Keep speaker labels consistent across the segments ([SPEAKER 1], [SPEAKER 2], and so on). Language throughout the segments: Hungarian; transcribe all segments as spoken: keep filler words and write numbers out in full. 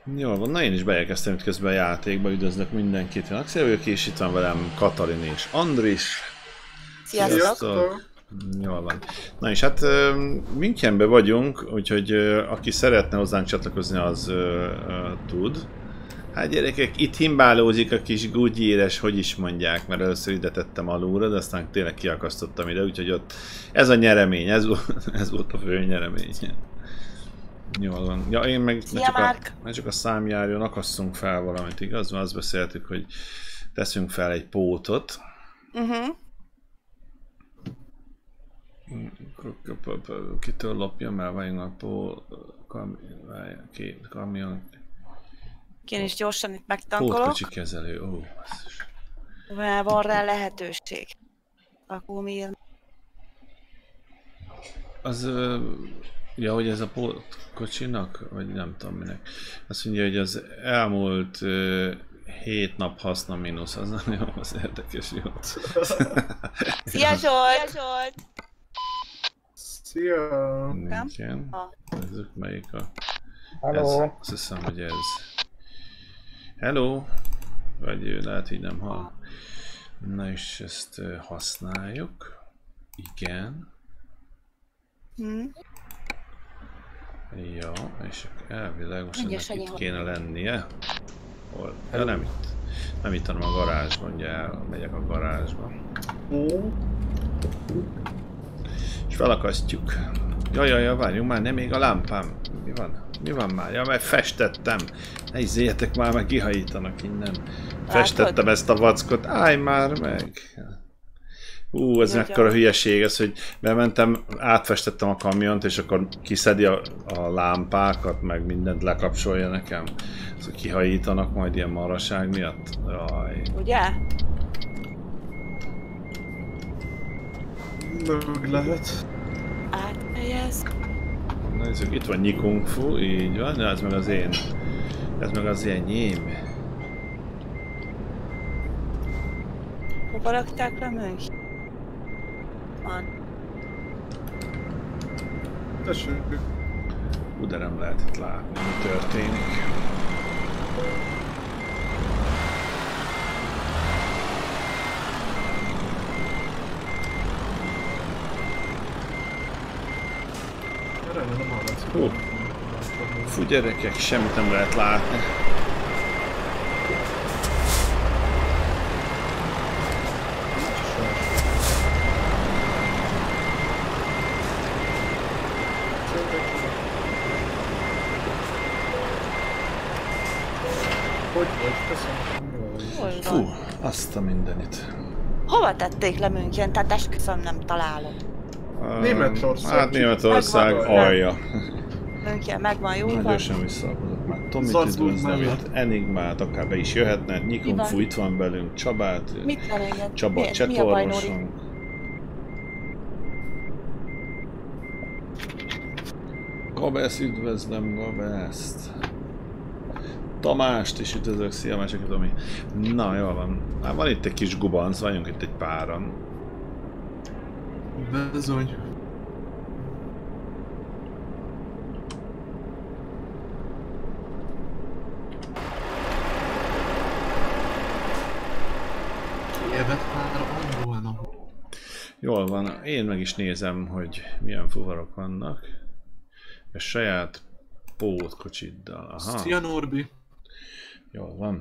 [SPEAKER 1] Jól van, na én is beérkeztem itt közben a játékba, üdvözlök mindenkit. Axel és itt van velem Katalin és Andris.
[SPEAKER 2] Sziasztok!
[SPEAKER 1] Sziasztok. Jól van. Na és hát Münchenben vagyunk, úgyhogy aki szeretne hozzánk csatlakozni, az uh, uh, tud. Hát gyerekek, itt himbálózik a kis Goodyear-es, hogy is mondják, mert először ide tettem alulra, de aztán tényleg kiakasztottam ide, úgyhogy ott ez a nyeremény, ez volt, ez volt a fő nyeremény. Jól van. Ja, én meg ne csak, a, ne csak a szám járjon, akasszunk fel valamit, igaz? Azt beszéltük, hogy teszünk fel egy pótot.
[SPEAKER 2] Uh-huh.
[SPEAKER 1] Kitől lopjam el, várjunk a pó... Két kamion...
[SPEAKER 2] Én is gyorsan itt megtankolok.
[SPEAKER 1] Pótkocsi kezelő, ó.
[SPEAKER 2] Mert van rá lehetőség. Akkor miért?
[SPEAKER 1] Az... Ja, hogy ez a pótkocsinak? Vagy nem tudom minek. Azt mondja, hogy az elmúlt hét nap haszna mínusz, az nagyon jó, az érdekes jó.
[SPEAKER 2] Szia Zsolt! Szia Zsolt!
[SPEAKER 3] Szia!
[SPEAKER 1] Nincsen. Nézzük melyik a...
[SPEAKER 3] Hello!
[SPEAKER 1] Ez, azt hiszem, hogy ez. Hello! Vagy ő lehet, hogy nem hall. Na és ezt használjuk. Igen.
[SPEAKER 2] Hmm.
[SPEAKER 1] Jó, és elvileg most
[SPEAKER 2] Mindjárt
[SPEAKER 1] ennek itt
[SPEAKER 2] annyi,
[SPEAKER 1] kéne lennie. Hol? Ja, nem itt. Nem itt, hanem a garázsban, ugye elmegyek a garázsba. És felakasztjuk. Jaj, jaj, jaj, várjunk már, nem még a lámpám. Mi van? Mi van már? Ja, mert festettem. Ne izzéljetek már, meg kihajítanak innen. Festettem ezt a vackot. Állj már meg! Ú, ez mekkora hülyeség ez, hogy bementem, átfestettem a kamiont, és akkor kiszedi a, a lámpákat, meg mindent lekapcsolja nekem. Szóval kihajítanak majd ilyen maraság miatt. Jaj.
[SPEAKER 2] Ugye?
[SPEAKER 3] Mög lehet.
[SPEAKER 2] Áthelyez.
[SPEAKER 1] Nézzük, itt van Nyikung Fu, így van, ez meg az én. Ez meg az enyém.
[SPEAKER 2] Hova rakták le meg? Van.
[SPEAKER 3] Tessék.
[SPEAKER 1] Ú, de nem lehet itt látni, mi történik. Hú, fú gyerekek, semmit nem lehet látni.
[SPEAKER 3] Hogy vagy? Köszönöm.
[SPEAKER 1] Fú, azt a mindenit.
[SPEAKER 2] Hova tették le München? Tehát esküszöm nem találom.
[SPEAKER 3] Németország.
[SPEAKER 1] Hát Németország
[SPEAKER 2] Megvan.
[SPEAKER 1] alja.
[SPEAKER 2] München megvan, jó
[SPEAKER 1] Nagyon
[SPEAKER 2] van.
[SPEAKER 1] gyorsan visszaadok már. Tomit
[SPEAKER 3] Salzburg
[SPEAKER 1] üdvözlöm
[SPEAKER 3] mellett.
[SPEAKER 1] itt, Enigmát, akár be is jöhetne.
[SPEAKER 2] Mi
[SPEAKER 1] Nyikung
[SPEAKER 2] van?
[SPEAKER 1] Fu itt van velünk, Csabát.
[SPEAKER 2] Mit van enged?
[SPEAKER 1] Csaba
[SPEAKER 2] Mi- mi a baj, Nori?
[SPEAKER 1] csetorvosunk. Gabesz, üdvözlöm Gabeszt. Tamást is üdvözlök, szia másik Tomi. Na, jól van. Hát van itt egy kis gubanc, vagyunk itt egy páran.
[SPEAKER 3] Bezony. Évet már angolna.
[SPEAKER 1] Jól van, én meg is nézem, hogy milyen fuvarok vannak. A saját pótkocsiddal. Aha.
[SPEAKER 3] Szia Norbi.
[SPEAKER 1] Jól van.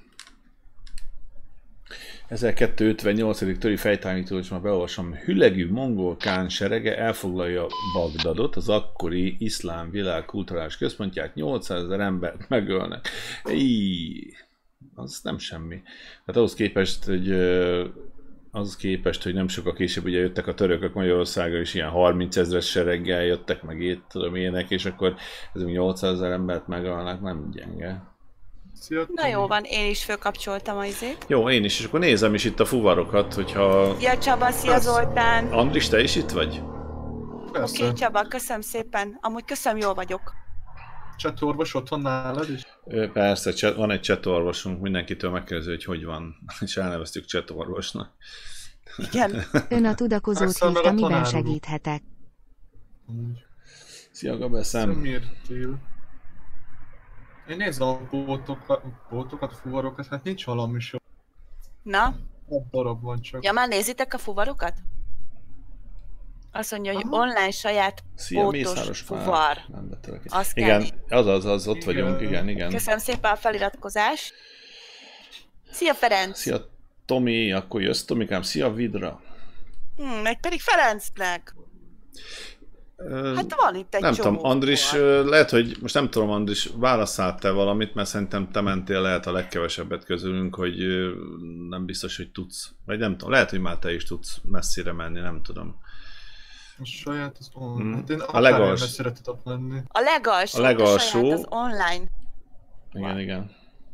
[SPEAKER 1] ezerkétszázötvennyolc. töri fejtállítól is már beolvasom. Hülegű mongol kán serege elfoglalja Bagdadot, az akkori iszlám világ kulturális központját, nyolcszázezer embert megölnek. Íj, az nem semmi. Hát ahhoz képest, hogy az képest, hogy nem sokkal később ugye jöttek a törökök Magyarországra, és ilyen harmincezres sereggel jöttek, meg itt tudom ilyenek, és akkor ezek nyolcszázezer embert megölnek, nem gyenge.
[SPEAKER 3] Szia,
[SPEAKER 2] Na jó van, én is fölkapcsoltam a izét.
[SPEAKER 1] Jó, én is, és akkor nézem is itt a fuvarokat, hogyha...
[SPEAKER 2] Szia Csaba, szia
[SPEAKER 3] Persze.
[SPEAKER 2] Zoltán.
[SPEAKER 1] Andris, te is itt vagy?
[SPEAKER 3] Persze.
[SPEAKER 2] Oké okay, Csaba, köszönöm szépen. Amúgy köszönöm, jól vagyok.
[SPEAKER 3] Csatorvos ott van nálad is?
[SPEAKER 1] Ö, persze, cset, van egy csetorvosunk, mindenkitől megkérdezi, hogy hogy van, és elneveztük csetorvosnak.
[SPEAKER 2] Igen.
[SPEAKER 4] Ön a tudakozót
[SPEAKER 3] Aztán meg
[SPEAKER 4] hívta,
[SPEAKER 3] a
[SPEAKER 4] miben
[SPEAKER 3] tanár úr.
[SPEAKER 4] segíthetek?
[SPEAKER 3] Amúgy.
[SPEAKER 1] Szia, Gabeszem!
[SPEAKER 3] Miért tél? Én nézem a pótokat, pótokat, fuvarokat, hát nincs valami sok.
[SPEAKER 2] Na?
[SPEAKER 3] Egy darab van csak.
[SPEAKER 2] Ja, már nézitek a fuvarokat? Azt mondja, hogy
[SPEAKER 3] Aha.
[SPEAKER 2] online saját
[SPEAKER 1] Szia,
[SPEAKER 2] pótos
[SPEAKER 1] Mészáros
[SPEAKER 2] fuvar.
[SPEAKER 1] Pál. Nem betelek.
[SPEAKER 2] Azt kell
[SPEAKER 1] Igen,
[SPEAKER 2] nézni.
[SPEAKER 1] az az, az, ott
[SPEAKER 3] Igen.
[SPEAKER 1] vagyunk, igen, igen.
[SPEAKER 2] Köszönöm szépen a feliratkozást. Szia Ferenc!
[SPEAKER 1] Szia Tomi, akkor jössz Tomikám, szia Vidra.
[SPEAKER 2] Hmm, meg pedig Ferencnek.
[SPEAKER 1] Ö,
[SPEAKER 2] Hát van itt egy
[SPEAKER 1] nem
[SPEAKER 2] csomó
[SPEAKER 1] tudom, Andris,
[SPEAKER 2] fuvar.
[SPEAKER 1] ö, lehet, hogy most nem tudom, Andris, válasszál te valamit, mert szerintem te mentél lehet a legkevesebbet közülünk, hogy ö, nem biztos, hogy tudsz. Vagy nem tudom, lehet, hogy már te is tudsz messzire menni, nem tudom.
[SPEAKER 3] A saját az online.
[SPEAKER 1] Hmm.
[SPEAKER 3] Hát én
[SPEAKER 1] A
[SPEAKER 3] akármilyen
[SPEAKER 1] legals-
[SPEAKER 3] messzire tudok menni.
[SPEAKER 2] A legalsó,
[SPEAKER 1] A legalsó.
[SPEAKER 2] a saját az online.
[SPEAKER 1] Igen, igen.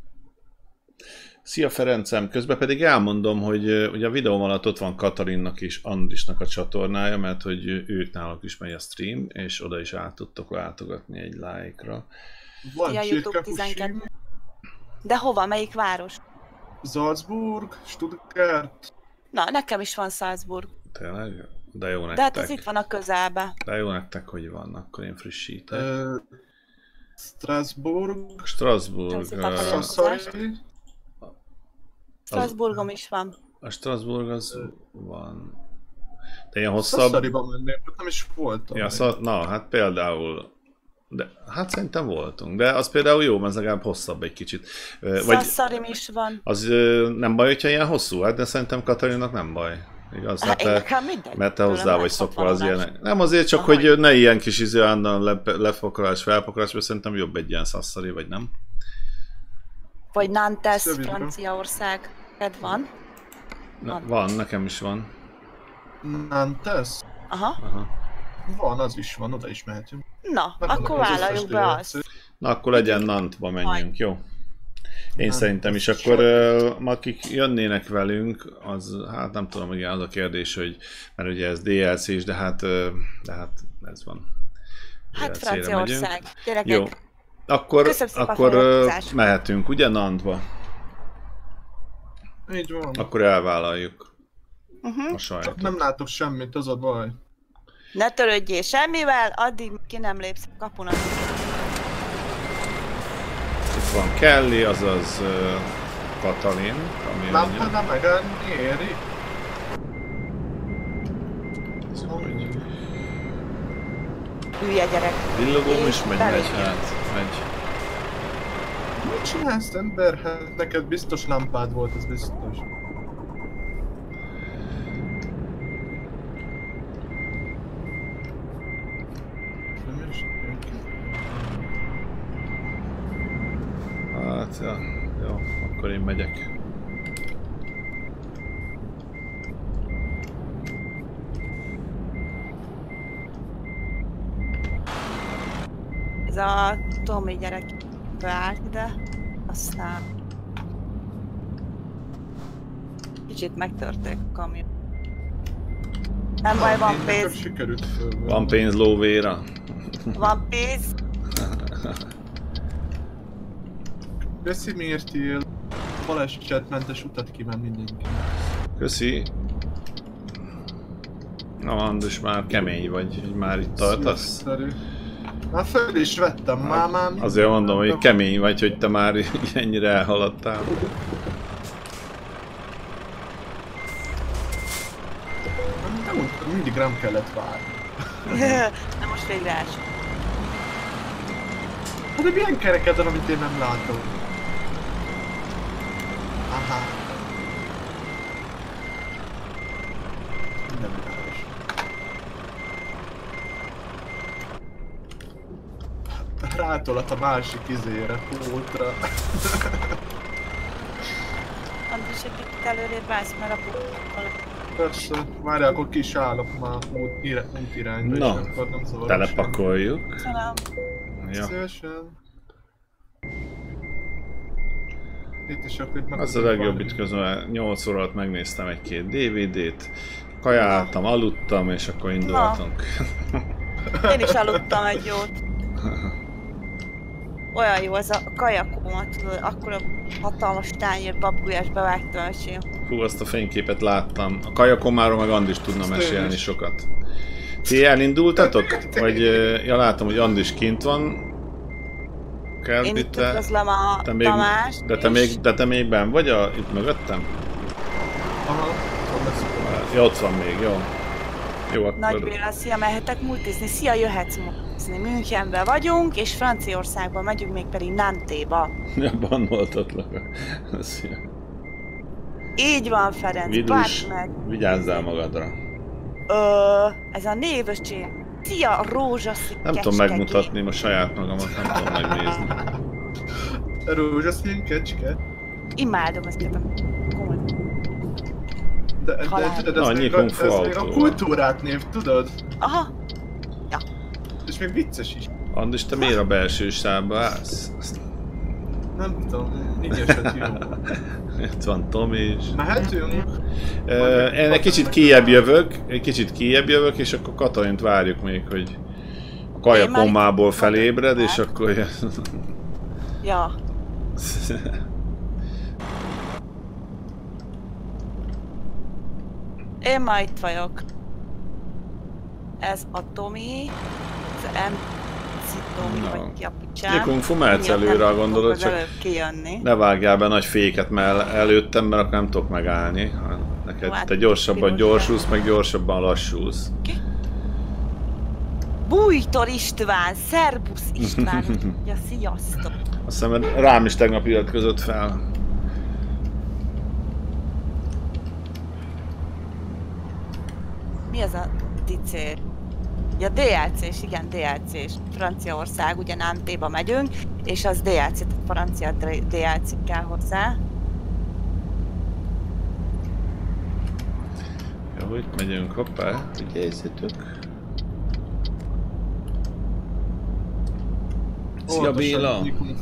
[SPEAKER 1] Szia Ferencem, közben pedig elmondom, hogy ö, ugye a videóm alatt ott van Katalinnak és Andrisnak a csatornája, mert hogy ők náluk is megy a stream, és oda is át tudtok látogatni egy like-ra.
[SPEAKER 3] Van
[SPEAKER 2] Szia, YouTube
[SPEAKER 3] Csirkefusi,
[SPEAKER 2] tizenkettő. De hova? Melyik város?
[SPEAKER 3] Salzburg, Stuttgart.
[SPEAKER 2] Na, nekem is van Salzburg.
[SPEAKER 1] Tényleg? De jó nektek.
[SPEAKER 2] De hát ez itt van a közelbe.
[SPEAKER 1] De jó nektek, hogy van, akkor én frissítek.
[SPEAKER 3] ö, Strasbourg.
[SPEAKER 1] Strasbourg.
[SPEAKER 2] Köszönöm
[SPEAKER 1] ö,
[SPEAKER 2] szépen.
[SPEAKER 3] Sassari.
[SPEAKER 2] Strasbourgom is van.
[SPEAKER 1] A Strasbourg az van. De ilyen hosszabb...
[SPEAKER 3] Sassariban mennék, ott nem is voltam.
[SPEAKER 1] Ja,
[SPEAKER 3] még.
[SPEAKER 1] szó... Na, hát például... De, hát szerintem voltunk, de az például jó, mert legalább hosszabb egy kicsit. Ö, Vagy
[SPEAKER 2] Szaszarim is van.
[SPEAKER 1] az ö, nem baj, hogyha ilyen hosszú, hát de szerintem Katalinnak nem baj. Igaz?
[SPEAKER 2] Hát
[SPEAKER 1] Hát
[SPEAKER 2] én
[SPEAKER 1] te,
[SPEAKER 2] nekem mindegy.
[SPEAKER 1] mert te
[SPEAKER 2] Tőlem
[SPEAKER 1] hozzá vagy
[SPEAKER 2] lehet
[SPEAKER 1] szokva az
[SPEAKER 2] hatvan
[SPEAKER 1] ilyenek. Nem azért csak,
[SPEAKER 2] Aha.
[SPEAKER 1] hogy ne ilyen kis izé állandóan le, lefokolás, felpakolás, mert szerintem jobb egy ilyen szasszari, vagy nem?
[SPEAKER 2] Vagy Nantes,
[SPEAKER 3] Rövidre.
[SPEAKER 2] Franciaország. Neked van?
[SPEAKER 1] Ne,
[SPEAKER 2] Van.
[SPEAKER 1] van, nekem is van.
[SPEAKER 3] Nantes?
[SPEAKER 2] Aha.
[SPEAKER 1] Aha.
[SPEAKER 3] Van, az is van, oda is mehetünk.
[SPEAKER 2] Na,
[SPEAKER 3] Megvannak
[SPEAKER 2] akkor
[SPEAKER 3] az
[SPEAKER 2] vállaljuk
[SPEAKER 3] összes
[SPEAKER 2] be
[SPEAKER 3] dé el
[SPEAKER 2] azt.
[SPEAKER 3] cé.
[SPEAKER 1] Na akkor legyen Nantba menjünk, jó? Én
[SPEAKER 3] Nem,
[SPEAKER 1] szerintem is.
[SPEAKER 3] az
[SPEAKER 1] Akkor uh, akik jönnének velünk, az hát nem tudom, hogy az a kérdés, hogy mert ugye ez dé el cé is, de hát, uh, de hát ez van.
[SPEAKER 2] Hát
[SPEAKER 1] dé el cére
[SPEAKER 2] Franciaország.
[SPEAKER 1] megyünk.
[SPEAKER 2] Gyerekek.
[SPEAKER 1] Jó. Akkor,
[SPEAKER 2] Köszönöm szépen a
[SPEAKER 1] akkor uh,
[SPEAKER 2] feliratkozást.
[SPEAKER 1] mehetünk, ugye Nantba?
[SPEAKER 3] Így van.
[SPEAKER 1] Akkor elvállaljuk
[SPEAKER 2] Uh-huh.
[SPEAKER 1] a sajtot.
[SPEAKER 3] Csak nem látok semmit, az a baj.
[SPEAKER 2] Ne törődjél semmivel, addig ki nem lépsz a kapunak.
[SPEAKER 1] Itt van Kelly, azaz uh, Katalin, ami
[SPEAKER 3] Nem,
[SPEAKER 1] mondja.
[SPEAKER 3] nem megállni, éri.
[SPEAKER 1] Nézzük, hogy
[SPEAKER 2] Hülye gyerek.
[SPEAKER 1] villogóm is
[SPEAKER 2] És
[SPEAKER 1] megy,
[SPEAKER 2] belépj.
[SPEAKER 1] megy, hát megy.
[SPEAKER 3] Mit csinálsz, ember? Hát neked biztos lámpád volt, ez biztos. Nem is senki.
[SPEAKER 1] Hát, ja, jó, akkor én megyek.
[SPEAKER 2] Ez a Tomi gyerek beállt ide, aztán kicsit megtörték a kamion. Nem baj, van
[SPEAKER 3] Én nekem
[SPEAKER 2] pénz,
[SPEAKER 3] sikerült fölvenni.
[SPEAKER 1] Van pénz lóvéra.
[SPEAKER 2] van pénz.
[SPEAKER 3] Köszi Mirtil. Balesetmentes utat kíván mindenki.
[SPEAKER 1] Köszi. Na, Andus, már kemény vagy, hogy már itt tartasz.
[SPEAKER 3] Szívszerű. Már fel is vettem, már már minden-
[SPEAKER 1] Azért mondom, hogy kemény vagy, hogy te már ennyire elhaladtál.
[SPEAKER 3] Nem mondtam, mindig rám kellett várni.
[SPEAKER 2] Na most végre ás.
[SPEAKER 3] Hát de milyen kereked van, amit én nem látom? Aha. Nem reális. Rátolat a másik izére, pótra.
[SPEAKER 2] Andris, egy picit előrébb állsz, mert a bukkal.
[SPEAKER 3] Persze, várjál, akkor ki is állok már út, ire, út irányba,
[SPEAKER 1] Na,
[SPEAKER 3] és akkor nem zavar.
[SPEAKER 1] telepakoljuk.
[SPEAKER 2] Köszönöm.
[SPEAKER 1] Ja.
[SPEAKER 3] Szívesen. Itt is akkor itt meg
[SPEAKER 1] Az a legjobb itt közben, nyolc óra alatt megnéztem egy-két dé vé dét, kajáltam, aludtam, és akkor indultunk.
[SPEAKER 2] Én is aludtam egy jót. Olyan jó az a kajakómat, tudod, akkor a hatalmas tányér babgulyás bevágtam, és én...
[SPEAKER 1] Hú, azt a fényképet láttam. A kajakomáról meg Andis tudna
[SPEAKER 3] Azt
[SPEAKER 1] mesélni
[SPEAKER 3] én is.
[SPEAKER 1] sokat. Ti elindultatok? Vagy, ö, ja látom, hogy Andis kint van. Kell
[SPEAKER 2] Én itt
[SPEAKER 1] te,
[SPEAKER 2] üdvözlöm a
[SPEAKER 1] te még,
[SPEAKER 2] Tamást
[SPEAKER 1] de, te
[SPEAKER 2] is.
[SPEAKER 1] még, de te még benn vagy a, itt mögöttem?
[SPEAKER 3] Aha, szóval lesz.
[SPEAKER 1] Ja, ott van még, jó. Jó, akkor...
[SPEAKER 2] Nagy Béla, szia, mehetek multizni? Szia, jöhetsz multizni. Münchenben vagyunk, és Franciaországban megyünk, még pedig Nantéba.
[SPEAKER 1] Ja, bannoltatlak. Szia.
[SPEAKER 2] Így van, Ferenc,
[SPEAKER 1] Vidrus,
[SPEAKER 2] bász meg.
[SPEAKER 1] vigyázzál magadra.
[SPEAKER 2] Ö, ez a névöcsém. Szia, rózsaszín
[SPEAKER 1] Nem tudom megmutatni a saját magamat, nem tudom megnézni.
[SPEAKER 3] Rózsaszín kecske.
[SPEAKER 2] Imádom ezeket a komoly.
[SPEAKER 3] De, de
[SPEAKER 2] Halál.
[SPEAKER 3] tudod,
[SPEAKER 1] Na,
[SPEAKER 3] ez, még a,
[SPEAKER 1] nyikunk
[SPEAKER 3] ez még a
[SPEAKER 1] autóval.
[SPEAKER 3] kultúrát név, tudod?
[SPEAKER 2] Aha,
[SPEAKER 3] És még vicces is.
[SPEAKER 1] Andis, te miért a belső sávba állsz?
[SPEAKER 3] Nem tudom, így esett jó.
[SPEAKER 1] Itt van Tomi is.
[SPEAKER 3] Mehetünk?
[SPEAKER 1] Uh, én egy kicsit kijebb jövök, egy kicsit kijebb jövök, és akkor Katalint várjuk még, hogy a kajakommából felébred, és akkor...
[SPEAKER 2] ja. Én már itt vagyok. Ez a Tomi, az em cé Tomi,
[SPEAKER 1] No.
[SPEAKER 2] vagy ki a picsám.
[SPEAKER 1] Nyikunk fumelsz előre, a gondolod, csak
[SPEAKER 2] kijönni.
[SPEAKER 1] ne vágjál be nagy féket mell előttem, mert akkor nem tudok megállni. Neked
[SPEAKER 2] Hát,
[SPEAKER 1] te gyorsabban
[SPEAKER 2] piros
[SPEAKER 1] gyorsulsz, meg gyorsabban lassulsz.
[SPEAKER 2] Bújtor István, szerbusz István, ja, sziasztok.
[SPEAKER 1] Azt hiszem, rám is tegnap iratkozott fel.
[SPEAKER 2] Mi ez a dicér? Ja, dé el cés, igen, dé el cés. Franciaország, ugye Nantéba megyünk, és az dé el cé, tehát francia dé el cé kell hozzá.
[SPEAKER 1] Jó, itt megyünk, hoppá, vigyázzatok. Szia Béla!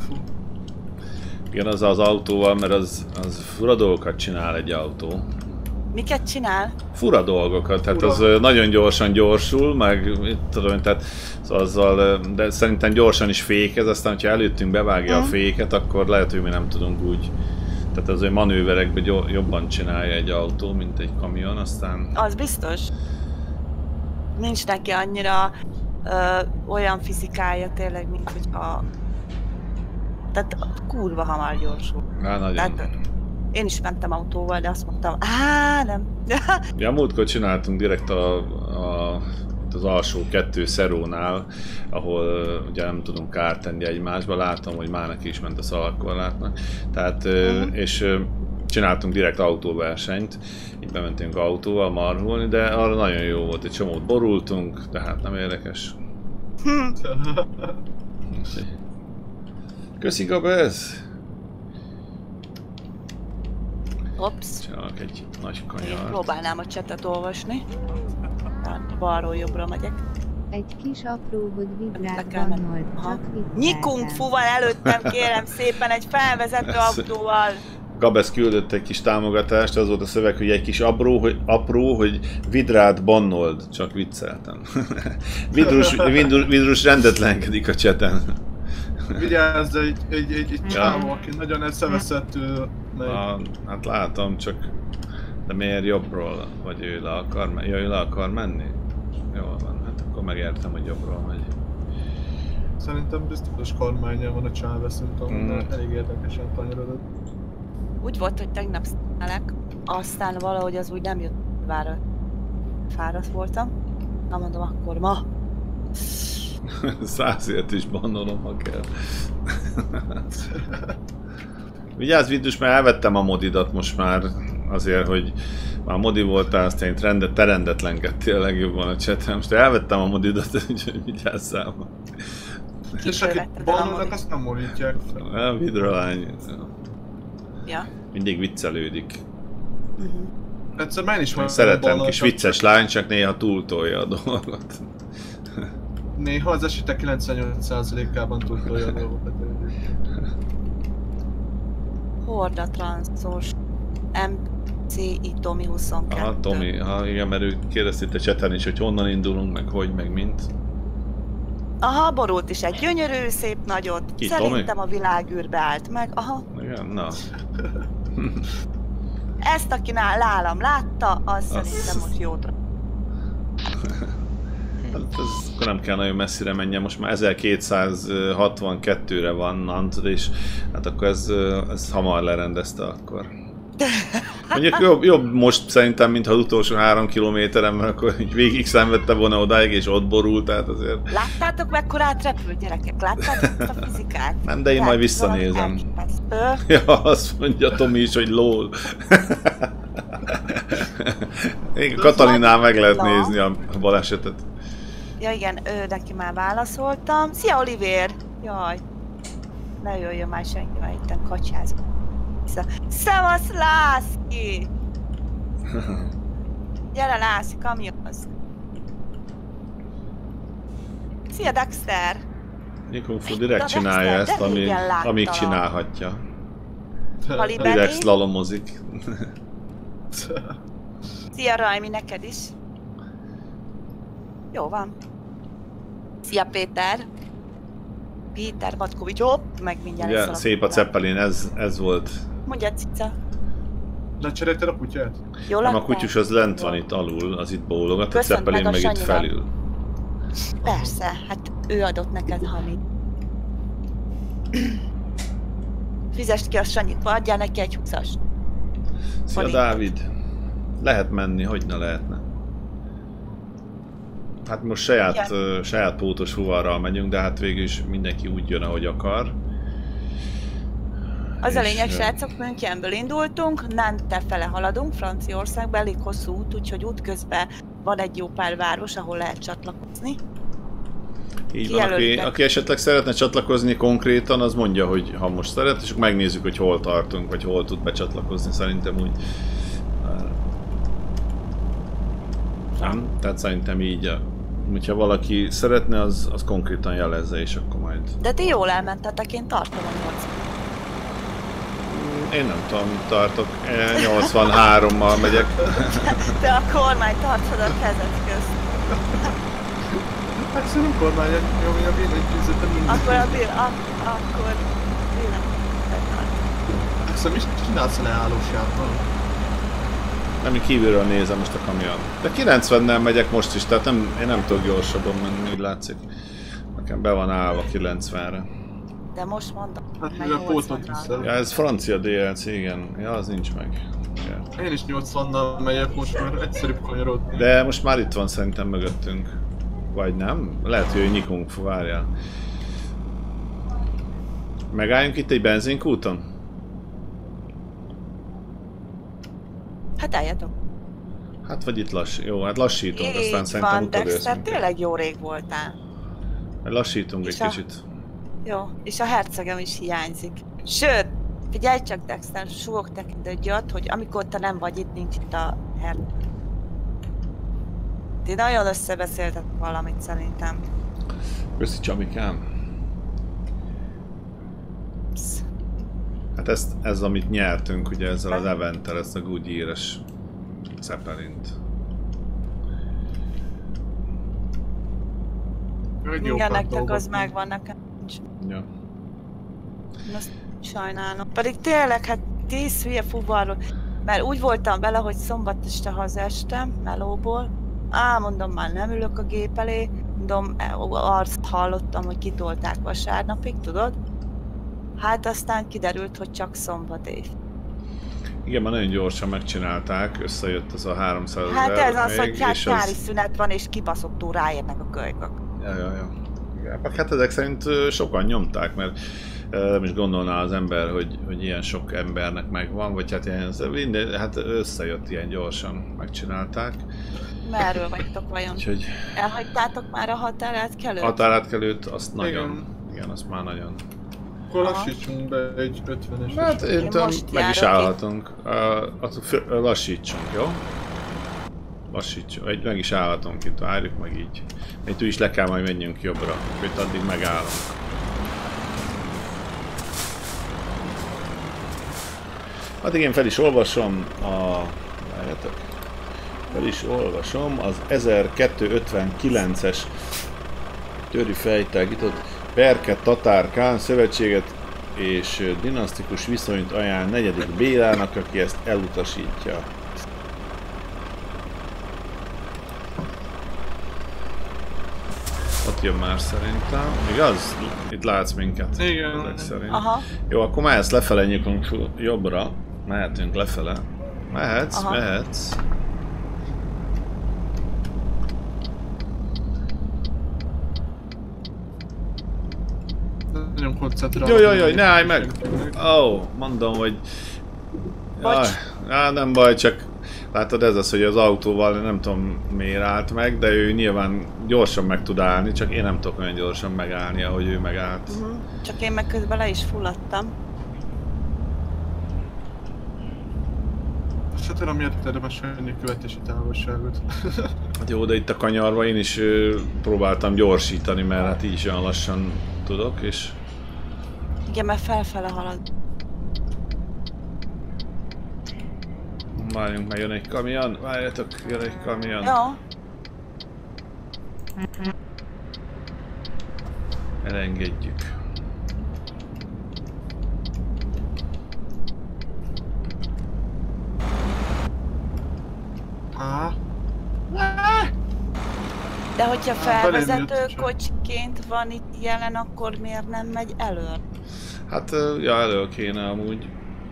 [SPEAKER 1] Igen, az az autóval, mert az, az fura dolgokat csinál egy autó.
[SPEAKER 2] Miket csinál?
[SPEAKER 1] Fura dolgokat, tehát
[SPEAKER 3] Fura.
[SPEAKER 1] az nagyon gyorsan gyorsul, meg mit tudom, tehát szóval azzal, de szerintem gyorsan is fékez, aztán hogyha előttünk bevágja
[SPEAKER 2] Mm.
[SPEAKER 1] a féket, akkor lehet, hogy mi nem tudunk úgy. Tehát az olyan manőverekben gyo- jobban csinálja egy autó, mint egy kamion, aztán...
[SPEAKER 2] Az biztos. Nincs neki annyira ö, olyan fizikája tényleg, mint hogyha... Tehát kurva hamar gyorsul.
[SPEAKER 1] Á, nagyon.
[SPEAKER 2] Tehát, én is mentem autóval, de azt mondtam, á, nem.
[SPEAKER 1] Ja, múltkor csináltunk direkt a, a, az alsó kettő szerónál, ahol uh, ugye nem tudunk kárt tenni egymásba, látom, hogy már neki is ment a szalagkorlátnak. Tehát, uh, és uh, csináltunk direkt autóversenyt, így bementünk autóval marhulni, de arra nagyon jó volt, egy csomót borultunk, tehát nem érdekes. Köszi Gabez!
[SPEAKER 2] Ops.
[SPEAKER 1] Csinálok egy nagy
[SPEAKER 2] Én
[SPEAKER 1] kanyart.
[SPEAKER 2] próbálnám a csetet olvasni. Tehát balról jobbra megyek.
[SPEAKER 4] Egy kis apró, hogy
[SPEAKER 2] Le
[SPEAKER 4] vidrát
[SPEAKER 2] kell menni.
[SPEAKER 4] bannolt,
[SPEAKER 2] Aha.
[SPEAKER 4] csak vicceltem.
[SPEAKER 2] Nyikunk fuval előttem, kérem szépen, egy felvezető autóval.
[SPEAKER 1] Gabez küldött egy kis támogatást, az volt a szöveg, hogy egy kis apró, hogy, apró, hogy vidrát bannold, csak vicceltem. Vidrus, vidrus, vidrus rendetlenkedik a cseten.
[SPEAKER 3] Vigyázz, egy, egy, egy, egy
[SPEAKER 1] Ja.
[SPEAKER 3] csávó, aki nagyon eszeveszettő megy.
[SPEAKER 1] A, hát látom, csak de miért jobbról? Vagy ő le akar menni? Ja, ő le akar menni? Jól van, hát akkor megértem, hogy jobbról megy.
[SPEAKER 3] Szerintem biztos kormánya van a csáve, szerintem
[SPEAKER 1] Mm.
[SPEAKER 3] mm. elég érdekesen tanyarodott.
[SPEAKER 2] Úgy volt, hogy tegnap sználek, aztán valahogy az úgy nem jött vára. Fáradt voltam. Na mondom, akkor ma.
[SPEAKER 1] Százért is bannolom, ha kell. Vigyázz Vidus, mert elvettem a modidat most már azért, hogy már modi voltál, aztán itt rendet, te rendetlenkedtél a legjobban a chatem. Most elvettem a modidat, úgyhogy vigyázzál.
[SPEAKER 3] És akik
[SPEAKER 2] vetted el a
[SPEAKER 3] bannolnak,
[SPEAKER 2] modit?
[SPEAKER 3] azt nem morítják fel.
[SPEAKER 1] A vidralány
[SPEAKER 2] Ja.
[SPEAKER 1] mindig viccelődik.
[SPEAKER 2] Uh-huh.
[SPEAKER 3] Egyszer már én is már
[SPEAKER 1] Szeretem,
[SPEAKER 3] bannoltak,
[SPEAKER 1] kis vicces lány, csak néha túltolja a dolgot.
[SPEAKER 3] Néha az esetek kilencvennyolc százalékában tudtolja a dolgokat.
[SPEAKER 2] Horda transzos. em cé i Tomi huszonkettő.
[SPEAKER 1] Aha, Tomi, ha igen, mert ő kérdezte itt a chaten is, hogy honnan indulunk, meg hogy, meg mint.
[SPEAKER 2] Aha, borult is egy gyönyörű, szép nagyot.
[SPEAKER 1] Ki,
[SPEAKER 2] Szerintem
[SPEAKER 1] Tomi?
[SPEAKER 2] a világűrbe állt meg. Aha.
[SPEAKER 1] Igen, na.
[SPEAKER 2] Ezt, aki nálam látta, az
[SPEAKER 1] Az-
[SPEAKER 2] szerintem most jót.
[SPEAKER 1] Hát ez akkor nem kell nagyon messzire menjen, most már ezerkétszázhatvankettőre van Nantes, és hát akkor ez, ez hamar lerendezte akkor. Mondjuk jobb, jobb most szerintem, mint ha az utolsó három kilométeren, mert akkor így végig szenvedte volna odáig, és ott borult, tehát azért...
[SPEAKER 2] Láttátok, mekkorát repült, gyerekek? Láttátok a fizikát?
[SPEAKER 1] Nem, de én majd visszanézem. Ja, azt mondja Tomi is, hogy lol. Még Katalinál meg lehet nézni a balesetet.
[SPEAKER 2] Ja igen, ő neki már válaszoltam. Szia Olivér! Jaj, ne jöjjön már senki, mert itten kacsázom. Szevasz Lászki! Gyere Lászki, kamionhoz! Szia Dexter!
[SPEAKER 1] Nikon Fu direkt csinálja ezt, ami, amíg csinálhatja.
[SPEAKER 2] Halibeli.
[SPEAKER 1] Direkt slalomozik.
[SPEAKER 2] Szia Rajmi, neked is. Jó van. Szia Péter. Péter Matkovics, hopp, meg mindjárt
[SPEAKER 1] Ugye, szép a Zeppelin, ez, ez volt.
[SPEAKER 2] Mondja cica.
[SPEAKER 3] Lecserélted a kutyát?
[SPEAKER 2] Jól
[SPEAKER 1] Nem, a
[SPEAKER 2] laktál?
[SPEAKER 1] kutyus az lent van itt alul, az itt bólogat, a
[SPEAKER 2] Köszönt
[SPEAKER 1] Zeppelin
[SPEAKER 2] meg a
[SPEAKER 1] meg itt
[SPEAKER 2] Sanyinak.
[SPEAKER 1] felül.
[SPEAKER 2] Persze, hát ő adott neked Hani. Fizest ki a Sanyit, adjál neki egy húszast.
[SPEAKER 1] Szia
[SPEAKER 2] Forintot.
[SPEAKER 1] Dávid! Lehet menni, hogy ne lehetne. Hát most saját, uh, saját pótos fuvarral megyünk, de hát végül is mindenki úgy jön, ahogy akar.
[SPEAKER 2] Az a
[SPEAKER 1] És,
[SPEAKER 2] lényeg,
[SPEAKER 1] ö,
[SPEAKER 2] srácok, Münchenből indultunk, Nantes fele haladunk, Franciaországba, elég hosszú út, úgyhogy útközben van egy jó pár város, ahol lehet csatlakozni.
[SPEAKER 1] Így van, aki,
[SPEAKER 2] Kijelöltek.
[SPEAKER 1] aki esetleg szeretne csatlakozni konkrétan, az mondja, hogy ha most szeret, és akkor megnézzük, hogy hol tartunk, vagy hol tud becsatlakozni, szerintem úgy. Nem? Tehát szerintem így, hogyha valaki szeretne, az, az konkrétan jelezze, és akkor majd...
[SPEAKER 2] De ti jól elmentetek, én tartom a nyolc.
[SPEAKER 1] Én nem tudom, tartok, nyolcvanhárommal megyek.
[SPEAKER 2] Te a kormány tartod a kezed közt.
[SPEAKER 3] Hát szerintem kormány, jó, hogy a billentyűzetem mindig.
[SPEAKER 2] Akkor a bil... Ak akkor...
[SPEAKER 3] Szóval mit csinálsz a leállós járban?
[SPEAKER 1] Nem, én kívülről nézem most a kamion. De kilencvennel megyek most is, tehát nem, én nem tudok gyorsabban menni, úgy látszik. Nekem be van állva kilencvenre.
[SPEAKER 2] De most mondom,
[SPEAKER 3] Hát
[SPEAKER 2] meg
[SPEAKER 3] mivel pótot
[SPEAKER 2] nyolcvannal.
[SPEAKER 3] viszel.
[SPEAKER 1] Ja, ez francia dé el cé, igen. Ja, az nincs meg. Ja.
[SPEAKER 3] Én is nyolcvannal megyek most, mert egyszerűbb kanyarodni.
[SPEAKER 1] De most már itt van szerintem mögöttünk. Vagy nem? Lehet, hogy nyikunk, várjál. Megálljunk itt egy benzinkúton?
[SPEAKER 2] Hát álljatok.
[SPEAKER 1] Hát vagy itt lass... Jó, hát lassítunk, aztán
[SPEAKER 2] Így
[SPEAKER 1] szerintem
[SPEAKER 2] van, Dexter,
[SPEAKER 1] utolérszünk.
[SPEAKER 2] tényleg jó rég voltál.
[SPEAKER 1] Lassítunk
[SPEAKER 2] És
[SPEAKER 1] egy
[SPEAKER 2] a-
[SPEAKER 1] kicsit.
[SPEAKER 2] Jó, és a hercegem is hiányzik. Sőt, figyelj csak Dexter, súgok neked egy olyat, hogy amikor te nem vagy itt, nincs itt a herceg. Ti nagyon összebeszéltek valamit szerintem.
[SPEAKER 1] Köszi Csamikám.
[SPEAKER 2] Psz.
[SPEAKER 1] Hát ezt, ez amit nyertünk ugye ezzel az eventtel, ezt a Goodyear-es Zeppelint.
[SPEAKER 3] Egy jó
[SPEAKER 2] Igen,
[SPEAKER 3] pár
[SPEAKER 2] nektek
[SPEAKER 3] dolgot.
[SPEAKER 2] az megvan, nekem nincs.
[SPEAKER 1] Ja.
[SPEAKER 2] Én azt sajnálom. Pedig tényleg, hát tíz hülye fuvarról. Mert úgy voltam vele, hogy szombat este hazaestem melóból. Á, mondom, már nem ülök a gép elé. Mondom, azt hallottam, hogy kitolták vasárnapig, tudod? Hát aztán kiderült, hogy csak szombat év.
[SPEAKER 1] Igen, már nagyon gyorsan megcsinálták, összejött az a háromszáz
[SPEAKER 2] Hát ez az,
[SPEAKER 1] még,
[SPEAKER 2] hogy hát
[SPEAKER 1] és
[SPEAKER 2] nyári szünet van, és kibaszottul ráérnek a kölykök.
[SPEAKER 1] Ja, ja, ja. Igen, hát ezek szerint ö, sokan nyomták, mert ö, nem is gondolná az ember, hogy, hogy ilyen sok embernek megvan, vagy hát ilyen, minden, hát összejött ilyen gyorsan, megcsinálták.
[SPEAKER 2] Merről vagytok vajon?
[SPEAKER 1] Úgyhogy
[SPEAKER 2] Elhagytátok már a határátkelőt?
[SPEAKER 1] határátkelőt, azt nagyon,
[SPEAKER 3] Igen.
[SPEAKER 1] igen, azt már nagyon.
[SPEAKER 3] Akkor lassítsunk be egy ötvenes.
[SPEAKER 1] Hát én
[SPEAKER 2] Én
[SPEAKER 1] tudom,
[SPEAKER 2] most
[SPEAKER 1] meg is
[SPEAKER 2] járok
[SPEAKER 1] állhatunk. Uh, azt fő- lassítsunk, jó? Lassítsunk, egy, meg is állhatunk itt, várjuk meg így. Itt is le kell majd menjünk jobbra, itt addig megállunk. Addig én fel is olvasom a... Várjatok. Fel is olvasom az ezerkétszázötvenkilences Töri fejtágított Berke Tatár Kán szövetséget és dinasztikus viszonyt ajánl negyedik Bélának, aki ezt elutasítja. itt jön már szerintem. Igaz? Itt látsz minket.
[SPEAKER 3] Igen.
[SPEAKER 1] Ezek szerint.
[SPEAKER 2] Aha.
[SPEAKER 1] Jó, akkor mehetsz lefele, nyugunk jobbra. Mehetünk lefele. Mehetsz,
[SPEAKER 2] Aha.
[SPEAKER 1] mehetsz.
[SPEAKER 3] Nagyon koncentrálok.
[SPEAKER 1] Jaj, jaj, jaj, ne állj meg! Ó, oh, mondom, hogy... Jaj,
[SPEAKER 2] Bocs.
[SPEAKER 1] á, nem baj, csak... Látod, ez az, hogy az autóval nem tudom miért állt meg, de ő nyilván gyorsan meg tud állni, csak én nem tudok olyan gyorsan megállni, ahogy ő megállt.
[SPEAKER 2] Uh-huh. Csak én meg közben le is fulladtam.
[SPEAKER 3] Se tudom, miért érdemes venni követési távolságot.
[SPEAKER 1] Hát jó, de itt a kanyarban én is ö, próbáltam gyorsítani, mert hát így is olyan lassan tudok, és...
[SPEAKER 2] Igen, mert felfele halad.
[SPEAKER 1] Várjunk, mert jön egy kamion, várjatok, jön egy kamion.
[SPEAKER 2] Jó.
[SPEAKER 1] Elengedjük.
[SPEAKER 3] Á.
[SPEAKER 2] De hogyha
[SPEAKER 3] Á, belém
[SPEAKER 2] felvezető
[SPEAKER 3] jött csak.
[SPEAKER 2] kocsiként van itt jelen, akkor miért nem megy elő?
[SPEAKER 1] Hát, ö, ja, elő kéne amúgy.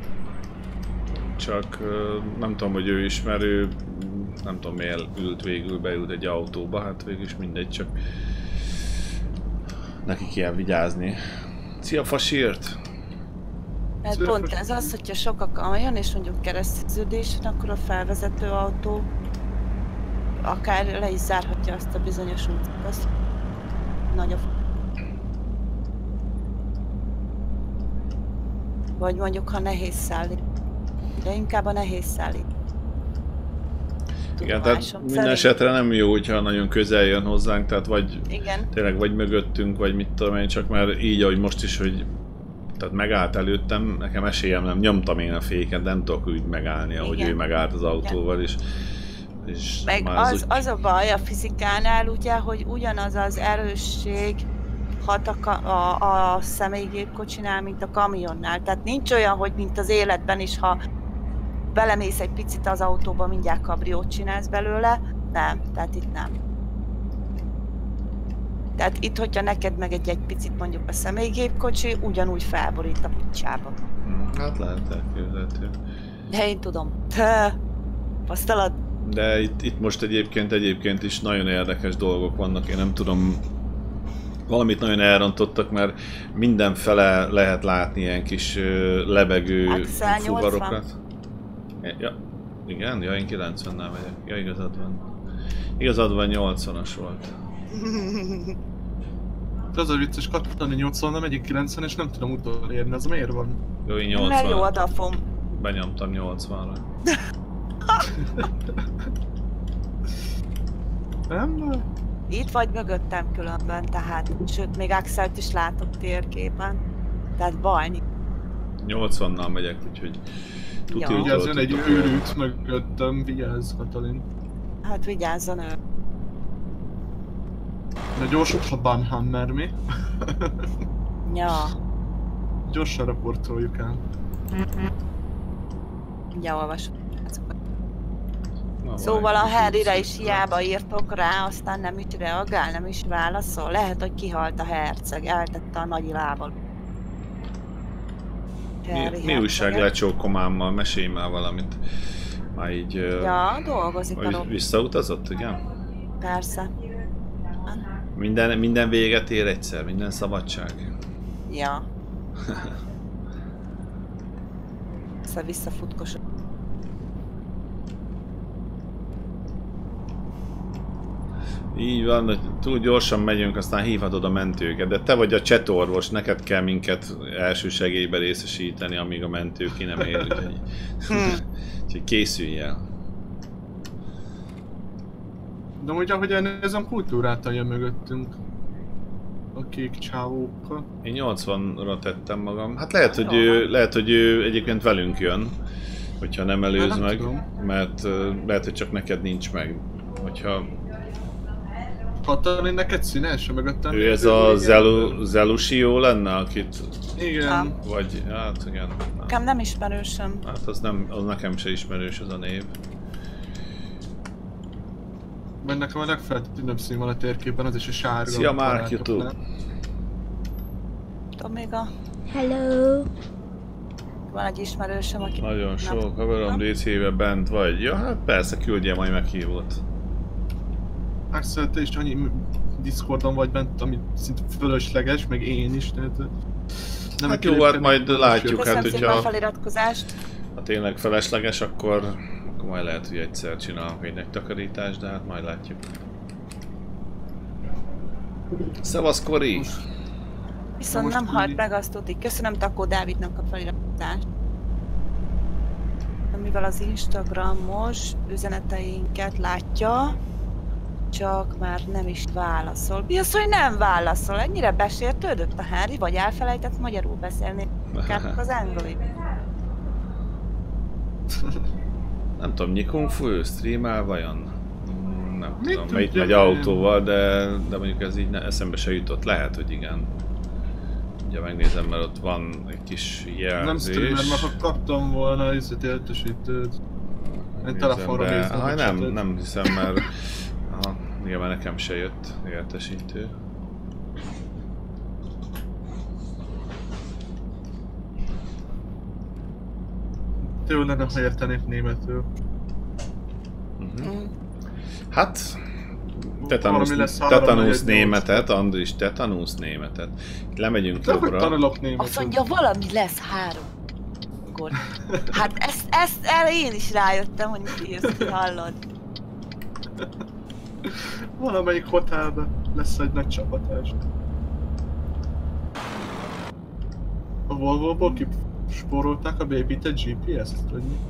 [SPEAKER 1] Csak ö, nem tudom, hogy ő is, mert ő nem tudom miért ült végül, beült egy autóba, hát végül is mindegy, csak neki kell vigyázni. Szia, fasírt!
[SPEAKER 2] Hát
[SPEAKER 3] Szép,
[SPEAKER 2] pont
[SPEAKER 3] hogy-
[SPEAKER 2] ez az, hogyha sok a kamion és mondjuk kereszteződés van, akkor a felvezető autó akár le is zárhatja azt a bizonyos útszakaszt. Nagyobb. Vagy mondjuk, ha nehéz szállít. De inkább a nehéz szállít.
[SPEAKER 1] Igen, tehát
[SPEAKER 2] Tudomásom
[SPEAKER 1] minden
[SPEAKER 2] szerint.
[SPEAKER 1] esetre nem jó, hogyha nagyon közel jön hozzánk, tehát vagy
[SPEAKER 2] Igen.
[SPEAKER 1] tényleg vagy mögöttünk, vagy mit tudom én, csak már így, ahogy most is, hogy tehát megállt előttem, nekem esélyem nem, nyomtam én a féket, nem tudok úgy megállni, ahogy
[SPEAKER 2] Igen.
[SPEAKER 1] ő megállt az autóval, és, és
[SPEAKER 2] Meg
[SPEAKER 1] már
[SPEAKER 2] az,
[SPEAKER 1] úgy-
[SPEAKER 2] az a baj a fizikánál, ugye, hogy ugyanaz az erősség hat a, ka- a, a személygépkocsinál, mint a kamionnál. Tehát nincs olyan, hogy mint az életben is, ha belemész egy picit az autóba, mindjárt kabriót csinálsz belőle. Nem, tehát itt nem. Tehát itt, hogyha neked meg egy, egy picit mondjuk a személygépkocsi, ugyanúgy felborít a picsába.
[SPEAKER 1] Hm, hát lehet elképzelhető.
[SPEAKER 2] De én tudom. Te, pasztalad?
[SPEAKER 1] De itt, itt most egyébként egyébként is nagyon érdekes dolgok vannak, én nem tudom, valamit nagyon elrontottak, mert mindenfele lehet látni ilyen kis ö, lebegő
[SPEAKER 2] Hát száz nyolcvan.
[SPEAKER 1] fuvarokat. Ja, igen, ja, én kilencvennel megyek. Ja, igazad van. Igazad van, nyolcvanas volt.
[SPEAKER 3] De az a vicces, kattani nyolcvan, nem egyik kilencven, és nem tudom utolérni, ez miért van?
[SPEAKER 1] Jó, én
[SPEAKER 2] Mert jó
[SPEAKER 1] nyolcvan.
[SPEAKER 2] a dafom.
[SPEAKER 1] Benyomtam nyolcvanra.
[SPEAKER 3] Nem baj.
[SPEAKER 2] Itt vagy mögöttem különben, tehát, sőt, még Axelt is látok térképen. Tehát baj nincs.
[SPEAKER 1] nyolcvannal megyek, úgyhogy tuti,
[SPEAKER 2] Ja.
[SPEAKER 1] hogy
[SPEAKER 3] Vigyázz,
[SPEAKER 1] jól
[SPEAKER 3] jön egy
[SPEAKER 1] tudtok
[SPEAKER 3] őrült mögöttem, vigyázz, Katalin.
[SPEAKER 2] Hát vigyázzon ő.
[SPEAKER 3] De gyorsabb, ha Banhammer, mi?
[SPEAKER 2] Ja,
[SPEAKER 3] Gyorsan raportoljuk el.
[SPEAKER 2] ugye olvasom.
[SPEAKER 1] Na,
[SPEAKER 2] Szóval
[SPEAKER 1] van
[SPEAKER 2] a
[SPEAKER 1] egy kis
[SPEAKER 2] Harryre
[SPEAKER 1] vicc.
[SPEAKER 2] is hiába írtok rá, aztán nem is reagál, nem is válaszol. Lehet, hogy kihalt a herceg, eltette a nagy lábal.
[SPEAKER 1] Mi, mi újság lecsókomámmal? Mesélj már valamit. Már így... ö,
[SPEAKER 2] Ja, dolgozik a
[SPEAKER 1] vagy
[SPEAKER 2] Rob.
[SPEAKER 1] visszautazott, igen?
[SPEAKER 2] Persze.
[SPEAKER 1] Minden, minden véget ér egyszer, minden szabadság.
[SPEAKER 2] Ja. Szóval visszafutkosod.
[SPEAKER 1] Így van, hogy túl gyorsan megyünk, aztán hívhatod a mentőket, de te vagy a csetorvos, neked kell minket elsősegélybe részesíteni, amíg a mentő ki nem ér, úgyhogy, úgyhogy készülj el.
[SPEAKER 3] De úgy, ahogy elnézem, kultúráltan jön mögöttünk. A kék csávókkal.
[SPEAKER 1] Én nyolcvanra tettem magam. Hát lehet, hogy
[SPEAKER 2] Jó.
[SPEAKER 1] ő, lehet, hogy ő egyébként velünk jön, hogyha nem előz
[SPEAKER 3] Hát nem
[SPEAKER 1] meg,
[SPEAKER 3] tudom.
[SPEAKER 1] mert ö, lehet, hogy csak neked nincs meg. Hogyha
[SPEAKER 3] Katalin, neked színes a mögöttem?
[SPEAKER 1] ő ez
[SPEAKER 3] lévő
[SPEAKER 1] a
[SPEAKER 3] igen?
[SPEAKER 1] Zelu, Zelusió lenne, akit,
[SPEAKER 3] Igen.
[SPEAKER 1] vagy, hát igen. Nem.
[SPEAKER 2] Nekem nem ismerősöm.
[SPEAKER 1] Hát az, nem, az nekem se ismerős az a név.
[SPEAKER 3] Mert nekem a legfeltűnőbb szín van a térképen, az is a sárga.
[SPEAKER 1] Szia Mark YouTube!
[SPEAKER 2] Tudom még a...
[SPEAKER 4] Hello!
[SPEAKER 2] Van egy ismerősöm, aki...
[SPEAKER 1] Nagyon sok haverom dé cé-be bent vagy. Ja, hát persze, küldje majd meghívót.
[SPEAKER 3] Axel, te is annyi Discordon vagy bent, ami szinte fölösleges, meg én is, tehát... Nem
[SPEAKER 1] Hát jó, hát majd látjuk,
[SPEAKER 2] Köszönöm
[SPEAKER 1] hát
[SPEAKER 2] szépen a
[SPEAKER 1] hogyha
[SPEAKER 2] feliratkozást.
[SPEAKER 1] ha tényleg felesleges, akkor, akkor majd lehet, hogy egyszer csinálunk egy megtakarítást, de hát majd látjuk. Szevasz Kori!
[SPEAKER 2] Viszont
[SPEAKER 3] most
[SPEAKER 2] nem halt
[SPEAKER 3] mi-
[SPEAKER 2] meg, azt tudik. Köszönöm Takó Dávidnak a feliratkozást. Mivel az Instagramos üzeneteinket látja, csak már nem is válaszol. Mi az, hogy nem válaszol? Ennyire besértődött a Henry, vagy elfelejtett magyarul beszélni? Inkább az angoli.
[SPEAKER 1] Nem tudom, Nyikung Fu streamel vajon? Mm, Nem
[SPEAKER 3] Mit
[SPEAKER 1] tudom, melyik
[SPEAKER 3] tudja
[SPEAKER 1] megy
[SPEAKER 3] én?
[SPEAKER 1] autóval, de, de mondjuk ez így ne, eszembe se jutott. Lehet, hogy igen. Ugye megnézem, mert ott van egy kis
[SPEAKER 3] Nem streamer,
[SPEAKER 1] jelzés.
[SPEAKER 3] mert ha kaptam volna izet értesítőt. Egy
[SPEAKER 1] Nézem
[SPEAKER 3] telefonra
[SPEAKER 1] be.
[SPEAKER 3] nézem
[SPEAKER 1] Ha,
[SPEAKER 3] a
[SPEAKER 1] nem,
[SPEAKER 3] chatet.
[SPEAKER 1] nem hiszem, mert aha, igen, mert nekem se jött értesítő.
[SPEAKER 3] Jó lenne, ha értenék németül.
[SPEAKER 1] Uh-huh.
[SPEAKER 2] Mm.
[SPEAKER 1] Hát, tetanusz,
[SPEAKER 3] Valami lesz három,
[SPEAKER 1] tetanusz
[SPEAKER 3] négy,
[SPEAKER 1] németet, Andris, tetanusz németet. Lemegyünk
[SPEAKER 3] De hogy
[SPEAKER 1] jobbra.
[SPEAKER 3] tanulok németül?
[SPEAKER 2] Azt mondja, valami lesz három. Akkor. Hát ezt, ezt el én is rájöttem, hogy mit írsz, ki hallod.
[SPEAKER 3] Valamelyik hotelben lesz egy nagy csapatás. A Volvo-ból kispórolták a beépített gé pé es-t, vagy mi?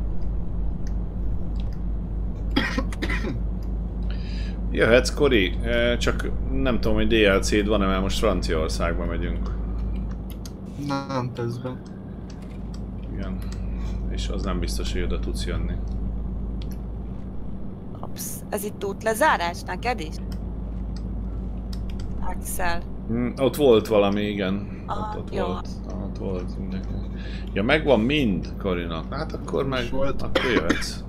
[SPEAKER 1] Jöhetsz, Kori, eh, csak nem tudom, hogy dé el cé-d van-e, mert most Franciaországba megyünk.
[SPEAKER 3] Nem, teszben.
[SPEAKER 1] Igen. És az nem biztos, hogy oda tudsz jönni.
[SPEAKER 2] Ups, ez itt útlezárás neked is? Axel.
[SPEAKER 1] Hm, ott volt valami, igen.
[SPEAKER 2] Aha,
[SPEAKER 1] ott, ott
[SPEAKER 2] jó.
[SPEAKER 1] volt. Ah, ott volt mindenki. Ja, megvan mind Korinak. Hát akkor meg,
[SPEAKER 3] Volt.
[SPEAKER 1] akkor jöhetsz.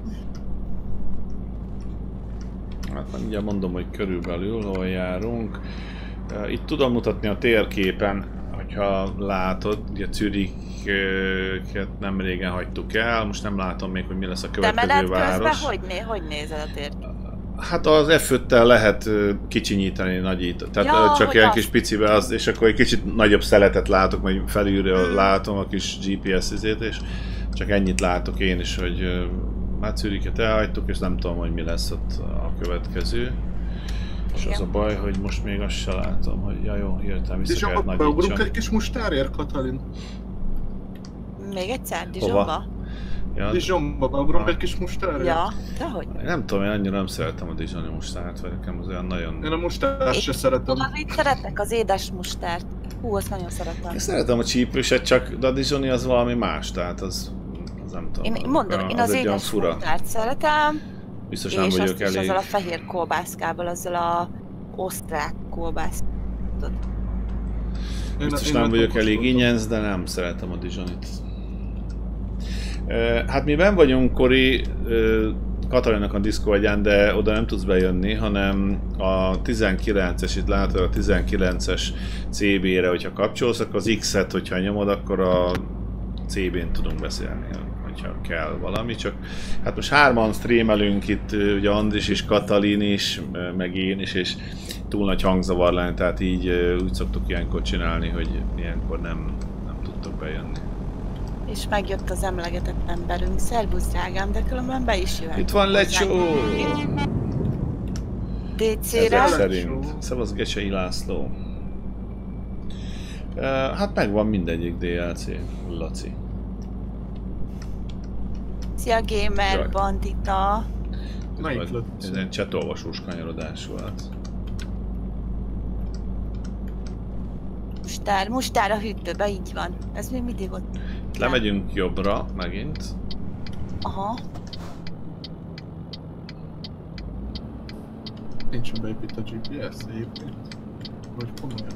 [SPEAKER 1] Hát mindjárt mondom, hogy körülbelül hol járunk. Uh, Itt tudom mutatni a térképen, hogyha látod, ugye Zürichket nem régen hagytuk el, most nem látom még, hogy mi lesz a
[SPEAKER 2] De menet
[SPEAKER 1] következő
[SPEAKER 2] közben
[SPEAKER 1] város.
[SPEAKER 2] hogy, né, hogy nézed a térképet?
[SPEAKER 1] Hát az ef öttel lehet ö, kicsinyíteni, nagyít. Tehát
[SPEAKER 2] Ja,
[SPEAKER 1] ö, csak
[SPEAKER 2] hogy
[SPEAKER 1] ilyen
[SPEAKER 2] azt.
[SPEAKER 1] kis picibe az, és akkor egy kicsit nagyobb szeletet látok, majd felülről
[SPEAKER 2] Hmm.
[SPEAKER 1] látom a kis gé pé es izét, és csak ennyit látok én is, hogy ö, már Zürichet elhagytuk, és nem tudom, hogy mi lesz ott a következő. És az a baj, hogy most még azt se látom, hogy ja jó, jöttem vissza,
[SPEAKER 3] És
[SPEAKER 1] kellett
[SPEAKER 3] akkor beugrunk
[SPEAKER 1] nagyítson.
[SPEAKER 3] egy kis mustárért, Katalin.
[SPEAKER 2] Még egyszer, Dijonba?
[SPEAKER 1] Ja,
[SPEAKER 3] Dijonba beugrunk
[SPEAKER 1] Ah.
[SPEAKER 3] egy kis mustárért.
[SPEAKER 2] Ja, dehogy.
[SPEAKER 1] nem tudom, én annyira nem szeretem a Dijoni mustárt, vagy nekem az olyan nagyon...
[SPEAKER 3] Én a mustárt se szeretem.
[SPEAKER 2] Tudod, mit szeretnek? Az édes mustárt. Hú, azt nagyon szeretem.
[SPEAKER 1] Én szeretem a csípőset, csak de a Dijoni az valami más, tehát az, az nem tudom.
[SPEAKER 2] Én mondom, én
[SPEAKER 1] az
[SPEAKER 2] az
[SPEAKER 1] egy olyan
[SPEAKER 2] édes
[SPEAKER 1] fura.
[SPEAKER 2] mustárt szeretem,
[SPEAKER 1] Biztos nem
[SPEAKER 2] és
[SPEAKER 1] vagyok
[SPEAKER 2] azt is
[SPEAKER 1] elég.
[SPEAKER 2] azzal a fehér kolbászkával, azzal a osztrák kolbász.
[SPEAKER 3] Én-
[SPEAKER 1] Biztos
[SPEAKER 3] én
[SPEAKER 1] nem
[SPEAKER 3] meg
[SPEAKER 1] vagyok elég
[SPEAKER 3] kóstoltam.
[SPEAKER 1] ingyenc, de nem szeretem a Dijonit. Ö, Hát mi benn vagyunk, Kori, ö, Katalinnak a diszkóagyán, de oda nem tudsz bejönni, hanem a tizenkilences, itt látod a tizenkilences cé bé-re, hogyha kapcsolsz, akkor az X-et, hogyha nyomod, akkor a cé bén tudunk beszélni, hogyha kell valami, csak hát most hárman streamelünk itt, ugye Andris is, Katalin is, meg én is, és túl nagy hangzavar lenne, tehát így úgy szoktuk ilyenkor csinálni, hogy ilyenkor nem, nem tudtok bejönni.
[SPEAKER 2] És megjött az emlegetett emberünk. Szervusz, drágám, de különben be is jöhet.
[SPEAKER 1] Itt van Lecsó!
[SPEAKER 2] dé cére.
[SPEAKER 1] Ezek
[SPEAKER 3] Lecsó.
[SPEAKER 1] szerint. Szevasz Gecsei László. Uh, hát megvan mindegyik dé el cé, Laci.
[SPEAKER 2] Szia, gamer,
[SPEAKER 1] Jaj.
[SPEAKER 2] bandita.
[SPEAKER 3] Melyik
[SPEAKER 1] Vagy
[SPEAKER 3] lett?
[SPEAKER 1] ez egy csetolvasós kanyarodás volt.
[SPEAKER 2] Mustár, mustár a hűtőbe, így van. Ez még mindig ott.
[SPEAKER 1] Lemegyünk jobbra megint.
[SPEAKER 2] Aha.
[SPEAKER 3] Nincsen beépített gé pé es egyébként. Vagy komolyan.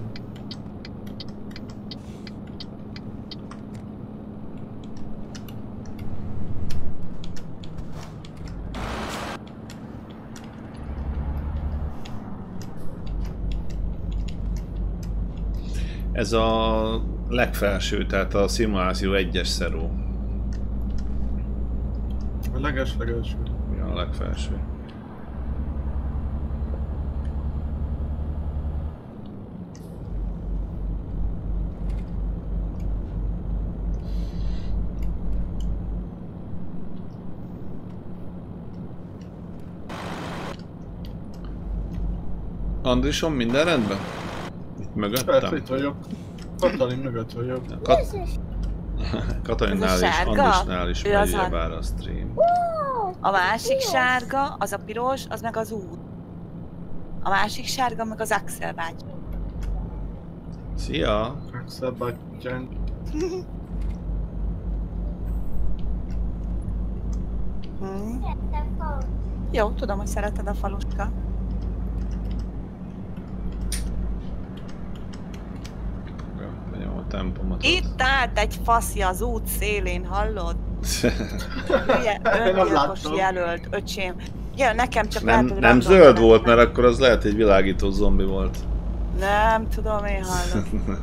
[SPEAKER 1] Ez a legfelső, tehát a szimuláció egyes szeró.
[SPEAKER 3] A leges-legelső.
[SPEAKER 1] Ja, a legfelső. Andrison, minden rendben? Itt mögöttem?
[SPEAKER 3] Persze, itt vagyok. Katalin mögött vagyok.
[SPEAKER 1] Kat Katalinnál
[SPEAKER 2] Ez a
[SPEAKER 1] és
[SPEAKER 2] sárga?
[SPEAKER 1] Andrisnál is
[SPEAKER 2] Ő
[SPEAKER 1] megy
[SPEAKER 2] az a-
[SPEAKER 1] ugyebár a stream.
[SPEAKER 2] A másik sárga, az a piros, az meg az út. A másik sárga, meg az Axel báty.
[SPEAKER 1] Szia!
[SPEAKER 3] Axel bátyánk.
[SPEAKER 2] Hmm. Jó, tudom, hogy szereted a faluska.
[SPEAKER 1] Ja, Megnyom a tempomat.
[SPEAKER 2] Itt állt egy faszja az út szélén, hallod? Hülye, öngyilkos
[SPEAKER 3] láttam.
[SPEAKER 2] jelölt, öcsém. Ja, nekem csak lehet,
[SPEAKER 1] nem,
[SPEAKER 2] hogy
[SPEAKER 1] nem
[SPEAKER 2] random
[SPEAKER 1] zöld
[SPEAKER 2] felett
[SPEAKER 1] volt,
[SPEAKER 2] meg-
[SPEAKER 1] mert akkor az lehet egy világító zombi volt.
[SPEAKER 2] Nem, tudom, én hallom.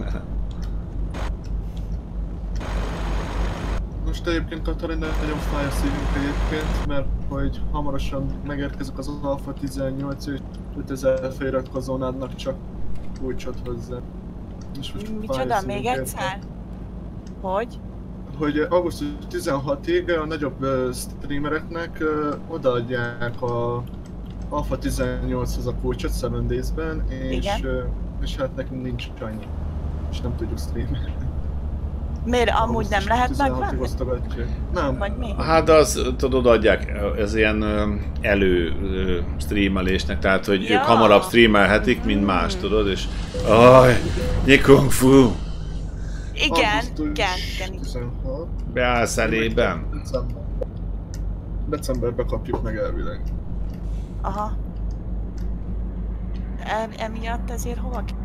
[SPEAKER 3] Most egyébként Katalin nagyon fáj a szívünk egyébként, mert hogy hamarosan megérkezik az Alpha tizennyolc és ötezer feliratkozónádnak csak kulcsot hozzá. És most fáj a
[SPEAKER 2] Micsoda,
[SPEAKER 3] szívünk
[SPEAKER 2] még
[SPEAKER 3] érte.
[SPEAKER 2] egyszer? Hogy?
[SPEAKER 3] Hogy augusztus tizenhatodikáig a nagyobb uh, streamereknek uh, odaadják a Alpha tizennyolchoz a kulcsot Seven Days-ben, és,
[SPEAKER 2] Igen.
[SPEAKER 3] uh, és hát nekünk nincs annyi. És nem tudjuk streamelni.
[SPEAKER 2] Miért amúgy nem lehet
[SPEAKER 3] tizenhatig
[SPEAKER 2] megvenni?
[SPEAKER 3] osztogatják. Nem.
[SPEAKER 2] Vagy mi?
[SPEAKER 1] Hát de az, tudod, adják, ez ilyen ö, elő ö, streamelésnek, tehát hogy
[SPEAKER 2] Ja.
[SPEAKER 1] ők hamarabb streamelhetik, mint
[SPEAKER 2] Mhm.
[SPEAKER 1] más, tudod, és aj, nyikung fu,
[SPEAKER 2] Igen,
[SPEAKER 3] Augusztus
[SPEAKER 2] igen, igen, igen.
[SPEAKER 3] tizenhat.
[SPEAKER 1] beállsz elében.
[SPEAKER 3] December. Decemberben kapjuk meg elvileg.
[SPEAKER 2] Aha. E, emiatt ezért hova ki?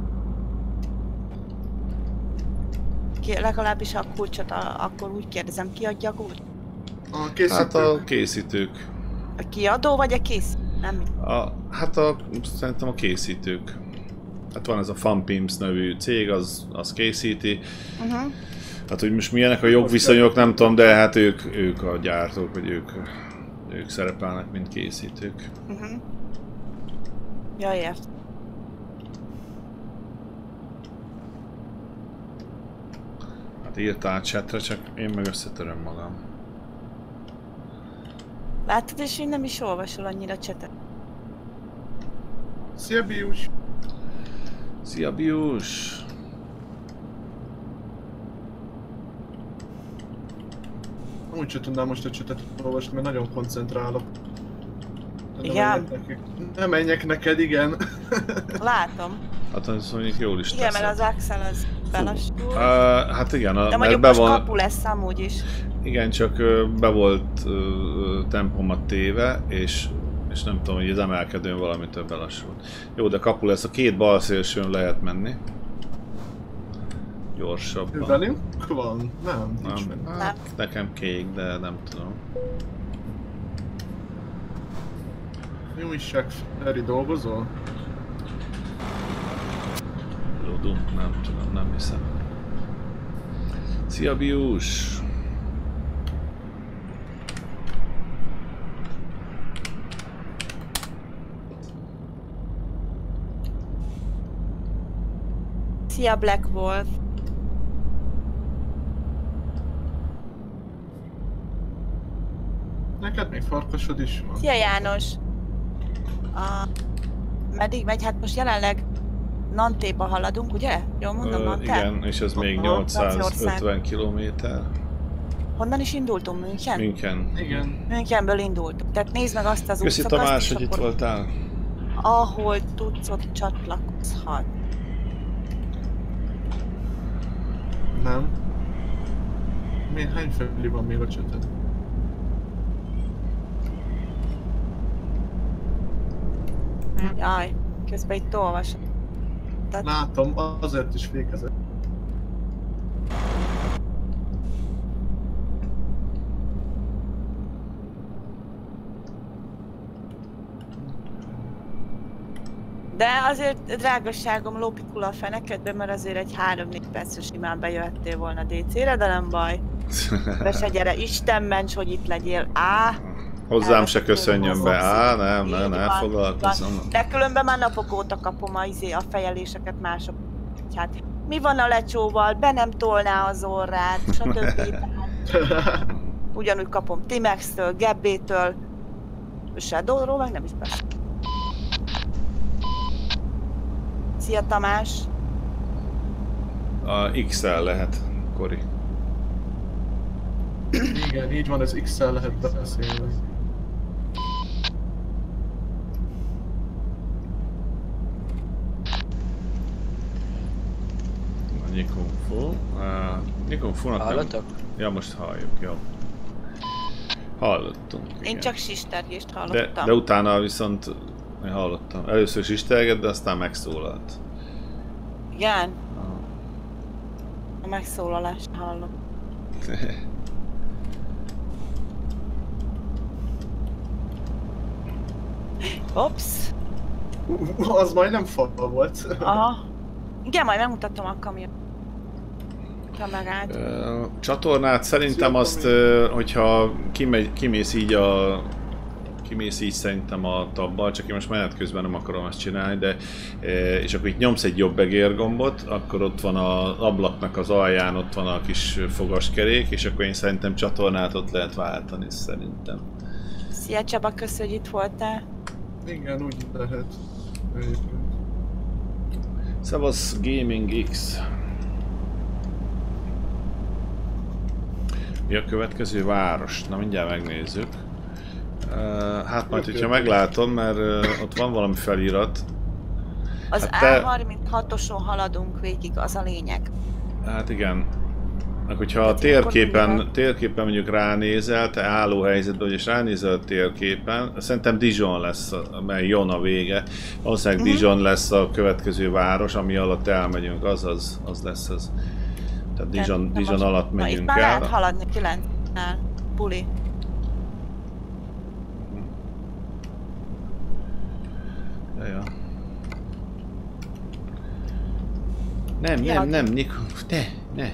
[SPEAKER 2] ki? Legalábbis a kulcsot, a, akkor úgy kérdezem, ki adja a kulcsot?
[SPEAKER 3] A készítők.
[SPEAKER 1] Hát a készítők.
[SPEAKER 2] A kiadó vagy a kész? Nem.
[SPEAKER 1] A, hát a, szerintem a készítők. Hát van ez a Funpimps nevű cég, az, az készíti.
[SPEAKER 2] Uh-huh.
[SPEAKER 1] Hát hogy most milyenek a jogviszonyok, nem tudom, de hát ők, ők a gyártók, vagy ők, ők szerepelnek, mint készítők.
[SPEAKER 2] Uh-huh. Ja, ért.
[SPEAKER 1] Hát írtál chatre, csak én meg összetöröm magam.
[SPEAKER 2] Láttad, és én nem is olvasol annyira csetet.
[SPEAKER 3] Szia Bius!
[SPEAKER 1] Szia Bius!
[SPEAKER 3] Amúgy sem tudnám most a csetet olvasni, mert nagyon koncentrálok. Nem
[SPEAKER 2] Igen?
[SPEAKER 3] menjek nekik. Nem menjek neked, igen.
[SPEAKER 2] Látom.
[SPEAKER 1] Hát az mondjuk jól is
[SPEAKER 2] Igen, mert
[SPEAKER 1] teszed.
[SPEAKER 2] az Axel az belassul.
[SPEAKER 1] Uh, hát igen, a,
[SPEAKER 2] De
[SPEAKER 1] mert
[SPEAKER 2] mondjuk
[SPEAKER 1] be
[SPEAKER 2] most
[SPEAKER 1] van,
[SPEAKER 2] kapu lesz amúgy is.
[SPEAKER 1] igen, csak ö, be volt ö, tempomat téve, és, és nem tudom, hogy az emelkedőn valamitől belassult. Jó, de kapu lesz, a két bal szélsőn lehet menni.
[SPEAKER 3] Ő
[SPEAKER 1] Gyorsabban.
[SPEAKER 3] velünk van? Nem, nincs velünk.
[SPEAKER 1] Nem, hát nekem kék, de nem tudom.
[SPEAKER 3] Jó újság, Feri, dolgozol?
[SPEAKER 1] Ludu, nem tudom, nem hiszem. Szia Bius!
[SPEAKER 2] Szia Black Wolf.
[SPEAKER 3] Neked még farkasod is van.
[SPEAKER 2] Szia János. A... Meddig megy? Hát most jelenleg Nantéba haladunk, ugye? Jól mondom,
[SPEAKER 1] Ö,
[SPEAKER 2] Nanté?
[SPEAKER 1] igen, és ez még
[SPEAKER 3] Aha,
[SPEAKER 1] nyolcszázötven kilométer.
[SPEAKER 2] Honnan is indultunk? München?
[SPEAKER 1] München.
[SPEAKER 3] Igen.
[SPEAKER 2] Münchenből indultunk. Tehát nézd meg azt az
[SPEAKER 1] Köszi
[SPEAKER 2] útszakaszt,
[SPEAKER 1] Tamás,
[SPEAKER 2] és
[SPEAKER 1] hogy itt
[SPEAKER 2] akkor
[SPEAKER 1] voltál.
[SPEAKER 2] ahol tudsz, ott csatlakozhat.
[SPEAKER 3] Nem. Mi, hány felé van még a cseted?
[SPEAKER 2] Jaj, közben itt olvasom. Tehát
[SPEAKER 3] Látom, azért is fékezek.
[SPEAKER 2] de De azért drágasságom lópikul a fenekedbe, mert azért egy három-négy percre simán bejöhettél volna dé cére, de nem baj. Be se gyere, Isten ments, hogy itt legyél. Á!
[SPEAKER 1] Hozzám se köszönjön be. Á, nem, nem, nem foglalkozom.
[SPEAKER 2] De különben már napok óta kapom a, izé, a fejeléseket mások. Hát mi van a lecsóval, be nem tolná az orrát, stb. Ugyanúgy kapom Timex-től, Gebbétől, Shadowról meg nem is be. Szia Tamás!
[SPEAKER 1] A iksz el lehet, Kori.
[SPEAKER 3] Igen, így van, ez iksz el lehet beszélni.
[SPEAKER 1] Nikon Fu. Uh, Nikon Fu-nak nem...
[SPEAKER 5] Hallatok?
[SPEAKER 1] Ja, most halljuk, jó. Hallottunk, igen.
[SPEAKER 2] Én csak sistergést
[SPEAKER 1] de,
[SPEAKER 2] hallottam.
[SPEAKER 1] de utána viszont én hallottam. Először sistergett, de aztán megszólalt.
[SPEAKER 2] Igen?
[SPEAKER 1] Ah.
[SPEAKER 2] A megszólalást hallom. Ops!
[SPEAKER 3] Uh, az majdnem fal volt.
[SPEAKER 2] Aha. Igen, majd megmutatom a kamion. Kamerát.
[SPEAKER 1] Uh, csatornát szerintem azt, uh, hogyha kimegy, kimész így a... Kimész így szerintem a tabbal, csak én most menet közben nem akarom ezt csinálni, de uh, és akkor itt nyomsz egy jobb egérgombot, akkor ott van az ablaknak az alján, ott van a kis fogaskerék, és akkor én szerintem csatornát ott lehet váltani, szerintem.
[SPEAKER 2] Szia Csaba, köszönjük, hogy itt voltál.
[SPEAKER 3] Igen, úgy lehet.
[SPEAKER 1] Szevasz Gaming X. Mi a következő város? Na mindjárt megnézzük. Uh, hát majd, hogyha meglátom, mert uh, ott van valami felirat.
[SPEAKER 2] Az
[SPEAKER 1] Hát te...
[SPEAKER 2] á harminchatoson haladunk végig, az a lényeg.
[SPEAKER 1] Hát igen. Hogyha a térképen, térképen mondjuk ránézel, te álló helyzetben, és ránézel a térképen, szerintem Dijon lesz, mert jön a vége. Valószínűleg uh-huh. Dijon lesz a következő város, ami alatt elmegyünk, az az, az lesz az. Tehát Dijon,
[SPEAKER 2] de,
[SPEAKER 1] Dijon alatt
[SPEAKER 2] na,
[SPEAKER 1] megyünk
[SPEAKER 2] itt már
[SPEAKER 1] el.
[SPEAKER 2] lehet haladni kilencnál. Puli.
[SPEAKER 1] Ja, ja. Nem,
[SPEAKER 2] Ja,
[SPEAKER 1] nem, nem, Nikon, ne, ne.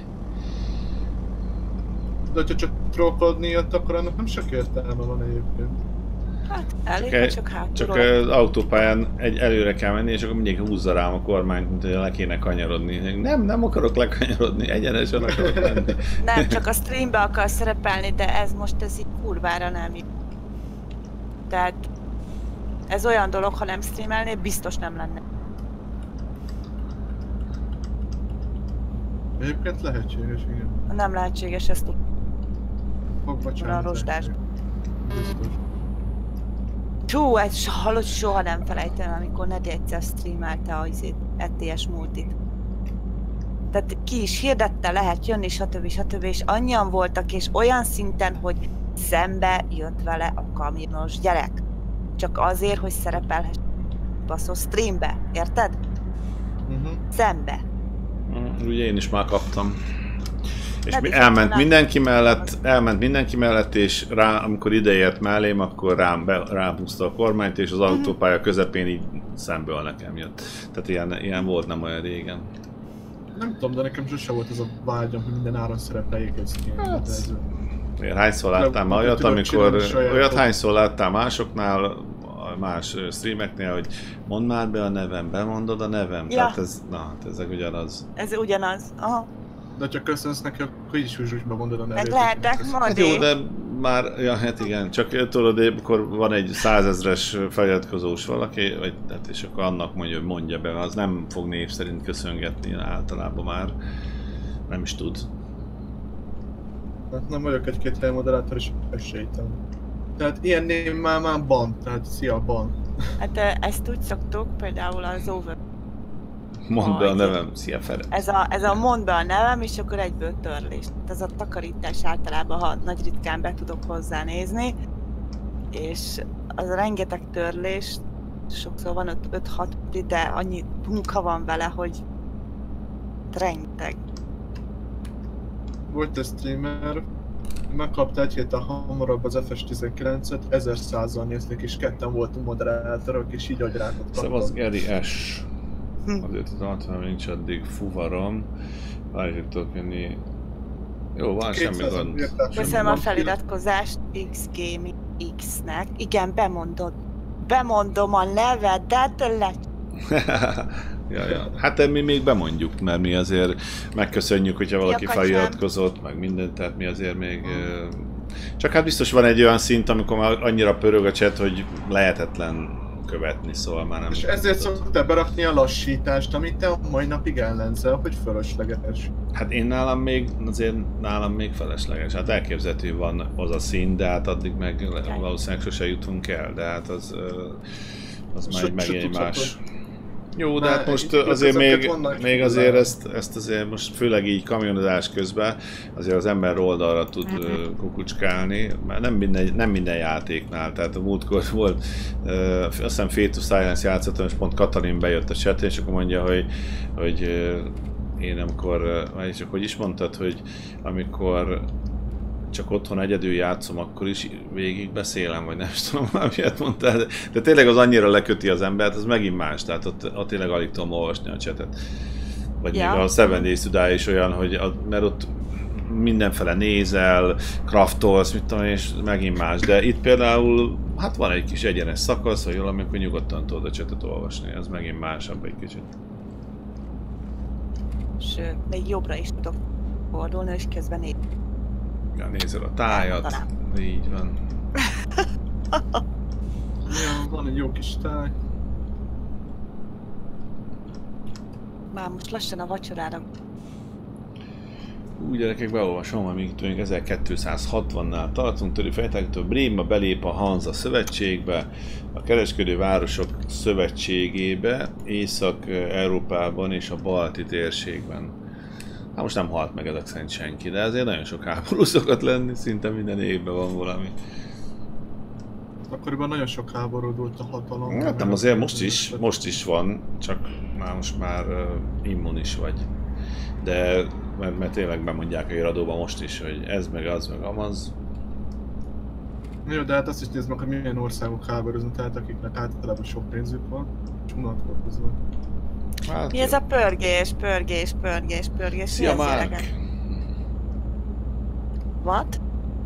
[SPEAKER 3] De hogyha csak trollkodni jött, akkor annak nem sok értelme van egyébként.
[SPEAKER 2] Hát elég,
[SPEAKER 1] Csak,
[SPEAKER 2] csak hát.
[SPEAKER 1] csak az autópályán egy előre kell menni, és akkor mindig húzza rám a kormányt, mint hogy le kéne kanyarodni. Nem, nem akarok lekanyarodni, egyenesen akarok menni.
[SPEAKER 2] Nem, csak a streambe akar szerepelni, de ez most ez így kurvára nem így. Tehát ez olyan dolog, ha nem streamelnél, biztos nem lenne.
[SPEAKER 3] Egyébként lehetséges, igen.
[SPEAKER 2] Nem lehetséges, ezt tudni.
[SPEAKER 3] Fogva
[SPEAKER 2] A
[SPEAKER 3] csinálni.
[SPEAKER 2] rozsdás.
[SPEAKER 3] Biztos.
[SPEAKER 2] Hú, ezt hallott, soha nem felejtem, amikor Nedi egyszer streamelte a é té es multit. Tehát ki is hirdette, lehet jönni, stb. stb. És annyian voltak, és olyan szinten, hogy szembe jött vele a kamionos gyerek. Csak azért, hogy szerepelhess baszó streambe, érted?
[SPEAKER 3] Uh-huh.
[SPEAKER 2] Szembe.
[SPEAKER 1] Ugye én is már kaptam. És
[SPEAKER 2] Pedig
[SPEAKER 1] mi elment
[SPEAKER 2] nem-
[SPEAKER 1] mindenki mellett, elment mindenki mellett, és rá, amikor ideért mellém, akkor rám, be, rám húzta a kormányt, és az autópálya közepén így szemből nekem jött. Tehát ilyen, ilyen volt nem olyan régen.
[SPEAKER 3] Nem tudom, de nekem sose volt ez a vágyam, hogy minden áron szerepeljék egy streamben.
[SPEAKER 1] Hát,
[SPEAKER 3] de ez-
[SPEAKER 1] Én hányszor láttam már
[SPEAKER 3] Nem,
[SPEAKER 1] olyat,
[SPEAKER 3] tudod
[SPEAKER 1] amikor,
[SPEAKER 3] csinálni saját
[SPEAKER 1] olyat
[SPEAKER 3] dolgot.
[SPEAKER 1] hányszor láttam másoknál, más streameknél, hogy mondd már be a nevem, bemondod a nevem.
[SPEAKER 2] Ja.
[SPEAKER 1] Tehát ez, na, hát ezek ugyanaz.
[SPEAKER 2] Ez ugyanaz. Aha.
[SPEAKER 3] De csak köszönsz neki, akkor így is úgy bemondod a nevét.
[SPEAKER 2] Meg lehetek
[SPEAKER 3] Köszönöm.
[SPEAKER 1] Hát jó,
[SPEAKER 2] Madi.
[SPEAKER 1] de már, ja, hát igen, csak tudod, amikor van egy százezres feliratkozós valaki, vagy, hát és akkor annak mondja, hogy mondja be, az nem fog név szerint köszöngetni általában már. Nem is tud.
[SPEAKER 3] Hát nem vagyok egy-két helymoderátor, és esélytelen. Tehát ilyen név már már ban, tehát szia ban.
[SPEAKER 2] Hát ö, ezt úgy szoktuk, például az over.
[SPEAKER 1] Mondd be a
[SPEAKER 2] Aj,
[SPEAKER 1] nevem, szia Fere.
[SPEAKER 2] Ez a, ez a mondd be a nevem, és akkor egyből törlés. Ez a takarítás általában, ha nagy ritkán be tudok hozzá nézni. És az a rengeteg törlés, sokszor van öt-hat, de annyi munka van vele, hogy rengeteg.
[SPEAKER 3] Volt egy streamer, megkapta egy héttel hamarabb az ef es tizenkilencet, ezerszázal nézték, és ketten voltunk moderátorok, és így agyrákot kaptam.
[SPEAKER 1] Szavasz Geri S. Azért az hatvan nincs addig fuvarom. Várj, tudok jönni. Jó, van, semmi gond.
[SPEAKER 2] Köszönöm a feliratkozást X Gaming X-nek. Igen, bemondod. Bemondom a nevedet, le...
[SPEAKER 1] ja, ja. Hát mi még bemondjuk, mert mi azért megköszönjük, hogyha valaki
[SPEAKER 2] Ja,
[SPEAKER 1] feliratkozott, meg mindent, tehát mi azért még... Csak hát biztos van egy olyan szint, amikor már annyira pörög a chat, hogy lehetetlen követni, szóval már nem...
[SPEAKER 3] És ezért szoktál berakni a lassítást, amit te a mai napig ellenzel, hogy fölösleges.
[SPEAKER 1] Hát én nálam még, azért nálam még felesleges. Hát elképzelhető van az a szín, de hát addig meg valószínűleg sose jutunk el, de hát az, az már egy megint egy más. Jó, de hát most azért még, még azért ezt, ezt azért most főleg így kamionozás közben azért az ember oldalra tud uh, kukucskálni, mert nem minden, nem minden játéknál, tehát a múltkor volt, uh, azt hiszem Fate to Silence játszottam, és pont Katalin bejött a chatén, és akkor mondja, hogy, hogy uh, én amikor, vagy csak hogy is mondtad, hogy amikor csak otthon egyedül játszom, akkor is végig beszélem, vagy nem tudom, miért mondtál, de, de tényleg az annyira leköti az embert, az megint más, tehát ott, ott tényleg alig tudom olvasni a chatet. Vagy ja. Még a Seven Days to Die is olyan, hogy a, mert ott mindenfele nézel, craftolsz, mit tudom, és megint más, de itt például, hát van egy kis egyenes szakasz, vagy valami, amikor nyugodtan tudod a chatet olvasni, ez megint másabb egy kicsit.
[SPEAKER 2] Sőt, még jobbra is tudok fordulni, és közben nézni.
[SPEAKER 1] Ja, nézel a tájat, így van.
[SPEAKER 3] Ja, van egy jó kis táj.
[SPEAKER 2] Már most lassan a vacsorára.
[SPEAKER 1] Úgy gyerekek, beolvasom, amíg tőlünk ezerkétszázhatvannál tartunk, törő fejtáktól Bréma belép a Hanza szövetségbe, a kereskedő városok szövetségébe, Észak-Európában és a balti térségben. Hát most nem halt meg ezek szerint senki, de azért nagyon sok háború szokott lenni, szinte minden évben van valami.
[SPEAKER 3] Akkoriban nagyon sok háború volt a hatalom.
[SPEAKER 1] Hát nem, azért most is, most is van, csak már most már uh, immunis vagy. De mert, mert tényleg bemondják a iradóban most is, hogy ez meg az meg amaz.
[SPEAKER 3] Jó, de hát azt is nézd meg, hogy milyen országok háborúznak, tehát akiknek általában sok pénzük van, és unatkoznak.
[SPEAKER 2] Hát, mi ez a pörgés, pörgés, pörgés, pörgés?
[SPEAKER 1] Szia, Márk!
[SPEAKER 2] What?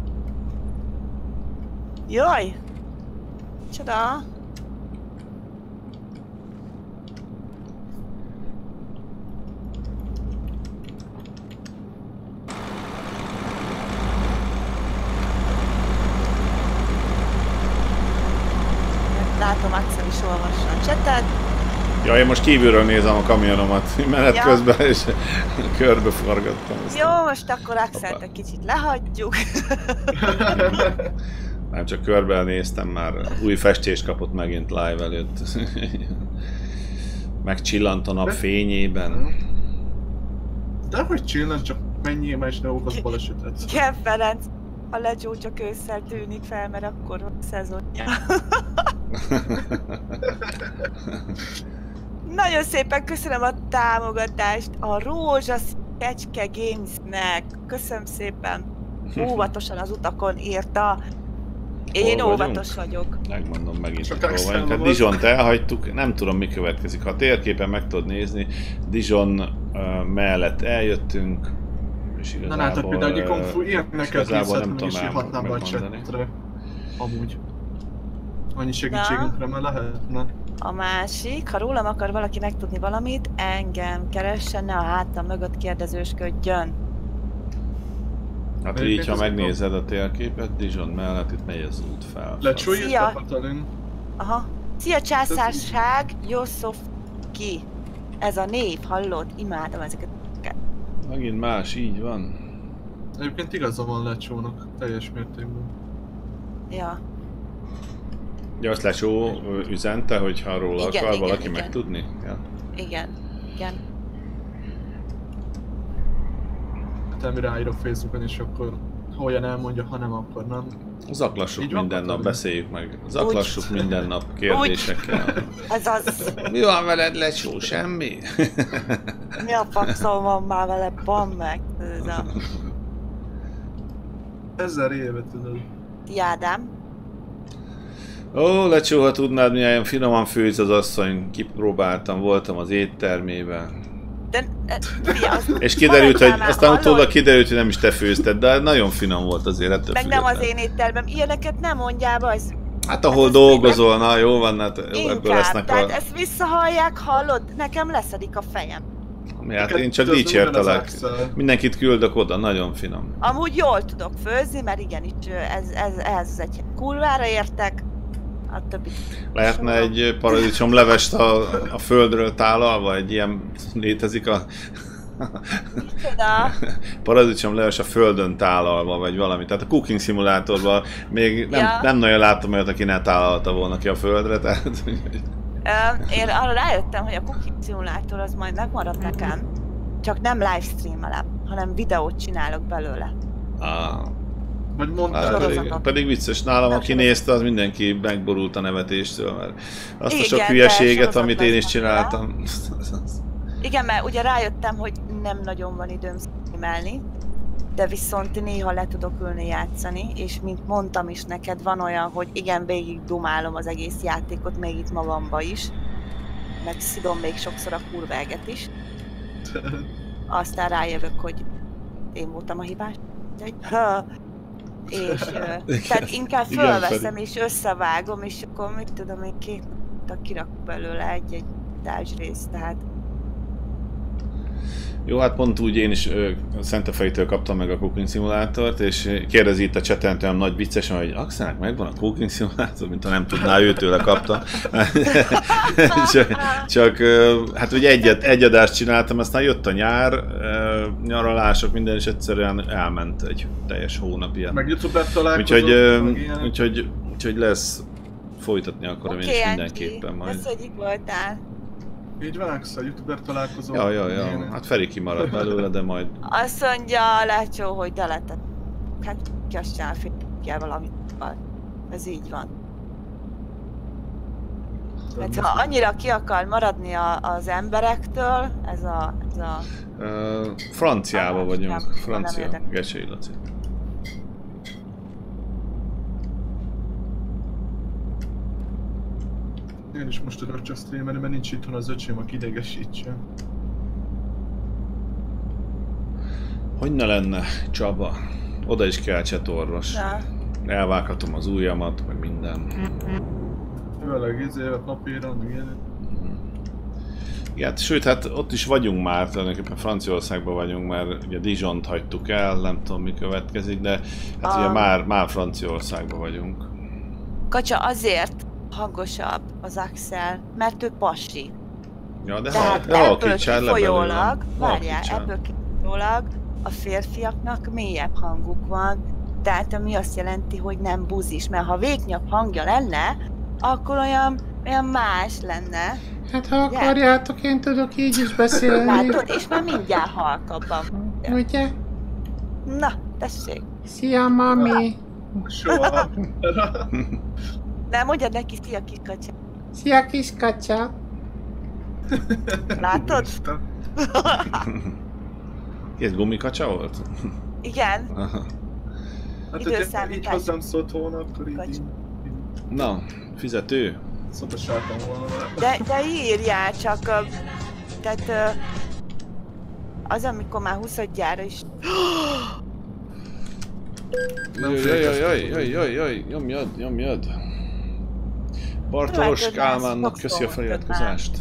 [SPEAKER 2] Jaj! Csoda! Látom, Axel is olvassa a csetet.
[SPEAKER 1] Ja, én most kívülről nézem a kamionomat, menet ja. közben, és körbe forgattam.
[SPEAKER 2] Jó, most akkor Axelt egy kicsit lehagyjuk.
[SPEAKER 1] Nem, csak körbe néztem, már új festést kapott megint live előtt. Megcsillant a nap fényében.
[SPEAKER 3] De hogy csillant, csak mennyi más ne okoz balesetet.
[SPEAKER 2] Igen, Ferenc, a lecsó csak ősszel tűnik fel, mert akkor van szezonja. Nagyon szépen köszönöm a támogatást a Rózsaszín Kecske Gamesnek. Köszönöm szépen. Óvatosan az utakon írta. Én hol óvatos vagyunk? vagyok.
[SPEAKER 1] Megmondom megint, hogy hol vagyunk. Hát Dijont elhagytuk, nem tudom mi következik. Ha a térképen meg tudod nézni, Dijon uh, mellett eljöttünk. És igazából,
[SPEAKER 3] na látod, például egy konfu ilyeneket nézhettem, és írhatnám be a chatre. Amúgy. Annyi segítségünkre már lehetne.
[SPEAKER 2] A másik, ha rólam akar valaki megtudni valamit, engem keressen, ne a hátam mögött kérdezősködjön.
[SPEAKER 1] Hát így, így ha megnézed a térképet, Dijon mellett itt megy az út fel.
[SPEAKER 3] Lecsúlyít a Katalin.
[SPEAKER 2] Aha. Szia császárság, Jószov ki. Ez a név, hallod? Imádom ezeket.
[SPEAKER 1] Megint más, így van.
[SPEAKER 3] Egyébként igaza van Lecsónak, teljes mértékben.
[SPEAKER 2] Ja.
[SPEAKER 1] Ja, azt Lecsó üzente, hogyha róla igen, akar igen, valaki igen. megtudni? Ja.
[SPEAKER 2] Igen, igen.
[SPEAKER 3] Hát elmi ráírok Facebookon, és akkor ha olyan elmondja, ha nem, akkor nem.
[SPEAKER 1] Zaklassuk így minden nap, beszéljük meg. Zaklassuk úgy. Minden nap kérdésekkel.
[SPEAKER 2] Ez az.
[SPEAKER 1] Mi van veled, Lecsó? Semmi?
[SPEAKER 2] Mi a fakszom van már vele? Van meg. Ez a...
[SPEAKER 3] Ezer éve tudod.
[SPEAKER 2] Ti Ádám.
[SPEAKER 1] Ó, Lecsó, ha tudnád, milyen finoman főz az asszony. Kipróbáltam, voltam az éttermében.
[SPEAKER 2] De, e, fia, az
[SPEAKER 1] És kiderült, hogy
[SPEAKER 2] már
[SPEAKER 1] aztán
[SPEAKER 2] hallod?
[SPEAKER 1] utólag kiderült, hogy nem is te főzted, de nagyon finom volt azért ettől
[SPEAKER 2] Meg nem az
[SPEAKER 1] függetlenül.
[SPEAKER 2] én éttermem. Ilyeneket nem mondjál, az
[SPEAKER 1] Hát ahol
[SPEAKER 2] ez
[SPEAKER 1] dolgozol, na jó van, hát ebből
[SPEAKER 2] inkább.
[SPEAKER 1] lesznek
[SPEAKER 2] Tehát
[SPEAKER 1] a...
[SPEAKER 2] ezt visszahallják, hallod? Nekem leszedik a fejem.
[SPEAKER 1] Hát én csak
[SPEAKER 3] Az
[SPEAKER 1] dicsértelek.
[SPEAKER 3] ugyanaz Axel.
[SPEAKER 1] Mindenkit küldök oda, nagyon finom.
[SPEAKER 2] Amúgy jól tudok főzni, mert igenis ez, ez, ehhez az egy kurvára értek. A többi...
[SPEAKER 1] Lehetne egy paradicsom levest a, a földről tálalva, egy ilyen létezik a...
[SPEAKER 2] Micsoda?
[SPEAKER 1] Paradicsom leves a földön tálalva, vagy valami. Tehát a cooking szimulátorban még nem,
[SPEAKER 2] Ja.
[SPEAKER 1] nem nagyon láttam olyat, aki ne tálalta volna ki a földre, tehát...
[SPEAKER 2] Ö, én arra rájöttem, hogy a cooking szimulátor az majd megmarad nekem, csak nem livestreamelem, hanem videót csinálok belőle.
[SPEAKER 1] Ah,
[SPEAKER 3] Vagy
[SPEAKER 1] hát
[SPEAKER 3] mondtál,
[SPEAKER 1] pedig,
[SPEAKER 2] Sorozatot.
[SPEAKER 1] pedig vicces, nálam
[SPEAKER 2] Nem
[SPEAKER 1] aki
[SPEAKER 2] sorozat.
[SPEAKER 1] nézte, az mindenki megborult a nevetéstől, mert azt a
[SPEAKER 2] Igen,
[SPEAKER 1] sok
[SPEAKER 2] de
[SPEAKER 1] hülyeséget,
[SPEAKER 2] sorozat
[SPEAKER 1] amit én is
[SPEAKER 2] lesz
[SPEAKER 1] csináltam.
[SPEAKER 2] Igen, mert ugye rájöttem, hogy nem nagyon van időm streamelni, de viszont néha le tudok ülni játszani, és mint mondtam is neked, van olyan, hogy igen, végig dumálom az egész játékot, még itt magamba is, meg szidom még sokszor a kurváget is. Aztán rájövök, hogy én voltam a hibás. Ha. És ö, tehát inkább
[SPEAKER 1] Igen,
[SPEAKER 2] fölveszem és összevágom, és akkor mit tudom én, két napot kirakok belőle egy-egy társrészt, tehát
[SPEAKER 1] Jó, hát pont úgy én is ö, Szentefejtől kaptam meg a cooking szimulátort, és kérdezi itt a chaten olyan nagy viccesen, hogy Axelnek megvan a cooking szimulátor, mint ha nem tudná, őtőle kaptam. csak, csak ö, hát ugye egyet, egy adást csináltam, aztán jött a nyár, ö, nyaralások, minden, és egyszerűen elment egy teljes hónap ilyen.
[SPEAKER 3] meg youtuber találkozó.
[SPEAKER 1] Úgyhogy, ö,
[SPEAKER 3] meg ilyenek.
[SPEAKER 1] úgyhogy, úgyhogy lesz, folytatni akarom én
[SPEAKER 2] oké,
[SPEAKER 1] is
[SPEAKER 2] Andy,
[SPEAKER 1] mindenképpen majd.
[SPEAKER 2] ez hogy itt voltál?
[SPEAKER 3] Így van, Axel, youtuber találkozó.
[SPEAKER 1] Ja, ja, ja.
[SPEAKER 3] ilyenek.
[SPEAKER 1] Hát Feri kimaradt belőle, de majd...
[SPEAKER 2] Azt mondja Lecsó, hogy deletett. Hát ki azt csinál, kell valamit. Ez így van. Hát ha annyira ki akar maradni a, az emberektől, ez a... Ez a
[SPEAKER 1] Uh, franciába
[SPEAKER 2] Ah,
[SPEAKER 1] vagyunk,
[SPEAKER 2] nem,
[SPEAKER 1] francia,
[SPEAKER 2] nem érdekel.
[SPEAKER 1] Gecsei Laci.
[SPEAKER 3] Én is most tudok csak streamelni, mert nincs itthon az öcsém, aki idegesítsen.
[SPEAKER 1] Hogy ne lenne, Csaba? Oda is kell csetorvos.
[SPEAKER 2] Na,
[SPEAKER 1] Elvághatom az ujjamat, meg minden.
[SPEAKER 3] Főleg izévet napíron, meg ilyenek.
[SPEAKER 1] Igen, sőt, hát ott is vagyunk már, tulajdonképpen Franciaországban vagyunk, mert ugye Dijont hagytuk el, nem tudom mi következik, de hát ugye
[SPEAKER 2] Ah.
[SPEAKER 1] már, már Franciaországban vagyunk.
[SPEAKER 2] Kacsa, azért hangosabb az Axel, mert ő pasi.
[SPEAKER 1] Ja, de,
[SPEAKER 2] Tehát
[SPEAKER 1] ha, de
[SPEAKER 2] ebből
[SPEAKER 1] halkítsál le
[SPEAKER 2] kifolyólag,
[SPEAKER 1] belőle.
[SPEAKER 2] várjál,
[SPEAKER 1] Halkítsál.
[SPEAKER 2] ebből kifolyólag a férfiaknak mélyebb hanguk van, tehát ami azt jelenti, hogy nem buzis, mert ha végnyabb hangja lenne, akkor olyan, olyan más lenne.
[SPEAKER 5] Hát ha
[SPEAKER 2] Ugye?
[SPEAKER 5] akarjátok, én tudok így is beszélni.
[SPEAKER 2] Látod, és már mindjárt halkabban.
[SPEAKER 5] Ugye?
[SPEAKER 2] Na, tessék.
[SPEAKER 5] Szia, mami!
[SPEAKER 3] Soha.
[SPEAKER 2] Nem, mondjad neki, szia kis kacsa.
[SPEAKER 5] Szia, kis kacsa!
[SPEAKER 2] Látod?
[SPEAKER 1] Ki, ez gumikacsa volt?
[SPEAKER 2] Igen,
[SPEAKER 1] Aha.
[SPEAKER 3] Hát, hogyha így
[SPEAKER 2] Időszámítás.
[SPEAKER 3] hozzám szólt volna, akkor így,
[SPEAKER 2] Kacs.
[SPEAKER 3] így
[SPEAKER 1] Na, fizető?
[SPEAKER 3] szotosáltam volna vele.
[SPEAKER 2] de, de írjál csak, ö, tehát ö, az, amikor már huszadjára is...
[SPEAKER 3] Nem
[SPEAKER 1] Jaj, jaj, jaj,
[SPEAKER 3] félkeztem.
[SPEAKER 1] jaj, jaj, jaj, nyomjad, nyomjad. Bartolos
[SPEAKER 2] Látod, már
[SPEAKER 1] Kálmánnak
[SPEAKER 2] sokszor
[SPEAKER 1] köszi a
[SPEAKER 2] mondtad
[SPEAKER 1] feliratkozást.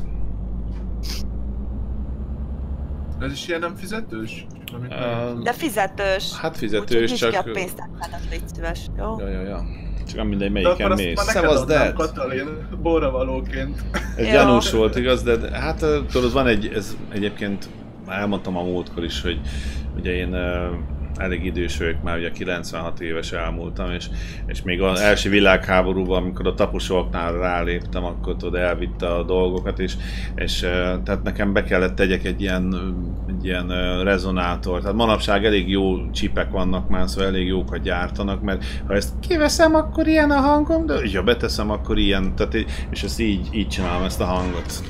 [SPEAKER 3] Ez is ilyen nem fizetős? Amit
[SPEAKER 1] Um,
[SPEAKER 2] De fizetős.
[SPEAKER 1] Hát
[SPEAKER 2] Úgyhogy
[SPEAKER 1] fizetős,
[SPEAKER 2] nyisd ki a
[SPEAKER 1] csak...
[SPEAKER 2] pénztárcádat, légy szíves, jó?
[SPEAKER 1] Ja, ja, ja. Csak nem mindegy,
[SPEAKER 3] De
[SPEAKER 1] melyiken
[SPEAKER 3] akkor azt
[SPEAKER 1] mész.
[SPEAKER 3] már neked
[SPEAKER 1] Szevasz,
[SPEAKER 3] adnám,
[SPEAKER 1] Dad!
[SPEAKER 3] Katalin, borravalóként.
[SPEAKER 1] Ez
[SPEAKER 2] Jó.
[SPEAKER 1] gyanús volt, igaz? De de hát tudod, van egy, ez egyébként már elmondtam a múltkor is, hogy ugye én uh, elég idős vagyok, már ugye kilencvenhat éves elmúltam, és, és még az első világháborúban, amikor a taposoknál ráléptem, akkor tudod, elvitte a dolgokat, és, és uh, tehát nekem be kellett tegyek egy ilyen, egy ilyen uh, rezonátort. Tehát manapság elég jó csipek vannak már, szóval elég jókat gyártanak, mert ha ezt kiveszem, akkor ilyen a hangom, de ha beteszem, akkor ilyen, tehát, és ezt így, így csinálom, ezt a hangot.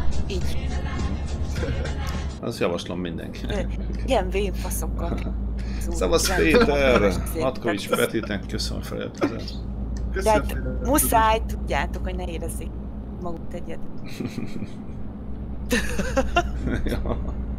[SPEAKER 2] Így.
[SPEAKER 1] Azt javaslom mindenkinek.
[SPEAKER 2] Ilyen vénfaszokkal.
[SPEAKER 1] Szavasz Péter! Matkovics Petinek köszönöm feljelentkezést.
[SPEAKER 2] De
[SPEAKER 3] Köszönöm.
[SPEAKER 2] hát
[SPEAKER 3] Félre.
[SPEAKER 2] muszáj, tudjátok, hogy ne érezzék magukat egyet.
[SPEAKER 1] Ja.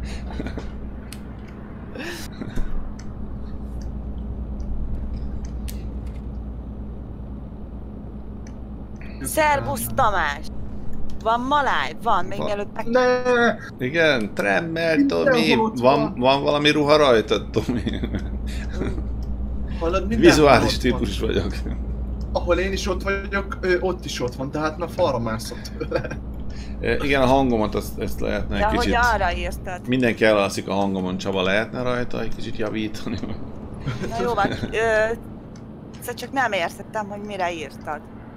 [SPEAKER 2] Szervusz Tamás! Van maláj? Van, még
[SPEAKER 1] Van.
[SPEAKER 2] mielőtt meg...
[SPEAKER 3] Ne!
[SPEAKER 1] Igen, tremmel,
[SPEAKER 3] Mindenhol
[SPEAKER 1] Tomi,
[SPEAKER 3] ott
[SPEAKER 1] van,
[SPEAKER 3] van.
[SPEAKER 1] van valami ruha rajtad, Tomi?
[SPEAKER 3] Hallod, mindenhol
[SPEAKER 1] Vizuális
[SPEAKER 3] ott
[SPEAKER 1] típus
[SPEAKER 3] van.
[SPEAKER 1] vagyok.
[SPEAKER 3] Ahol én is ott vagyok, ő, ott is ott van, tehát na falra mászott tőle.
[SPEAKER 1] E, Igen, a hangomat azt, ezt lehetne
[SPEAKER 2] Ja,
[SPEAKER 1] egy
[SPEAKER 2] hogy
[SPEAKER 1] kicsit...
[SPEAKER 2] arra írtad.
[SPEAKER 1] Mindenki elalszik a hangomon, Csaba, lehetne rajta egy kicsit javítani?
[SPEAKER 2] Na jó van, ö, szóval csak nem értettem, hogy mire írtad.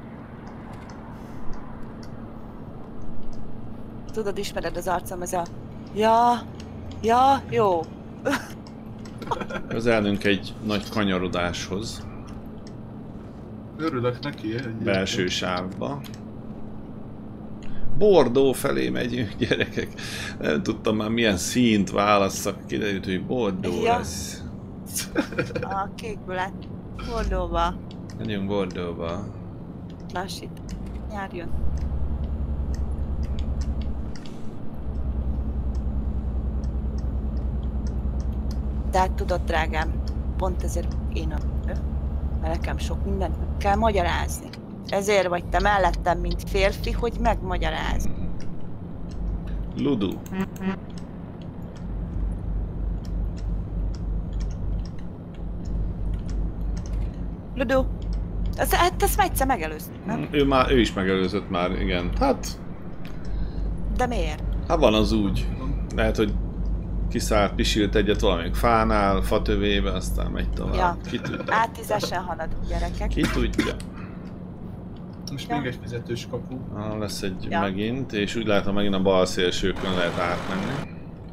[SPEAKER 2] Tudod, ismered az arcom, ez a... Ja, ja, jó.
[SPEAKER 1] Közelnünk egy nagy kanyarodáshoz,
[SPEAKER 3] Örülök neki, egy
[SPEAKER 1] belső sávba. Bordó felé megyünk, gyerekek. Nem tudtam már milyen színt válasszak, kiderült, hogy Bordó
[SPEAKER 2] Ja.
[SPEAKER 1] lesz.
[SPEAKER 2] A kékből át. Bordóba.
[SPEAKER 1] Megyünk Bordóba.
[SPEAKER 2] Lassít. Nyár jön. De hát tudod, drágám, pont ezért én a nő, mert nekem sok mindent meg kell magyarázni. Ezért vagy te mellettem, mint férfi, hogy megmagyarázd.
[SPEAKER 1] Ludu.
[SPEAKER 2] Ludu, ez, hát ezt már egyszer megelőztük, nem?
[SPEAKER 1] Ő már, ő is megelőzött már, igen. Hát,
[SPEAKER 2] De miért?
[SPEAKER 1] hát van az úgy. Lehet, hogy kiszállt, pisilt egyet valamelyik fánál, fatövébe, aztán megy tovább.
[SPEAKER 2] Ja.
[SPEAKER 1] Ki tudja?
[SPEAKER 2] Átizesen haladunk, gyerekek.
[SPEAKER 1] Ki tudja?
[SPEAKER 3] Most
[SPEAKER 2] Ja.
[SPEAKER 3] még egy fizetős kapu.
[SPEAKER 1] Ah, lesz egy
[SPEAKER 2] Ja.
[SPEAKER 1] megint, és úgy látom megint a bal szélsőkön lehet átmenni.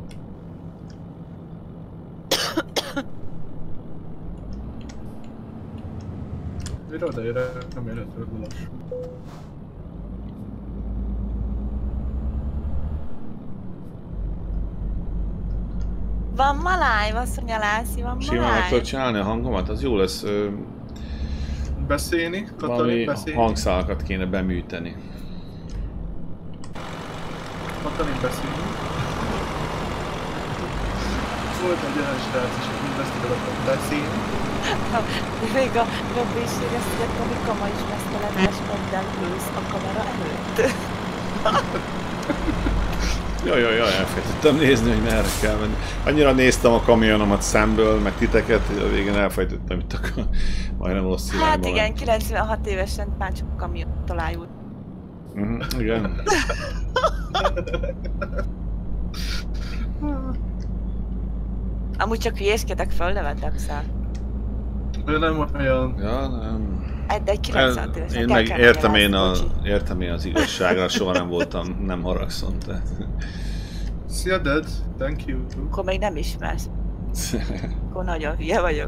[SPEAKER 3] Mire odaér, nem érhetőleg lassú.
[SPEAKER 2] Van maláj, asszonya Lászi, van
[SPEAKER 1] Simán meg
[SPEAKER 2] maláj.
[SPEAKER 1] tudod csinálni a hangomat, az jó lesz. Ö,
[SPEAKER 3] Beszélni? Katalin,
[SPEAKER 1] valami
[SPEAKER 3] beszélni?
[SPEAKER 1] hangszálakat kéne beműteni.
[SPEAKER 3] Katalin, beszélni? Volt egy olyan srác, és mind beszélni, beszélni.
[SPEAKER 2] Még a Robbi is érezte, hogy a Mika ma is meszteletes minden ősz a kamera előtt.
[SPEAKER 1] Jaj, jaj, jaj, elfejtettem nézni, hogy merre kell menni. Annyira néztem a kamionomat szemből, meg titeket, hogy a végén elfejtettem itt akar. Majdnem rossz irányba
[SPEAKER 2] Hát
[SPEAKER 1] ment.
[SPEAKER 2] igen, kilencvenhat évesen már csak kamion találjuk.
[SPEAKER 1] Uh-huh, igen.
[SPEAKER 2] Amúgy csak hülyéskedek, fölnevetek szál.
[SPEAKER 3] Ő nem olyan...
[SPEAKER 1] Ja, nem.
[SPEAKER 2] De egy kilencvenhat évesen
[SPEAKER 1] Én
[SPEAKER 2] kell
[SPEAKER 1] meg
[SPEAKER 2] kell
[SPEAKER 1] értem én, a,
[SPEAKER 2] magyarázni, bocsi.
[SPEAKER 1] értem én az igazságra, soha nem voltam, nem haragszom, tehát.
[SPEAKER 3] Szia, Dad. Thank you.
[SPEAKER 2] Akkor még nem ismersz. Akkor nagyon hülye vagyok.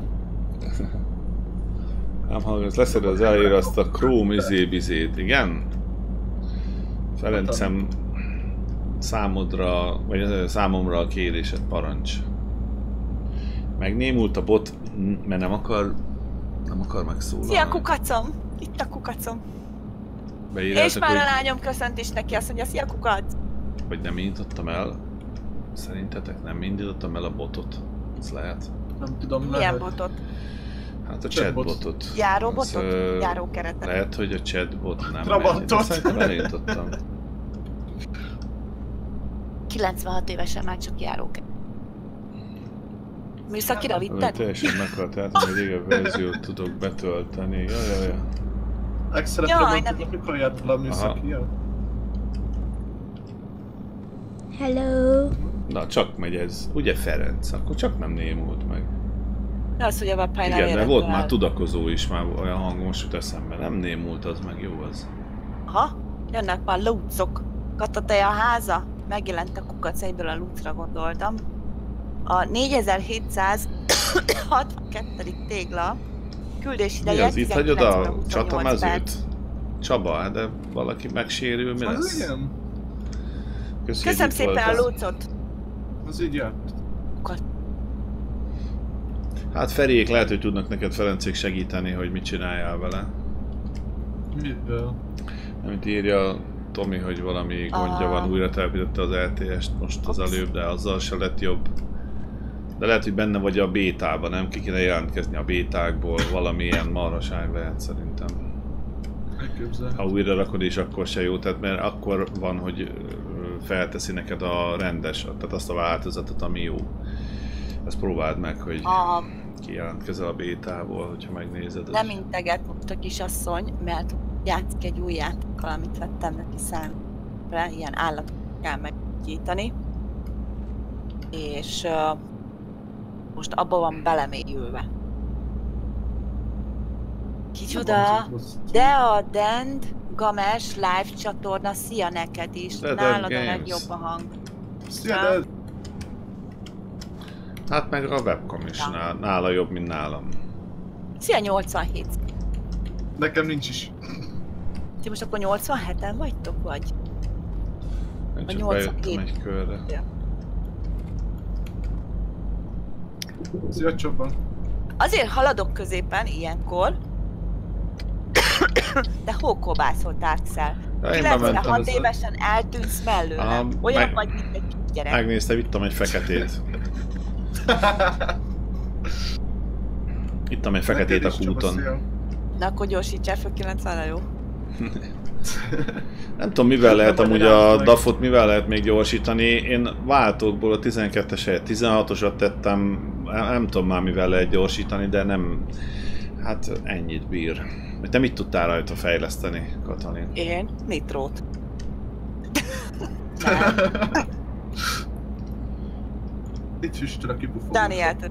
[SPEAKER 1] Nem hallgass, leszed az elejére azt a Chrome izé-bizét, igen? Ferencem számodra, vagy az- számomra a kérésed, parancs. Megnémult a bot, mert nem akar, nem akar megszólalni.
[SPEAKER 2] Szia kukacom! Itt a kukacom.
[SPEAKER 1] Beírjátok,
[SPEAKER 2] És már a
[SPEAKER 1] hogy,
[SPEAKER 2] lányom köszönt is neki, azt mondja, szia kukac!
[SPEAKER 1] hogy nem indítottam el. Szerintetek nem indítottam el a botot? Ez lehet.
[SPEAKER 3] Nem tudom,
[SPEAKER 2] Milyen
[SPEAKER 3] lehet.
[SPEAKER 2] botot?
[SPEAKER 1] Hát a
[SPEAKER 3] Chatbot.
[SPEAKER 1] chatbotot.
[SPEAKER 2] Járóbotot?
[SPEAKER 1] Az, ö,
[SPEAKER 2] Járókeretet?
[SPEAKER 1] Lehet, hogy a chatbot nem
[SPEAKER 3] Trabantot.
[SPEAKER 1] megy, de szerintem elindítottam.
[SPEAKER 2] kilencvenhat évesen már csak járókeret. Műszakira
[SPEAKER 1] Ami
[SPEAKER 2] vitted?
[SPEAKER 1] teljesen meghalt, tehát hogy régen verziót tudok betölteni. Jaj, jaj, jaj.
[SPEAKER 3] Extra
[SPEAKER 2] Jaj,
[SPEAKER 3] Jaj,
[SPEAKER 2] nem-
[SPEAKER 3] nem mikor járt le a műszakia?
[SPEAKER 4] Hello.
[SPEAKER 1] Na, csak megy ez. Ugye Ferenc? Akkor csak nem némult meg.
[SPEAKER 2] De az, hogy a webpályán
[SPEAKER 1] Igen, de volt már tudakozó is, már olyan hang most jut eszembe. Nem némult, az meg jó az.
[SPEAKER 2] Ha? Jönnek már lúcok. Katateja a háza? Megjelent a kukac, egyből a lúcra gondoltam. A négyezer-hétszázhatvankettő tégla. Küldés
[SPEAKER 1] Mi
[SPEAKER 2] ideje
[SPEAKER 1] az? Itt hagyod a
[SPEAKER 2] tizenkilenc óra huszonnyolc
[SPEAKER 1] csatamezőt?
[SPEAKER 2] perc.
[SPEAKER 1] Csaba, de valaki megsérül, mi
[SPEAKER 3] Az
[SPEAKER 1] lesz?
[SPEAKER 3] igen.
[SPEAKER 1] Köszi, hogy
[SPEAKER 2] Köszönöm
[SPEAKER 1] itt
[SPEAKER 2] szépen a
[SPEAKER 1] voltál.
[SPEAKER 2] lúcot.
[SPEAKER 3] Az így járt.
[SPEAKER 1] Hát Feriék lehet, hogy tudnak neked Ferencék segíteni, hogy mit csináljál vele.
[SPEAKER 3] Mivel?
[SPEAKER 1] Amit írja Tomi, hogy valami gondja van, újra telepítette az er té est most az előbb, de azzal se lett jobb. De lehet, hogy benne vagy a bétában, nem? Ki kéne jelentkezni a bétákból, valamilyen marhaság lehet szerintem. Ha újra rakod is, akkor se jó, tehát mert akkor van, hogy felteszi neked a rendes, tehát azt a változatot, ami jó. Ezt próbáld meg, hogy
[SPEAKER 2] A...
[SPEAKER 1] kijelentkezel a bétából, hogyha megnézed.
[SPEAKER 2] Nem integet most a kisasszony, mert játszik egy új játékkal, amit vettem neki számra, ilyen állatot kell meggyítani. És uh, most abba van belemélyülve. Kicsoda! De a Dend Games live csatorna, szia neked is!
[SPEAKER 1] Dead
[SPEAKER 2] Nálad
[SPEAKER 1] Games.
[SPEAKER 2] a legjobb a hang.
[SPEAKER 3] Szia, Dead!
[SPEAKER 1] Hát meg a webcam is nála, nála jobb, mint nálam.
[SPEAKER 2] Szia nyolcvanhét!
[SPEAKER 3] Nekem nincs is.
[SPEAKER 2] Ti most akkor nyolcvanheten vagytok, vagy?
[SPEAKER 1] Én
[SPEAKER 2] A
[SPEAKER 1] csak
[SPEAKER 2] nyolcvanhét.
[SPEAKER 1] bejöttem egy körre.
[SPEAKER 2] Ja.
[SPEAKER 3] Szia, Csobban.
[SPEAKER 2] Azért haladok középen ilyenkor, de hókobászol Darkszel.
[SPEAKER 1] Ja, én bementem
[SPEAKER 2] kilencvenhat
[SPEAKER 1] ezzel.
[SPEAKER 2] évesen eltűnsz mellőlem.
[SPEAKER 1] Aha,
[SPEAKER 2] Olyan
[SPEAKER 1] meg-
[SPEAKER 2] vagy, mint egy gyerek.
[SPEAKER 1] Megnézte, vittem egy feketét. Ittam egy feketét
[SPEAKER 3] Neked
[SPEAKER 1] a
[SPEAKER 3] is, Csaba,
[SPEAKER 1] kúton.
[SPEAKER 3] szia.
[SPEAKER 2] Na akkor gyorsítsál föl kilencvenre, jó?
[SPEAKER 1] Nem tudom, mivel lehet
[SPEAKER 3] Nem
[SPEAKER 1] amúgy
[SPEAKER 3] magyarázd
[SPEAKER 1] a
[SPEAKER 3] meg.
[SPEAKER 1] dafot, mivel lehet még gyorsítani. Én váltókból a tizenkettes helyett tizenhatosat tettem. Nem, nem tudom már mivel lehet gyorsítani, de nem... Hát ennyit bír. Te mit tudtál rajta fejleszteni, Katalin?
[SPEAKER 2] Én nitrót. Nem.
[SPEAKER 3] Itt füstöl a kipufogó.
[SPEAKER 2] Daniel,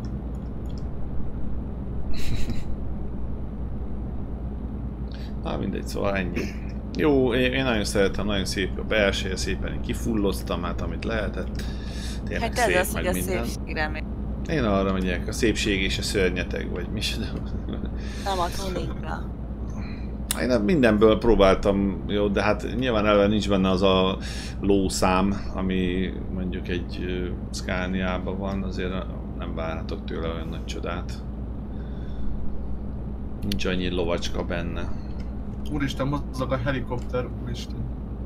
[SPEAKER 1] Na mindegy, szóval ennyi. Jó, én, én nagyon szeretem, nagyon szép a belseje, szépen kifulloztam hát amit lehetett. Tényleg
[SPEAKER 2] hát ez
[SPEAKER 1] szép,
[SPEAKER 2] az,
[SPEAKER 1] meg
[SPEAKER 2] hogy a
[SPEAKER 1] minden.
[SPEAKER 2] szépségre még
[SPEAKER 1] Én arra megyek, a szépség és a szörnyeteg, vagy mi se.
[SPEAKER 2] nem a tunikra.
[SPEAKER 1] Én mindenből próbáltam, jó, de hát nyilván elve nincs benne az a lószám, ami mondjuk egy ö, Scaniában van, azért nem várhatok tőle olyan nagy csodát. Nincs annyi lovacska benne.
[SPEAKER 3] Úristen, mozog a helikopter, úristen.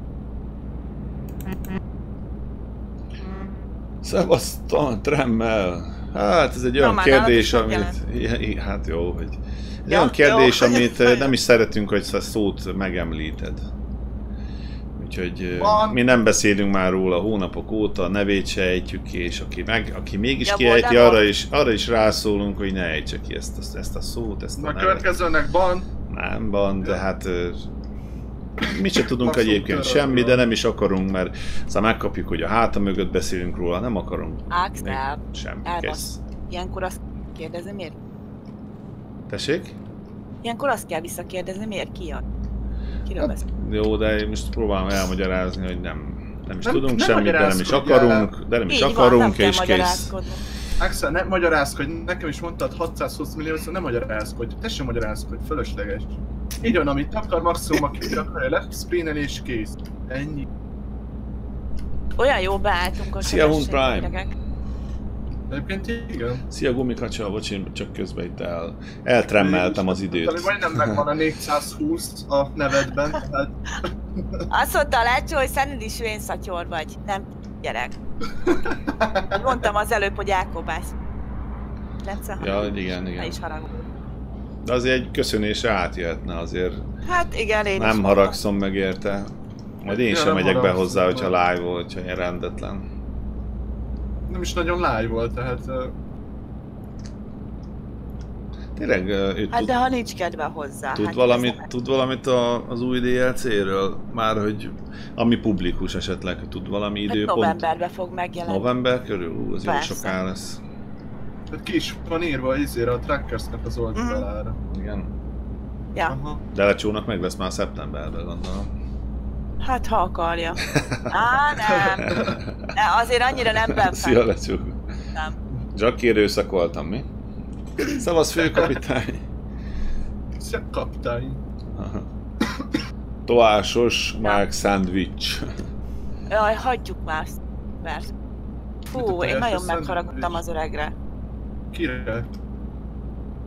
[SPEAKER 1] Szevasztok, Tremmel! Hát ez egy
[SPEAKER 2] Na,
[SPEAKER 1] olyan
[SPEAKER 2] már
[SPEAKER 1] kérdés,
[SPEAKER 2] nálad is
[SPEAKER 1] amit... Ja, hát jó, hogy... Egy
[SPEAKER 2] Ja,
[SPEAKER 1] olyan kérdés,
[SPEAKER 2] jó.
[SPEAKER 1] amit nem is szeretünk, hogy ezt a szót megemlíted. Úgyhogy
[SPEAKER 3] Van.
[SPEAKER 1] mi nem beszélünk már róla hónapok óta, a nevét se ejtjük ki, és aki, meg, aki mégis
[SPEAKER 2] Ja,
[SPEAKER 1] kiejti,
[SPEAKER 2] Voldemort.
[SPEAKER 1] arra is, arra is rászólunk, hogy ne ejtse ki ezt a, ezt a szót, ezt a
[SPEAKER 3] Na, a
[SPEAKER 1] nevet.
[SPEAKER 3] következőnek ban.
[SPEAKER 1] Nem van, de
[SPEAKER 3] Ja.
[SPEAKER 1] hát ö, mi se tudunk
[SPEAKER 3] Maximum
[SPEAKER 1] egyébként
[SPEAKER 3] törölni
[SPEAKER 1] semmi, de
[SPEAKER 3] van.
[SPEAKER 1] nem is akarunk, mert szóval megkapjuk, hogy a háta mögött beszélünk róla, nem akarunk
[SPEAKER 2] Axel,
[SPEAKER 1] még semmi.
[SPEAKER 2] elbasz.
[SPEAKER 1] Kész.
[SPEAKER 2] Ilyenkor azt kérdezni, miért?
[SPEAKER 1] Tessék?
[SPEAKER 2] Ilyenkor azt kell visszakérdezni, miért ki a? Kiről
[SPEAKER 1] Hát,
[SPEAKER 2] beszél?
[SPEAKER 1] jó, de én most próbálom elmagyarázni, hogy nem, nem is
[SPEAKER 3] Nem-
[SPEAKER 1] tudunk
[SPEAKER 3] nem
[SPEAKER 1] semmit, de nem is
[SPEAKER 3] magyarázkodjál.
[SPEAKER 1] akarunk, de nem is
[SPEAKER 2] Így van,
[SPEAKER 1] akarunk,
[SPEAKER 2] nem kell
[SPEAKER 1] és kész.
[SPEAKER 2] magyarázkodni.
[SPEAKER 3] Axel, ne magyarázkodj, nekem is mondtad hatszázhúsz millió, szóval ne magyarázkodj, te sem magyarázkodj, fölösleges. Így van, amit akar, maximum aki akarja, leftscreenen és kész. Ennyi.
[SPEAKER 2] Olyan jó beálltunk a
[SPEAKER 1] Szia, Hun
[SPEAKER 2] sebesség,
[SPEAKER 1] Prime.
[SPEAKER 2] gyerekek.
[SPEAKER 3] Egyébként igen.
[SPEAKER 1] Szia Gumikacsa, bocs, én csak közben itt el, eltremmeltem az
[SPEAKER 3] Ami
[SPEAKER 1] időt.
[SPEAKER 3] majdnem megvan a négyszázhúsz a nevedben, tehát
[SPEAKER 2] Azt mondta a Lácsó, hogy szerinted is vénszatyor vagy. Nem, gyerek. Mondtam az előbb, hogy elkobász. Rendszer,
[SPEAKER 1] Ja, igen,
[SPEAKER 2] Ne
[SPEAKER 1] igen.
[SPEAKER 2] is haragudj.
[SPEAKER 1] De azért egy köszönésre átjöhetne azért.
[SPEAKER 2] Hát igen, én is
[SPEAKER 1] Nem
[SPEAKER 2] mondtam.
[SPEAKER 1] haragszom meg érte. Majd én
[SPEAKER 3] Ja,
[SPEAKER 1] sem
[SPEAKER 3] nem
[SPEAKER 1] megyek be
[SPEAKER 3] haragszom,
[SPEAKER 1] hozzá, hogyha
[SPEAKER 3] nem.
[SPEAKER 1] live volt, hogyha én rendetlen.
[SPEAKER 3] nem is nagyon live volt, tehát uh,
[SPEAKER 1] Tényleg, ö, ő
[SPEAKER 2] Hát
[SPEAKER 1] tud,
[SPEAKER 2] de ha nincs kedve hozzá.
[SPEAKER 1] tud,
[SPEAKER 2] hát
[SPEAKER 1] valamit,
[SPEAKER 2] ez-
[SPEAKER 1] tud valamit a, az új dé el cé-ről? Már hogy ami publikus esetleg, tud valami
[SPEAKER 2] Hát
[SPEAKER 1] időpont?
[SPEAKER 2] novemberben fog megjelenni.
[SPEAKER 1] November körül? Ú, az jó
[SPEAKER 2] Persze.
[SPEAKER 1] soká lesz.
[SPEAKER 3] hát ki is van írva izére a Trackersnek az oldalára.
[SPEAKER 1] Igen.
[SPEAKER 2] Ja,
[SPEAKER 3] Aha.
[SPEAKER 1] De Lecsónak meg lesz már szeptemberben, gondolom.
[SPEAKER 2] hát ha akarja. Á, nem. De azért annyira nem bennem.
[SPEAKER 1] Szia Lecsó.
[SPEAKER 2] Nem.
[SPEAKER 1] Zsakki erőszakoltam, mi? Szavasz főkapitány!
[SPEAKER 3] Szia, kapitány.
[SPEAKER 1] Aha. Toásos, meg szendvics.
[SPEAKER 2] Jaj, hagyjuk már ezt. Mert...
[SPEAKER 3] Mit a
[SPEAKER 2] Fú, én
[SPEAKER 3] teljesen
[SPEAKER 2] nagyon
[SPEAKER 3] szendvics?
[SPEAKER 2] megharagudtam az öregre.
[SPEAKER 3] Kire?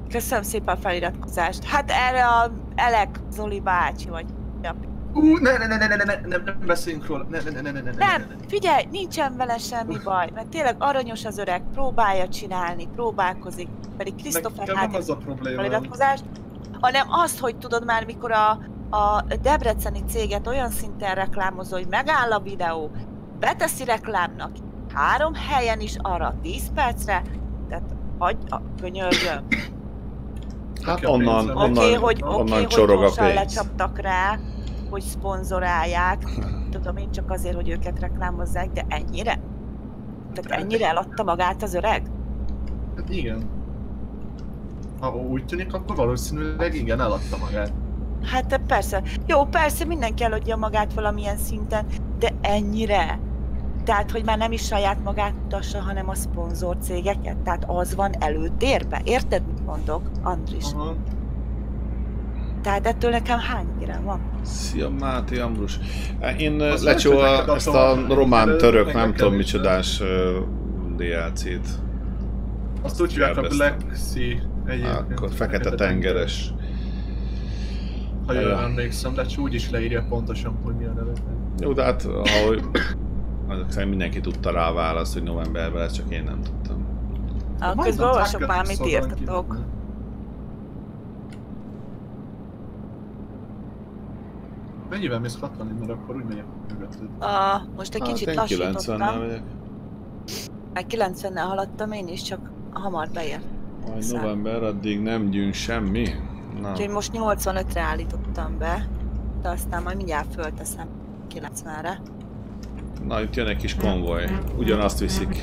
[SPEAKER 2] Köszönöm szépen a feliratkozást. Hát erre a Elek Zoli bácsi vagy.
[SPEAKER 3] Ú, ne, ne, ne, ne, ne, ne, ne, nem beszéljünk róla, ne, ne, ne, ne, ne, ne,
[SPEAKER 2] Nem, figyelj, nincsen vele semmi baj, mert tényleg aranyos az öreg, próbálja csinálni, próbálkozik, pedig Christopher
[SPEAKER 3] Nekem
[SPEAKER 2] hát
[SPEAKER 3] nem az a probléma.
[SPEAKER 2] feliratkozást, hanem azt, hogy tudod már, mikor a, a debreceni céget olyan szinten reklámozol, hogy megáll a videó, beteszi reklámnak három helyen is arra tíz percre, tehát adj, a, könyörgöm.
[SPEAKER 1] Hát onnan,
[SPEAKER 2] Oké,
[SPEAKER 1] onnan,
[SPEAKER 2] okay, hogy,
[SPEAKER 1] onnan
[SPEAKER 2] okay, hogy
[SPEAKER 1] csorog a
[SPEAKER 2] gyorsan
[SPEAKER 1] pénz.
[SPEAKER 2] lecsaptak rá, hogy szponzorálják, tudom én csak azért, hogy őket reklámozzák, de ennyire? Tehát ennyire eladta magát az öreg?
[SPEAKER 3] Hát igen. Ha úgy tűnik, akkor valószínűleg igen, eladta magát.
[SPEAKER 2] Hát persze. Jó, persze mindenki eladja magát valamilyen szinten, de ennyire? Tehát, hogy már nem is saját magát mutassa, hanem a szponzor cégeket? Tehát az van előtérbe? Érted, mit mondok, Andris?
[SPEAKER 3] Aha.
[SPEAKER 2] Tehát ettől nekem hány kérem van?
[SPEAKER 1] Szia Máté Ambrus. Én
[SPEAKER 3] Azt
[SPEAKER 1] lecsó
[SPEAKER 3] mondtad neked
[SPEAKER 1] ezt
[SPEAKER 3] a
[SPEAKER 1] a
[SPEAKER 3] tovább-
[SPEAKER 1] román
[SPEAKER 3] neked
[SPEAKER 1] török,
[SPEAKER 3] meg
[SPEAKER 1] nem
[SPEAKER 3] kell
[SPEAKER 1] tudom
[SPEAKER 3] nézni.
[SPEAKER 1] micsodás dé el cét.
[SPEAKER 3] Azt úgy hívják a
[SPEAKER 1] Kérdeztem.
[SPEAKER 3] Black Sea egyébként.
[SPEAKER 1] Akkor fekete tengeres.
[SPEAKER 3] Ha jól
[SPEAKER 1] Ja.
[SPEAKER 3] emlékszem, de úgy is leírja pontosan, hogy mi a neve.
[SPEAKER 1] Jó, de hát ahogy... Azok szerint mindenki tudta rá a választ, hogy novemberben lesz, csak én nem tudtam.
[SPEAKER 2] Ah,
[SPEAKER 3] Van
[SPEAKER 2] közben
[SPEAKER 3] az a
[SPEAKER 2] olvasok
[SPEAKER 3] tracker
[SPEAKER 2] már, mit
[SPEAKER 3] szóval
[SPEAKER 2] írtatok.
[SPEAKER 3] kívül. Mennyivel mész hatvanni, mert akkor úgy megyek mögötted.
[SPEAKER 2] Ah, most egy kicsit
[SPEAKER 1] Hát én kilencvennel
[SPEAKER 2] lassítottam.
[SPEAKER 1] megyek.
[SPEAKER 2] Meg kilencvennel haladtam én is, csak hamar beért.
[SPEAKER 1] Majd
[SPEAKER 2] Szám.
[SPEAKER 1] november, addig nem gyűn semmi. Na,
[SPEAKER 2] Úgyhogy most nyolcvanötre állítottam be, de aztán majd mindjárt fölteszem kilencvenre.
[SPEAKER 1] na itt jön egy kis konvoj. Ugyanazt viszik.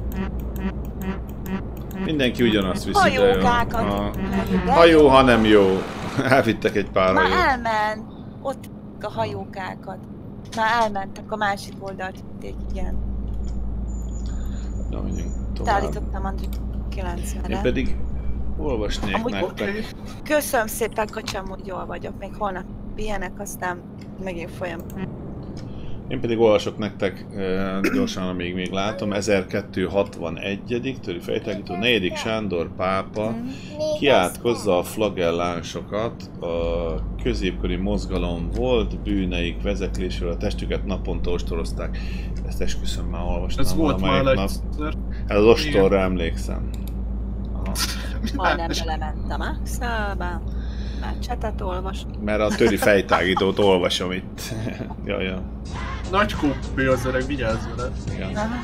[SPEAKER 1] Mindenki ugyanazt viszi, de jó.
[SPEAKER 2] Hajókákat!
[SPEAKER 1] A...
[SPEAKER 2] De
[SPEAKER 1] Ha jó, ha nem jó. Elvittek egy pár
[SPEAKER 2] Már
[SPEAKER 1] hajót.
[SPEAKER 2] elment! Ott a hajókákat. Már elmentek, a másik oldalt vitték, igen.
[SPEAKER 1] Na, menjünk tovább.
[SPEAKER 2] Állítottam Andri kilencvenre.
[SPEAKER 1] Én pedig olvasnék
[SPEAKER 2] Amúgy-
[SPEAKER 1] nektek.
[SPEAKER 3] Oké.
[SPEAKER 2] Köszönöm szépen, kacsám, hogy jól vagyok. Még holnap pihenek, aztán megint folyam.
[SPEAKER 1] Én pedig olvasok nektek e, gyorsan, amíg még látom. ezerkétszázhatvanegy. Töri fejtágító, negyedik Sándor pápa kiátkozza a flagellánsokat, a középkori mozgalom volt, bűneik vezekléséről a testüket naponta ostorozták. Ezt esküszöm, már olvastam
[SPEAKER 3] Ez volt már
[SPEAKER 1] valamelyik nap.
[SPEAKER 3] egyszer.
[SPEAKER 1] Ez az ostorra emlékszem. Aha.
[SPEAKER 2] Majdnem belementem a szába. Már csetet olvas.
[SPEAKER 1] Mert a töri fejtágítót olvasom itt. Jaj, ja.
[SPEAKER 3] Nagy kópé az öreg, vigyázz vele.
[SPEAKER 1] Igen.
[SPEAKER 2] Aha.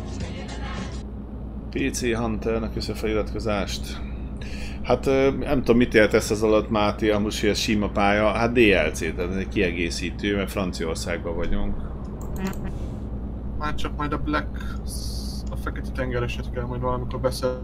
[SPEAKER 1] pé cé Hunternek köszön feliratkozást. Hát ö, nem tudom, mit értesz ez alatt, Máté, amúgy, hogy ez sima pálya. Hát dé el cé, tehát ez egy kiegészítő, mert Franciaországban vagyunk.
[SPEAKER 3] Már csak majd a Black... a fekete tengereset kell majd valamikor beszél.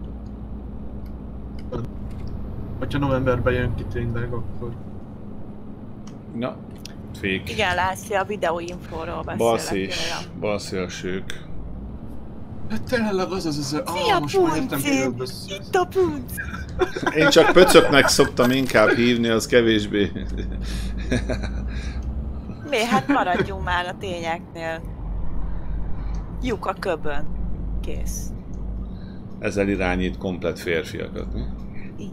[SPEAKER 3] Hogyha novemberben jön ki tényleg, akkor...
[SPEAKER 1] Na, fék.
[SPEAKER 2] Igen, Lászi, a videóinfóról beszélek.
[SPEAKER 1] Balszés,
[SPEAKER 2] tőlem.
[SPEAKER 1] balszélsők.
[SPEAKER 3] Hát tényleg az az az...
[SPEAKER 2] Szia,
[SPEAKER 3] Ah, most már értem,
[SPEAKER 2] Punci!
[SPEAKER 3] miről beszélsz.
[SPEAKER 2] Itt a punc!
[SPEAKER 1] Én csak pöcöknek szoktam inkább hívni, az kevésbé.
[SPEAKER 2] Mi? Hát maradjunk már a tényeknél. Lyuk a köbön. Kész.
[SPEAKER 1] Ezzel irányít komplett férfiakat, mi?
[SPEAKER 2] Így.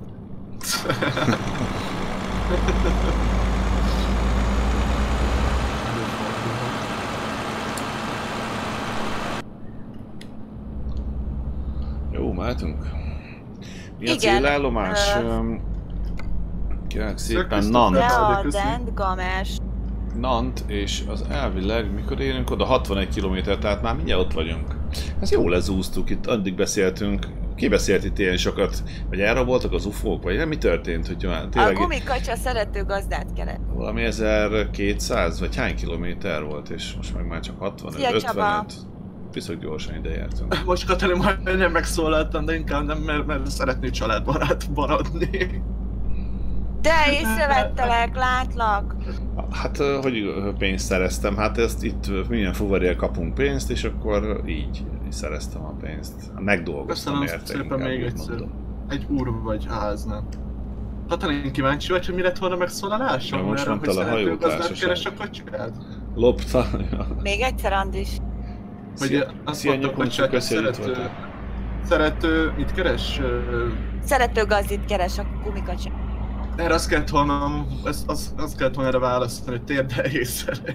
[SPEAKER 1] Jó, mehetünk. Mi a
[SPEAKER 2] Igen,
[SPEAKER 1] célállomás?
[SPEAKER 2] ö-
[SPEAKER 1] Öm, Kérlek szépen,
[SPEAKER 3] Szököztük
[SPEAKER 1] Nant.
[SPEAKER 2] De
[SPEAKER 3] fel.
[SPEAKER 2] a
[SPEAKER 3] köszi.
[SPEAKER 2] Dent Games.
[SPEAKER 1] Nant, és az elvileg, mikor érünk oda, hatvanegy kilométer, tehát már mindjárt ott vagyunk. Ez jól lezúztuk, itt addig beszéltünk. Ki beszélt itt ilyen sokat? Vagy elraboltak az ufók? Vagy nem, mi történt? Hogy már
[SPEAKER 2] A
[SPEAKER 1] tényleg itt
[SPEAKER 2] gumikacsa szerető gazdát keres.
[SPEAKER 1] valami ezerkétszáz, vagy hány kilométer volt, és most meg már csak hatvanöt,
[SPEAKER 2] Szia, Csaba.
[SPEAKER 1] ötvenöt. Viszont gyorsan ide jártunk.
[SPEAKER 3] Most Katalin majdnem megszólaltam, de inkább nem, mert, mert szeretnék családbarát maradni.
[SPEAKER 2] De észrevettelek, látlak.
[SPEAKER 1] Hát, ö, hogy ö, pénzt szereztem? Hát ezt itt minden fuvarért kapunk pénzt, és akkor így szereztem a pénzt. Megdolgoztam
[SPEAKER 3] Köszönöm
[SPEAKER 1] érte,
[SPEAKER 3] szépen
[SPEAKER 1] inkább
[SPEAKER 3] még
[SPEAKER 1] úgy
[SPEAKER 3] egyszer.
[SPEAKER 1] mondom.
[SPEAKER 3] Egy úr vagy háznál. Katalin, kíváncsi vagy, hogy mi lett volna megszólalásom?
[SPEAKER 1] Ja, most
[SPEAKER 3] Erre,
[SPEAKER 1] mondtál
[SPEAKER 3] hogy
[SPEAKER 1] a
[SPEAKER 3] szerető gazdát
[SPEAKER 1] hajótársaság.
[SPEAKER 3] keres a kocsikád?
[SPEAKER 1] Lopta.
[SPEAKER 2] Még egyszer, Andris.
[SPEAKER 3] Hogy
[SPEAKER 1] Szia,
[SPEAKER 3] azt
[SPEAKER 1] szia
[SPEAKER 3] mondtuk, hogy
[SPEAKER 1] Nyakuncsi,
[SPEAKER 3] csak
[SPEAKER 1] köszi, hogy itt
[SPEAKER 3] szerető,
[SPEAKER 1] voltál.
[SPEAKER 3] szerető, mit keres? Ö,
[SPEAKER 2] Szerető gazdit keres a gumikacsa.
[SPEAKER 3] Erre azt kellett volna, az, az, az kellett volna erre választani, hogy térdel észreles.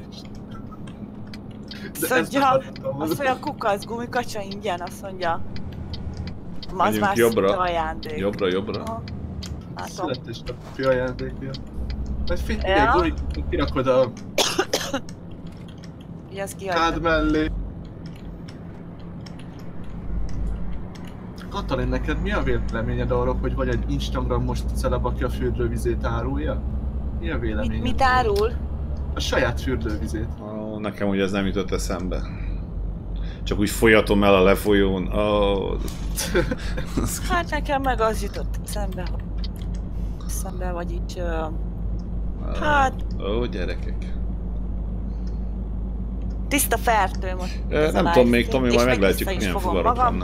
[SPEAKER 2] Azt mondja, azt mondja, kukac, gumikacsa ingyen, azt mondja. Az már
[SPEAKER 1] jobbra.
[SPEAKER 2] ajándék.
[SPEAKER 1] Jobbra, jobbra.
[SPEAKER 2] Aha. Látom.
[SPEAKER 3] Születésnapi ajándékja. Majd figyelj,
[SPEAKER 2] Ja.
[SPEAKER 3] Guri, kirakod a
[SPEAKER 2] Ugye az
[SPEAKER 3] kád
[SPEAKER 2] kiadja.
[SPEAKER 3] mellé. Katalin, neked mi a véleményed arról, hogy vagy egy Instagramos celeb, aki a fürdővizét árulja? Mi a véleményed?
[SPEAKER 2] Mit, mit árul?
[SPEAKER 3] A saját fürdővizét.
[SPEAKER 1] Ó, nekem ugye ez nem jutott eszembe. Csak úgy folyatom el a lefolyón. Ó.
[SPEAKER 2] Hát nekem meg az jutott eszembe, hogy eszembe, vagy így... Uh, hát...
[SPEAKER 1] Ó, gyerekek.
[SPEAKER 2] Tiszta fertő most.
[SPEAKER 1] Ö,
[SPEAKER 2] ez a
[SPEAKER 1] nem
[SPEAKER 2] live
[SPEAKER 1] tudom még,
[SPEAKER 2] stream,
[SPEAKER 1] Tomi,
[SPEAKER 2] és
[SPEAKER 1] majd
[SPEAKER 2] meg
[SPEAKER 1] meglátjuk,
[SPEAKER 2] vissza is
[SPEAKER 1] milyen
[SPEAKER 2] fogom
[SPEAKER 1] fuvarok
[SPEAKER 2] magam.
[SPEAKER 1] vannak.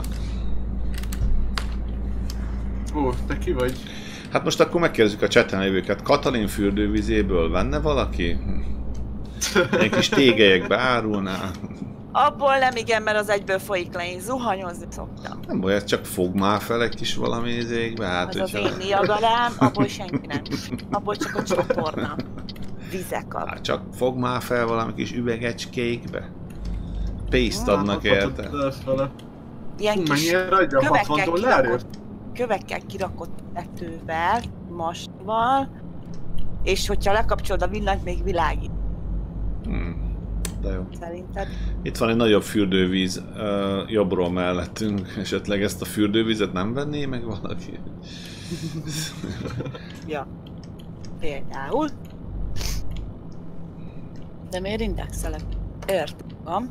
[SPEAKER 3] Ó, te ki vagy?
[SPEAKER 1] Hát most akkor megkérdezzük a chaten lévőket. Katalin fürdővizéből venne valaki? Egy kis tégelyekbe árulná?
[SPEAKER 2] Abból nem igen, mert az egyből folyik le, én zuhanyozni szoktam.
[SPEAKER 1] Nem baj, ez csak fog már fel egy kis valami izékbe, hát
[SPEAKER 2] Az az
[SPEAKER 1] hogyha...
[SPEAKER 2] én Niagarám, abból senki nem. Abból csak a csatorna. Vizek ad.
[SPEAKER 1] Hát csak fog már fel valami kis üvegecskékbe. Pénzt adnak érte.
[SPEAKER 3] Elfele.
[SPEAKER 2] Ilyen
[SPEAKER 3] Hú,
[SPEAKER 2] kis
[SPEAKER 3] mennyire adja? hatvan
[SPEAKER 2] kövekkel
[SPEAKER 3] dollárért?
[SPEAKER 2] kirakott, kövekkel kirakott tetővel, masval, és hogyha lekapcsolod a villanyt, még világít.
[SPEAKER 1] Hmm. De jó.
[SPEAKER 2] Szerinted?
[SPEAKER 1] Itt van egy nagyobb fürdővíz uh, jobbról mellettünk. Esetleg ezt a fürdővizet nem venné meg valaki?
[SPEAKER 2] Ja. Például. De miért indexelek? Értem.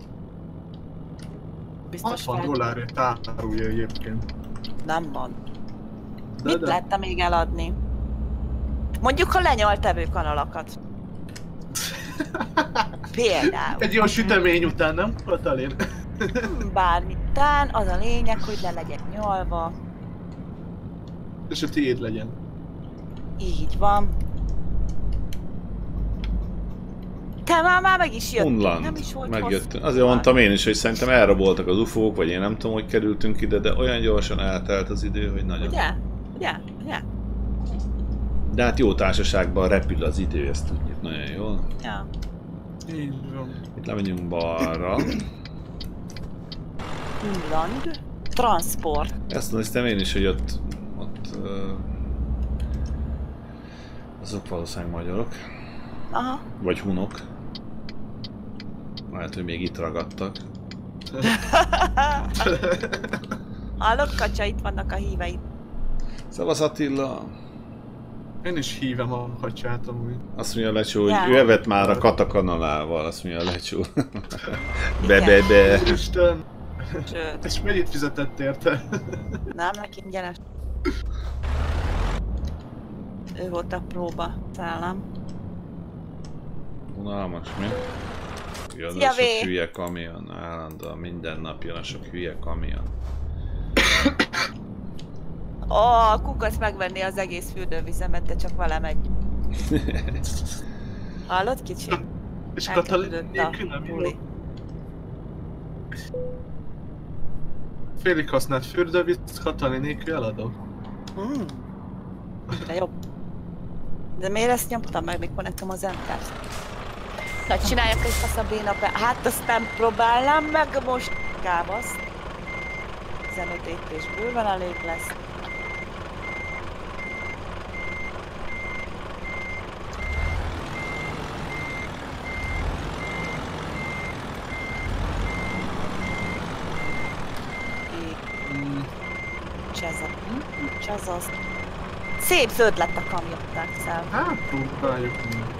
[SPEAKER 2] Biztos
[SPEAKER 3] hatvan
[SPEAKER 2] fel...
[SPEAKER 3] dollárért árulja egyébként.
[SPEAKER 2] Nem van.
[SPEAKER 3] De,
[SPEAKER 2] Mit
[SPEAKER 3] de.
[SPEAKER 2] lehetne még eladni? Mondjuk a lenyalt evőkanalakat. Például.
[SPEAKER 3] Egy jó sütemény után, nem, Katalin?
[SPEAKER 2] Bármi után, az a lényeg, hogy le legyen nyalva.
[SPEAKER 3] És a tiéd legyen.
[SPEAKER 2] Így van. Te már, már meg is jöttél, nem
[SPEAKER 1] Unland.
[SPEAKER 2] is volt
[SPEAKER 1] Megjöttünk.
[SPEAKER 2] hosszú.
[SPEAKER 1] Azért mondtam én is, hogy szerintem elraboltak az ufók, vagy én nem tudom, hogy kerültünk ide, de olyan gyorsan eltelt az idő, hogy nagyon...
[SPEAKER 2] Ugye? Ugye? Ugye?
[SPEAKER 1] De hát jó társaságban repül az idő, ezt tudjuk nagyon jól.
[SPEAKER 2] Ja.
[SPEAKER 3] Így van.
[SPEAKER 1] Itt lemegyünk balra.
[SPEAKER 2] Unland. Transport.
[SPEAKER 1] Ezt néztem én is, hogy ott... ott uh, azok valószínűleg magyarok.
[SPEAKER 2] Aha.
[SPEAKER 1] Vagy hunok. Lehet, hogy még itt ragadtak.
[SPEAKER 2] Hallod, Kacsa, itt vannak a híveid.
[SPEAKER 1] Szevasz Attila!
[SPEAKER 3] Én is hívem a kacsát amúgy.
[SPEAKER 1] Azt mondja a lecsó, hogy
[SPEAKER 2] Ja.
[SPEAKER 1] ő evett már a katakanalával, azt mondja a lecsó. be, be, be.
[SPEAKER 3] Isten!
[SPEAKER 2] Sőt,
[SPEAKER 3] És mennyit fizetett érte?
[SPEAKER 2] nem, neki ingyenes. Ő volt a próba, szellem.
[SPEAKER 1] Unalmas, mi? Jön
[SPEAKER 2] Szia,
[SPEAKER 1] a sok
[SPEAKER 2] V!
[SPEAKER 1] hülye kamion, állandóan minden nap jön a sok hülye kamion.
[SPEAKER 2] Ó, a kukac megvenné az egész fürdővizemet, de csak velem egy. Hallod, kicsi?
[SPEAKER 3] És Katalin
[SPEAKER 2] Elkezdődött a
[SPEAKER 3] nélkül nem jó.
[SPEAKER 2] buli.
[SPEAKER 3] Félig használt fürdővíz, Katalin nélkül eladom.
[SPEAKER 2] Hmm. De jobb. De miért ezt nyomtam meg, mikor nekem az entert? Na, csináljak egy faszabb bénapet. Hát azt nem próbálnám meg most. Kábaszt. tizenöt épés bőven elég lesz.
[SPEAKER 3] Mm,
[SPEAKER 2] Cseza. Cseza az. Szép zöld lett a kamion, Axel.
[SPEAKER 3] Hát próbáljuk.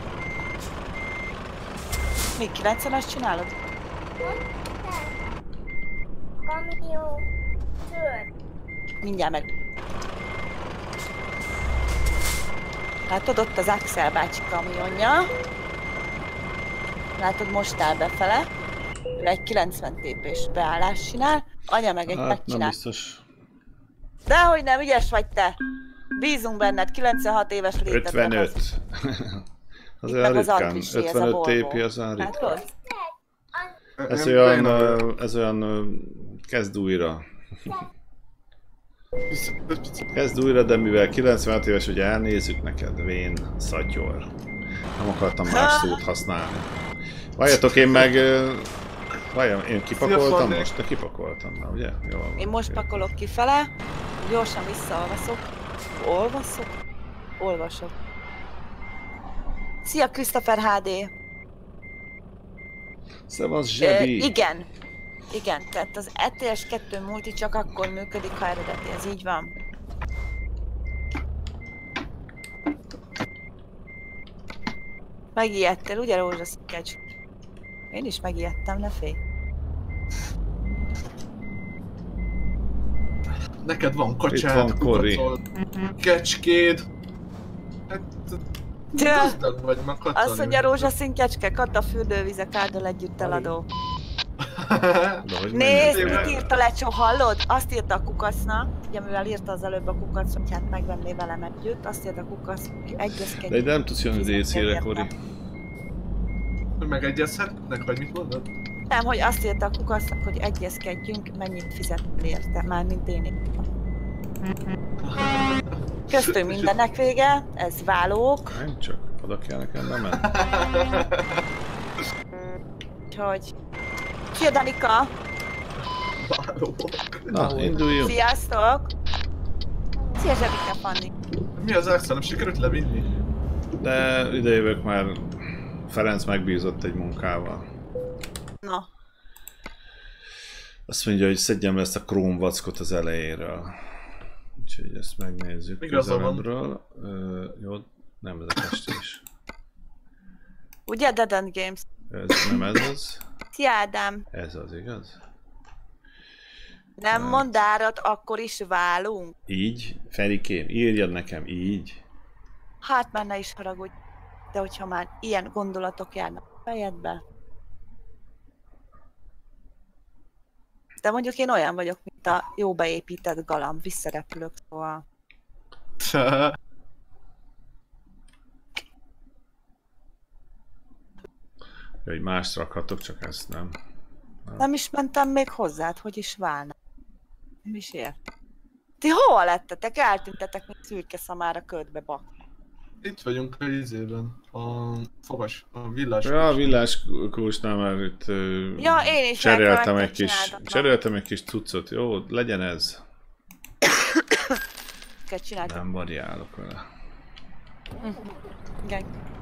[SPEAKER 2] Mi kilencvenes csinálod?
[SPEAKER 4] Kamió. Zöld.
[SPEAKER 2] Mindjárt meg. Látod, ott az Axel bácsi kamionja. Látod, most áll befele. Ő egy kilencven tépés beállást csinál. Anya meg egy
[SPEAKER 1] Hát nem
[SPEAKER 2] megcsinál.
[SPEAKER 1] biztos.
[SPEAKER 2] Dehogy nem, ügyes vagy te! Bízunk benned, kilencvenhat éves létedben.
[SPEAKER 1] ötvenöt. Az
[SPEAKER 2] Itt
[SPEAKER 1] olyan
[SPEAKER 2] meg az
[SPEAKER 1] ritkán.
[SPEAKER 2] Antrisé, ez a
[SPEAKER 1] ötvenöt
[SPEAKER 2] Volvo.
[SPEAKER 1] tépi az olyan ritkán.
[SPEAKER 2] Látod?
[SPEAKER 1] Ez
[SPEAKER 3] Én-
[SPEAKER 1] olyan,
[SPEAKER 3] én a-
[SPEAKER 1] ö, ez olyan, ö, kezd újra. Kezd újra, de mivel kilencvenhat éves, hogy elnézzük neked, vén szatyor. Nem akartam más szót használni. Várjatok, én meg... Várjam, én kipakoltam most? De kipakoltam már, ugye? Jól van.
[SPEAKER 2] Én most pakolok kifele, gyorsan visszaolvaszok. Olvaszok? Olvasok. Szia Christopher há dé!
[SPEAKER 1] Szevasz,
[SPEAKER 2] Ö,
[SPEAKER 1] Zsebi!
[SPEAKER 2] igen. Igen, tehát az E T S kettő multi csak akkor működik, ha eredeti, ez így van. Megijedtél, ugye rózsaszínkecs? Én is megijedtem, ne félj.
[SPEAKER 3] Neked van
[SPEAKER 1] Itt
[SPEAKER 3] kacsád,
[SPEAKER 1] van Kori.
[SPEAKER 3] kukacol, kecskéd. Hát... Gazdag vagy ma, Katalin.
[SPEAKER 2] Azt mondja rózsaszín kecske, Kata fürdővize kárdal együtt eladó.
[SPEAKER 1] De hogy
[SPEAKER 2] Nézd,
[SPEAKER 1] menjünk
[SPEAKER 2] mit
[SPEAKER 1] el?
[SPEAKER 2] írta Lecsó, hallod? Azt írta a kukacnak, ugye mivel írta az előbb a kukac, hogy hát megvenné velem együtt, azt írta a kukac, hogy egyezkedj.
[SPEAKER 1] De ide nem tudsz jönni dé cére, Kori.
[SPEAKER 3] Hogy megegyezhetnek, vagy mit mondod?
[SPEAKER 2] Nem, hogy azt írta a kukacnak, hogy egyezkedjünk, mennyit fizetnél érte, már mint én írtam. Köztünk mindennek vége, ez válók,
[SPEAKER 1] Nem csak, oda kell nekem bemenni.
[SPEAKER 2] úgyhogy... Szia Danika!
[SPEAKER 1] Na, induljunk.
[SPEAKER 2] Sziasztok! Szia Zsebike Fanni!
[SPEAKER 3] Mi az Axel, nem sikerült levinni?
[SPEAKER 1] De ide jövök már. Ferenc megbízott egy munkával.
[SPEAKER 2] Na,
[SPEAKER 1] Azt mondja, hogy szedjem le ezt a Chrome vackot az elejéről. Úgyhogy ezt megnézzük
[SPEAKER 3] Igaza van.
[SPEAKER 1] közelebbről. Ö, jó, nem ez a festés.
[SPEAKER 2] ugye Dead End Games?
[SPEAKER 1] Ez nem ez az.
[SPEAKER 2] Szia Ádám!
[SPEAKER 1] Ez az, igaz?
[SPEAKER 2] Nem mond árat, akkor is válunk.
[SPEAKER 1] Így? Ferikém, írjad nekem így.
[SPEAKER 2] Hát már ne is haragudj. De hogyha már ilyen gondolatok járnak a fejedbe. De mondjuk én olyan vagyok, mint a jó beépített galamb, visszarepülök, szóval...
[SPEAKER 1] Ja, hogy mást rakhatok, csak ezt nem.
[SPEAKER 2] Nem is mentem még hozzád, hogy is válna. Nem is ér. Ti hova lettetek? Eltűntetek, mint szürke szamár a ködbe, bak.
[SPEAKER 3] Itt vagyunk a izében, a fogas, a villás.
[SPEAKER 1] Ja, a villás kulcsnál már itt uh,
[SPEAKER 2] Ja, én is
[SPEAKER 1] cseréltem
[SPEAKER 2] el
[SPEAKER 1] egy kis,
[SPEAKER 2] csináltam.
[SPEAKER 1] cseréltem egy kis cuccot. Jó, legyen ez.
[SPEAKER 2] Kell csináltam.
[SPEAKER 1] Nem variálok vele.
[SPEAKER 2] Igen.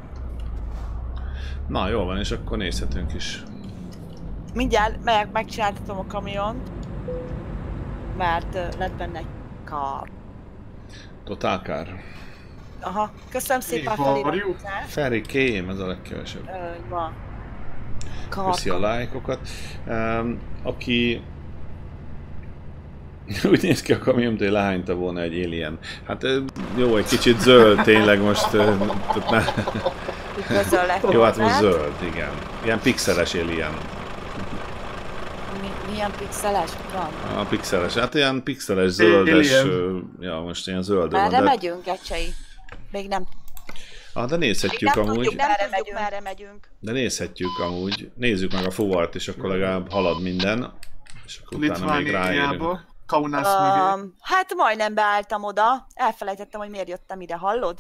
[SPEAKER 1] Na, jó van, és akkor nézhetünk is.
[SPEAKER 2] Mindjárt meg, megcsináltatom a kamiont. Mert uh, lett benne egy kar.
[SPEAKER 1] Totál kár.
[SPEAKER 2] Aha, köszönöm szépen a
[SPEAKER 3] Varjú.
[SPEAKER 2] feliratot.
[SPEAKER 1] Ferikém, ez a legkevesebb.
[SPEAKER 2] Ö, ma.
[SPEAKER 1] Köszi a lájkokat. Um, aki úgy néz ki a kamion, hogy lehányta volna egy alien. Hát jó, egy kicsit zöld tényleg most. Ne...
[SPEAKER 2] Üdvözöllek.
[SPEAKER 1] Jó, hát most
[SPEAKER 2] Robert.
[SPEAKER 1] zöld, igen. Ilyen pixeles alien.
[SPEAKER 2] Mi, milyen pixeles van?
[SPEAKER 1] A pixeles, hát ilyen pixeles, zöldes,
[SPEAKER 3] Alien.
[SPEAKER 1] ja most ilyen zöld van,
[SPEAKER 2] Merre
[SPEAKER 1] de...
[SPEAKER 2] megyünk, Ecsei? Még nem,
[SPEAKER 1] Ah, de
[SPEAKER 2] még
[SPEAKER 1] nézhetjük
[SPEAKER 2] nem
[SPEAKER 1] amúgy.
[SPEAKER 2] tudjuk, merre megyünk. merre megyünk.
[SPEAKER 1] De nézhetjük amúgy. Nézzük meg a fuvart, és akkor legalább halad minden. És akkor utána még ráérünk.
[SPEAKER 3] Litvániába, Kaunász mögé.
[SPEAKER 2] Um, hát majdnem beálltam oda. Elfelejtettem, hogy miért jöttem ide, hallod?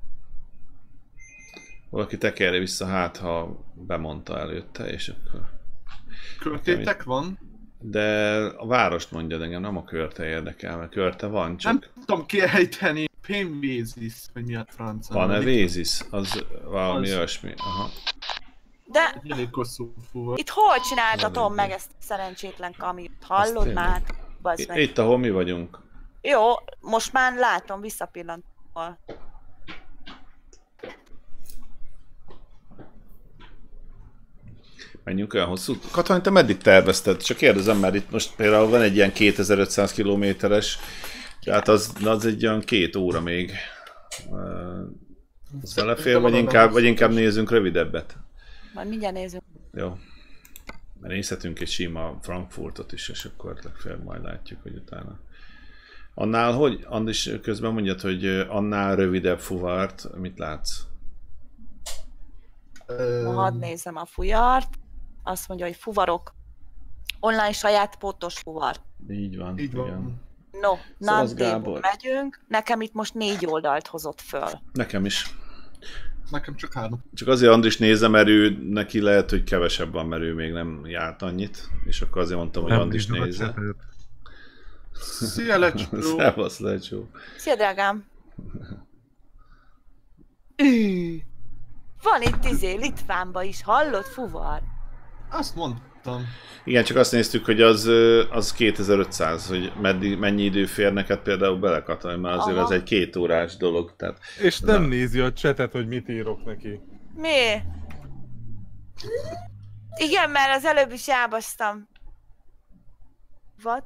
[SPEAKER 1] Valaki tekerje vissza, hát ha bemondta előtte, és akkor...
[SPEAKER 3] Költétek van?
[SPEAKER 1] De a várost mondja, de engem nem a körte érdekel, mert körte van, csak...
[SPEAKER 3] Nem tudom kiejteni. Pénvézis, vagy mi a franca.
[SPEAKER 1] Van-e Vézis? Az valami
[SPEAKER 3] Az.
[SPEAKER 1] olyasmi. Aha.
[SPEAKER 2] De
[SPEAKER 3] Elég hosszú fuvar.
[SPEAKER 2] itt hol csináltatom
[SPEAKER 1] Elég
[SPEAKER 2] meg
[SPEAKER 1] jó.
[SPEAKER 2] ezt a szerencsétlen kamiót?
[SPEAKER 1] Azt
[SPEAKER 2] Hallod
[SPEAKER 1] tényleg.
[SPEAKER 2] már? Bazd meg.
[SPEAKER 1] Itt, ahol mi vagyunk.
[SPEAKER 2] Jó, most már látom, visszapillantóval.
[SPEAKER 1] Menjünk olyan hosszú. Katalin, te meddig tervezted? Csak kérdezem, mert itt most például van egy ilyen kétezer-ötszáz kilométeres, tehát az, az egy olyan két óra még. Az belefér, vagy inkább, vagy inkább nézzünk rövidebbet?
[SPEAKER 2] Majd mindjárt nézzük.
[SPEAKER 1] Jó. Mert nézhetünk egy sima Frankfurtot is, és akkor legfeljebb majd látjuk, hogy utána. Annál hogy? Andis közben mondjad, hogy annál rövidebb fuvart, mit látsz?
[SPEAKER 2] Ma hadd nézem a fujart. Azt mondja, hogy fuvarok. Online saját pótos fuvar.
[SPEAKER 1] Így van.
[SPEAKER 3] Így
[SPEAKER 1] igen.
[SPEAKER 3] van.
[SPEAKER 2] No,
[SPEAKER 1] Szavasz,
[SPEAKER 2] Nantéba
[SPEAKER 1] Gábor.
[SPEAKER 2] megyünk, nekem itt most négy oldalt hozott föl.
[SPEAKER 1] Nekem is.
[SPEAKER 3] Nekem csak három.
[SPEAKER 1] Csak azért Andris nézze, mert ő, neki lehet, hogy kevesebb van, mert ő még nem járt annyit. És akkor azért mondtam, hogy
[SPEAKER 6] Nem
[SPEAKER 1] Andris
[SPEAKER 6] bízom a
[SPEAKER 1] nézze.
[SPEAKER 6] csetet.
[SPEAKER 3] Szia, Lecsó!
[SPEAKER 1] Szevasz, Lecsó.
[SPEAKER 2] Szia, drágám! Ű, van itt izé, Litvánba is, hallod, fuvar?
[SPEAKER 3] Azt mondtam.
[SPEAKER 1] Igen, csak azt néztük, hogy az, ö, az kétezer-ötszáz, hogy meddig, mennyi idő fér neked például belekatolni, mert azért
[SPEAKER 2] Aha.
[SPEAKER 1] az egy két órás dolog. Tehát
[SPEAKER 6] És nem
[SPEAKER 1] Na.
[SPEAKER 6] nézi a csetet, hogy mit írok neki.
[SPEAKER 2] Mi? Igen, mert az előbb is elbasztam. What?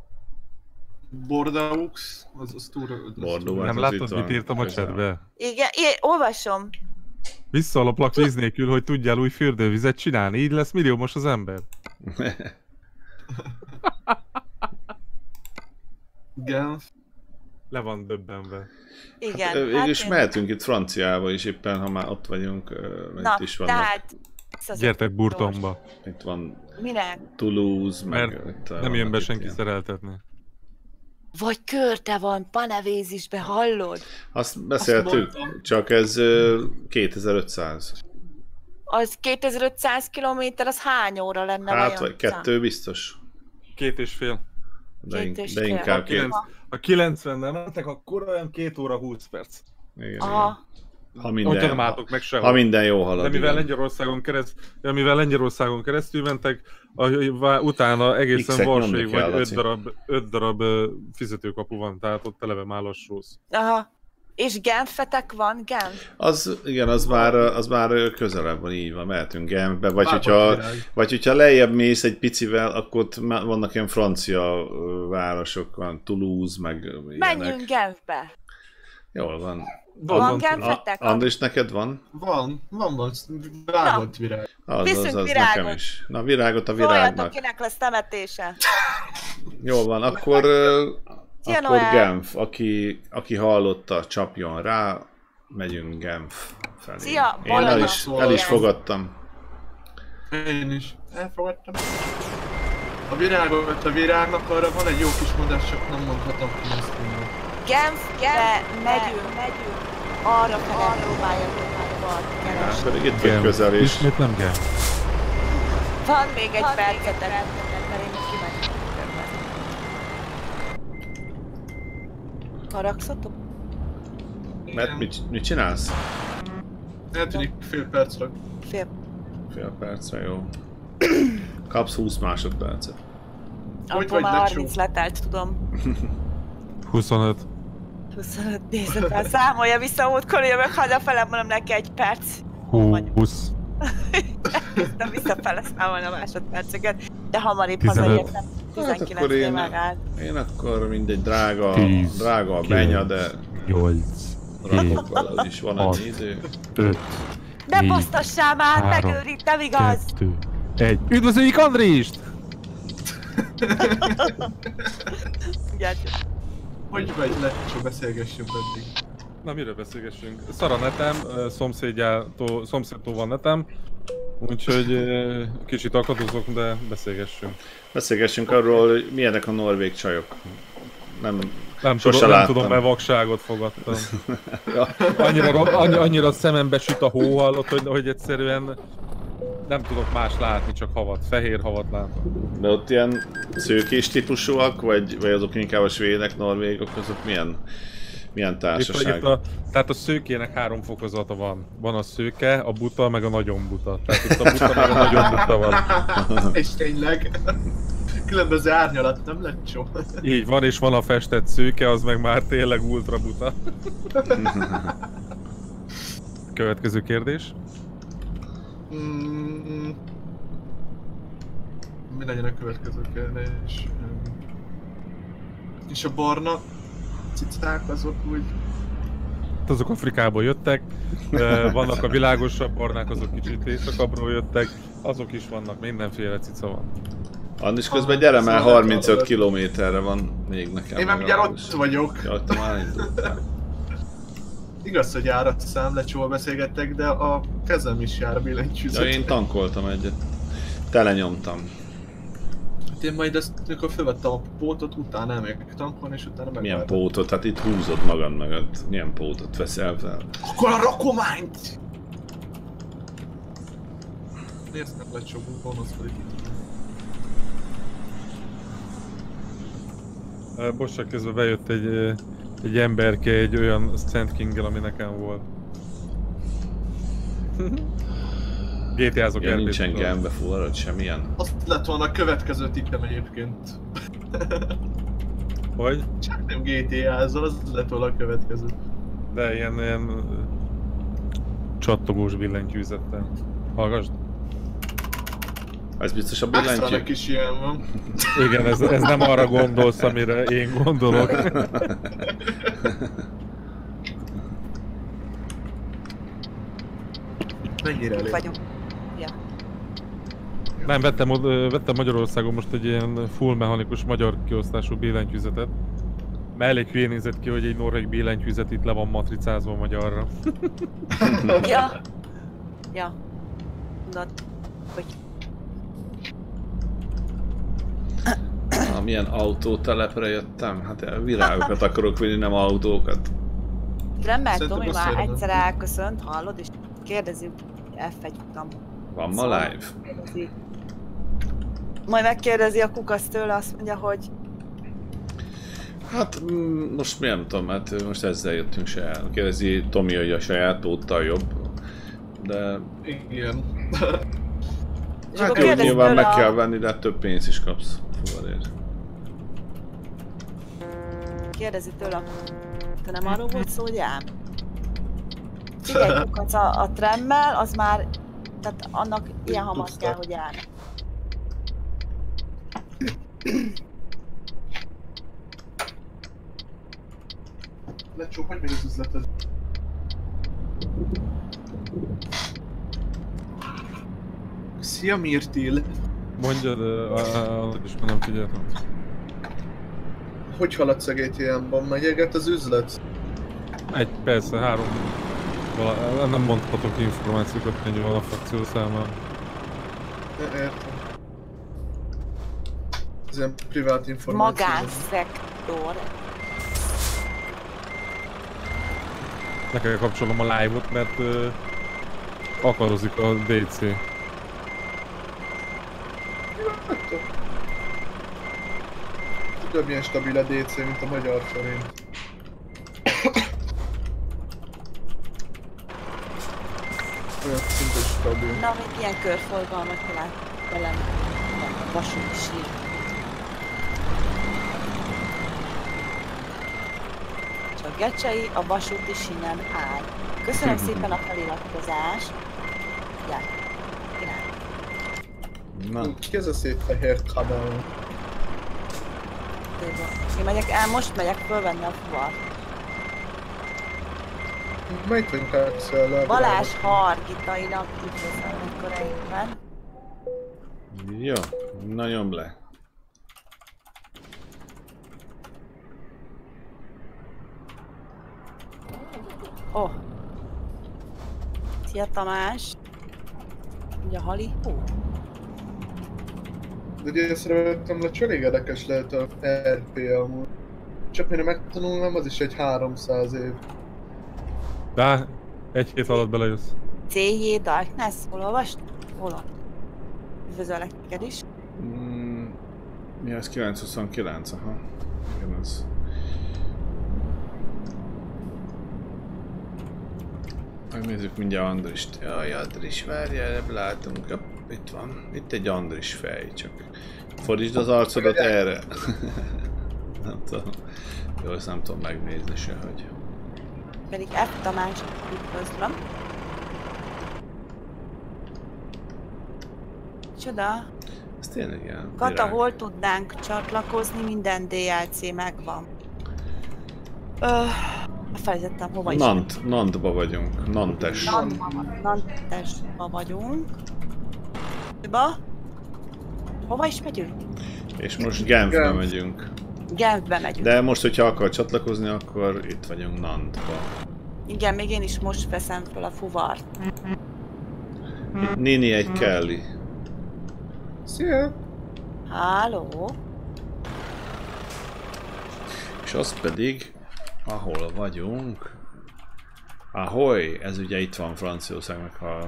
[SPEAKER 3] Bordaux, az, az túl... az
[SPEAKER 1] Bordó.
[SPEAKER 3] túl-
[SPEAKER 1] Hát
[SPEAKER 6] Nem
[SPEAKER 1] az
[SPEAKER 6] látod,
[SPEAKER 1] itt
[SPEAKER 6] mit
[SPEAKER 1] van
[SPEAKER 6] írtam a
[SPEAKER 1] közel.
[SPEAKER 6] csetbe?
[SPEAKER 2] Igen, igen, olvasom.
[SPEAKER 6] Visszalaplak víz nélkül, hogy tudjál új fürdővizet csinálni, így lesz milliómos az ember.
[SPEAKER 3] Genf.
[SPEAKER 6] Le van döbbenve.
[SPEAKER 2] Igen.
[SPEAKER 1] Ö, Végül is
[SPEAKER 2] én-
[SPEAKER 1] mehetünk itt franciába is éppen, ha már ott vagyunk. ö,
[SPEAKER 2] Na,
[SPEAKER 1] Itt is vannak.
[SPEAKER 2] tehát... ez az
[SPEAKER 6] Gyertek
[SPEAKER 2] gyors.
[SPEAKER 6] Burtonba.
[SPEAKER 1] Itt van
[SPEAKER 2] Minek?
[SPEAKER 1] Toulouse, meg...
[SPEAKER 6] Mert
[SPEAKER 1] itt
[SPEAKER 6] Nem jön
[SPEAKER 1] vannak
[SPEAKER 6] be
[SPEAKER 1] itt
[SPEAKER 6] senki
[SPEAKER 1] ilyen.
[SPEAKER 6] szereltetni.
[SPEAKER 2] Vagy körte van Panevézisbe, hallod?
[SPEAKER 1] Azt beszéltük,
[SPEAKER 3] mondtam.
[SPEAKER 1] csak ez ö, kétezer-ötszáz.
[SPEAKER 2] Az kétezer-ötszáz kilométer, az hány óra lenne
[SPEAKER 1] Hát,
[SPEAKER 2] vajon?
[SPEAKER 1] vagy kettő biztos.
[SPEAKER 6] Két és fél.
[SPEAKER 1] De,
[SPEAKER 2] Két
[SPEAKER 1] in-
[SPEAKER 2] és
[SPEAKER 1] de
[SPEAKER 2] fél.
[SPEAKER 1] inkább
[SPEAKER 6] A,
[SPEAKER 1] két.
[SPEAKER 6] kilenc, a kilencvennel mentek, akkor olyan két óra húsz perc.
[SPEAKER 1] Igen,
[SPEAKER 2] Aha.
[SPEAKER 1] igen. Ha
[SPEAKER 6] Hogyha nem
[SPEAKER 1] minden,
[SPEAKER 6] álltok meg sehol.
[SPEAKER 1] ha minden jó halad.
[SPEAKER 6] De mivel
[SPEAKER 1] igen.
[SPEAKER 6] Lengyelországon, kereszt, ja, mivel Lengyelországon keresztül mentek, a, a, utána egészen
[SPEAKER 1] X-et nyomni
[SPEAKER 6] Varsóig
[SPEAKER 1] kell,
[SPEAKER 6] vagy öt
[SPEAKER 1] Laci.
[SPEAKER 6] darab, öt darab ö, fizetőkapu van, tehát ott eleve már lassúsz.
[SPEAKER 2] Aha. És Genfetek van? Genf?
[SPEAKER 1] Az, igen, az már, az már közelebb van, így van, mehetünk Genfbe, vagy
[SPEAKER 3] Bábot
[SPEAKER 1] hogyha,
[SPEAKER 3] virág.
[SPEAKER 1] vagy hogyha lejjebb mész egy picivel, akkor ott má- vannak ilyen francia ö, városok, van Toulouse, meg ilyenek.
[SPEAKER 2] Menjünk Genfbe.
[SPEAKER 1] Jól van.
[SPEAKER 2] Van
[SPEAKER 6] Ott
[SPEAKER 2] Genfetek?
[SPEAKER 1] A- Andris, neked van?
[SPEAKER 3] Van, van, van, vágott virág.
[SPEAKER 1] Az,
[SPEAKER 2] Viszünk
[SPEAKER 1] az, az
[SPEAKER 2] virágot.
[SPEAKER 1] nekem is. Na, virágot a
[SPEAKER 2] Szóljatok,
[SPEAKER 1] virágnak.
[SPEAKER 2] kinek lesz temetése.
[SPEAKER 1] Jól van, akkor, ö,
[SPEAKER 2] Szia,
[SPEAKER 1] akkor
[SPEAKER 2] Noel.
[SPEAKER 1] Genf, aki, aki hallotta, csapjon rá, megyünk Genf felé.
[SPEAKER 2] Szia,
[SPEAKER 1] Én el
[SPEAKER 2] Balazs.
[SPEAKER 1] is, el is fogadtam.
[SPEAKER 3] Én is. Elfogadtam. A virágot, a virágnak arra van egy jó kis mondás, csak nem mondhatom ki ezt mondom.
[SPEAKER 2] Genfbe megyünk, megyünk. Arra fele próbáljuk a keresni.
[SPEAKER 1] Pedig itt vagy közel is.
[SPEAKER 6] Ismét nem kell.
[SPEAKER 2] Van még egy percetek, mert én most kimegyek. Haragszatok?
[SPEAKER 1] Mert mit, mit csinálsz?
[SPEAKER 3] Eltűnik fél percre.
[SPEAKER 2] Fél.
[SPEAKER 1] Fél percre, jó. Kapsz húsz másodpercet.
[SPEAKER 3] Hogy
[SPEAKER 2] Akkor
[SPEAKER 3] vagy,
[SPEAKER 2] már
[SPEAKER 3] Lecsó?
[SPEAKER 2] harminc letelt, tudom.
[SPEAKER 6] huszonöt.
[SPEAKER 2] huszonöt nézett el, számolja vissza, múltkor jövök hazafele, mondom neki egy perc.
[SPEAKER 6] húsz.
[SPEAKER 2] De visszafele számolni a másodperceket. De hamarabb
[SPEAKER 6] tizenöt.
[SPEAKER 2] hazaértem.
[SPEAKER 1] Hát akkor
[SPEAKER 2] tizenkilenc
[SPEAKER 1] én,
[SPEAKER 2] már állt.
[SPEAKER 1] én akkor mindegy drága,
[SPEAKER 6] tíz,
[SPEAKER 1] drága a benya, de
[SPEAKER 6] nyolc.
[SPEAKER 1] rakok vele, is van
[SPEAKER 6] hat.
[SPEAKER 1] annyi idő.
[SPEAKER 6] öt.
[SPEAKER 2] Ne
[SPEAKER 6] négy,
[SPEAKER 2] posztassál már,
[SPEAKER 6] három,
[SPEAKER 2] megőrít, nem igaz!
[SPEAKER 6] kettő. egy. Üdvözöljük Andrist!
[SPEAKER 2] Gyertek.
[SPEAKER 3] Hogy vagy, Lecsó, beszélgessünk eddig.
[SPEAKER 6] Na, miről beszélgessünk? Szar a netem, ö, szomszédjától, szomszédtól van netem, úgyhogy ö, kicsit akadozok, de beszélgessünk.
[SPEAKER 1] Beszélgessünk arról, hogy milyenek a norvég csajok. Nem,
[SPEAKER 6] Nem,
[SPEAKER 1] Sose
[SPEAKER 6] tudom, nem
[SPEAKER 1] láttam.
[SPEAKER 6] tudom, mert vakságot fogadtam.
[SPEAKER 1] ja,
[SPEAKER 6] Annyira, ro- annyi, annyira szemembe süt a hó, hallott, hogy, hogy egyszerűen nem tudok más látni, csak havat, fehér havat látok.
[SPEAKER 1] de ott ilyen szőkés típusúak, vagy, vagy azok inkább a svédek, norvégok, azok milyen, milyen
[SPEAKER 6] Itt,
[SPEAKER 1] társaság?
[SPEAKER 6] itt a, tehát a szőkének három fokozata van. Van a szőke, a buta, meg a nagyon buta. Tehát itt a buta, meg a nagyon buta van.
[SPEAKER 3] És tényleg. Különböző árnyalat, nem Lecsó?
[SPEAKER 6] Így van, és van a festett szőke, az meg már tényleg ultra buta. Következő kérdés.
[SPEAKER 3] Mm, mi legyen a következő kérdés? És a barna cicák azok úgy...
[SPEAKER 6] Azok Afrikából jöttek, ö, vannak a világosabb barnák, azok kicsit északabbról jöttek, azok is vannak, mindenféle cica van.
[SPEAKER 1] Andis közben gyere már, harmincöt kilométerre van még nekem.
[SPEAKER 3] Én már mindjárt
[SPEAKER 1] legalábbis.
[SPEAKER 3] ott vagyok.
[SPEAKER 1] Ja, te már indultál.
[SPEAKER 3] Igaz, hogy áratszám, Lecsóval beszélgettek, de a kezem is jár a
[SPEAKER 1] Ja,
[SPEAKER 3] billentyűzet.
[SPEAKER 1] én tankoltam egyet. Telenyomtam.
[SPEAKER 3] Hát én majd ezt, amikor felvettem a pótot, utána elmegyek tankolni, és utána meg...
[SPEAKER 1] Milyen pótot? Hát itt húzod magad mögött. Milyen pótot veszel fel?
[SPEAKER 3] Akkor a rakományt! Nézd meg, lett sok gonoszkodik itt.
[SPEAKER 6] Bossa közben bejött egy, egy emberke egy olyan Sand King-gel, ami nekem volt. gé té á-zok
[SPEAKER 1] Ja, nincsen gembe fuvarod semmilyen.
[SPEAKER 3] Azt lett volna a következő tippem egyébként.
[SPEAKER 6] Hogy?
[SPEAKER 3] Csak nem gé té á-zol, az lett volna a következő.
[SPEAKER 6] De ilyen, ilyen csattogós billentyűzettel. Hallgasd!
[SPEAKER 1] Ez biztos a
[SPEAKER 3] Extra-nek
[SPEAKER 1] billentyű?
[SPEAKER 3] is ilyen van.
[SPEAKER 6] Igen, ez, ez nem arra gondolsz, amire én gondolok.
[SPEAKER 3] Mennyire
[SPEAKER 2] Itt
[SPEAKER 3] elég?
[SPEAKER 2] vagyunk. Ja.
[SPEAKER 6] Nem, vettem, od- vettem Magyarországon most egy ilyen full mechanikus magyar kiosztású billentyűzetet. Mert elég hülyén nézett ki, hogy egy norvég billentyűzet itt le van matricázva magyarra.
[SPEAKER 2] Ja. Ja. Tudod, hogy
[SPEAKER 1] Ah, milyen autótelepre jöttem? Hát virágokat akarok vinni, nem autókat.
[SPEAKER 2] Tremmel
[SPEAKER 3] Szerintem
[SPEAKER 2] Tomi
[SPEAKER 3] azt
[SPEAKER 2] már
[SPEAKER 3] szeretem.
[SPEAKER 2] egyszer elköszönt, hallod, és kérdezi ef egy futam.
[SPEAKER 1] Van ma
[SPEAKER 2] Szóval
[SPEAKER 1] live?
[SPEAKER 2] kérdezi. Majd megkérdezi a kukasz tőle, azt mondja, hogy
[SPEAKER 1] Hát mm, most mi nem tudom, hát most ezzel jöttünk se el. Kérdezi Tomi, hogy a saját póttal jobb. De
[SPEAKER 3] Igen.
[SPEAKER 2] és
[SPEAKER 1] hát
[SPEAKER 2] akkor
[SPEAKER 1] jó,
[SPEAKER 2] kérdezi
[SPEAKER 1] nyilván
[SPEAKER 2] tőle
[SPEAKER 1] meg
[SPEAKER 2] a-
[SPEAKER 1] kell venni, de hát több pénzt is kapsz fuvarért.
[SPEAKER 2] kérdezi tőle, a te nem arról volt szó, hogy ám? Figyelj, kukac, a, a tremmel, az már, tehát annak ilyen hamar
[SPEAKER 3] Tudsz
[SPEAKER 2] kell,
[SPEAKER 3] te.
[SPEAKER 2] hogy állni.
[SPEAKER 3] Lecsó, hogy megy az üzleted? Szia Mirtil!
[SPEAKER 6] Mondjad, az is már nem figyeltem.
[SPEAKER 3] Hogy haladsz a gé té á-ban? Megyeget az üzlet?
[SPEAKER 6] Egy, persze, három. Vala, nem mondhatok információkat, mennyi van a frakció számára.
[SPEAKER 3] Ne, értem. Ez ilyen privát információ.
[SPEAKER 2] Magánszektor.
[SPEAKER 6] Le kell kapcsolnom a live-ot, mert uh, akarozik a dé cé.
[SPEAKER 3] Tudod milyen stabil a dé cé, mint a magyar forint. Olyan szinte stabil.
[SPEAKER 2] Na, még ilyen körforgalmat lát velem. A vasúti sír. Csak Gecsei a vasúti sínen áll. Köszönöm szépen a feliratkozást. Ja. Király.
[SPEAKER 1] Na,
[SPEAKER 3] Ki ez a szép fehér kabel?
[SPEAKER 2] Én megyek el, most megyek fölvenni a fuvar.
[SPEAKER 3] Melyik vagyunk Axel?
[SPEAKER 2] Balázs Hargitainak üdvözlöm korábban.
[SPEAKER 1] jó, na nyomd le.
[SPEAKER 2] Ó. Oh. Szia Tamás. Ugye Hali? Ó.
[SPEAKER 3] De ugye észrevettem le, elég érdekes lehet a er pé amúgy. Csak mire megtanulnám, az is egy háromszáz év.
[SPEAKER 6] De egy hét alatt belejössz.
[SPEAKER 2] cé jé Darkness, hol olvast? Hol ott? Üdvözöllek neked is.
[SPEAKER 1] Mm, mi az? kilencszázhuszonkilenc, aha. Igen, ez. Megnézzük mindjárt Andrist. Jaj, Andris, várjál, előbb látunk. Hopp, itt van. Itt egy Andris fej, csak fordítsd az arcodat erre. Nem tudom. Jó, ezt nem tudom megnézni se, hogy...
[SPEAKER 2] Pedig F Tamás üdvözlöm. Csoda.
[SPEAKER 1] Ez tényleg ilyen
[SPEAKER 2] Kata,
[SPEAKER 1] virág.
[SPEAKER 2] hol tudnánk csatlakozni? Minden dé el cé megvan. Öh, felejtettem, hova is.
[SPEAKER 1] Nant, Nantba vagyunk. Nantes.
[SPEAKER 2] Nant- Nantesba vagyunk. Ba? Hova is megyünk?
[SPEAKER 1] És most Genfbe
[SPEAKER 3] Genf.
[SPEAKER 1] megyünk.
[SPEAKER 2] Genfbe megyünk.
[SPEAKER 1] De most, hogyha akar csatlakozni, akkor itt vagyunk Nantba.
[SPEAKER 2] Igen, még én is most veszem fel a fuvart.
[SPEAKER 1] Nini egy Kelly.
[SPEAKER 3] Szia!
[SPEAKER 2] Háló?
[SPEAKER 1] És az pedig, ahol vagyunk... Ahoy! Ez ugye itt van Franciaországnak a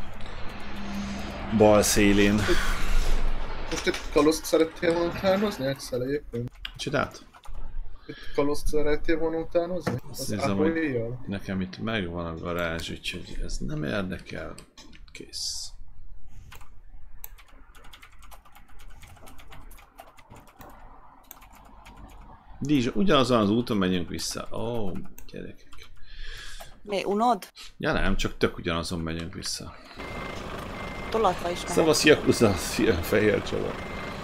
[SPEAKER 1] bal szélén.
[SPEAKER 3] Most itt kaloszt szerettél volna utánozni egyszer egyébként?
[SPEAKER 1] Csinált?
[SPEAKER 3] Itt kaloszt szerettél volna utánozni?
[SPEAKER 1] Azt
[SPEAKER 3] Az
[SPEAKER 1] nézem, hogy
[SPEAKER 3] Ahoy-jal?
[SPEAKER 1] nekem itt megvan a garázs, úgyhogy ez nem érdekel. Kész. Dízs, ugyanazon az úton megyünk vissza. Ó, oh, gyerekek.
[SPEAKER 2] Mi, unod?
[SPEAKER 1] Ja nem, csak tök ugyanazon megyünk vissza.
[SPEAKER 2] Tolatva is mehet.
[SPEAKER 1] Szavasz Yakuza, szia fehér Csaba.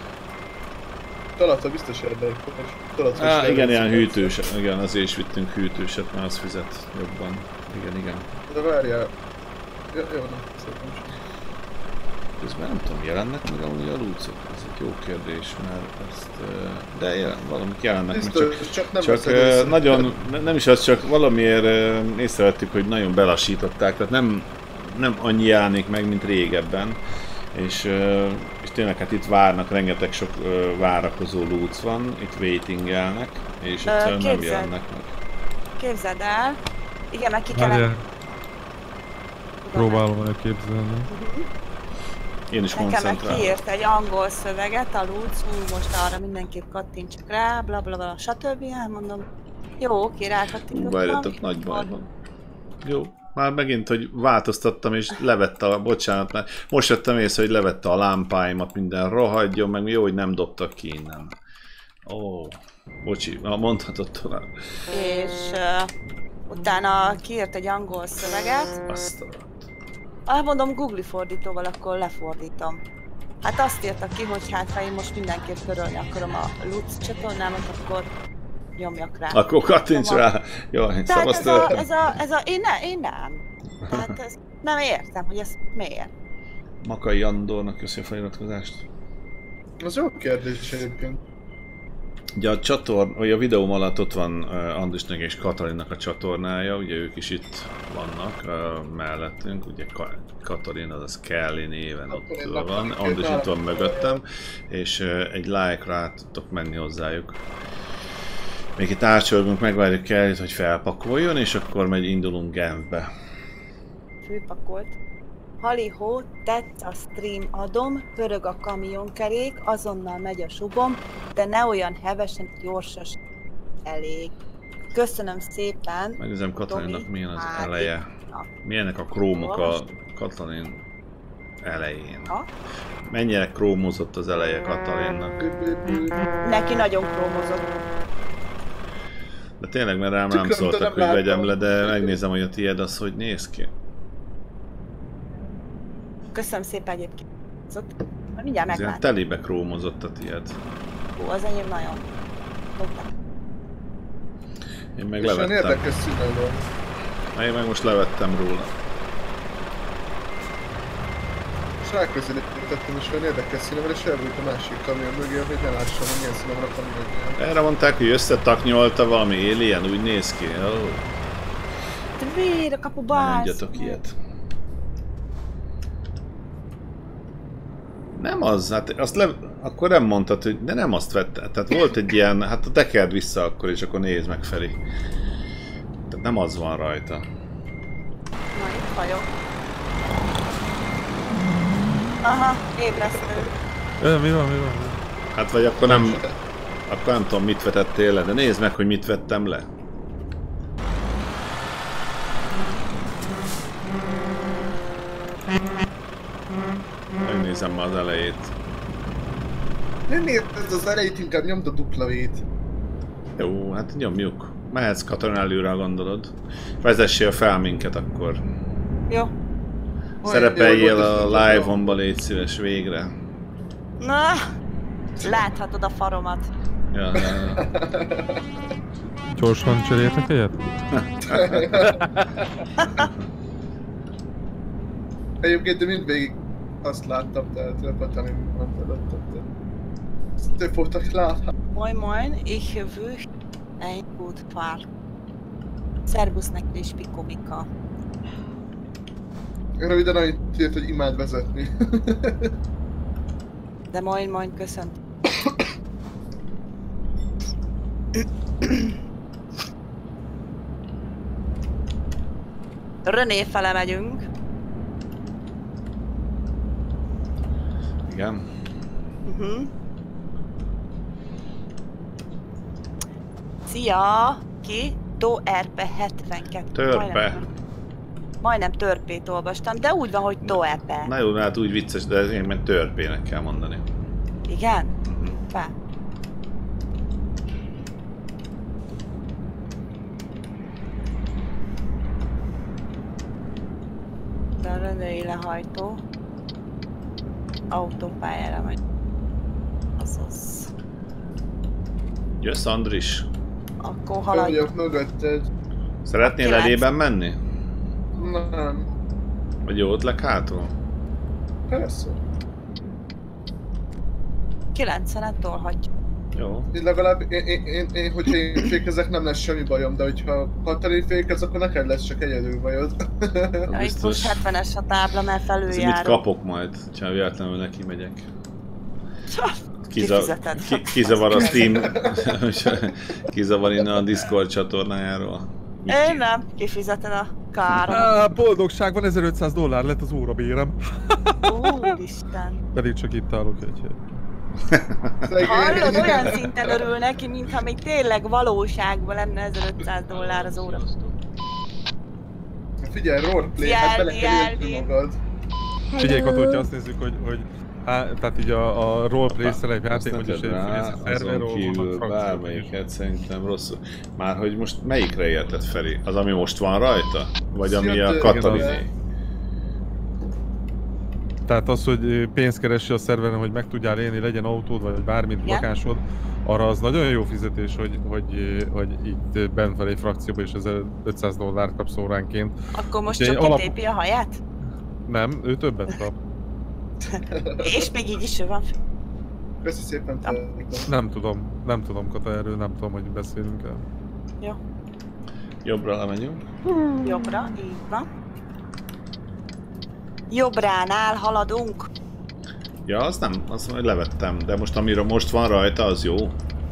[SPEAKER 3] Találta biztos érdekel. Találta
[SPEAKER 1] Á, igen, ilyen hűtőset, igen, azért is vittünk hűtőset, mert az fizet jobban. Igen, igen.
[SPEAKER 3] De várjál. Ja, jó, nem, szerintem sem.
[SPEAKER 1] Közben nem tudom, jelennek meg amúgy a lúcok? Ez egy jó kérdés, mert ezt... De jelen, valamik jelennek meg, csak,
[SPEAKER 3] Biztos, csak nem
[SPEAKER 1] csak
[SPEAKER 3] veszed észre.
[SPEAKER 1] nagyon, nem is az, csak valamiért észrevettük, hogy nagyon belassították, tehát nem, nem annyi jelenik meg, mint régebben. És, és tényleg hát itt várnak, rengeteg sok várakozó lúc van, itt waitingelnek, és
[SPEAKER 2] Ö,
[SPEAKER 1] egyszerűen nem
[SPEAKER 2] képzeld.
[SPEAKER 1] jelennek meg.
[SPEAKER 2] Képzeld el. Igen, meg ki kellene...
[SPEAKER 6] Várjál, próbálom elképzelni.
[SPEAKER 1] Én is
[SPEAKER 2] Nekem meg
[SPEAKER 1] koncentrálok.
[SPEAKER 2] kiírt egy angol szöveget, a Lutz, hú, most arra mindenképp kattintsak rá, bla bla bla, stb. Elmondom. Jó, oké, rákattintottam.
[SPEAKER 1] Várjatok, nagy baj van. Jó. Már megint, hogy változtattam és levette a... Bocsánat, mert most jöttem észre, hogy levette a lámpáimat, minden rohadjon, meg jó, hogy nem dobtak ki innen. Ó, bocsi, mondhatod tovább.
[SPEAKER 2] És uh, utána kiírt egy angol szöveget.
[SPEAKER 1] Azt a...
[SPEAKER 2] Ah, mondom, Google fordítóval, akkor lefordítom. Hát azt írta ki, hogy hát ha én most mindenképp törölni akarom a Lutz csatornámat, akkor nyomjak rá.
[SPEAKER 1] Akkor kattints
[SPEAKER 2] Szóval-
[SPEAKER 1] rá! Jaj,
[SPEAKER 2] Tehát
[SPEAKER 1] szavazt
[SPEAKER 2] ez a, ez a, ez a, én, ne, én nem. Tehát ez, nem értem, hogy ez miért.
[SPEAKER 1] Makai Andornak köszi a feliratkozást.
[SPEAKER 3] Az jó kérdés egyébként.
[SPEAKER 1] Ugye a csatorn, vagy a videóm alatt ott van uh, Andrisnek és Katalinnak a csatornája, ugye ők is itt vannak uh, mellettünk, ugye Ka Katalin, azaz Kelly néven ott van, Andris itt van mögöttem, és uh, egy like-ra át tudtok menni hozzájuk. Még itt átsorgunk, megvárjuk Kellyt, hogy felpakoljon, és akkor megy, indulunk Genfbe.
[SPEAKER 2] Főpakolt. Halihó, tetsz a stream adom, pörög a kamionkerék, azonnal megy a subom, de ne olyan hevesen, gyorsas elég. Köszönöm szépen.
[SPEAKER 1] Megnézem Katalinnak
[SPEAKER 2] Tomi,
[SPEAKER 1] milyen az
[SPEAKER 2] Ági.
[SPEAKER 1] eleje.
[SPEAKER 2] Na.
[SPEAKER 1] Milyenek a krómok a Katalin elején.
[SPEAKER 2] Ha?
[SPEAKER 1] Mennyire krómozott az eleje Katalinnak.
[SPEAKER 2] Neki nagyon krómozott.
[SPEAKER 1] De tényleg, mert rám nem
[SPEAKER 3] Tükröm,
[SPEAKER 1] szóltak,
[SPEAKER 3] de
[SPEAKER 1] hogy
[SPEAKER 3] nem
[SPEAKER 1] vegyem
[SPEAKER 3] látom.
[SPEAKER 1] le, de megnézem, hogy a tiéd az hogy néz ki.
[SPEAKER 2] Köszönöm szépen egyébként. Szóval, mindjárt
[SPEAKER 1] Ez ilyen
[SPEAKER 2] meglátom.
[SPEAKER 1] telibe krómozott a tiéd.
[SPEAKER 2] Ó, az enyém nagyon. Hoppá.
[SPEAKER 1] Én meg
[SPEAKER 3] És olyan
[SPEAKER 1] levettem.
[SPEAKER 3] érdekes színe van.
[SPEAKER 1] Na, én meg most levettem róla.
[SPEAKER 3] És ráközelítettem, és olyan érdekes színe van, és elbújt a másik kamion mögé, hogy ne lássam, hogy milyen színe van a kamion.
[SPEAKER 1] Erre mondták, hogy összetaknyolta valami alien, úgy néz ki. Oh,
[SPEAKER 2] Vér a kapu
[SPEAKER 1] ne
[SPEAKER 2] bász.
[SPEAKER 1] mondjatok ilyet. Nem az, hát azt le, akkor nem mondtad, hogy de nem azt vette. Tehát volt egy ilyen, hát tekerd vissza akkor, és akkor nézd meg Feri. Tehát nem az van rajta.
[SPEAKER 2] Na, itt vagyok. Aha, ébresztő.
[SPEAKER 6] Ö, mi van, mi van?
[SPEAKER 1] Hát vagy akkor nem, akkor nem tudom mit vetettél le, de nézd meg, hogy mit vettem le. Megnézem már az elejét.
[SPEAKER 3] Nem érted az elejét, inkább nyomd a dupla vét.
[SPEAKER 1] Jó, hát nyomjuk. Mehetsz Katalin előre, gondolod. Vezessél fel minket akkor.
[SPEAKER 2] Jó.
[SPEAKER 1] Szerepeljél a live-omba, légy szíves végre.
[SPEAKER 2] Na, láthatod a faromat.
[SPEAKER 1] Ja, ja, ja.
[SPEAKER 6] Gyorsan cseréltek helyet?
[SPEAKER 3] Egyébként, de mindvégig azt láttam, tehát a Katalin mondta, de... Te fogtak látni.
[SPEAKER 2] Moin moin, ich wünsche ein gut Fahrt. Szervusz neked is, Pikomika.
[SPEAKER 3] Röviden annyit írt, hogy imád vezetni.
[SPEAKER 2] De moin moin, köszönt. René fele megyünk.
[SPEAKER 1] Igen.
[SPEAKER 2] Uh-huh. Szia! Ki? Do er pe hetvenkettő.
[SPEAKER 1] Törpe.
[SPEAKER 2] Majdnem, majdnem törpét olvastam, de úgy van, hogy do er pe.
[SPEAKER 1] Na jó, hát úgy vicces, de ez én meg törpének kell mondani.
[SPEAKER 2] Igen?
[SPEAKER 1] Uh-huh.
[SPEAKER 2] Be. De a Renői lehajtó. Autópályára megy. Azaz.
[SPEAKER 1] Jössz, Andris?
[SPEAKER 2] Akkor
[SPEAKER 3] Fel
[SPEAKER 2] haladj.
[SPEAKER 3] vagyok mögötted.
[SPEAKER 1] Szeretnél
[SPEAKER 2] Kilenc.
[SPEAKER 1] elében menni?
[SPEAKER 3] Nem.
[SPEAKER 1] Vagy jó, ott leg hátul?
[SPEAKER 3] Persze.
[SPEAKER 2] kilencvenet tolhatj.
[SPEAKER 1] Jó.
[SPEAKER 3] Így legalább én, én, én, én, hogyha én fékezek, nem lesz semmi bajom, de hogyha Katalin fékez, akkor neked lesz csak egy előbajod.
[SPEAKER 1] Az
[SPEAKER 2] Ja, itt
[SPEAKER 1] biztos.
[SPEAKER 2] most hetvenes a tábla, mert
[SPEAKER 1] Ez mit
[SPEAKER 2] felüljáró.
[SPEAKER 1] kapok majd, ha véletlenül neki megyek? Kiza
[SPEAKER 2] Kifizeted.
[SPEAKER 1] ki kizavar a Steam, kizavar innen a Discord csatornájáról.
[SPEAKER 2] Én nem, kifizeted a károm.
[SPEAKER 6] Á, boldogság van, ezerötszáz dollár lett az órabérem.
[SPEAKER 2] Úristen.
[SPEAKER 6] Pedig csak itt állok egy hely.
[SPEAKER 2] Hallod, olyan szinten örül neki, mintha még tényleg valóságban lenne ezerötszáz dollár az óra.
[SPEAKER 3] Figyelj, roleplay, hát bele kell érteni magad.
[SPEAKER 6] Figyelj, Kato, hogyha azt nézzük, hogy, hogy á, tehát így a, a roleplay szerep
[SPEAKER 1] Azt
[SPEAKER 6] játék,
[SPEAKER 1] ne
[SPEAKER 6] hogy is
[SPEAKER 1] tedd rá,
[SPEAKER 6] egy szerverről
[SPEAKER 1] azon kívül
[SPEAKER 6] vannak
[SPEAKER 1] bármelyiket szerintem rosszul. Már hogy most melyikre érted, Feri? Az, ami most van rajta? Vagy ami a Kataliné?
[SPEAKER 6] Tehát az, hogy pénzt keresi a szerveren, hogy meg tudjál élni, legyen autód, vagy bármit,
[SPEAKER 2] Igen.
[SPEAKER 6] lakásod, arra az nagyon jó fizetés, hogy, hogy, hogy itt benfelé frakcióba is ezerötszáz dollárt kapsz óránként.
[SPEAKER 2] Akkor most
[SPEAKER 6] Úgyhogy
[SPEAKER 2] csak
[SPEAKER 6] alap-
[SPEAKER 2] kitépi a haját?
[SPEAKER 6] Nem, ő többet kap.
[SPEAKER 2] És még így is ő van.
[SPEAKER 3] Köszi szépen, te.
[SPEAKER 6] Nem tudom, nem tudom, Kata, erről nem tudom, hogy beszélünk el.
[SPEAKER 2] Jó.
[SPEAKER 1] Jobbra lemegyünk.
[SPEAKER 2] Jobbra, így van. Jobbránál haladunk.
[SPEAKER 1] Ja, az nem, azt majd levettem, de most amiről most van rajta, az jó.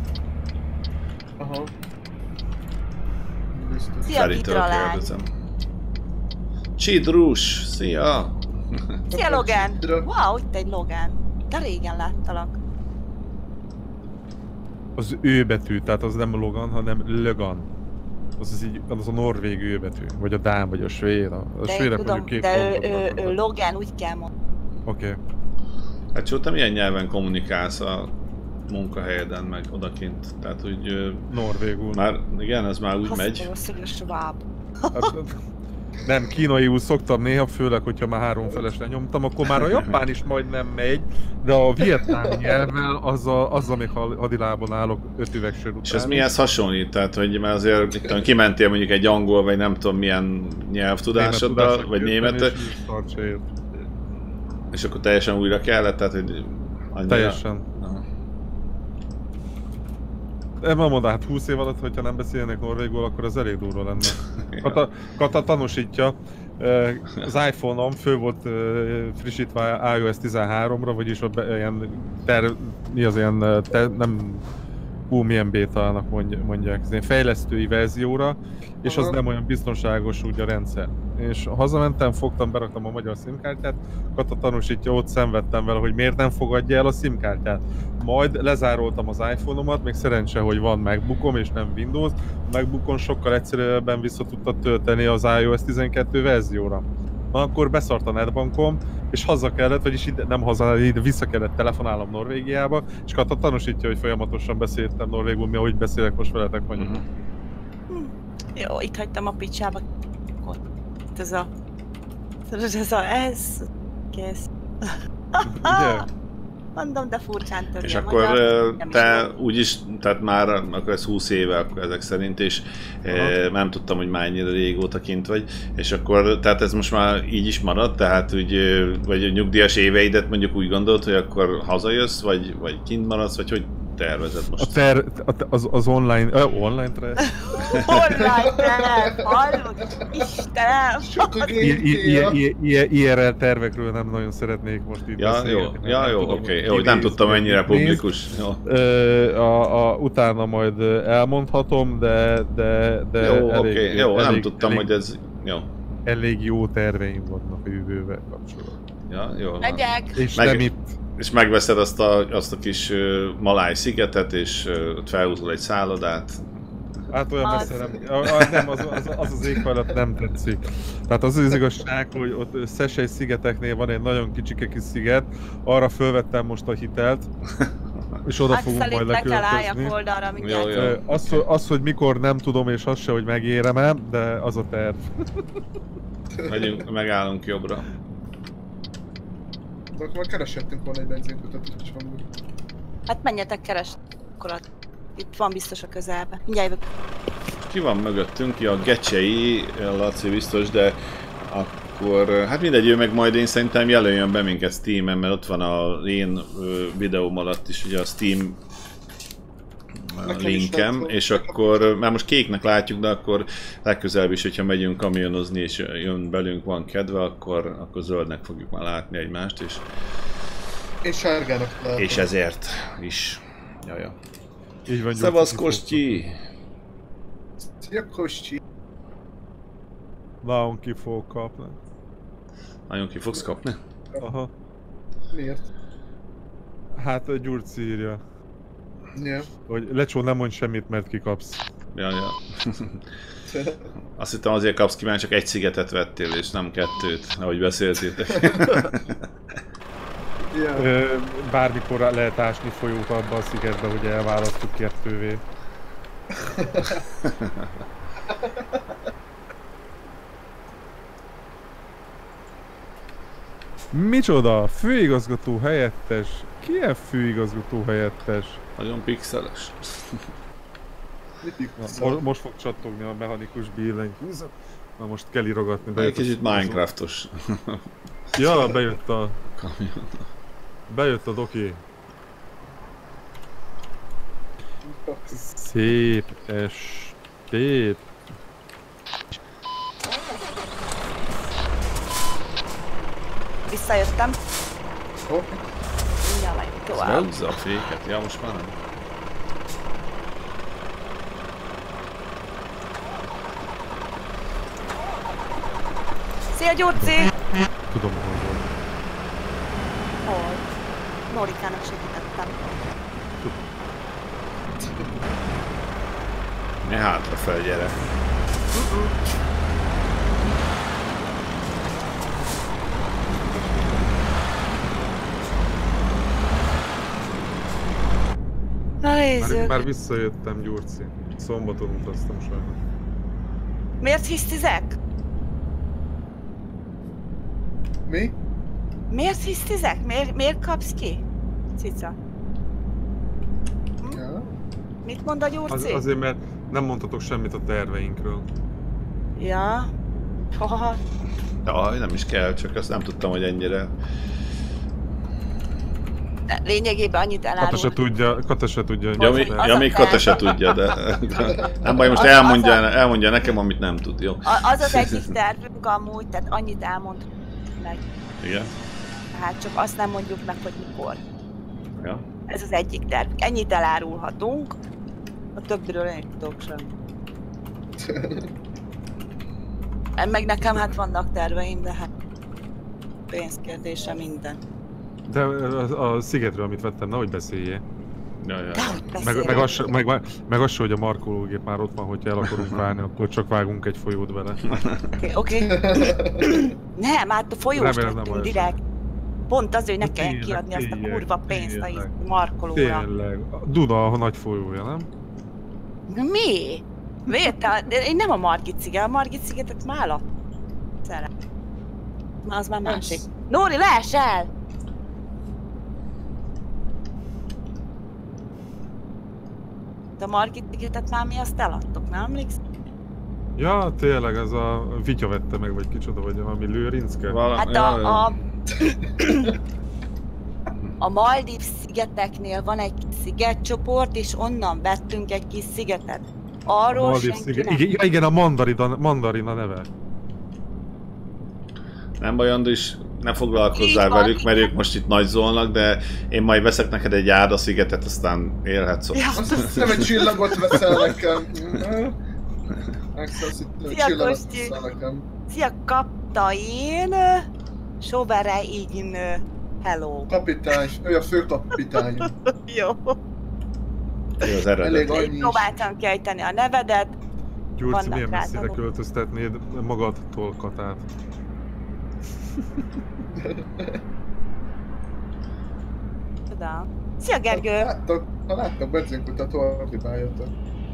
[SPEAKER 3] Aha. Biztos.
[SPEAKER 2] Szia,
[SPEAKER 1] Feritől
[SPEAKER 2] Vitralány.
[SPEAKER 1] kérdezem. Csidrus, szia!
[SPEAKER 2] Szia, Logan.
[SPEAKER 3] Vidra.
[SPEAKER 2] Wow, itt egy Logan. De régen láttalak.
[SPEAKER 6] Az ő betű, tehát az nem Logan, hanem Lögan. Az, az, így, az a norvég ő betű, vagy a dán, vagy a svéd. A, a
[SPEAKER 2] De én
[SPEAKER 6] svédek
[SPEAKER 2] tudom,
[SPEAKER 6] mondjuk két
[SPEAKER 2] de ő,
[SPEAKER 6] pontot
[SPEAKER 2] ő,
[SPEAKER 6] kapnak.
[SPEAKER 2] ő Logan úgy kell mondani.
[SPEAKER 6] Oké. Okay.
[SPEAKER 1] Hát csak te milyen nyelven kommunikálsz a munkahelyeden, meg odakint? Tehát úgy... ö,
[SPEAKER 6] Norvégul.
[SPEAKER 1] Már, igen, ez már úgy
[SPEAKER 2] Azt
[SPEAKER 1] megy.
[SPEAKER 2] valószínűleg a sváb.
[SPEAKER 6] Hát, nem, kínaiul szoktam néha, főleg, hogyha már három felesre nyomtam, akkor már a japán is majdnem megy, de a vietnámi nyelvvel azzal, azzal még hadilában állok öt üveg sör után.
[SPEAKER 1] És ez mihez hasonlít? Tehát, hogy már azért itt tudom, kimentél mondjuk egy angol, vagy nem tudom milyen nyelvtudásoddal, vagy német, és akkor teljesen újra kellett, tehát hogy annyira...
[SPEAKER 6] Teljesen.
[SPEAKER 1] Aha.
[SPEAKER 6] Nem mondom, hát húsz év alatt, hogyha nem beszélnek norvégul, akkor az elég durva lenne. Kata, Kata tanúsítja, az iPhone-om fő volt frissítve iOS tizenháromra, vagyis a be, ilyen ter, mi az ilyen, ter, nem, hú, milyen bétának mondják, ez ilyen fejlesztői verzióra, és az nem olyan biztonságos úgy a rendszer. És hazamentem, fogtam, beraktam a magyar SIM-kártyát, Kata tanúsítja, ott szenvedtem vele, hogy miért nem fogadja el a SIM-kártyát. Majd lezároltam az iPhone-omat, még szerencse, hogy van MacBookom és nem Windows, a MacBookon sokkal egyszerűbben vissza tudta tölteni az iOS tizenkettő verzióra. Na, akkor beszart a netbankom, és haza kellett, vagyis ide, nem haza, ide vissza kellett telefonálnom Norvégiába, és Kata tanúsítja, hogy folyamatosan beszéltem norvégul, mi ahogy beszélek most veletek mondjuk.
[SPEAKER 1] Mhm.
[SPEAKER 2] Jó, itt hagytam a picsába. Ott ez a... Ez a... Ez... Kész.
[SPEAKER 6] Ugye?
[SPEAKER 2] Mondom, de furcsán többé
[SPEAKER 1] És
[SPEAKER 2] a
[SPEAKER 1] akkor
[SPEAKER 2] magyar,
[SPEAKER 1] ö,
[SPEAKER 2] nem is
[SPEAKER 1] te
[SPEAKER 2] volt.
[SPEAKER 1] úgyis, tehát már akkor ez húsz éve akkor ezek szerint, és eh, nem tudtam, hogy mennyire régóta kint vagy, és akkor, tehát ez most már így is marad, tehát úgy, ö, vagy a nyugdíjas éveidet mondjuk úgy gondolt, hogy akkor hazajössz, vagy, vagy kint maradsz, vagy hogy tervezed most?
[SPEAKER 6] A ter, az, az online, uh, online tre?
[SPEAKER 2] Online terv, hallod? Istenem!
[SPEAKER 3] Sok a
[SPEAKER 6] I R L tervekről nem nagyon szeretnék most itt
[SPEAKER 1] Ja, jó,
[SPEAKER 6] beszélgetni,
[SPEAKER 1] ja,
[SPEAKER 6] nem
[SPEAKER 1] jó,
[SPEAKER 6] tudom,
[SPEAKER 1] oké,
[SPEAKER 6] hogy
[SPEAKER 1] jó, nem
[SPEAKER 6] kinéz,
[SPEAKER 1] tudtam mennyire
[SPEAKER 6] kinéz.
[SPEAKER 1] publikus. Jó,
[SPEAKER 6] Ö, a, a, utána majd elmondhatom, de, de, de
[SPEAKER 1] jó,
[SPEAKER 6] elég,
[SPEAKER 1] oké, jó, nem
[SPEAKER 6] elég,
[SPEAKER 1] tudtam,
[SPEAKER 6] elég,
[SPEAKER 1] hogy ez... Jó,
[SPEAKER 6] elég jó terveim vannak a jövővel kapcsolatban.
[SPEAKER 1] ja, jó van.
[SPEAKER 2] Megyek!
[SPEAKER 6] És
[SPEAKER 1] Meg-
[SPEAKER 6] nem itt.
[SPEAKER 1] És megveszed azt a, azt a kis uh, Maláj szigetet, és uh, ott felhúzol egy szállodát.
[SPEAKER 6] Hát olyan
[SPEAKER 2] Az-
[SPEAKER 6] messze nem, a, a, nem az, az, az az éghajlat nem tetszik. Tehát az az igazság, hogy ott Szesely szigeteknél van egy nagyon kicsike kis sziget, arra fölvettem most a hitelt, és oda fogunk
[SPEAKER 2] Axel,
[SPEAKER 6] majd
[SPEAKER 2] itt le kell álljak
[SPEAKER 6] leköltözni.
[SPEAKER 2] oldalra mindjárt.
[SPEAKER 1] Jó, jó.
[SPEAKER 6] Ö, Az, hogy- az, hogy mikor nem tudom, és az se, hogy megérem-e, de az a terv.
[SPEAKER 1] Megyünk, megállunk jobbra.
[SPEAKER 3] De akkor már kereshettünk volna egy benzinkutat is amúgy.
[SPEAKER 2] Hát menjetek keresni. Akkor a- itt van biztos a közelben. Mindjárt jövök.
[SPEAKER 1] Ki van mögöttünk? Ja, Gecsei, Laci biztos, de akkor, hát mindegy, ő meg majd én szerintem jelöljön be minket Steamen, mert ott van a én ö, videóm alatt is ugye a Steam ö,
[SPEAKER 3] Nekem is
[SPEAKER 1] linkem,
[SPEAKER 3] lehet,
[SPEAKER 1] és
[SPEAKER 3] hogy-
[SPEAKER 1] akkor, már most kéknek látjuk, de akkor legközelebb is, hogyha megyünk kamionozni és jön belünk, van kedve, akkor, akkor zöldnek fogjuk már látni egymást, és,
[SPEAKER 3] Én sárgának látom.
[SPEAKER 1] és ezért is. Jaja.
[SPEAKER 6] Így van.
[SPEAKER 1] Szevasz
[SPEAKER 6] Gyurci,
[SPEAKER 1] Kostyi!
[SPEAKER 3] Szia Kostyi!
[SPEAKER 6] Nagyon ki fog kapni.
[SPEAKER 1] Nagyon ki fogsz kapni?
[SPEAKER 6] Aha.
[SPEAKER 3] Miért?
[SPEAKER 6] Hát a Gyurci írja,
[SPEAKER 3] Ja.
[SPEAKER 6] hogy Lecsó, nem mondj semmit, mert kikapsz.
[SPEAKER 1] Ja, ja. Azt hittem azért kapsz ki, mert csak egy szigetet vettél, és nem kettőt, ahogy beszéltétek.
[SPEAKER 3] Ja.
[SPEAKER 6] Ö, Bármikor lehet ásni folyót abba a szigetbe, hogy elválasztjuk kettővé. Micsoda? Főigazgató helyettes? Ki a főigazgató helyettes?
[SPEAKER 1] Nagyon pixeles.
[SPEAKER 3] Mit így
[SPEAKER 6] Na,
[SPEAKER 3] szar?
[SPEAKER 6] mo- most fog csattogni a mechanikus billentyűzet. Na most kell irogatni.
[SPEAKER 1] Egy
[SPEAKER 6] bejött a-
[SPEAKER 1] kicsit Minecraftos
[SPEAKER 6] Ja, bejött a...
[SPEAKER 1] kamion.
[SPEAKER 6] Bejött a doki. Szép estét.
[SPEAKER 2] Visszajöttem.
[SPEAKER 3] Ó,
[SPEAKER 2] Mindjárt megyünk tovább.
[SPEAKER 1] Húzza a féket. Ja, most már nem.
[SPEAKER 2] Szia Gyurci!
[SPEAKER 6] Tudom, hogy volt.
[SPEAKER 2] Hol? Norikának segítettem.
[SPEAKER 1] Ne hátrafelé, gyere.
[SPEAKER 2] Na
[SPEAKER 6] Már,
[SPEAKER 2] nézzük.
[SPEAKER 6] már visszajöttem, Gyurci. Szombaton utaztam sajnos.
[SPEAKER 2] Miért hisztizek?
[SPEAKER 3] mi?
[SPEAKER 2] Miért hisztizek? Miért, miért kapsz ki? Cica.
[SPEAKER 3] Ja.
[SPEAKER 2] Mit mond a Gyurci?
[SPEAKER 6] Az, azért, mert nem mondhatok semmit a terveinkről.
[SPEAKER 2] Ja. Haha.
[SPEAKER 1] Ja, nem is kell, csak azt nem tudtam, hogy ennyire.
[SPEAKER 2] Lényegében annyit
[SPEAKER 6] Kata
[SPEAKER 2] elárul.
[SPEAKER 6] se tudja, Kata se tudja, hogy
[SPEAKER 1] Ja,
[SPEAKER 6] az
[SPEAKER 1] mi,
[SPEAKER 6] a
[SPEAKER 2] Az
[SPEAKER 1] ja
[SPEAKER 2] a
[SPEAKER 1] még
[SPEAKER 2] fel-
[SPEAKER 1] Kata se tudja, de... Nem baj, most
[SPEAKER 2] Az-
[SPEAKER 1] elmondja,
[SPEAKER 2] az a-
[SPEAKER 1] elmondja nekem, amit nem tud, jó?
[SPEAKER 2] A- Az az egyik tervünk amúgy, tehát annyit elmond meg.
[SPEAKER 1] Igen?
[SPEAKER 2] Tehát csak azt nem mondjuk meg, hogy mikor.
[SPEAKER 1] Ja.
[SPEAKER 2] Ez az egyik terv. Ennyit elárulhatunk. A többiről én nem tudok sem. Meg nekem hát vannak terveim, de hát pénzkérdése minden.
[SPEAKER 6] De a, a szigetről, amit vettem, nehogy beszéljél.
[SPEAKER 1] Ja, ja.
[SPEAKER 2] Dehogy
[SPEAKER 6] Meg,
[SPEAKER 2] beszélek.
[SPEAKER 6] meg, az, se- meg, meg az se, hogy a markológép már ott van, hogyha el akarunk válni, akkor csak vágunk egy folyót vele.
[SPEAKER 2] Oké, oké. Nem, hát a folyós
[SPEAKER 6] Remélem, nem
[SPEAKER 2] tettünk
[SPEAKER 6] baj
[SPEAKER 2] direkt. Pont az, hogy ne kell
[SPEAKER 6] Tényleg,
[SPEAKER 2] kiadni azt a
[SPEAKER 6] tényleg,
[SPEAKER 2] kurva pénzt a
[SPEAKER 6] tényleg.
[SPEAKER 2] íz- markolóra.
[SPEAKER 6] Tényleg. A Duna a nagy folyója, nem?
[SPEAKER 2] Na mi? Miért? Te, de én nem a Margit sziget, a Margit szigetet már alatt. Szere. Na, az már másik. Nóri, lees el! De a Margit szigetet már mi azt eladtok, nem emlékszel?
[SPEAKER 6] Ja, tényleg, ez a Vitya vette meg, vagy kicsoda, vagy valami Lőrincke.
[SPEAKER 1] Vala,
[SPEAKER 2] Hát
[SPEAKER 1] ja,
[SPEAKER 2] a, a... a Maldív szigeteknél van egy kis szigetcsoport, és onnan vettünk egy kis szigetet. Arról
[SPEAKER 6] Maldív
[SPEAKER 2] senki
[SPEAKER 6] sziget.
[SPEAKER 2] nem.
[SPEAKER 6] Igen, ja, igen, a mandarina, mandarina neve.
[SPEAKER 1] Nem baj, Andris, ne foglalkozzál
[SPEAKER 2] Így van,
[SPEAKER 1] velük, mert
[SPEAKER 2] igen.
[SPEAKER 1] ők most itt nagy zolnak, de én majd veszek neked egy árda szigetet, aztán élhetsz ott.
[SPEAKER 2] Ja.
[SPEAKER 3] Azt nem egy csillagot veszel nekem. Axel, egy
[SPEAKER 2] Szia,
[SPEAKER 3] csillagot
[SPEAKER 2] Kosti.
[SPEAKER 3] veszel nekem.
[SPEAKER 2] Szia, kaptain! Sobere így hello.
[SPEAKER 3] Kapitány, ő a főkapitány.
[SPEAKER 2] Jó.
[SPEAKER 1] Ő az
[SPEAKER 3] Elég
[SPEAKER 1] eredet.
[SPEAKER 3] annyi is.
[SPEAKER 2] Próbáltam kiejteni a nevedet.
[SPEAKER 6] Gyurci,
[SPEAKER 2] Vannak
[SPEAKER 6] milyen
[SPEAKER 2] rá
[SPEAKER 6] messzire
[SPEAKER 2] tanúk.
[SPEAKER 6] költöztetnéd magadtól Katát?
[SPEAKER 2] Tudom. Szia, Gergő!
[SPEAKER 3] Láttak, ha láttak benzinkutat, ordibáljatok.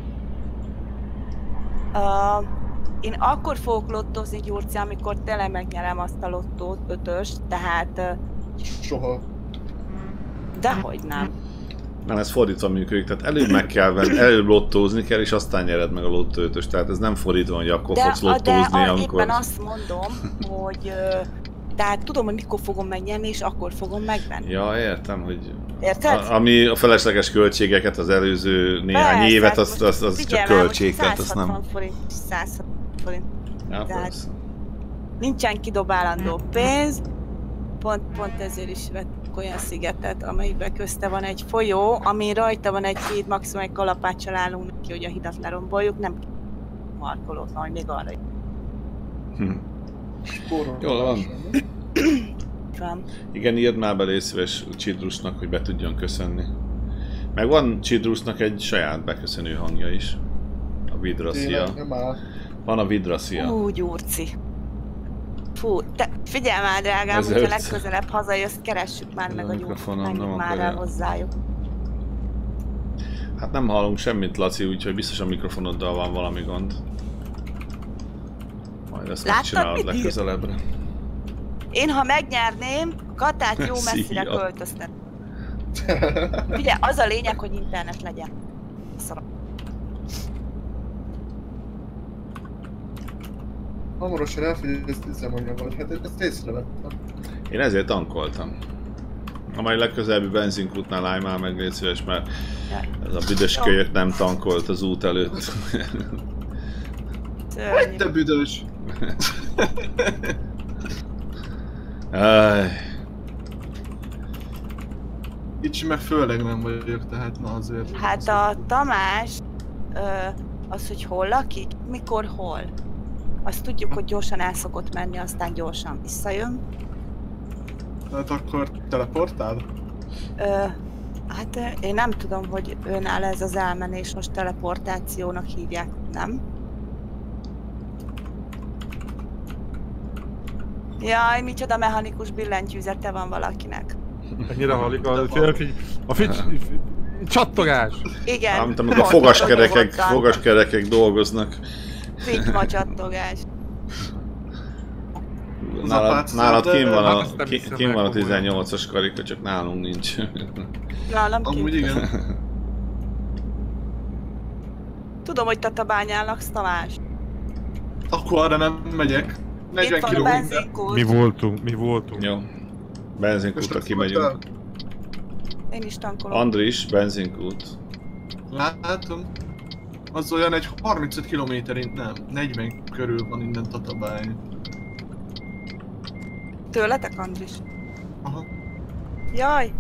[SPEAKER 2] Uh, én akkor fogok lottozni, Gyurci, amikor tényleg megnyerem azt a lottót, ötös, tehát uh,
[SPEAKER 3] Soha.
[SPEAKER 2] dehogy nem.
[SPEAKER 1] Nem, ez fordítva működik, tehát előbb meg kell venni, előbb lottózni kell, és aztán nyered meg a lottó-ötöst, tehát ez nem fordítva, hogy akkor
[SPEAKER 2] De,
[SPEAKER 1] fogsz
[SPEAKER 2] a, de
[SPEAKER 1] lottózni,
[SPEAKER 2] a,
[SPEAKER 1] amikor...
[SPEAKER 2] éppen azt mondom, hogy uh, tehát tudom, hogy mikor fogom megnyerni, és akkor fogom megvenni.
[SPEAKER 1] Ja, értem, hogy...
[SPEAKER 2] Érted?
[SPEAKER 1] A, ami a felesleges költségeket, az előző néhány
[SPEAKER 2] Persze,
[SPEAKER 1] évet,
[SPEAKER 2] hát
[SPEAKER 1] az,
[SPEAKER 2] most
[SPEAKER 1] az, az
[SPEAKER 2] figyelj
[SPEAKER 1] csak
[SPEAKER 2] már,
[SPEAKER 1] költség,
[SPEAKER 2] most
[SPEAKER 1] tehát az nem...
[SPEAKER 2] száz hatvan forint, száz hatvan forint.
[SPEAKER 1] Ja,
[SPEAKER 2] tehát-
[SPEAKER 1] persze.
[SPEAKER 2] Nincsen kidobálandó pénz, pont, pont ezért is vettük olyan szigetet, amelyben közte van egy folyó, ami rajta van egy híd, maximum egy kalapáccsal állunk neki, hogy a hidat leromboljuk, nem markolódna, hogy még arra
[SPEAKER 1] Hm.
[SPEAKER 3] Spórolva.
[SPEAKER 1] Jól van.
[SPEAKER 2] van.
[SPEAKER 1] Igen, írd már be, légy szíves Csidrusnak, hogy be tudjon köszönni. Meg van Csidrusnak egy saját beköszönő hangja is. A Vidraszia.
[SPEAKER 3] Tényleg, nem áll.
[SPEAKER 1] Van a Vidraszia.
[SPEAKER 2] Ú, Gyurci. Fú, te figyelj már, drágám,
[SPEAKER 1] Ez
[SPEAKER 2] hogyha
[SPEAKER 1] öt.
[SPEAKER 2] legközelebb hazajössz, keressük már
[SPEAKER 1] Ez
[SPEAKER 2] meg
[SPEAKER 1] a
[SPEAKER 2] a Gyurcit,
[SPEAKER 1] mikrofonon nem
[SPEAKER 2] menjünk már
[SPEAKER 1] akarja.
[SPEAKER 2] el hozzájuk.
[SPEAKER 1] Hát nem hallunk semmit, Laci, úgyhogy biztos a mikrofonoddal van valami gond. Majd ezt
[SPEAKER 2] Láttad,
[SPEAKER 1] megcsinálod
[SPEAKER 2] mit írt?
[SPEAKER 1] legközelebbre.
[SPEAKER 2] Én, ha megnyerném, Katát jó messzire
[SPEAKER 1] Szia.
[SPEAKER 2] költöztet. Figyelj, az a lényeg, hogy internet legyen. Szarok.
[SPEAKER 3] Hamarosan elfogy ezt üzemanyagot, hát ezt észrevettem.
[SPEAKER 1] Én ezért tankoltam. Ha majd legközelebbi benzinkútnál állj már meg, légy szíves, mert ez a büdös
[SPEAKER 2] Jó.
[SPEAKER 1] kölyök nem tankolt az út előtt.
[SPEAKER 2] Szörnyű.
[SPEAKER 3] Te büdös!
[SPEAKER 1] Áj,
[SPEAKER 3] Itt meg főleg nem vagyok, tehát na azért.
[SPEAKER 2] Hát a Tamás, ö, az, hogy hol lakik, mikor, hol. Azt tudjuk, hogy gyorsan el szokott menni, aztán gyorsan visszajön.
[SPEAKER 3] Tehát akkor teleportál?
[SPEAKER 2] Ö, hát ö, én nem tudom, hogy őnál ez az elmenés most teleportációnak hívják, nem? Jaj, micsoda mechanikus billentyűzete van valakinek.
[SPEAKER 6] Ennyire hallik a, a, a fics, csattogás!
[SPEAKER 2] Igen.
[SPEAKER 1] Amit amikor a
[SPEAKER 2] pont
[SPEAKER 1] fogaskerekek,
[SPEAKER 2] nyugodtan.
[SPEAKER 1] fogaskerekek dolgoznak.
[SPEAKER 2] Figyma csattogás.
[SPEAKER 3] Az
[SPEAKER 1] Nálad,
[SPEAKER 3] apáccal,
[SPEAKER 1] nálad
[SPEAKER 3] de-
[SPEAKER 1] kín van
[SPEAKER 6] hát
[SPEAKER 1] a,
[SPEAKER 6] azt nem
[SPEAKER 1] ki-
[SPEAKER 6] hiszem
[SPEAKER 1] kín
[SPEAKER 6] el
[SPEAKER 1] van a
[SPEAKER 6] komolyan.
[SPEAKER 1] tizennyolcas karika, csak nálunk nincs.
[SPEAKER 2] Nálam ki.
[SPEAKER 3] Amúgy igen.
[SPEAKER 2] Tudom, hogy Tatabányán laksz, Tamás.
[SPEAKER 3] Akkor arra nem megyek. negyven
[SPEAKER 2] Itt van a
[SPEAKER 3] kilométer.
[SPEAKER 2] benzinkút.
[SPEAKER 6] Mi voltunk, mi voltunk.
[SPEAKER 1] Jó. Benzinkútra kimegyünk.
[SPEAKER 2] Én is tankolom.
[SPEAKER 1] Andris, benzinkút.
[SPEAKER 3] Látom. Az olyan egy harmincöt kilométerint, nem, negyven körül van innen Tatabány.
[SPEAKER 2] Tőletek, Andris?
[SPEAKER 3] Aha.
[SPEAKER 2] Jaj!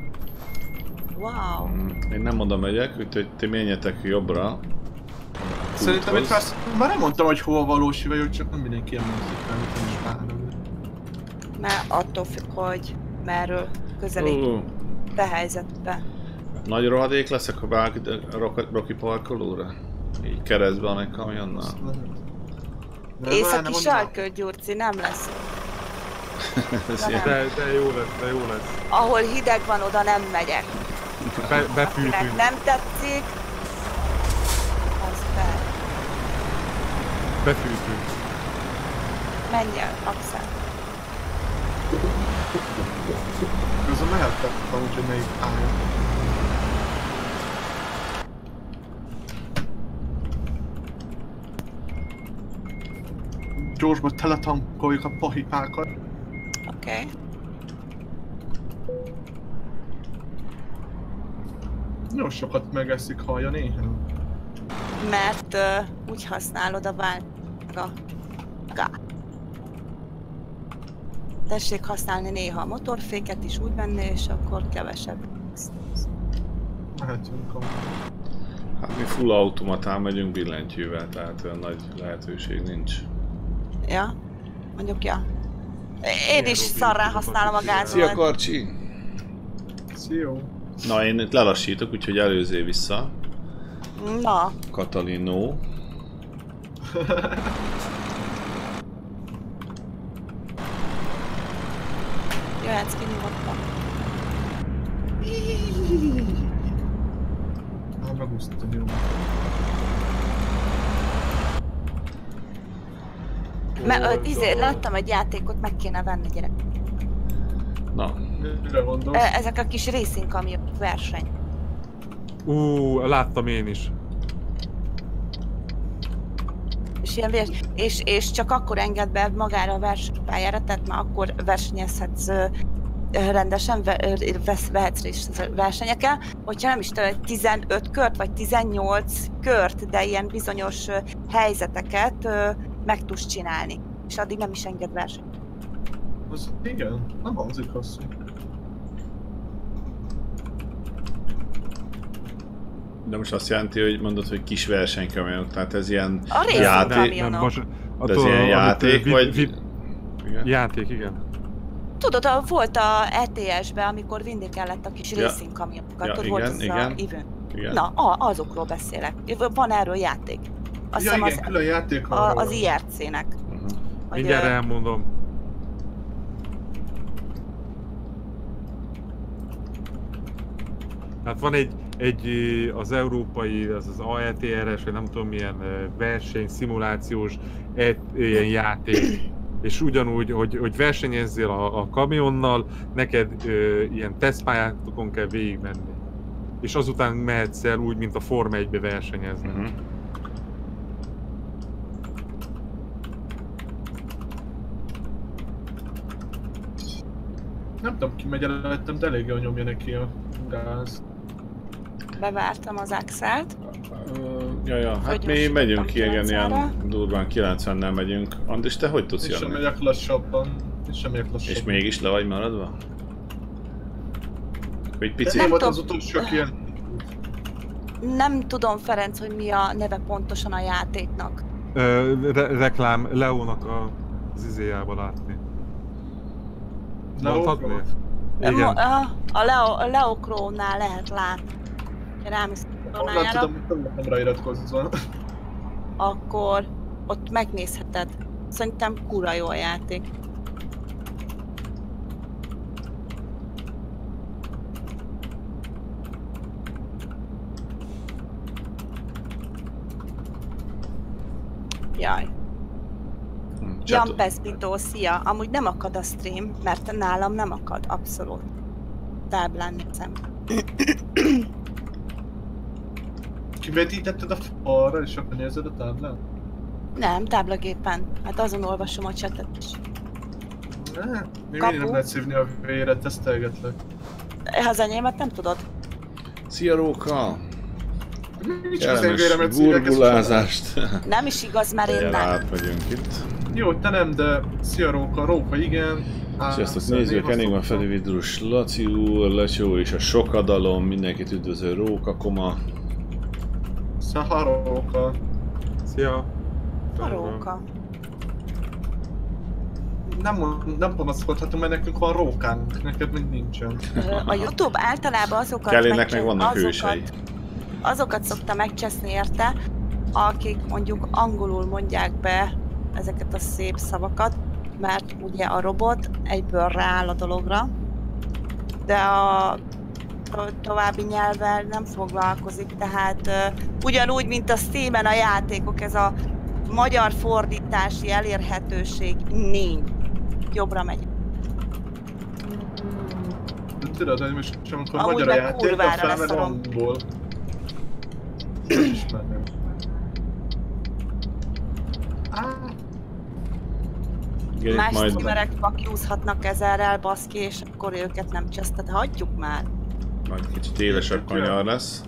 [SPEAKER 2] Wow!
[SPEAKER 1] Mm, Én nem oda megyek, úgyhogy ti menjetek jobbra.
[SPEAKER 3] Szerintem
[SPEAKER 1] Úthoz.
[SPEAKER 3] itt már, már nem mondtam, hogy hol valósi vagyok, csak nem mindenki emlékszik fel, hogy nem is várom.
[SPEAKER 2] Mert attól függ, hogy merről közelít
[SPEAKER 1] Ó,
[SPEAKER 2] te helyzetbe.
[SPEAKER 1] nagy rohadék leszek, ha beállok ide a Rocky- Rocky parkolóra? Így keresztben egy kamionnal.
[SPEAKER 3] Azt lehet. Nem,
[SPEAKER 2] Északi
[SPEAKER 3] nem,
[SPEAKER 2] sarkör, Gyurci, nem lesz.
[SPEAKER 1] Ez
[SPEAKER 2] Nem.
[SPEAKER 1] ilyen-
[SPEAKER 6] De, de jó lesz, de jó lesz.
[SPEAKER 2] Ahol hideg van, oda nem megyek.
[SPEAKER 6] Be,
[SPEAKER 2] Akinek
[SPEAKER 6] befűtünk.
[SPEAKER 2] nem tetszik, az be.
[SPEAKER 6] Befűtünk.
[SPEAKER 2] Menj el, Axel.
[SPEAKER 3] Közben mehettek, amúgy, hogy melyik álljon. Gyorsban teletankoljuk a pahipákat.
[SPEAKER 2] Oké. Okay.
[SPEAKER 3] Jó sokat megeszik haja néha.
[SPEAKER 2] Mert uh, úgy használod a váltga. Tessék használni néha a motorféket is úgy venni, és akkor kevesebb.
[SPEAKER 3] Mehetünk a...
[SPEAKER 1] Hát mi full automatán megyünk billentyűvel, tehát olyan nagy lehetőség nincs.
[SPEAKER 2] Ja, mondjuk ja. Én is szarrá használom a
[SPEAKER 1] Szia
[SPEAKER 2] gázolat.
[SPEAKER 1] Karcsi!
[SPEAKER 3] Szia!
[SPEAKER 1] Na én itt lelassítok, úgyhogy előzzél vissza.
[SPEAKER 2] Na,
[SPEAKER 1] Katalino.
[SPEAKER 2] jöhetsz ki nyugodtan.
[SPEAKER 3] Hát megúsztam, jó.
[SPEAKER 2] Mert izé, láttam egy játékot, meg kéne venni, gyerek.
[SPEAKER 1] Na,
[SPEAKER 3] Mire gondolsz?
[SPEAKER 2] Ö, Ezek a kis racing kamion verseny.
[SPEAKER 6] Ú, láttam én is.
[SPEAKER 2] És, ilyen vers- és, és csak akkor enged be magára a versenypályára, tehát már akkor versenyezhetsz ö, ö, rendesen, ve- ö, vesz, vehetsz részt versenyeken, hogyha nem is tudom, tizenöt kört vagy tizennyolc kört, de ilyen bizonyos ö, helyzeteket ö, meg tudsz csinálni. És addig nem is enged verseny.
[SPEAKER 3] Az igen, nem hangzik rosszul.
[SPEAKER 1] de most azt jelenti, hogy mondod, hogy kis versenykamionok, tehát ez ilyen
[SPEAKER 2] A racing
[SPEAKER 1] játék,
[SPEAKER 2] kamionok.
[SPEAKER 6] most,
[SPEAKER 1] de ez ilyen játék, vagy... Igen?
[SPEAKER 6] Játék, igen.
[SPEAKER 2] Tudod, a- volt a E T S-ben, amikor vinni kellett a kis
[SPEAKER 1] Ja.
[SPEAKER 2] racing kamionokat,
[SPEAKER 1] Ja,
[SPEAKER 2] ott
[SPEAKER 1] igen,
[SPEAKER 2] volt az
[SPEAKER 1] igen.
[SPEAKER 2] a event.
[SPEAKER 1] Igen.
[SPEAKER 2] Na, a, azokról beszélek. Van erről játék. Azt
[SPEAKER 3] Ja
[SPEAKER 2] hiszem
[SPEAKER 3] igen,
[SPEAKER 2] az,
[SPEAKER 3] külön játék
[SPEAKER 2] a,
[SPEAKER 3] arról.
[SPEAKER 2] az I R C-nek.
[SPEAKER 1] Uh-huh.
[SPEAKER 6] Mindjárt
[SPEAKER 2] ö,
[SPEAKER 6] elmondom. Hát van egy, egy ö, az európai, az az A E T R-es, vagy nem tudom milyen ö, verseny, szimulációs e, ilyen játék. És ugyanúgy, hogy, hogy versenyezzél a, a kamionnal, neked ö, ilyen tesztpályátokon kell végigmenni. És azután mehetsz el úgy, mint a Forma egybe versenyezni.
[SPEAKER 1] Uh-huh.
[SPEAKER 3] Nem tudom, ki megy előttem, de eléggé nyomja neki a gáz.
[SPEAKER 2] Bevártam az Axelt.
[SPEAKER 1] Uh, ja, ja, hát
[SPEAKER 2] Hogy
[SPEAKER 1] mi
[SPEAKER 2] most
[SPEAKER 1] megyünk
[SPEAKER 2] tudtam
[SPEAKER 1] ki, igen, ilyen
[SPEAKER 2] kilencvenre.
[SPEAKER 1] durván kilencvennel megyünk. Andris, te hogy tudsz
[SPEAKER 3] És sem
[SPEAKER 1] jönni?
[SPEAKER 3] megyek lassabban. És sem megyek lassabban.
[SPEAKER 1] És mégis le vagy maradva? Egy pici...
[SPEAKER 3] Nem
[SPEAKER 2] Nem
[SPEAKER 3] volt
[SPEAKER 2] tudom.
[SPEAKER 3] az utolsó ilyen...
[SPEAKER 2] Nem tudom, Ferenc, hogy mi a neve pontosan a játéknak.
[SPEAKER 6] Ö, re- reklám Leónak a, az izéjába látni. Mondhatni?
[SPEAKER 2] Mo-
[SPEAKER 6] Igen.
[SPEAKER 2] A, a Leo, a Leo Crow-nál lehet látni. Ha rámész a
[SPEAKER 3] Honnan
[SPEAKER 2] csatornájára,
[SPEAKER 3] tudom, hogy nem ráiratkozzon.
[SPEAKER 2] akkor ott megnézheted. Szerintem kurva jó a játék. Jaj.
[SPEAKER 1] Csato-
[SPEAKER 2] Jan Peszbitó, szia! Amúgy nem akad a stream, mert nálam nem akad, abszolút. Táblán nézem.
[SPEAKER 3] Kivetítetted a falra, és akkor nézed a táblát?
[SPEAKER 2] Nem, táblagépen. Hát azon olvasom a chatet is.
[SPEAKER 3] Ne, még mindig
[SPEAKER 2] Kapu.
[SPEAKER 3] nem lehet szívni a véret, tesztelgetlek.
[SPEAKER 2] Az enyémet nem tudod?
[SPEAKER 1] Szia Róka!
[SPEAKER 3] Nincs az én
[SPEAKER 1] Kellemes
[SPEAKER 3] véremet szívek, ez
[SPEAKER 1] gurgulázást!
[SPEAKER 2] Nem is igaz, mert én
[SPEAKER 1] Gyere,
[SPEAKER 2] nem.
[SPEAKER 1] átmegyünk itt.
[SPEAKER 3] jó, te nem, de szia Róka, Róka igen. Á,
[SPEAKER 1] Sziasztok
[SPEAKER 3] aztán
[SPEAKER 1] nézők,
[SPEAKER 3] néha
[SPEAKER 1] Enigma
[SPEAKER 3] szoktam.
[SPEAKER 1] felvidrus Laci úr, Lecsó és a sokadalom, mindenkit üdvözöl Róka Koma.
[SPEAKER 3] Szia Róka.
[SPEAKER 6] Szia!
[SPEAKER 2] A róka.
[SPEAKER 3] Nem, mond- nem panaszkodhatom, mert nekünk van rókánk, neked még nincsen.
[SPEAKER 2] Ö, A YouTube általában azokat,
[SPEAKER 1] Kellynek meg
[SPEAKER 2] megcses-
[SPEAKER 1] vannak
[SPEAKER 2] azokat,
[SPEAKER 1] hősei.
[SPEAKER 2] azokat szokta megcseszni érte, akik mondjuk angolul mondják be ezeket a szép szavakat, mert ugye a robot egyből rááll a dologra, de a to- további nyelvvel nem foglalkozik, tehát uh, ugyanúgy, mint a Steam-en a játékok, ez a magyar fordítási elérhetőség nincs. Jobbra megy.
[SPEAKER 3] De tudod, hogy most sem amikor
[SPEAKER 2] Amúgy
[SPEAKER 3] magyar a
[SPEAKER 2] meg
[SPEAKER 3] játék,
[SPEAKER 2] kurvára
[SPEAKER 3] a felmed
[SPEAKER 2] leszarom.
[SPEAKER 3] angol. Nem ismerem. Á,
[SPEAKER 1] Gyerünk
[SPEAKER 2] Más
[SPEAKER 1] majd...
[SPEAKER 2] streamerek pakiúzhatnak ezerrel, baszki, és akkor őket nem cseszted. Hagyjuk már.
[SPEAKER 1] majd kicsit élesebb kanyar lesz.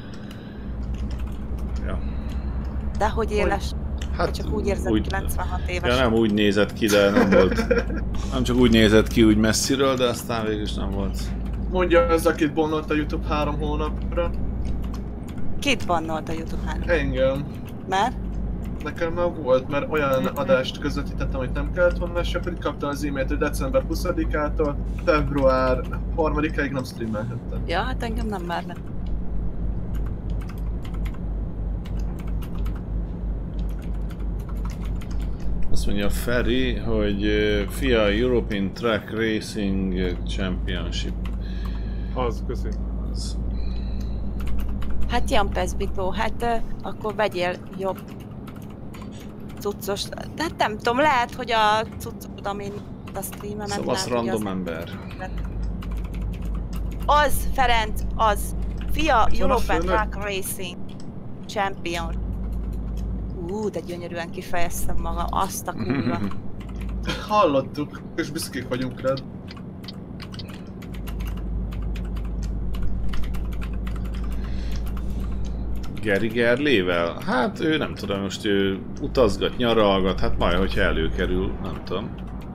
[SPEAKER 1] Ja.
[SPEAKER 2] De hogy éles?
[SPEAKER 1] Hát
[SPEAKER 2] csak úgy érzed,
[SPEAKER 1] úgy,
[SPEAKER 2] kilencvenhat éves.
[SPEAKER 1] ja, nem úgy nézett ki, de nem volt. Nem csak úgy nézett ki úgy messziről, de aztán végül is nem volt.
[SPEAKER 3] Mondja az, akit bonnolt a YouTube három hónapra.
[SPEAKER 2] Kit bannolt a YouTube-án?
[SPEAKER 3] Engem.
[SPEAKER 2] Mert?
[SPEAKER 3] Nekem már volt, mert olyan adást közvetítettem, hogy nem kellett volna, és akkor kaptam az e-mailt, hogy december huszadikától február harmadikáig nem streamelhettem.
[SPEAKER 2] Ja, hát engem nem merne.
[SPEAKER 1] Azt mondja Feri, hogy uh, FIA European Track Racing Championship.
[SPEAKER 6] Az, köszi.
[SPEAKER 1] Az.
[SPEAKER 2] Hát Jan Pezbitó, hát uh, akkor vegyél jobb cuccos. De hát nem tudom, lehet, hogy a cuccod, amin a streamemet
[SPEAKER 1] Szóval az
[SPEAKER 2] lehet,
[SPEAKER 1] random
[SPEAKER 2] az...
[SPEAKER 1] ember.
[SPEAKER 2] Az, Ferenc, az. FIA
[SPEAKER 3] van a
[SPEAKER 2] European
[SPEAKER 3] főnök?
[SPEAKER 2] Truck Racing Champion. Ú, de gyönyörűen kifejeztem magam, azt a kurva.
[SPEAKER 3] Hallottuk, és büszkék vagyunk rád.
[SPEAKER 1] Geri Gerlével? Hát ő nem tudom, most ő utazgat, nyaralgat, hát majd, hogyha előkerül, nem tudom.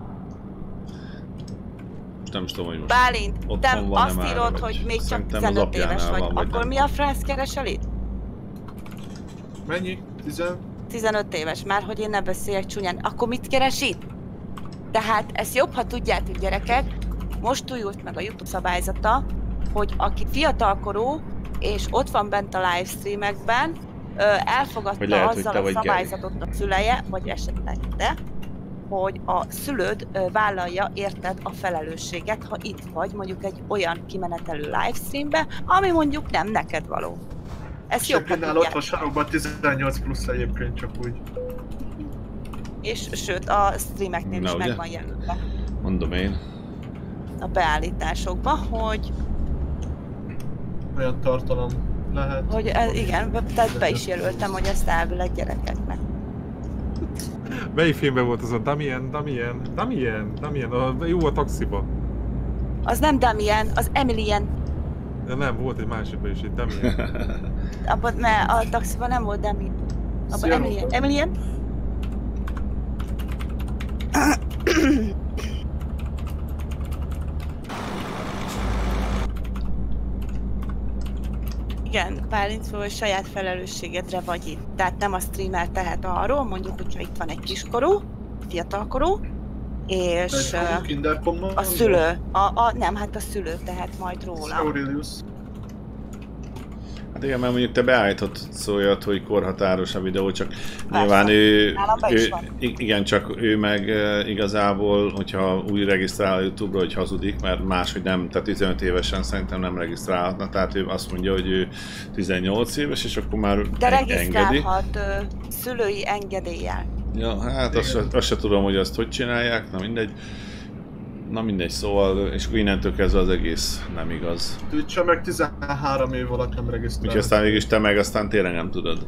[SPEAKER 1] Most nem is tudom, hogy most
[SPEAKER 2] Bálint, te
[SPEAKER 1] otthon van-e
[SPEAKER 2] azt
[SPEAKER 1] már,
[SPEAKER 2] írod,
[SPEAKER 1] vagy
[SPEAKER 2] hogy még csak
[SPEAKER 1] szerintem az
[SPEAKER 2] tizenöt éves
[SPEAKER 1] apjánál
[SPEAKER 2] vagy.
[SPEAKER 1] van, vagy
[SPEAKER 2] Akkor
[SPEAKER 1] nem.
[SPEAKER 2] mi a franc keresel itt?
[SPEAKER 3] Mennyi? Tizen?
[SPEAKER 2] tizenöt éves, már hogy én ne beszéljek csúnyán. Akkor mit keres itt? Tehát ezt jobb, ha tudjátok, gyerekek, most újult meg a YouTube szabályzata, hogy aki fiatalkorú és ott van bent a livestreamekben, ö, elfogadta
[SPEAKER 1] Hogy lehet, hogy
[SPEAKER 2] azzal
[SPEAKER 1] te
[SPEAKER 2] a
[SPEAKER 1] vagy
[SPEAKER 2] szabályzatot a szüleje, vagy esetleg te, hogy a szülőd ö, vállalja érted a felelősséget, ha itt vagy mondjuk egy olyan kimenetelő livestreambe, ami mondjuk nem neked való. Ezt jobb, ha
[SPEAKER 3] Sepinnál ott van
[SPEAKER 2] tudjátok.
[SPEAKER 3] sarokban tizennyolc plusz egyébként csak úgy.
[SPEAKER 2] És sőt, a streameknél
[SPEAKER 1] Na,
[SPEAKER 2] is
[SPEAKER 1] ugye?
[SPEAKER 2] meg van jelölve
[SPEAKER 1] Mondom én.
[SPEAKER 2] a beállításokban, hogy,
[SPEAKER 3] Olyan tartalom lehet.
[SPEAKER 2] hogy ez, igen, be- tehát be is jelöltem, hogy ezt elvileg gyerekeknek.
[SPEAKER 6] Melyik filmben volt az a Damien, Damien, Damien, Damien, a, jó a taxiba.
[SPEAKER 2] Az nem Damien, az Emilien.
[SPEAKER 6] De nem, volt egy másikban is, egy Damien.
[SPEAKER 2] Abban, mert a taxiban nem volt Damien. Abban
[SPEAKER 3] Szia,
[SPEAKER 2] Emilien.
[SPEAKER 3] Róka.
[SPEAKER 2] Emilien? Igen, Bálint, szóval saját felelősségedre vagy itt. Tehát nem a streamer tehet arról, mondjuk, hogyha itt van egy kiskorú, fiatalkorú, és
[SPEAKER 3] Egy
[SPEAKER 2] ö,
[SPEAKER 3] Kindercom-nal?
[SPEAKER 2] a szülő, a, a, nem, hát a szülő tehet majd róla.
[SPEAKER 3] Aurelius.
[SPEAKER 1] Hát igen, mert mondjuk te beállíthatsz olyat, hogy korhatáros a videó, csak nyilván ő,
[SPEAKER 2] Nálam be is
[SPEAKER 1] ő
[SPEAKER 2] van.
[SPEAKER 1] i- igen, csak ő meg e, igazából, hogyha úgy regisztrál a YouTube-ra, hogy hazudik, mert máshogy nem, tehát tizenöt évesen szerintem nem regisztrálhatna, tehát ő azt mondja, hogy ő tizennyolc éves, és akkor már
[SPEAKER 2] De
[SPEAKER 1] en- engedi.
[SPEAKER 2] regisztrálhat ö, szülői engedéllyel.
[SPEAKER 1] Ja, hát azt, se- azt se tudom, hogy azt hogy csinálják, na mindegy. Na mindegy, szóval, és akkor innentől kezdve az egész nem igaz.
[SPEAKER 3] Twitch-en meg tizenhárom év alatt nem regisztrál.
[SPEAKER 1] Úgyhogy aztán végig te meg aztán tényleg nem tudod.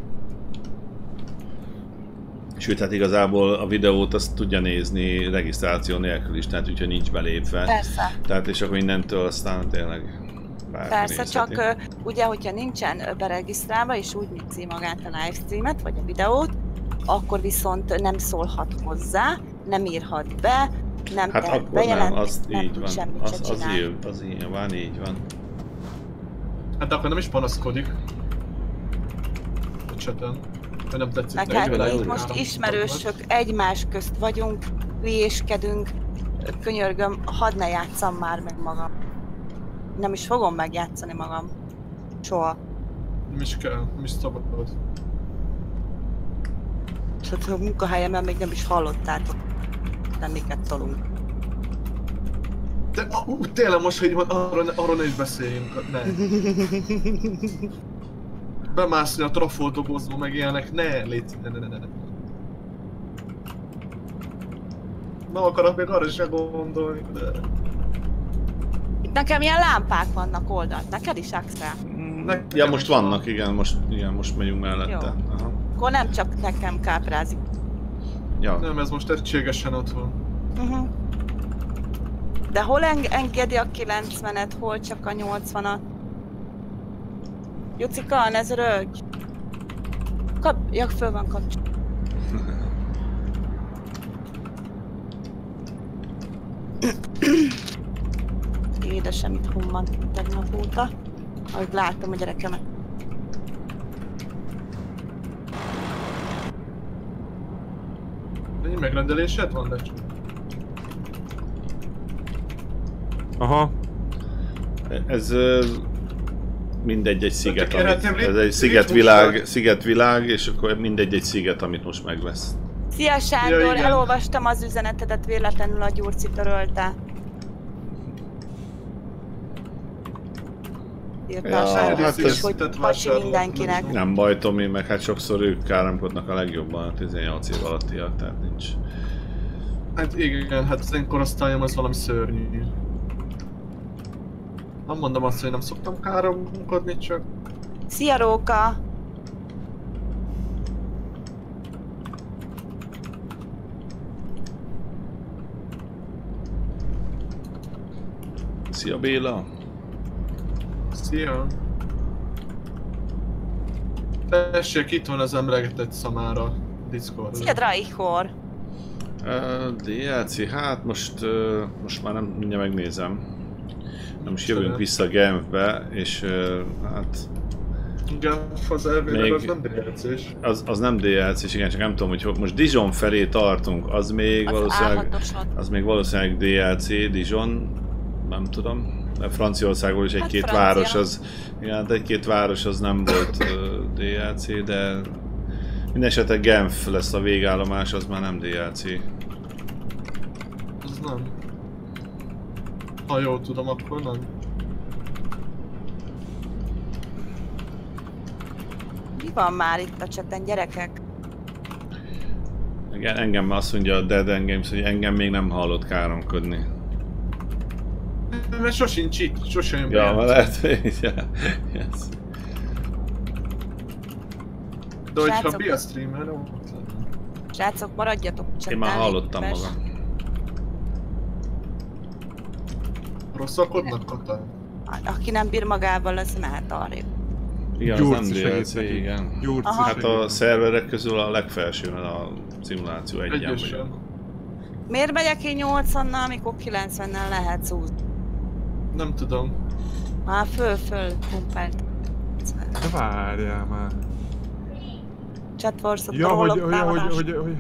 [SPEAKER 1] Sőt, hát igazából a videót azt tudja nézni regisztráció nélkül is, tehát úgyhogy nincs belépve.
[SPEAKER 2] Persze,
[SPEAKER 1] Tehát és akkor innentől aztán tényleg bárki
[SPEAKER 2] persze,
[SPEAKER 1] nézheti.
[SPEAKER 2] csak ö, ugye, hogyha nincsen ö, beregisztrálva és úgy nézi magát a livestreamet vagy a videót, akkor viszont nem szólhat hozzá, nem írhat be, nem
[SPEAKER 1] Hát
[SPEAKER 2] tehet
[SPEAKER 1] akkor nem,
[SPEAKER 2] bejelentést,
[SPEAKER 1] az
[SPEAKER 2] nem
[SPEAKER 1] így
[SPEAKER 2] tud
[SPEAKER 1] van.
[SPEAKER 2] semmit
[SPEAKER 1] Az,
[SPEAKER 2] se
[SPEAKER 1] az,
[SPEAKER 2] csinálni.
[SPEAKER 1] így, az így van, így van.
[SPEAKER 3] Hát de akkor nem is panaszkodik. A chaten. Hogy nem tetszik
[SPEAKER 2] Meg
[SPEAKER 3] neki,
[SPEAKER 2] hát
[SPEAKER 3] hogy
[SPEAKER 2] itt
[SPEAKER 3] három
[SPEAKER 2] most
[SPEAKER 3] hónapot.
[SPEAKER 2] ismerősök, egymás közt vagyunk, hülyéskedünk, könyörgöm, hadd ne játsszam már meg magam. Nem is fogom megjátszani magam. Soha.
[SPEAKER 3] Nem is kell, nem is szabad.
[SPEAKER 2] Tehát a munkahelyemen még nem is hallottátok, de miket tolunk.
[SPEAKER 3] De ú, tényleg most, hogy van, arról, ne- arról ne is beszéljünk. Ne. Bemászni a trafódobozba, meg ilyenek, ne, légy, ne, ne, ne, ne. Nem akarok még arra se gondolni, de...
[SPEAKER 2] Itt nekem ilyen lámpák vannak oldalt, neked is, Axel?
[SPEAKER 3] Nekem
[SPEAKER 1] Ja, most
[SPEAKER 3] is van.
[SPEAKER 1] vannak, igen, most, igen, most megyünk mellette. Aha.
[SPEAKER 2] Akkor nem csak nekem káprázik.
[SPEAKER 1] Ja.
[SPEAKER 3] Nem, ez most egységesen ott van.
[SPEAKER 2] Uh-huh. De hol eng- engedi a kilencvenet, hol csak a nyolcvanat? Jucika, ne zörögj! Kap... Ja, föl van kapcsolva. Édesem mit hummant tegnap óta, ahogy láttam a gyerekemet.
[SPEAKER 3] Ennyi megrendelésed van, de csak.
[SPEAKER 6] Aha.
[SPEAKER 1] Ez ö, mindegy egy sziget,
[SPEAKER 3] Csak
[SPEAKER 1] amit,
[SPEAKER 3] kérhetem,
[SPEAKER 1] ez egy
[SPEAKER 3] Rit-
[SPEAKER 1] szigetvilág,
[SPEAKER 3] Ritmusnak-
[SPEAKER 1] szigetvilág, és akkor mindegy egy sziget, amit most megvesz.
[SPEAKER 2] Szia Sándor,
[SPEAKER 3] Ja, igen.
[SPEAKER 2] elolvastam az üzenetedet, véletlenül a Gyurci törölte. Írta
[SPEAKER 1] Ja,
[SPEAKER 2] a Sándor
[SPEAKER 1] hát
[SPEAKER 2] is,
[SPEAKER 1] ez-
[SPEAKER 2] hogy
[SPEAKER 3] tehát
[SPEAKER 2] pasi
[SPEAKER 3] vásároltam
[SPEAKER 2] mindenkinek.
[SPEAKER 3] is.
[SPEAKER 1] Nem baj, Tomi, meg hát sokszor ők káromkodnak a legjobban, a tizennyolc év alattiak, tehát nincs.
[SPEAKER 3] Hát igen, hát az én korosztályom az valami szörnyű. Nem mondom azt, hogy nem szoktam káromkodni, csak...
[SPEAKER 2] Szia Róka!
[SPEAKER 1] Szia Béla!
[SPEAKER 3] Szia! Tessék, itt van az emlegetett szamára Discord.
[SPEAKER 2] Szia Draichor!
[SPEAKER 1] Uh, dé el cé, hát most, uh, most már nem mindjárt megnézem. Nem most jövünk
[SPEAKER 3] Szerintem.
[SPEAKER 1] vissza Genfbe, és uh, hát
[SPEAKER 3] Igen, az elvileg
[SPEAKER 1] Még-
[SPEAKER 3] az nem dé el cés.
[SPEAKER 1] az, az nem dé el cé-s, igen, csak nem tudom, hogy ho- most Dijon felé tartunk, az még
[SPEAKER 2] Az
[SPEAKER 1] valószínűleg,
[SPEAKER 2] állatosod.
[SPEAKER 1] az még valószínűleg dé el cé, Dijon, nem tudom. De Franciaországból is
[SPEAKER 2] Hát
[SPEAKER 1] egy-két
[SPEAKER 2] francia.
[SPEAKER 1] város az, igen, de egy-két város az nem volt uh, dé el cé, de mindenesetre Genf lesz a végállomás, az már nem dé el cé.
[SPEAKER 3] Az nem. Ha jól tudom, akkor nem.
[SPEAKER 2] Mi van már itt a cseten, gyerekek?
[SPEAKER 1] Igen, engem azt mondja a Dead End Games, hogy engem még nem hallott káromkodni.
[SPEAKER 3] Mert sosincs itt, sosem jön
[SPEAKER 1] Ja,
[SPEAKER 3] be.
[SPEAKER 1] lehet, hogy... ja, yes.
[SPEAKER 3] De hogyha
[SPEAKER 2] Srácok.
[SPEAKER 3] Bia streamer, ott lenne.
[SPEAKER 2] Srácok, maradjatok a cseten.
[SPEAKER 1] Én már hallottam
[SPEAKER 2] légy szíves.
[SPEAKER 1] magam.
[SPEAKER 3] Rosszakodnak, Kata?
[SPEAKER 2] Aki nem bír magával, az mehet arrébb.
[SPEAKER 1] Igen, az nem
[SPEAKER 6] Gyurci
[SPEAKER 1] dé el
[SPEAKER 6] segít
[SPEAKER 1] cé,
[SPEAKER 6] neki.
[SPEAKER 1] igen.
[SPEAKER 6] Gyurci
[SPEAKER 2] Aha.
[SPEAKER 1] Hát a
[SPEAKER 6] segít.
[SPEAKER 1] szerverek közül a legfelső, mert a szimuláció egyen
[SPEAKER 3] Egyesen.
[SPEAKER 1] vagyok.
[SPEAKER 2] Miért megyek én nyolcvannal, amikor kilencvennel lehet zúzni?
[SPEAKER 3] Nem tudom.
[SPEAKER 2] Már föl, föl, pumpált.
[SPEAKER 6] De várjál már.
[SPEAKER 2] Chatforce-ot
[SPEAKER 6] Ja, hogy,
[SPEAKER 2] trollok
[SPEAKER 6] hogy, hogy,
[SPEAKER 2] támadás.
[SPEAKER 6] hogy, hogy...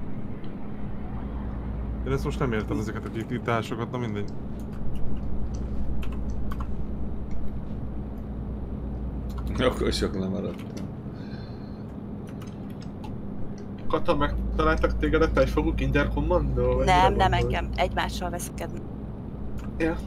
[SPEAKER 6] Én ezt most nem értem, ezeket a kitításokat, na mindegy.
[SPEAKER 1] Akkor sok lemaradt.
[SPEAKER 3] Kata, megtaláltak téged a tejfogú Kinder Commando? vagy
[SPEAKER 2] Nem,
[SPEAKER 3] mire
[SPEAKER 2] nem
[SPEAKER 3] gondolsz?
[SPEAKER 2] engem. Egymással veszekedni.
[SPEAKER 3] Ja.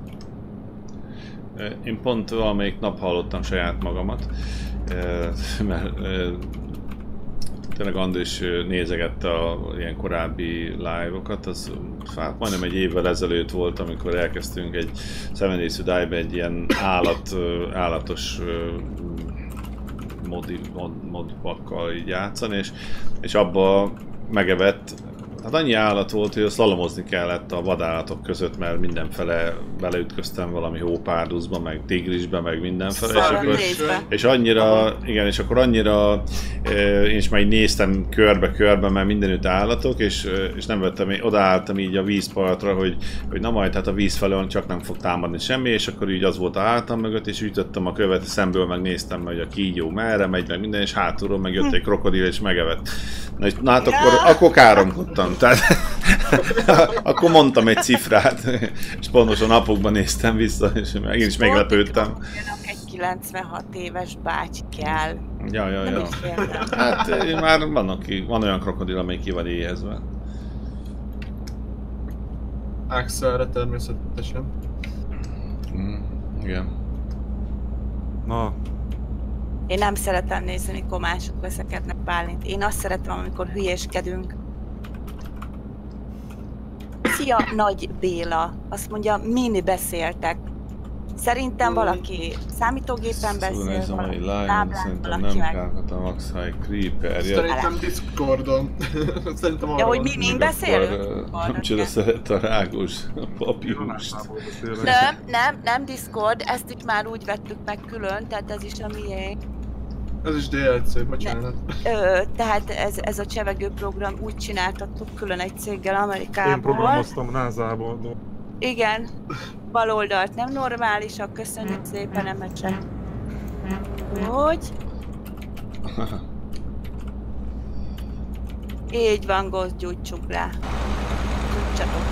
[SPEAKER 1] Én pont valamelyik nap hallottam saját magamat, eh, mert eh, tényleg Andris nézegette a ilyen korábbi live-okat, az hát majdnem egy évvel ezelőtt volt, amikor elkezdtünk egy Seven Days to Die-be egy ilyen állat, eh, állatos eh, modi, mod, modpakkal így játszani, és, és abba megevett. Hát annyi állat volt, hogy szlalomozni kellett a vadállatok között, mert mindenfele beleütköztem valami hópárduszba, meg tigrisbe, meg mindenfele, és
[SPEAKER 2] Szarvas
[SPEAKER 1] akkor,
[SPEAKER 2] részbe.
[SPEAKER 1] és annyira, igen, és akkor annyira, eh, én is már így néztem körbe-körbe, mert mindenütt állatok, és, eh, és nem vettem, odaálltam így a vízpartra, hogy, hogy na majd, hát a víz felől csak nem fog támadni semmi, és akkor így az volt a hátam mögött, és ütöttem a követ, szemből megnéztem, hogy a kígyó merre megy, meg minden, és hátulról meg jött egy krokodil, és megevett. Na, és, na hát akkor, akkor káromkodtam, tehát akkor mondtam egy cifrát, és pontosan napokban néztem vissza, és meg én is meglepődtem.
[SPEAKER 2] Olyanok egy kilencvenhat éves bácsi kell.
[SPEAKER 1] Ja, ja,
[SPEAKER 2] Nem
[SPEAKER 1] ja.
[SPEAKER 2] is értem.
[SPEAKER 1] Hát eh, már van, aki, van olyan krokodil, amelyik ki van éhezve.
[SPEAKER 3] Axelre természetesen.
[SPEAKER 1] Mm, igen.
[SPEAKER 6] Na,
[SPEAKER 2] Én nem szeretem nézni, mikor mások veszekednek Bálint. Én azt szeretem, amikor hülyéskedünk. Szia, Nagy Béla. Azt mondja, min beszéltek. Szerintem valaki számítógépen
[SPEAKER 1] Szóval ez
[SPEAKER 2] beszél,
[SPEAKER 1] a mai
[SPEAKER 2] valaki
[SPEAKER 1] live,
[SPEAKER 2] táblán,
[SPEAKER 1] szerintem
[SPEAKER 2] valaki
[SPEAKER 1] nem
[SPEAKER 2] meg...
[SPEAKER 1] kárhat a Max High Creeper. Ja,
[SPEAKER 3] Szerintem Discordon. Szerintem arra
[SPEAKER 2] Ja, hogy
[SPEAKER 3] van.
[SPEAKER 2] mi, mi
[SPEAKER 1] akkor,
[SPEAKER 2] beszélünk?
[SPEAKER 1] uh,
[SPEAKER 2] Arra
[SPEAKER 1] nem csoda
[SPEAKER 2] kell.
[SPEAKER 1] szeret a rágos papírust.
[SPEAKER 2] Nem, nem, nem Discord, ezt itt már úgy vettük meg külön, tehát ez is a miénk.
[SPEAKER 3] Ez is dé el cé, bocsánat.
[SPEAKER 2] Ö, tehát ez, ez a csevegő program úgy csináltattuk külön egy céggel
[SPEAKER 6] Én
[SPEAKER 2] Amerikából.
[SPEAKER 6] programoztam názából. No.
[SPEAKER 2] Igen, baloldalt nem normálisak, köszönjük szépen, Emecse. Hogy? Így van, Ghost, gyújtsuk rá. Gyújtsatok.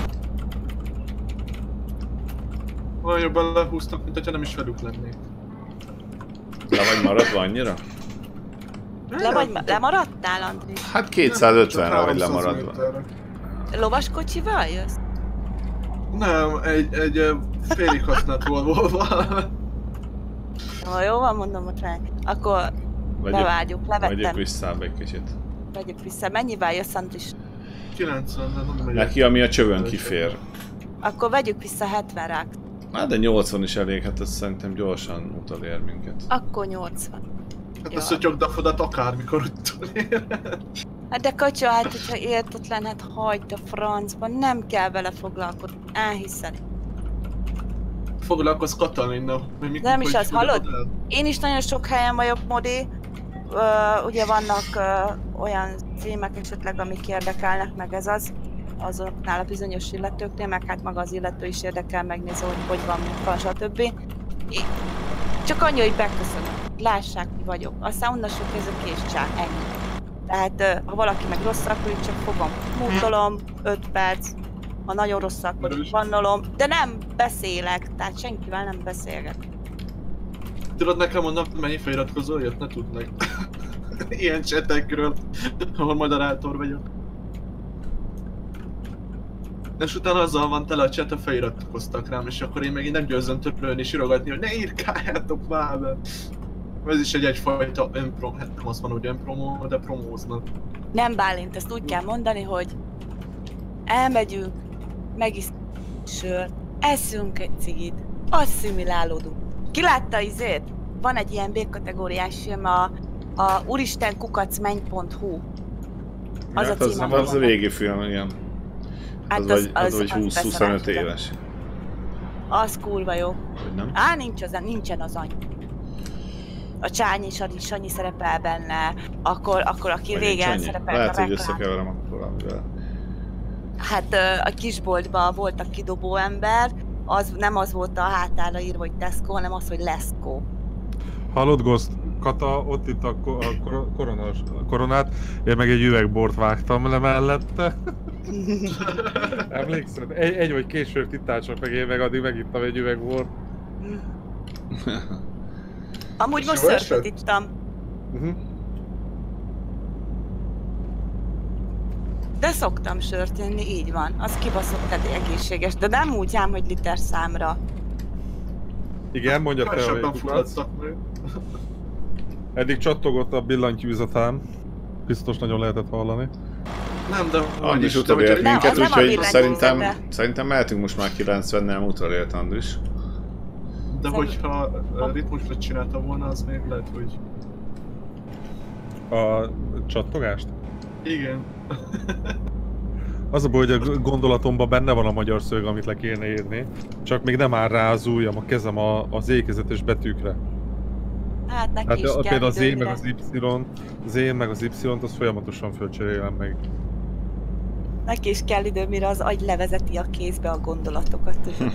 [SPEAKER 3] Olyan jobban lehúztak, mint hogyha nem is velük lennék.
[SPEAKER 1] Le vagy maradva annyira?
[SPEAKER 2] Le vagy, lemaradtál, Andri?
[SPEAKER 1] Hát kétszázötvenre vagy lemaradva.
[SPEAKER 2] Lovaskocsival jössz?
[SPEAKER 3] Nem, egy, egy ö, félig használt Volvo-val.
[SPEAKER 2] Ha jó van, mondom a csaj. Akkor bevágyjuk,
[SPEAKER 1] Vegyük
[SPEAKER 2] levettem.
[SPEAKER 1] vissza egy kicsit.
[SPEAKER 2] Vegyük vissza. Mennyivel jössz, Andris?
[SPEAKER 3] kilencven, de nem megyek.
[SPEAKER 1] Neki ami a csövön kifér.
[SPEAKER 2] Akkor vegyük vissza hetven rák.
[SPEAKER 1] Hát de nyolcvan is elég, hát ez szerintem gyorsan utolér minket.
[SPEAKER 2] Akkor nyolcvan.
[SPEAKER 3] Hát
[SPEAKER 2] Jó.
[SPEAKER 3] a szötyogdafodat akármikor utolér.
[SPEAKER 2] Hát de kacsa, hát hogyha értetlen, hát hagyd a francba, nem kell vele foglalkozni, elhiszed.
[SPEAKER 3] Foglalkozz Katalinnal. hogy mikor-
[SPEAKER 2] Nem is
[SPEAKER 3] hogy
[SPEAKER 2] az, hallod?
[SPEAKER 3] fogyod el.
[SPEAKER 2] Én is nagyon sok helyen vagyok, Modi. Ö, ugye vannak ö, olyan címek esetleg, amik érdekelnek, meg ez az. Azoknál a bizonyos illetőknél, meg hát maga az illető is érdekel megnézni, hogy hogy van, mint van, stb. Én csak annyi, hogy megköszönöm. Lássák, mi vagyok. Aztán onnan sok ez a késcsák, ennyi. Tehát ö, ha valaki meg rossz, akkor csak fogom, mútolom, öt perc. Ha nagyon rossz, akkor vannolom, de nem beszélek, tehát senkivel nem beszélek.
[SPEAKER 3] Tudod nekem mondom, mennyi feliratkozó jött? Ne tudd meg. Ilyen csetekről, ahol moderátor vagyok. És utána azzal van tele a chat, a feliratkoztak rám, és akkor én megint nem győzöm törölni és írogatni, hogy ne írkáljátok már be. Ez is egy egyfajta önprom, hát nem azt van, hogy önpromó, de promóznak.
[SPEAKER 2] Nem Bálint, ezt úgy kell mondani, hogy elmegyünk, megiszunk sört, eszünk egy cigit, asszimilálódunk. Ki látta izét? Van egy ilyen B-kategóriás film, a, a Úristen kukac menj pont hu. Az
[SPEAKER 1] Hát
[SPEAKER 2] a
[SPEAKER 1] az,
[SPEAKER 2] címe.
[SPEAKER 1] az a régi film, igen.
[SPEAKER 2] Hát
[SPEAKER 1] Az, vagy, az, vagy húsz-huszonöt
[SPEAKER 2] beszarás,
[SPEAKER 1] éves.
[SPEAKER 2] Az kurva jó.
[SPEAKER 1] Vagy nem?
[SPEAKER 2] Á, nincs az, nincsen az anyja. A Csányi Sanyi, Sanyi szerepel benne, akkor, akkor aki
[SPEAKER 1] Vagy
[SPEAKER 2] régen
[SPEAKER 1] nincs annyi?
[SPEAKER 2] szerepelt
[SPEAKER 1] Lehet,
[SPEAKER 2] a
[SPEAKER 1] hogy
[SPEAKER 2] reklám.
[SPEAKER 1] összekeverem akkor valamivel.
[SPEAKER 2] Hát ö, a kisboltban volt a kidobó ember, az nem az volt a hátára írva, hogy Tesco, hanem az, hogy Lesco.
[SPEAKER 6] Hallod, Ghost? Kata, ott itt a, ko- a kor- koronás, a koronát, én meg egy üvegbort vágtam le mellette. Emlékszel? Egy, egy vagy később titálcsak meg, én meg addig megittam egy üvegbort.
[SPEAKER 2] Amúgy
[SPEAKER 3] És
[SPEAKER 2] most
[SPEAKER 3] jó
[SPEAKER 2] szörföt
[SPEAKER 3] esett?
[SPEAKER 2] ittam,
[SPEAKER 6] Uh-huh.
[SPEAKER 2] de szoktam sört inni, így van. Az kibaszott eddig egészséges, de nem úgy ám, hogy liter számra.
[SPEAKER 6] Igen, mondja te, hogy
[SPEAKER 3] Sokan
[SPEAKER 6] kukac.
[SPEAKER 3] fulladtak meg.
[SPEAKER 6] Eddig csattogott a billentyűzetám. Biztos nagyon lehetett hallani.
[SPEAKER 3] Nem, de
[SPEAKER 1] Andris
[SPEAKER 3] de
[SPEAKER 1] utolért
[SPEAKER 3] hogyha-
[SPEAKER 2] Nem,
[SPEAKER 1] minket,
[SPEAKER 2] az nem a
[SPEAKER 1] úgyhogy
[SPEAKER 2] billentyűzete.
[SPEAKER 1] szerintem, szerintem mehetünk most már kilencvennel utolért, Andris.
[SPEAKER 3] De hogyha ö, ritmusra csinálta volna, az még lehet, hogy...
[SPEAKER 6] A csattogást?
[SPEAKER 3] Igen.
[SPEAKER 6] Az a baj, hogy a gondolatomban benne van a magyar szöveg, amit le kéne írni. Csak még nem áll rá az ujjam, a kezem a, az ékezetes betűkre.
[SPEAKER 2] Hát neki
[SPEAKER 6] Hát
[SPEAKER 2] is
[SPEAKER 6] a,
[SPEAKER 2] kell
[SPEAKER 6] például az én
[SPEAKER 2] idő,
[SPEAKER 6] meg az Y, az én meg az Y-t, azt folyamatosan fölcserélem meg.
[SPEAKER 2] neki is kell idő, mire az agy levezeti a kézbe a gondolatokat. tudod.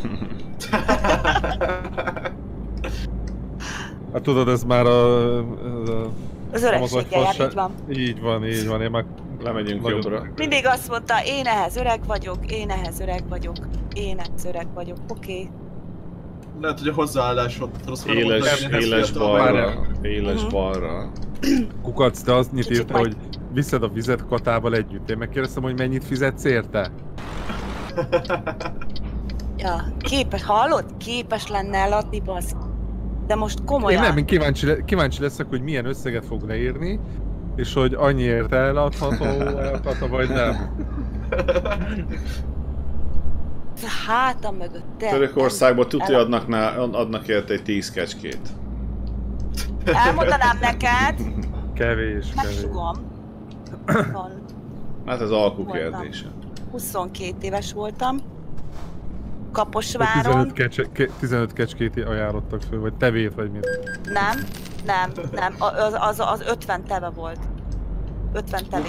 [SPEAKER 6] Hát tudod, ez már a... a
[SPEAKER 2] Az
[SPEAKER 6] nem az
[SPEAKER 2] öregséggel jár,
[SPEAKER 6] agyfasság-
[SPEAKER 2] így van.
[SPEAKER 6] Így van, így van, én már...
[SPEAKER 1] Lemegyünk
[SPEAKER 6] nagyon-
[SPEAKER 1] jobbra.
[SPEAKER 2] Mindig azt mondta, én ehhez öreg vagyok, én ehhez öreg vagyok, én ehhez öreg vagyok, oké. Okay.
[SPEAKER 3] Lehet, hogy a hozzáállás ott rossz. mert
[SPEAKER 1] Éles,
[SPEAKER 3] mondták, hogy
[SPEAKER 1] éles
[SPEAKER 3] fiatal
[SPEAKER 1] balra.
[SPEAKER 3] vagy.
[SPEAKER 1] Éles
[SPEAKER 2] Mhm.
[SPEAKER 1] balra.
[SPEAKER 6] Kukac, te azt nyit
[SPEAKER 2] Kicsit
[SPEAKER 6] érte,
[SPEAKER 2] majd-
[SPEAKER 6] hogy viszed a vizet Katával együtt. Én megkérdeztem, hogy mennyit fizetsz érte?
[SPEAKER 2] Ja, képes, hallod? Képes lenne eladni, basz. De most
[SPEAKER 6] Én
[SPEAKER 2] komolyan.
[SPEAKER 6] nem, én kíváncsi, le, kíváncsi leszek, hogy milyen összeget fog leírni, és hogy annyiért eladható, eladható vagy nem.
[SPEAKER 2] Hátam mögött, te...
[SPEAKER 1] Törökországban tuti
[SPEAKER 2] el-
[SPEAKER 1] adnak, ná, adnak érte egy tíz kecskét.
[SPEAKER 2] Elmondanám neked,
[SPEAKER 6] Kevés, kevés.
[SPEAKER 2] megsugom. Van.
[SPEAKER 1] Hát ez alkú
[SPEAKER 2] Voltam.
[SPEAKER 1] kérdése.
[SPEAKER 2] huszonkét éves voltam.
[SPEAKER 6] tizenöt,
[SPEAKER 2] Kaposváron.
[SPEAKER 6] kecse, ke, tizenöt kecskét ajánlottak föl, vagy tevét, vagy mit.
[SPEAKER 2] Nem, nem, nem. A- Az, az, az ötven teve volt. ötven tevé.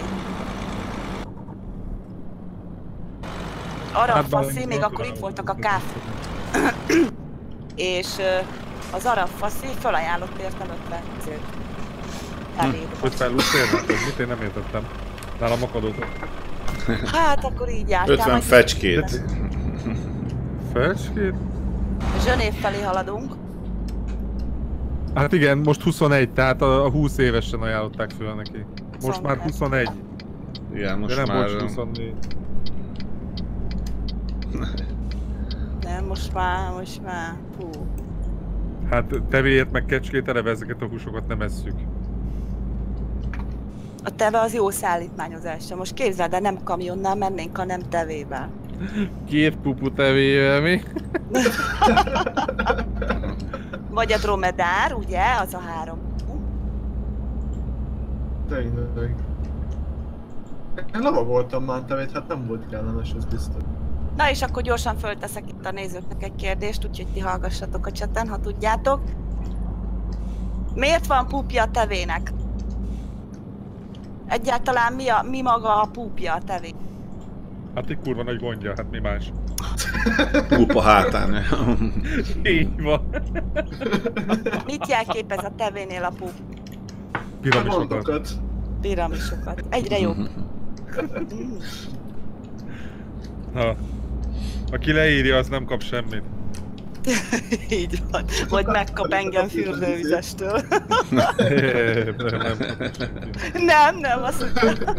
[SPEAKER 2] Arab
[SPEAKER 6] Hát,
[SPEAKER 2] faszi,
[SPEAKER 6] bár-
[SPEAKER 2] még akkor itt voltak a káf. És ö, az arab faszi felajánlott értem ötven tevét.
[SPEAKER 6] ötven luszérnek, vagy mit, én nem értettem. Nálam akadott.
[SPEAKER 2] Hát akkor így jártál.
[SPEAKER 1] ötven
[SPEAKER 2] majd-
[SPEAKER 1] fecskét.
[SPEAKER 6] Fecskét?
[SPEAKER 2] Zsönév felé haladunk.
[SPEAKER 6] Hát igen, most huszonegy, tehát a, a húsz évesen ajánlották föl neki. Most már huszonegy.
[SPEAKER 1] Igen, most
[SPEAKER 6] De nem,
[SPEAKER 1] már...
[SPEAKER 6] bocs, huszonnégy.
[SPEAKER 2] Nem, most már, most már. Hú.
[SPEAKER 6] Hát tevéért meg kecskét, eleve ezeket a húsokat nem esszük.
[SPEAKER 2] A teve az jó szállítmányozásra. Most képzeld, de nem kamionnal mennénk, hanem tevével.
[SPEAKER 6] Két pupu tevével mi?
[SPEAKER 2] Vagy a dromedár, ugye? Az a három.
[SPEAKER 3] Tényleg. Én lovag voltam már tevét, hát nem volt kellemes, ez biztos.
[SPEAKER 2] Na és akkor gyorsan fölteszek itt a nézőknek egy kérdést, úgyhogy ti hallgassatok a chaten, ha tudjátok. Miért van púpja a tevének? Egyáltalán mi, a, mi maga a púpja a tevé?
[SPEAKER 6] Hát egy kurva nagy gondja, hát mi más.
[SPEAKER 1] Púpa hátán.
[SPEAKER 6] Így van.
[SPEAKER 2] Mit jelképez a tevénél a púp?
[SPEAKER 6] Piramisokat.
[SPEAKER 3] Mondokat.
[SPEAKER 2] Piramisokat. Egyre jobb.
[SPEAKER 6] Ha. Aki leírja, az nem kap semmit.
[SPEAKER 2] Így van. Vagy megkap engem fürdővizestől.
[SPEAKER 6] Nem, nem.
[SPEAKER 2] Nem, nem, azt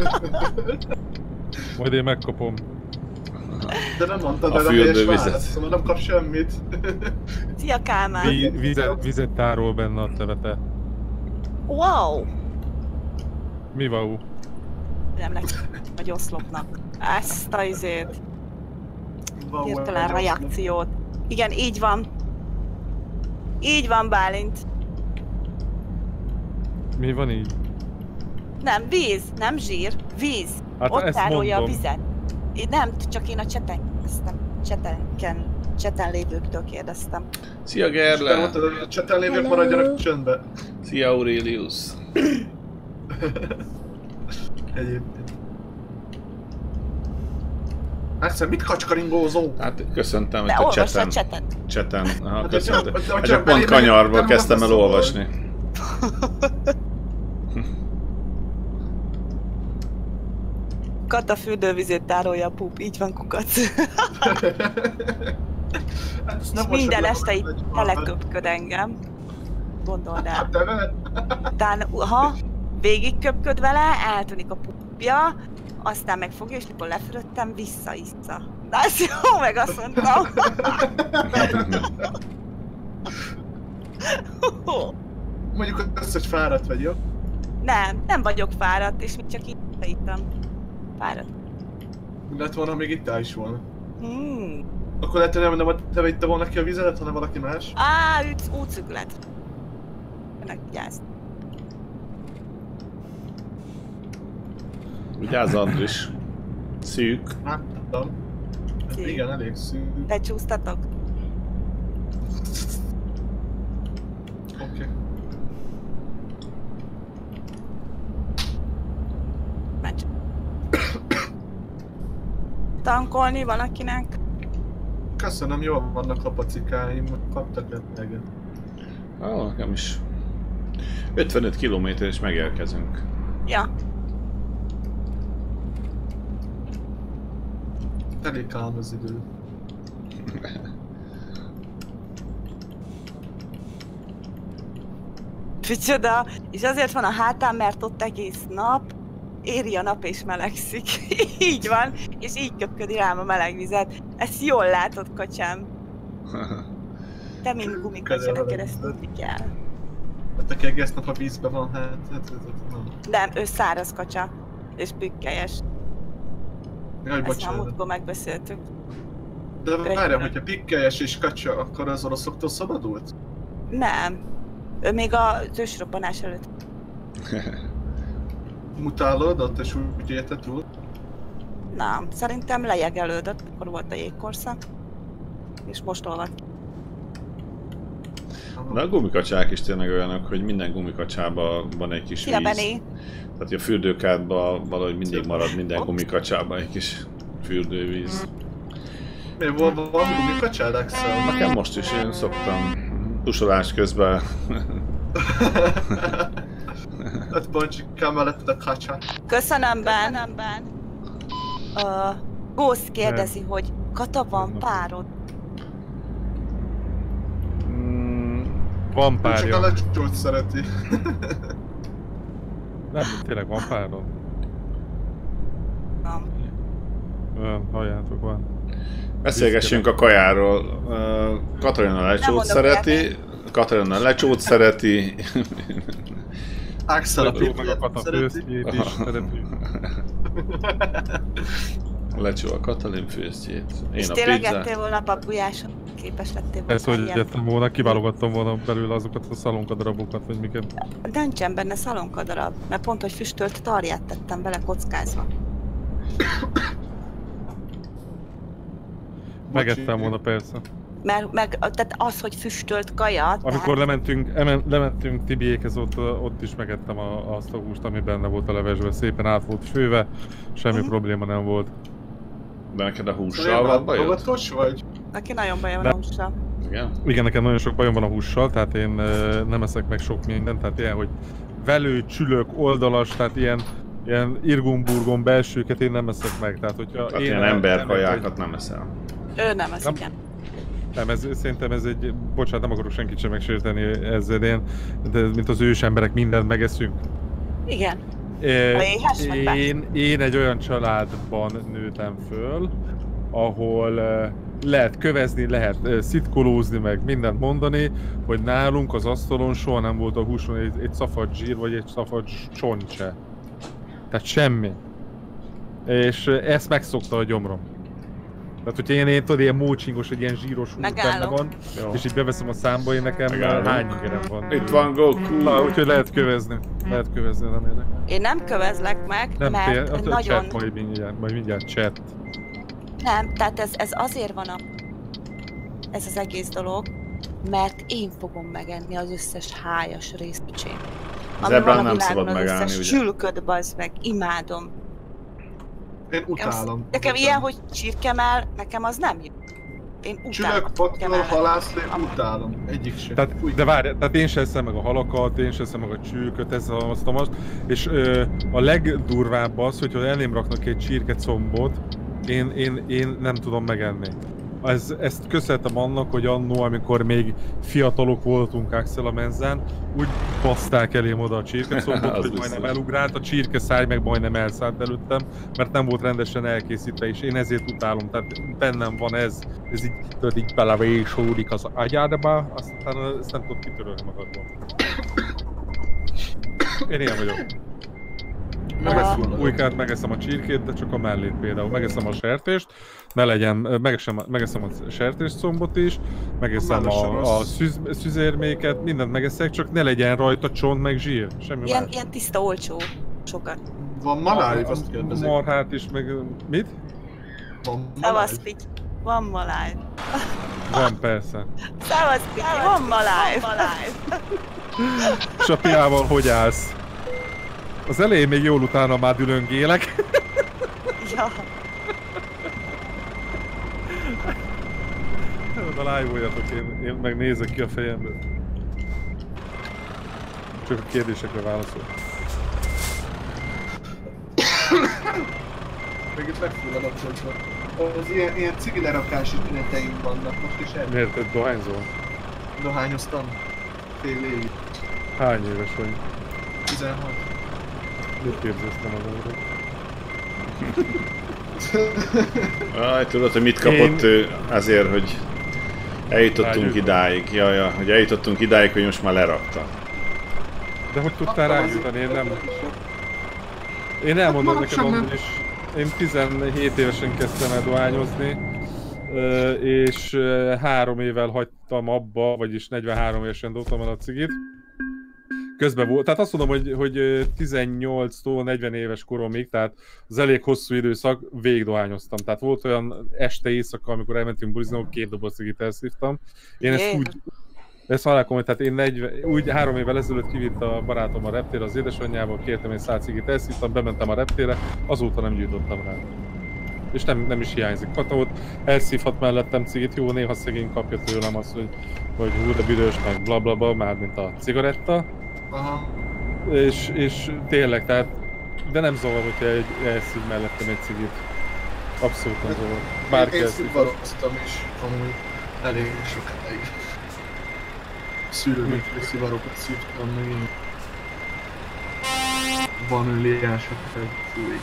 [SPEAKER 6] Majd én megkapom.
[SPEAKER 3] De nem mondtad
[SPEAKER 1] A
[SPEAKER 3] el a helyes
[SPEAKER 1] fürdővizet.
[SPEAKER 3] választ, szóval nem kap semmit.
[SPEAKER 2] Szia Kálmán!
[SPEAKER 6] Vi, vizet, vizet tárol benne a tevete.
[SPEAKER 2] Wow!
[SPEAKER 6] Mi van?
[SPEAKER 2] Nem neki, vagy oszlopnak. Ezt a izét.
[SPEAKER 3] Van
[SPEAKER 2] Hirtelen
[SPEAKER 3] olyan
[SPEAKER 2] reakciót. Igen, így van. Így van, Bálint.
[SPEAKER 6] Mi van így?
[SPEAKER 2] Nem, víz, nem zsír, víz.
[SPEAKER 6] Hát
[SPEAKER 2] Ott
[SPEAKER 6] ezt
[SPEAKER 2] tárolja a
[SPEAKER 6] mondom.
[SPEAKER 2] vizet. Én nem, csak én a cseten kérdeztem. Csetenken, cseten lévőktől kérdeztem.
[SPEAKER 1] Szia
[SPEAKER 3] Te
[SPEAKER 1] Gerle!
[SPEAKER 3] mondtad, hogy a chaten lévők maradjanak csöndbe.
[SPEAKER 1] Szia Aurelius!
[SPEAKER 3] Egyébként. Axel, mit kacskaringózó?
[SPEAKER 1] Hát köszöntem
[SPEAKER 2] De
[SPEAKER 1] itt a
[SPEAKER 2] olvasd a
[SPEAKER 1] chaten.
[SPEAKER 2] cseten.
[SPEAKER 1] Chaten. Aha,
[SPEAKER 3] Hát,
[SPEAKER 1] köszöntem.
[SPEAKER 3] hogyha- hogyha
[SPEAKER 1] Csak pont
[SPEAKER 3] belé megyek,
[SPEAKER 1] kanyarból
[SPEAKER 3] nem
[SPEAKER 1] kezdtem el
[SPEAKER 3] mondom,
[SPEAKER 1] olvasni.
[SPEAKER 2] Kata fürdővizét tárolja a pup, így van kukac.
[SPEAKER 3] Hát, ezt
[SPEAKER 2] És
[SPEAKER 3] nem
[SPEAKER 2] minden
[SPEAKER 3] most
[SPEAKER 2] este
[SPEAKER 3] sem
[SPEAKER 2] itt
[SPEAKER 3] lehet,
[SPEAKER 2] teleköpköd engem. Gondold el.
[SPEAKER 3] Hát te veled?
[SPEAKER 2] Utána, ha végigköpköd vele, eltűnik a pupja, aztán megfogja, és mikor lefürödtem, visszaissza. Na ezt jó, meg azt mondtam.
[SPEAKER 3] Mondjuk azt, hogy fáradt vagy, jó?
[SPEAKER 2] Nem, nem vagyok fáradt, és még csak így ittam. Fáradt.
[SPEAKER 3] Lett volna, még itt áll is volna.
[SPEAKER 2] Hmm.
[SPEAKER 3] Akkor lehet, hogy nem, nem te vitte volna ki a vizelet, hanem valaki más?
[SPEAKER 2] Á, üt, útszüklet. Ennek vigyázz.
[SPEAKER 1] Vigyázz Andris. Szűk.
[SPEAKER 3] Hát, tudom. Hát
[SPEAKER 2] Szép.
[SPEAKER 3] igen, elég szűk.
[SPEAKER 2] Becsúsztatok?
[SPEAKER 3] Oké. Okay.
[SPEAKER 2] Menj. Tankolni valakinek?
[SPEAKER 3] Köszönöm, jól vannak a pacikáim, kaptak eleget.
[SPEAKER 1] Ah, nekem is. ötvenöt kilométer és megérkezünk.
[SPEAKER 2] Ja.
[SPEAKER 3] Elég ám az idő.
[SPEAKER 2] Micsoda, és azért van a hátán, mert ott egész nap éri a nap és melegszik. Így van, és így köpködi rám a meleg vizet. Ezt jól látod, kacsám. Te mint gumikacsára keresztül kell.
[SPEAKER 3] Hát aki egész nap a vízben van, hát... hát, hát nem.
[SPEAKER 2] Nem, ő száraz kacsa. És bükkelyes.
[SPEAKER 3] Jaj,
[SPEAKER 2] Ezt már
[SPEAKER 3] bocsánat.
[SPEAKER 2] múltkor megbeszéltük.
[SPEAKER 3] De várjál, hogyha pikkelyes és kacsa, akkor az oroszoktól szabadult?
[SPEAKER 2] Nem. Ő még az ősrobbanás előtt.
[SPEAKER 3] Mutálódott és úgy élte túl?
[SPEAKER 2] Nem, szerintem lejegelődött, akkor volt a jégkorszak. És most olvad.
[SPEAKER 1] De a gumikacsák is tényleg olyanok, hogy minden gumikacsában van egy kis
[SPEAKER 2] Szia,
[SPEAKER 1] víz.
[SPEAKER 2] Benni!
[SPEAKER 1] Tehát a fürdőkádban valahogy mindig marad minden gumikacsában egy kis fürdővíz.
[SPEAKER 3] Miért van van gumikacsád, Axel?
[SPEAKER 1] Nekem most is én szoktam tusolás közben.
[SPEAKER 3] Hát boncsikám melletted a kacsa.
[SPEAKER 2] Köszönöm, Ben! Köszönöm, Ben! Uh, Ghost kérdezi, hogy Kata, van párod?
[SPEAKER 1] Mm,
[SPEAKER 6] Van
[SPEAKER 3] Csak a
[SPEAKER 6] párja.
[SPEAKER 3] lecsót szereti.
[SPEAKER 6] Nem, tényleg van párod?
[SPEAKER 2] Nem.
[SPEAKER 6] Olyan, halljátok, van.
[SPEAKER 1] beszélgessünk a kajáról. Uh, Katarina a lecsót
[SPEAKER 2] mondok
[SPEAKER 1] szereti. Katarina a lecsót szereti.
[SPEAKER 3] Axel a
[SPEAKER 6] Lecsó meg a
[SPEAKER 3] pikkelyet
[SPEAKER 6] Kata
[SPEAKER 3] szereti.
[SPEAKER 6] főztjét is szereti.
[SPEAKER 1] Lecsó a Katalin főztjét. Én
[SPEAKER 2] És
[SPEAKER 1] a
[SPEAKER 2] tényleg
[SPEAKER 1] pizza.
[SPEAKER 2] ettél volna papujáson? Képes lettél volna
[SPEAKER 6] Ez, hogy
[SPEAKER 2] ilyen?
[SPEAKER 6] ettem volna, kiválogattam volna belőle azokat a szalonkadarabokat, vagy miket.
[SPEAKER 2] De nincsen benne szalonkadarab, mert pont, hogy füstölt tarját tettem bele kockázva.
[SPEAKER 6] Megettem volna persze.
[SPEAKER 2] Mert meg, tehát az, hogy füstölt kaja,
[SPEAKER 6] Amikor lementünk, emen, lementünk Tibiékhez, ott, ott is megettem a, azt a húst, ami benne volt a levesben. Szépen át volt főve, semmi
[SPEAKER 2] Uh-huh.
[SPEAKER 6] probléma nem volt.
[SPEAKER 1] De neked a hússal van bajod?
[SPEAKER 3] Magatos vagy?
[SPEAKER 2] neki nagyon bajom
[SPEAKER 6] De-
[SPEAKER 2] a hússal.
[SPEAKER 1] Igen?
[SPEAKER 6] Igen, nekem nagyon sok bajom van a hússal, tehát én ö, nem eszek meg sok mindent, tehát ilyen, hogy velő, csülök, oldalas, tehát ilyen, ilyen irgumburgon belsőket én nem eszek meg. Tehát, hogyha
[SPEAKER 1] Tehát
[SPEAKER 6] én
[SPEAKER 1] ilyen
[SPEAKER 6] el-
[SPEAKER 1] emberkajákat nem eszel.
[SPEAKER 2] Ő nem, az
[SPEAKER 6] Nem.
[SPEAKER 2] igen.
[SPEAKER 6] Nem, ez, szerintem ez egy, bocsánat, nem akarok senkit sem megsérteni ezzel, én, de mint az ős emberek mindent megeszünk.
[SPEAKER 2] Igen.
[SPEAKER 6] É,
[SPEAKER 2] A éhes vagy be?
[SPEAKER 6] én, én egy olyan családban nőttem föl, ahol eh, lehet kövezni, lehet eh, szitkolózni, meg mindent mondani, hogy nálunk az asztalon soha nem volt a húson egy, egy szafad zsír, vagy egy szafad csontse. Tehát semmi. És eh, ezt megszokta a gyomrom. Tehát, hogyha én, én tudod, ilyen mócsingos, egy ilyen zsíros hús benne
[SPEAKER 2] Megállom.
[SPEAKER 6] van,
[SPEAKER 1] Jó.
[SPEAKER 6] és így beveszem a számba, én nekem
[SPEAKER 1] Megállom.
[SPEAKER 6] hány ingerem van.
[SPEAKER 1] Itt van Goku!
[SPEAKER 6] Na, úgyhogy lehet kövezni. Lehet kövezni, nem érdekel.
[SPEAKER 2] Én nem kövezlek meg,
[SPEAKER 6] Nem
[SPEAKER 2] mert
[SPEAKER 6] fél, a
[SPEAKER 2] nagyon...
[SPEAKER 6] chat majd mindjárt, majd mindjárt chat.
[SPEAKER 2] Nem, tehát ez, ez azért van a... ez az egész dolog, mert én fogom megenni az összes hájas részücsém.
[SPEAKER 1] Zebrán nem szabad megállni,
[SPEAKER 2] ugye?
[SPEAKER 1] ugye?
[SPEAKER 2] Sülköd, bazd meg, imádom.
[SPEAKER 3] Én utálom.
[SPEAKER 2] Nekem ilyen, hogy csirkemell, nekem az nem jó. Én utálom
[SPEAKER 3] Csülök,
[SPEAKER 2] a
[SPEAKER 3] patkol,
[SPEAKER 2] csirkemellet.
[SPEAKER 3] halászlé, utálom. Egyik sem.
[SPEAKER 6] Tehát,
[SPEAKER 3] Fúj.
[SPEAKER 6] de várj, tehát én sem eszem meg a halakat, én sem eszem meg a csülköt, ez a, azt a most. És ö, a legdurvább az, hogyha elém raknak egy csirkecombot, én, én, én nem tudom megenni. Ez, ezt köszönhetem annak, hogy annó, amikor még fiatalok voltunk Axel a menzán, úgy baszták elém oda a csirkecombot,
[SPEAKER 1] Az
[SPEAKER 6] hogy
[SPEAKER 1] biztos.
[SPEAKER 6] majdnem elugrált, a csirkeszáj meg majdnem elszállt előttem, mert nem volt rendesen elkészítve, és én ezért utálom. Tehát bennem van ez, ez így, tudod, így belevésódik az agyádba, aztán ezt nem tudod kitörölni magadból. Én ilyen vagyok.
[SPEAKER 3] Megeszem.
[SPEAKER 6] Újkát megeszem a csirkét, de csak a mellét például. Megeszem a sertést, ne legyen, megeszem, megeszem a sertéscombot is, megeszem
[SPEAKER 3] Mellett sem
[SPEAKER 6] a, a
[SPEAKER 3] rossz.
[SPEAKER 6] szüz, szüzérméket, mindent megeszek, csak ne legyen rajta csont meg zsír, semmi
[SPEAKER 2] Ilyen,
[SPEAKER 6] más.
[SPEAKER 2] ilyen tiszta, olcsó. Sokat.
[SPEAKER 3] Van maláj,
[SPEAKER 6] A-
[SPEAKER 3] azt
[SPEAKER 6] a
[SPEAKER 3] kérdezik.
[SPEAKER 6] marhát is, meg mit?
[SPEAKER 3] Van maláj.
[SPEAKER 2] Szevasz, Pitty. Van maláj.
[SPEAKER 6] Van persze.
[SPEAKER 2] Szevasz, Pitty. Van maláj. maláj.
[SPEAKER 6] És a piával hogy állsz? Az elején még jól, utána már dülöngélek.
[SPEAKER 2] Ja.
[SPEAKER 6] Oda live-oljatok, én, én meg nézek ki a fejemből. Csak a kérdésekre válaszol.
[SPEAKER 3] Meg itt megfulladok csontsba. Az ilyen, ilyen cigi lerakási tüneteim vannak, most is el.
[SPEAKER 6] Miért te dohányzol?
[SPEAKER 3] Dohányoztam. Fél évig.
[SPEAKER 6] Hány éves vagy?
[SPEAKER 3] tizenhat.
[SPEAKER 6] Mit képzelsz te magadról?
[SPEAKER 1] Aj, tudod, hogy mit kapott
[SPEAKER 6] Én-
[SPEAKER 1] ő azért, hogy eljutottunk
[SPEAKER 6] Rágyújtott.
[SPEAKER 1] idáig. Ja, ja, hogy eljutottunk idáig, hogy most már lerakta.
[SPEAKER 6] De hogy tudtál rájutani? Én nem... Én elmondom neked,
[SPEAKER 5] Maradj,
[SPEAKER 6] Andris, én tizenhét évesen kezdtem el dohányozni, Ö, és ö, három évvel hagytam abba, vagyis negyvenhárom évesen dobtam el a cigit. Közben volt, tehát azt mondom, hogy, hogy tizennyolctól negyven éves koromig, tehát az elég hosszú időszak, végigdohányoztam. Tehát volt olyan este éjszaka, amikor elmentünk bulizni, ahol két doboz cigit elszívtam. Én ezt úgy, ezt halálkom, tehát én negyven, úgy három évvel ezelőtt kivitt a barátom a reptére az édesanyjába, kértem egy száz cigit, elszívtam, bementem a reptére, azóta nem gyűjtöttem rá. És nem, nem is hiányzik. Kata ott elszívhat mellettem cigit, jó, néha szegény kapja tőlem azt, hogy, hogy hú, de büdös, meg blablabla, már mint a cigaretta.
[SPEAKER 3] Aha.
[SPEAKER 6] És, és tényleg, tehát, de nem zavar, hogyha egy, elszív mellettem egy cigit. Abszolút nem zavar. Bárki
[SPEAKER 3] Én
[SPEAKER 6] elszív.
[SPEAKER 3] szivaroztam is, amúgy elég sokáig. Szűrőműködő szivarokat szívtam meg én. Vaníliásokat, fúj.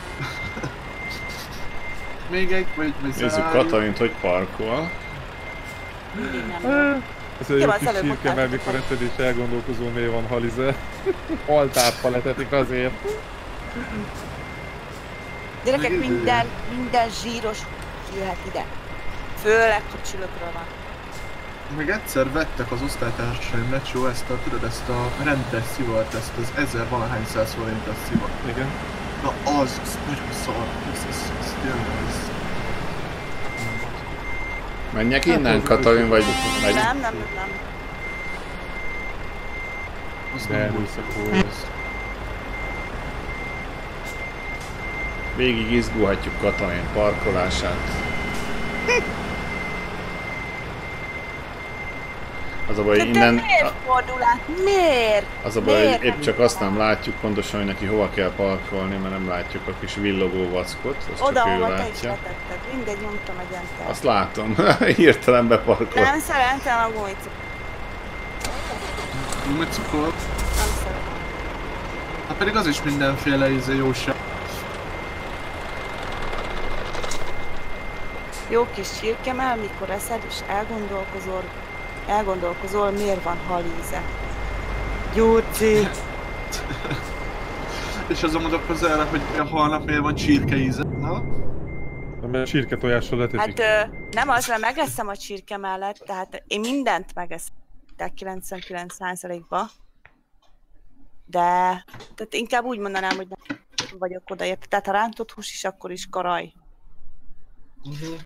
[SPEAKER 3] Még egy, vagy vagy
[SPEAKER 1] Nézzük Katalint, hogy parkol.
[SPEAKER 2] Mindig nem.
[SPEAKER 6] Ez egy
[SPEAKER 2] Jó,
[SPEAKER 6] jó
[SPEAKER 2] az
[SPEAKER 6] kis
[SPEAKER 2] előbb
[SPEAKER 6] csirke, mert
[SPEAKER 2] mondtátok.
[SPEAKER 6] mikor egyszer is elgondolkozó, miért van halize. Altárpa letetik azért.
[SPEAKER 2] Gyerekek,
[SPEAKER 3] Meg
[SPEAKER 2] minden, minden zsíros jöhet ide. Főleg kicsilökről van.
[SPEAKER 3] Meg egyszer vettek az osztálytársaim lecsó ezt a, tudod, ezt a rendes szivart, ezt az ezer valahány száz forintos szivart.
[SPEAKER 6] Igen.
[SPEAKER 3] Na az, az nagyon szar, ez, ez, ez tényleg ez.
[SPEAKER 1] Menjek innen, Katalin, vagy megy?
[SPEAKER 2] Nem, nem, nem.
[SPEAKER 3] Az
[SPEAKER 6] De
[SPEAKER 3] nem volt
[SPEAKER 6] erőszakol.
[SPEAKER 3] ez.
[SPEAKER 1] Végig izgulhatjuk Katalin parkolását. Az a baj,
[SPEAKER 2] De
[SPEAKER 1] hogy
[SPEAKER 2] te
[SPEAKER 1] innen...
[SPEAKER 2] miért fordul át? Miért?
[SPEAKER 1] Az a baj,
[SPEAKER 2] Miért
[SPEAKER 1] hogy épp
[SPEAKER 2] nem
[SPEAKER 1] csak
[SPEAKER 2] így
[SPEAKER 1] azt
[SPEAKER 2] van?
[SPEAKER 1] nem látjuk pontosan, hogy neki hova kell parkolni, mert nem látjuk a kis villogó vackot, azt
[SPEAKER 2] Oda,
[SPEAKER 1] csak ő
[SPEAKER 2] ahova te is
[SPEAKER 1] látja.
[SPEAKER 2] letetted. Mindegy, nyomtam egy entert.
[SPEAKER 1] Azt látom, hirtelen beparkol.
[SPEAKER 2] Nem szeretem a gumicukor.
[SPEAKER 3] Gumicukor?
[SPEAKER 2] Nem szeretem.
[SPEAKER 3] Hát pedig az is mindenféle íze jóság.
[SPEAKER 2] Jó kis csirkemell, mikor eszed és elgondolkozol, elgondolkozol, miért van halíze. Gyurci!
[SPEAKER 3] És azon gondolkozol el, hogy a halnak miért van csirke íze. Na?
[SPEAKER 6] Mert csirke tojással letetik.
[SPEAKER 2] Hát ö, nem az, mert megeszem a csirke mellett, tehát én mindent megeszem, tehát kilencvenkilenc százalékba. De, tehát inkább úgy mondanám, hogy nem vagyok odaért. Tehát ha rántott hús is, akkor is karaj.
[SPEAKER 3] Uh-huh.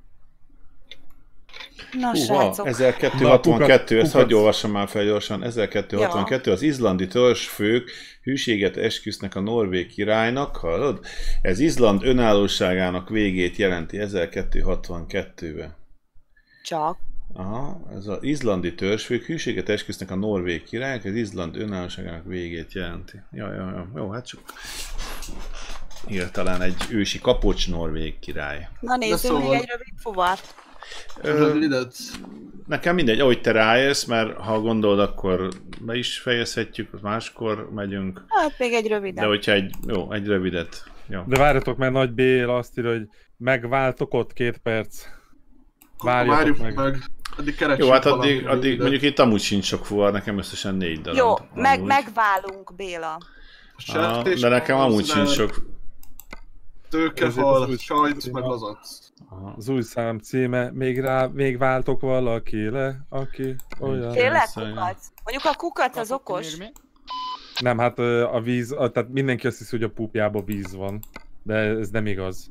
[SPEAKER 2] Na,
[SPEAKER 1] Húha,
[SPEAKER 2] srácok.
[SPEAKER 1] ezerkétszázhatvankettő,
[SPEAKER 6] Na,
[SPEAKER 1] ezt
[SPEAKER 6] kukac.
[SPEAKER 1] hagyj olvassam már fel gyorsan. ezerkétszázhatvankettő, az izlandi törzsfők hűséget esküsznek a norvég királynak, hallod? Ez Izland önállóságának végét jelenti ezerkétszázhatvankettőben.
[SPEAKER 2] Csak.
[SPEAKER 1] Aha, ez az izlandi törzsfők hűséget esküsznek a norvég királynak, ez Izland önállóságának végét jelenti. Ja, ja, ja. Jó, hát csak hirtelen egy ősi kapocs norvég király.
[SPEAKER 2] Na nézzünk
[SPEAKER 3] szóval-
[SPEAKER 2] még egy rövid fuvart.
[SPEAKER 1] Ö,
[SPEAKER 3] Rövidet.
[SPEAKER 1] Nekem mindegy, ahogy te rájössz, mert ha gondolod, akkor be is fejezhetjük, máskor megyünk.
[SPEAKER 2] Hát még egy rövidet.
[SPEAKER 1] De hogyha egy, jó, egy rövidet. Jó.
[SPEAKER 6] De várjatok, mert Nagy Béla azt írja, hogy megváltok ott két perc. Várjatok
[SPEAKER 3] Várjuk
[SPEAKER 6] meg.
[SPEAKER 3] meg. Addig keressük
[SPEAKER 1] Jó, hát
[SPEAKER 3] valami
[SPEAKER 1] addig, addig
[SPEAKER 3] rövidet.
[SPEAKER 1] mondjuk itt amúgy sincs sok fuvar, nekem összesen négy darab.
[SPEAKER 2] Jó, meg,
[SPEAKER 1] amúgy.
[SPEAKER 2] megválunk, Béla.
[SPEAKER 1] Aha,
[SPEAKER 3] Sertés,
[SPEAKER 1] de nekem amúgy
[SPEAKER 3] az,
[SPEAKER 1] sincs sok.
[SPEAKER 3] Tőkehal,
[SPEAKER 6] Ez- ez-
[SPEAKER 3] sajt, meg az ac.
[SPEAKER 1] Aha.
[SPEAKER 6] Az új szám címe, még rá, még váltok valaki le, aki olyan...
[SPEAKER 1] Tényleg?
[SPEAKER 2] Tényleg
[SPEAKER 1] Persze,
[SPEAKER 2] kukac? Mondjuk a kukac az okos.
[SPEAKER 6] Nem, hát ö, a víz, a, tehát mindenki azt hiszi, hogy a pupjában víz van. De ez nem igaz.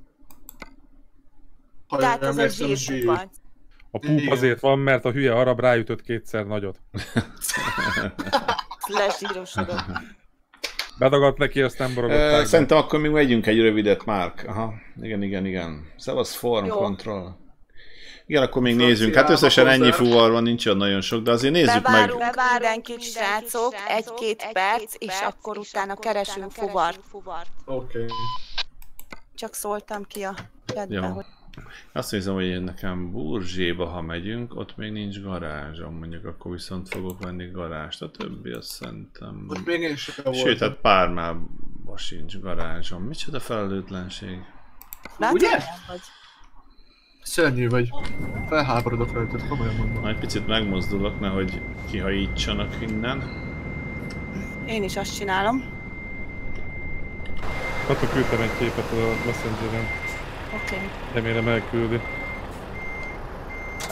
[SPEAKER 3] Ha
[SPEAKER 2] Tehát
[SPEAKER 3] jól
[SPEAKER 2] ez egy
[SPEAKER 3] emlékszem,
[SPEAKER 2] zsírkukac.
[SPEAKER 6] A pup
[SPEAKER 3] Igen.
[SPEAKER 6] azért van, mert a hülye arab ráütött kétszer nagyot.
[SPEAKER 2] Lesírosodott.
[SPEAKER 6] Bedagadt neki, azt nem
[SPEAKER 1] Ö,
[SPEAKER 6] borogatták be.
[SPEAKER 1] Szerintem akkor még megyünk egy rövidet, Márk. Aha, igen, igen, igen. Szevasz, form
[SPEAKER 2] Jó.
[SPEAKER 1] control. Igen, akkor még
[SPEAKER 3] Francia
[SPEAKER 1] nézzünk. Hát összesen ennyi
[SPEAKER 3] hozzá.
[SPEAKER 1] fuvar van, nincs olyan nagyon sok, de azért nézzük meg.
[SPEAKER 2] Bevárunk, bevárunk mindenkit, srácok, egy-két perc, és akkor utána keresünk fuvart.
[SPEAKER 3] Oké.
[SPEAKER 2] Csak szóltam ki a chatbe,
[SPEAKER 1] Jó.
[SPEAKER 2] hogy
[SPEAKER 1] Azt hiszem, hogy én nekem Burzséba, ha megyünk, ott még nincs garázsom, mondjuk akkor viszont fogok venni garást. A többi azt szerintem...
[SPEAKER 3] Ott még én sem voltam.
[SPEAKER 1] Sőt, hát Pármában sincs garázsom. Micsoda felelőtlenség.
[SPEAKER 2] látod,
[SPEAKER 3] Ugye?
[SPEAKER 2] milyen vagy?
[SPEAKER 3] Szörnyű vagy. Felháborodok rajtad, komolyan mondom.
[SPEAKER 1] Majd picit megmozdulok, nehogy kihajítsanak innen.
[SPEAKER 2] Én is azt csinálom.
[SPEAKER 6] Attól küldtem egy képet a Messengeren.
[SPEAKER 2] Oké. Okay.
[SPEAKER 6] Remélem elküldi.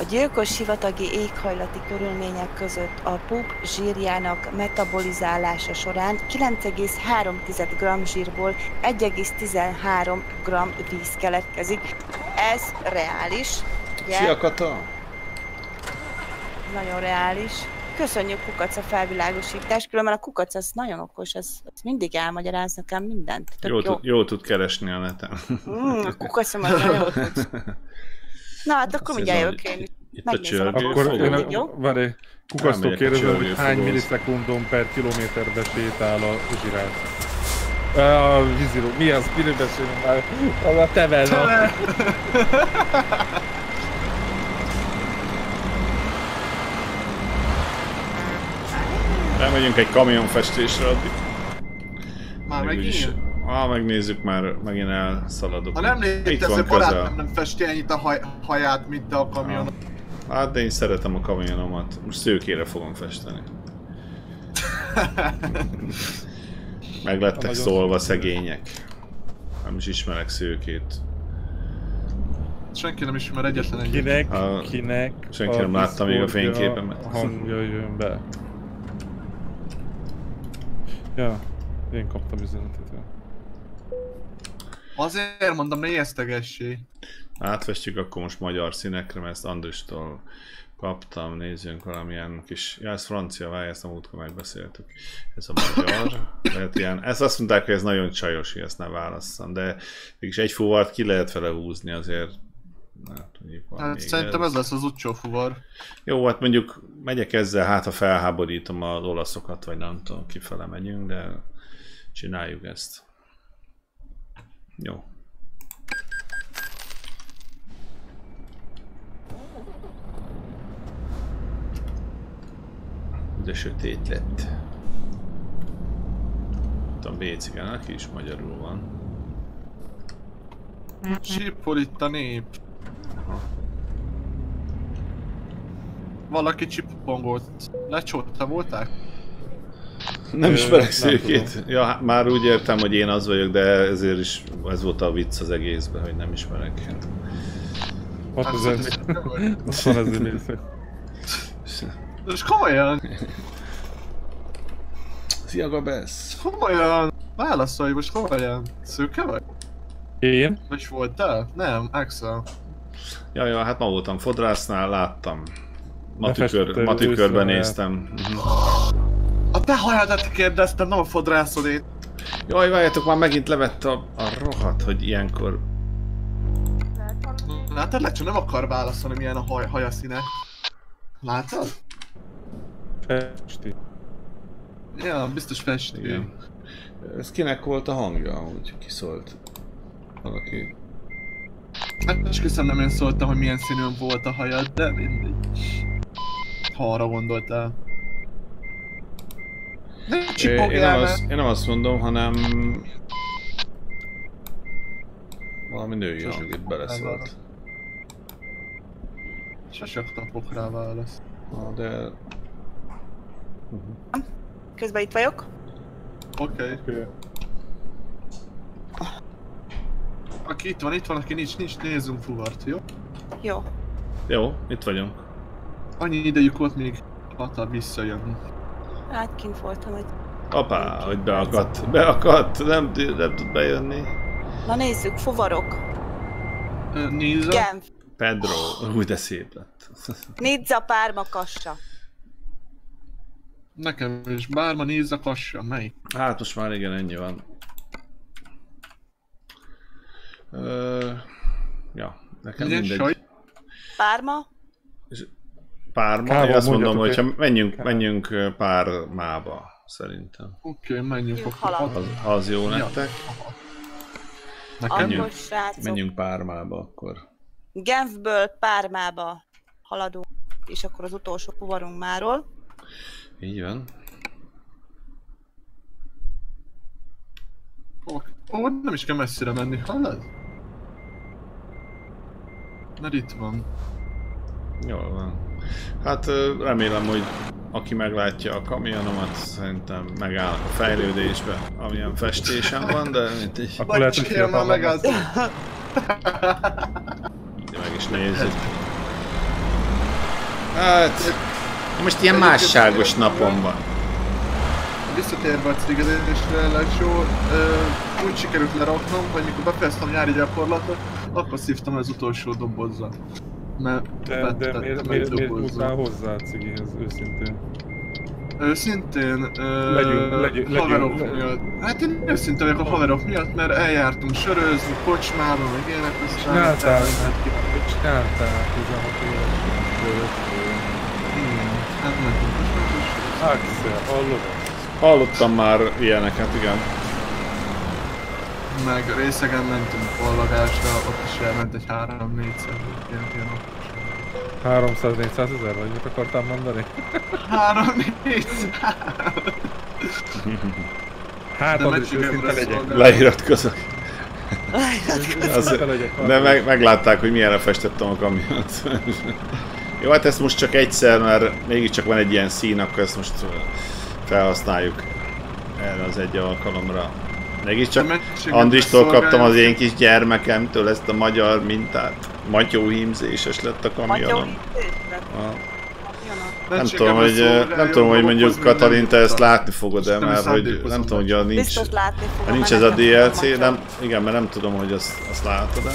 [SPEAKER 2] A gyilkos sivatagi éghajlati körülmények között a pup zsírjának metabolizálása során kilenc egész három gramm zsírból egy egész tizenhárom gramm víz keletkezik. Ez reális, ugye?
[SPEAKER 1] Szia, Kata!
[SPEAKER 2] Nagyon reális. Köszönjük, Kukac, a felvilágosítást, különben a Kukac az nagyon okos, az, az mindig elmagyaráz nekem mindent. Tök
[SPEAKER 1] Jó,
[SPEAKER 2] jó.
[SPEAKER 1] tud, jó tud keresni a neten.
[SPEAKER 2] Mm, a Kukacom az nagyon jó tud. Na hát akkor mindjárt jövök én is.
[SPEAKER 1] Itt a
[SPEAKER 2] Megnézem a
[SPEAKER 1] csörgő
[SPEAKER 6] Akkor én
[SPEAKER 1] fogó.
[SPEAKER 6] a, várj, Kukasztól
[SPEAKER 1] Elmegyek a
[SPEAKER 6] kérdezem, hogy
[SPEAKER 1] csörgő
[SPEAKER 6] hány
[SPEAKER 1] fogóhoz.
[SPEAKER 6] millisekundum per kilométerbe sétál a zsiráf? A víziló, mi az? Miről beszélünk már? A tevel.
[SPEAKER 1] Elmegyünk egy kamionfestésre addig.
[SPEAKER 3] Már
[SPEAKER 1] Meg úgyis-
[SPEAKER 3] megint?
[SPEAKER 1] Á, megnézzük már, megint elszaladok.
[SPEAKER 3] Ha nem
[SPEAKER 1] Itt
[SPEAKER 3] létező
[SPEAKER 1] van
[SPEAKER 3] barát
[SPEAKER 1] közel.
[SPEAKER 3] nem, nem festi ennyit a haj, haját, mint te a kamion.
[SPEAKER 1] Hát de én szeretem a kamionomat. Most szőkére fogom festeni. Meg lettek
[SPEAKER 6] Nagyon
[SPEAKER 1] szólva
[SPEAKER 6] szép.
[SPEAKER 1] szegények. Nem is ismerek szőkét.
[SPEAKER 3] Senki nem ismer egyetlen egyet.
[SPEAKER 6] Kinek,
[SPEAKER 1] Ha-
[SPEAKER 6] kinek
[SPEAKER 1] senki nem látta még a
[SPEAKER 6] Discordja
[SPEAKER 1] fényképemet.
[SPEAKER 6] hangja jön be. Ja, én kaptam üzenetet.
[SPEAKER 3] Azért mondom, ne ijesztegessé.
[SPEAKER 1] Átfestjük akkor most magyar színekre, mert ezt Andristól kaptam, nézzünk valamilyen kis... Ja, ez francia, várj, ezt a múltkor megbeszéltük. Ez a magyar. Lehet ilyen... Ezt azt mondták, hogy ez nagyon csajos, hogy ezt ne válasszam, de mégis egy fuvart ki lehet vele húzni azért. Hát, mondjuk van
[SPEAKER 3] Hát
[SPEAKER 1] még
[SPEAKER 3] szerintem ez lesz az utcsó fuvar.
[SPEAKER 1] Jó, hát mondjuk megyek ezzel, hát ha felháborítom az olaszokat, vagy nem tudom, kifele megyünk, de csináljuk ezt. Jó. De sötét lett. Itt a Bécigen, aki is magyarul van.
[SPEAKER 3] Sípol itt a nép. Valaki csipongolt. Lecsót, te voltál?
[SPEAKER 1] Nem
[SPEAKER 6] Ö,
[SPEAKER 1] ismerek
[SPEAKER 6] nem
[SPEAKER 1] szőkét. Ja, hát már úgy értem, hogy én az vagyok, de ezért is ez volt a vicc az egészben, hogy nem ismerek.
[SPEAKER 6] hatezer hatvanezer millisekund.
[SPEAKER 3] És komolyan,
[SPEAKER 1] Szia, Gabesz!
[SPEAKER 3] komolyan. Válaszolj most komolyan. Szőke vagy?
[SPEAKER 6] Én?
[SPEAKER 3] Vagy voltál? Nem, Axel.
[SPEAKER 1] Ja, ja, hát ma voltam fodrásznál, láttam. Matükör,
[SPEAKER 6] Befestette
[SPEAKER 1] matükörben
[SPEAKER 6] őszre a
[SPEAKER 1] néztem. Mhm.
[SPEAKER 3] A te hajadat kérdeztem, nem a fodrászodét.
[SPEAKER 1] Jaj, várjátok, már megint levett a, a rohadt, hogy ilyenkor...
[SPEAKER 3] Látod, Lecsó nem akar válaszolni, milyen a haj, haja színe. Látod?
[SPEAKER 6] Festi.
[SPEAKER 3] Ja, biztos festi.
[SPEAKER 1] Igen. Ez kinek volt a hangja, úgy kiszólt? Valaki...
[SPEAKER 3] Hát esküszöm nem én szóltam, hogy milyen színűn volt a hajad, de mindegy. Ha arra gondoltál. Ne
[SPEAKER 1] Én, én,
[SPEAKER 3] csipogjál,
[SPEAKER 1] nem
[SPEAKER 3] mert...
[SPEAKER 1] azt, én nem azt mondom, hanem... Valami női hang itt beleszólt.
[SPEAKER 3] Sose kapok rá választ.
[SPEAKER 1] Na, de...
[SPEAKER 2] Közben itt vagyok.
[SPEAKER 3] Oké. Okay. Aki itt van, itt van, aki nincs, nincs, nézzünk fuvart, jó?
[SPEAKER 2] Jó.
[SPEAKER 1] Jó, itt vagyunk.
[SPEAKER 3] Annyi idejük volt, még hatal visszajön.
[SPEAKER 2] Hát kint voltam egy...
[SPEAKER 1] Apá, hogy beakadt. Beakadt, nem, tud- nem tud bejönni.
[SPEAKER 2] Na nézzük, fuvarok.
[SPEAKER 3] Ö, Nézze.
[SPEAKER 2] Genf.
[SPEAKER 1] Pedro, úgy de szép lett.
[SPEAKER 2] Nizza, Párma, Kassa.
[SPEAKER 3] Nekem is, bárma nézze, kassa, melyik?
[SPEAKER 1] Hát most már igen, ennyi van. Ö, ja, nekem
[SPEAKER 3] Legyen
[SPEAKER 1] mindegy.
[SPEAKER 3] saj.
[SPEAKER 2] Párma.
[SPEAKER 1] Párma,
[SPEAKER 6] Kával
[SPEAKER 1] én azt mondom,
[SPEAKER 6] mondjatok,
[SPEAKER 1] hogy menjünk, menjünk ö, Pármába, szerintem.
[SPEAKER 3] Oké, okay, menjünk
[SPEAKER 2] Jó,
[SPEAKER 3] akkor.
[SPEAKER 2] halad.
[SPEAKER 1] Az, az jó
[SPEAKER 3] Ja.
[SPEAKER 1] nektek?
[SPEAKER 3] Nekem?
[SPEAKER 1] Menjünk.
[SPEAKER 2] Akkor srácok,
[SPEAKER 1] Menjünk Pármába akkor.
[SPEAKER 2] Genfből Pármába haladunk, és akkor az utolsó fuvarunk máról.
[SPEAKER 1] Így van.
[SPEAKER 3] Ó, ó, nem is kell messzire menni, hallod? Mert itt van.
[SPEAKER 1] Jól van. Hát ö, remélem, hogy aki meglátja a kamionomat, szerintem megáll a fejlődésbe, amilyen festésem van, de mint így,
[SPEAKER 6] Akkor lehet, hogy
[SPEAKER 3] Bocsi, már megállt.
[SPEAKER 6] fiatal
[SPEAKER 1] meg is nézzük. Hát... Most ilyen másságos napom van.
[SPEAKER 3] Visszatérve a cigezésre, Legsó, úgy sikerült leraknom, hogy mikor befejeztem a nyári gyakorlatot, akkor szívtam az utolsó dobozzal. Mert
[SPEAKER 6] De, de miért, miért, miért muszáj hozzá a cigihez, őszintén?
[SPEAKER 3] Őszintén, ö,
[SPEAKER 6] Legyünk, legyünk,
[SPEAKER 3] haverok
[SPEAKER 6] legyünk.
[SPEAKER 3] miatt. Hát én őszintén vagyok a haverok miatt, mert eljártunk sörözni, kocsmába, meg ilyenek, aztán...
[SPEAKER 6] Csináltál,
[SPEAKER 3] elment ki.
[SPEAKER 6] mit csináltál tizenhat éves?
[SPEAKER 3] Igen, hát mentünk kocsmába is.
[SPEAKER 6] Axel, hallod?
[SPEAKER 1] Hallottam már ilyeneket, igen.
[SPEAKER 3] Meg részegen mentünk ballagásra, ott is elment egy három-négyszer, ilyen, ilyen
[SPEAKER 6] háromszáz-négyszáz ezer, vagy mit akartál mondani?
[SPEAKER 3] három-négyszer!
[SPEAKER 6] Hát,
[SPEAKER 3] De
[SPEAKER 6] Andris, őszinte
[SPEAKER 3] Mexicanre
[SPEAKER 6] legyek.
[SPEAKER 3] szolgál.
[SPEAKER 1] Leiratkozok.
[SPEAKER 6] Őszinte
[SPEAKER 1] Az-
[SPEAKER 6] legyek.
[SPEAKER 1] De meg, meglátták, hogy milyenre festettem a kamiont. Jó, hát ezt most csak egyszer, mert mégiscsak van egy ilyen szín, akkor ezt most felhasználjuk erre az egy alkalomra. Mégiscsak
[SPEAKER 3] De Mexicanre
[SPEAKER 1] Andristól kaptam az
[SPEAKER 3] szolgálja.
[SPEAKER 1] én kis gyermekemtől ezt a magyar mintát. Matyóhímzéses lett a kamionom.
[SPEAKER 2] Matyó lett.
[SPEAKER 1] Ah.
[SPEAKER 2] Jön
[SPEAKER 1] Nem tudom, hogy, nem tudom, hogy mondjuk Katalin, te ezt látni fogod-e, mert hogy nem tudom, hogy a nincs,
[SPEAKER 2] Biztos látni fogom.
[SPEAKER 1] ha nincs
[SPEAKER 2] mert
[SPEAKER 1] ez a
[SPEAKER 2] nekem
[SPEAKER 1] dé el
[SPEAKER 2] van
[SPEAKER 1] cé,
[SPEAKER 2] matyó.
[SPEAKER 1] nem, igen, mert nem tudom, hogy azt, azt látod-e.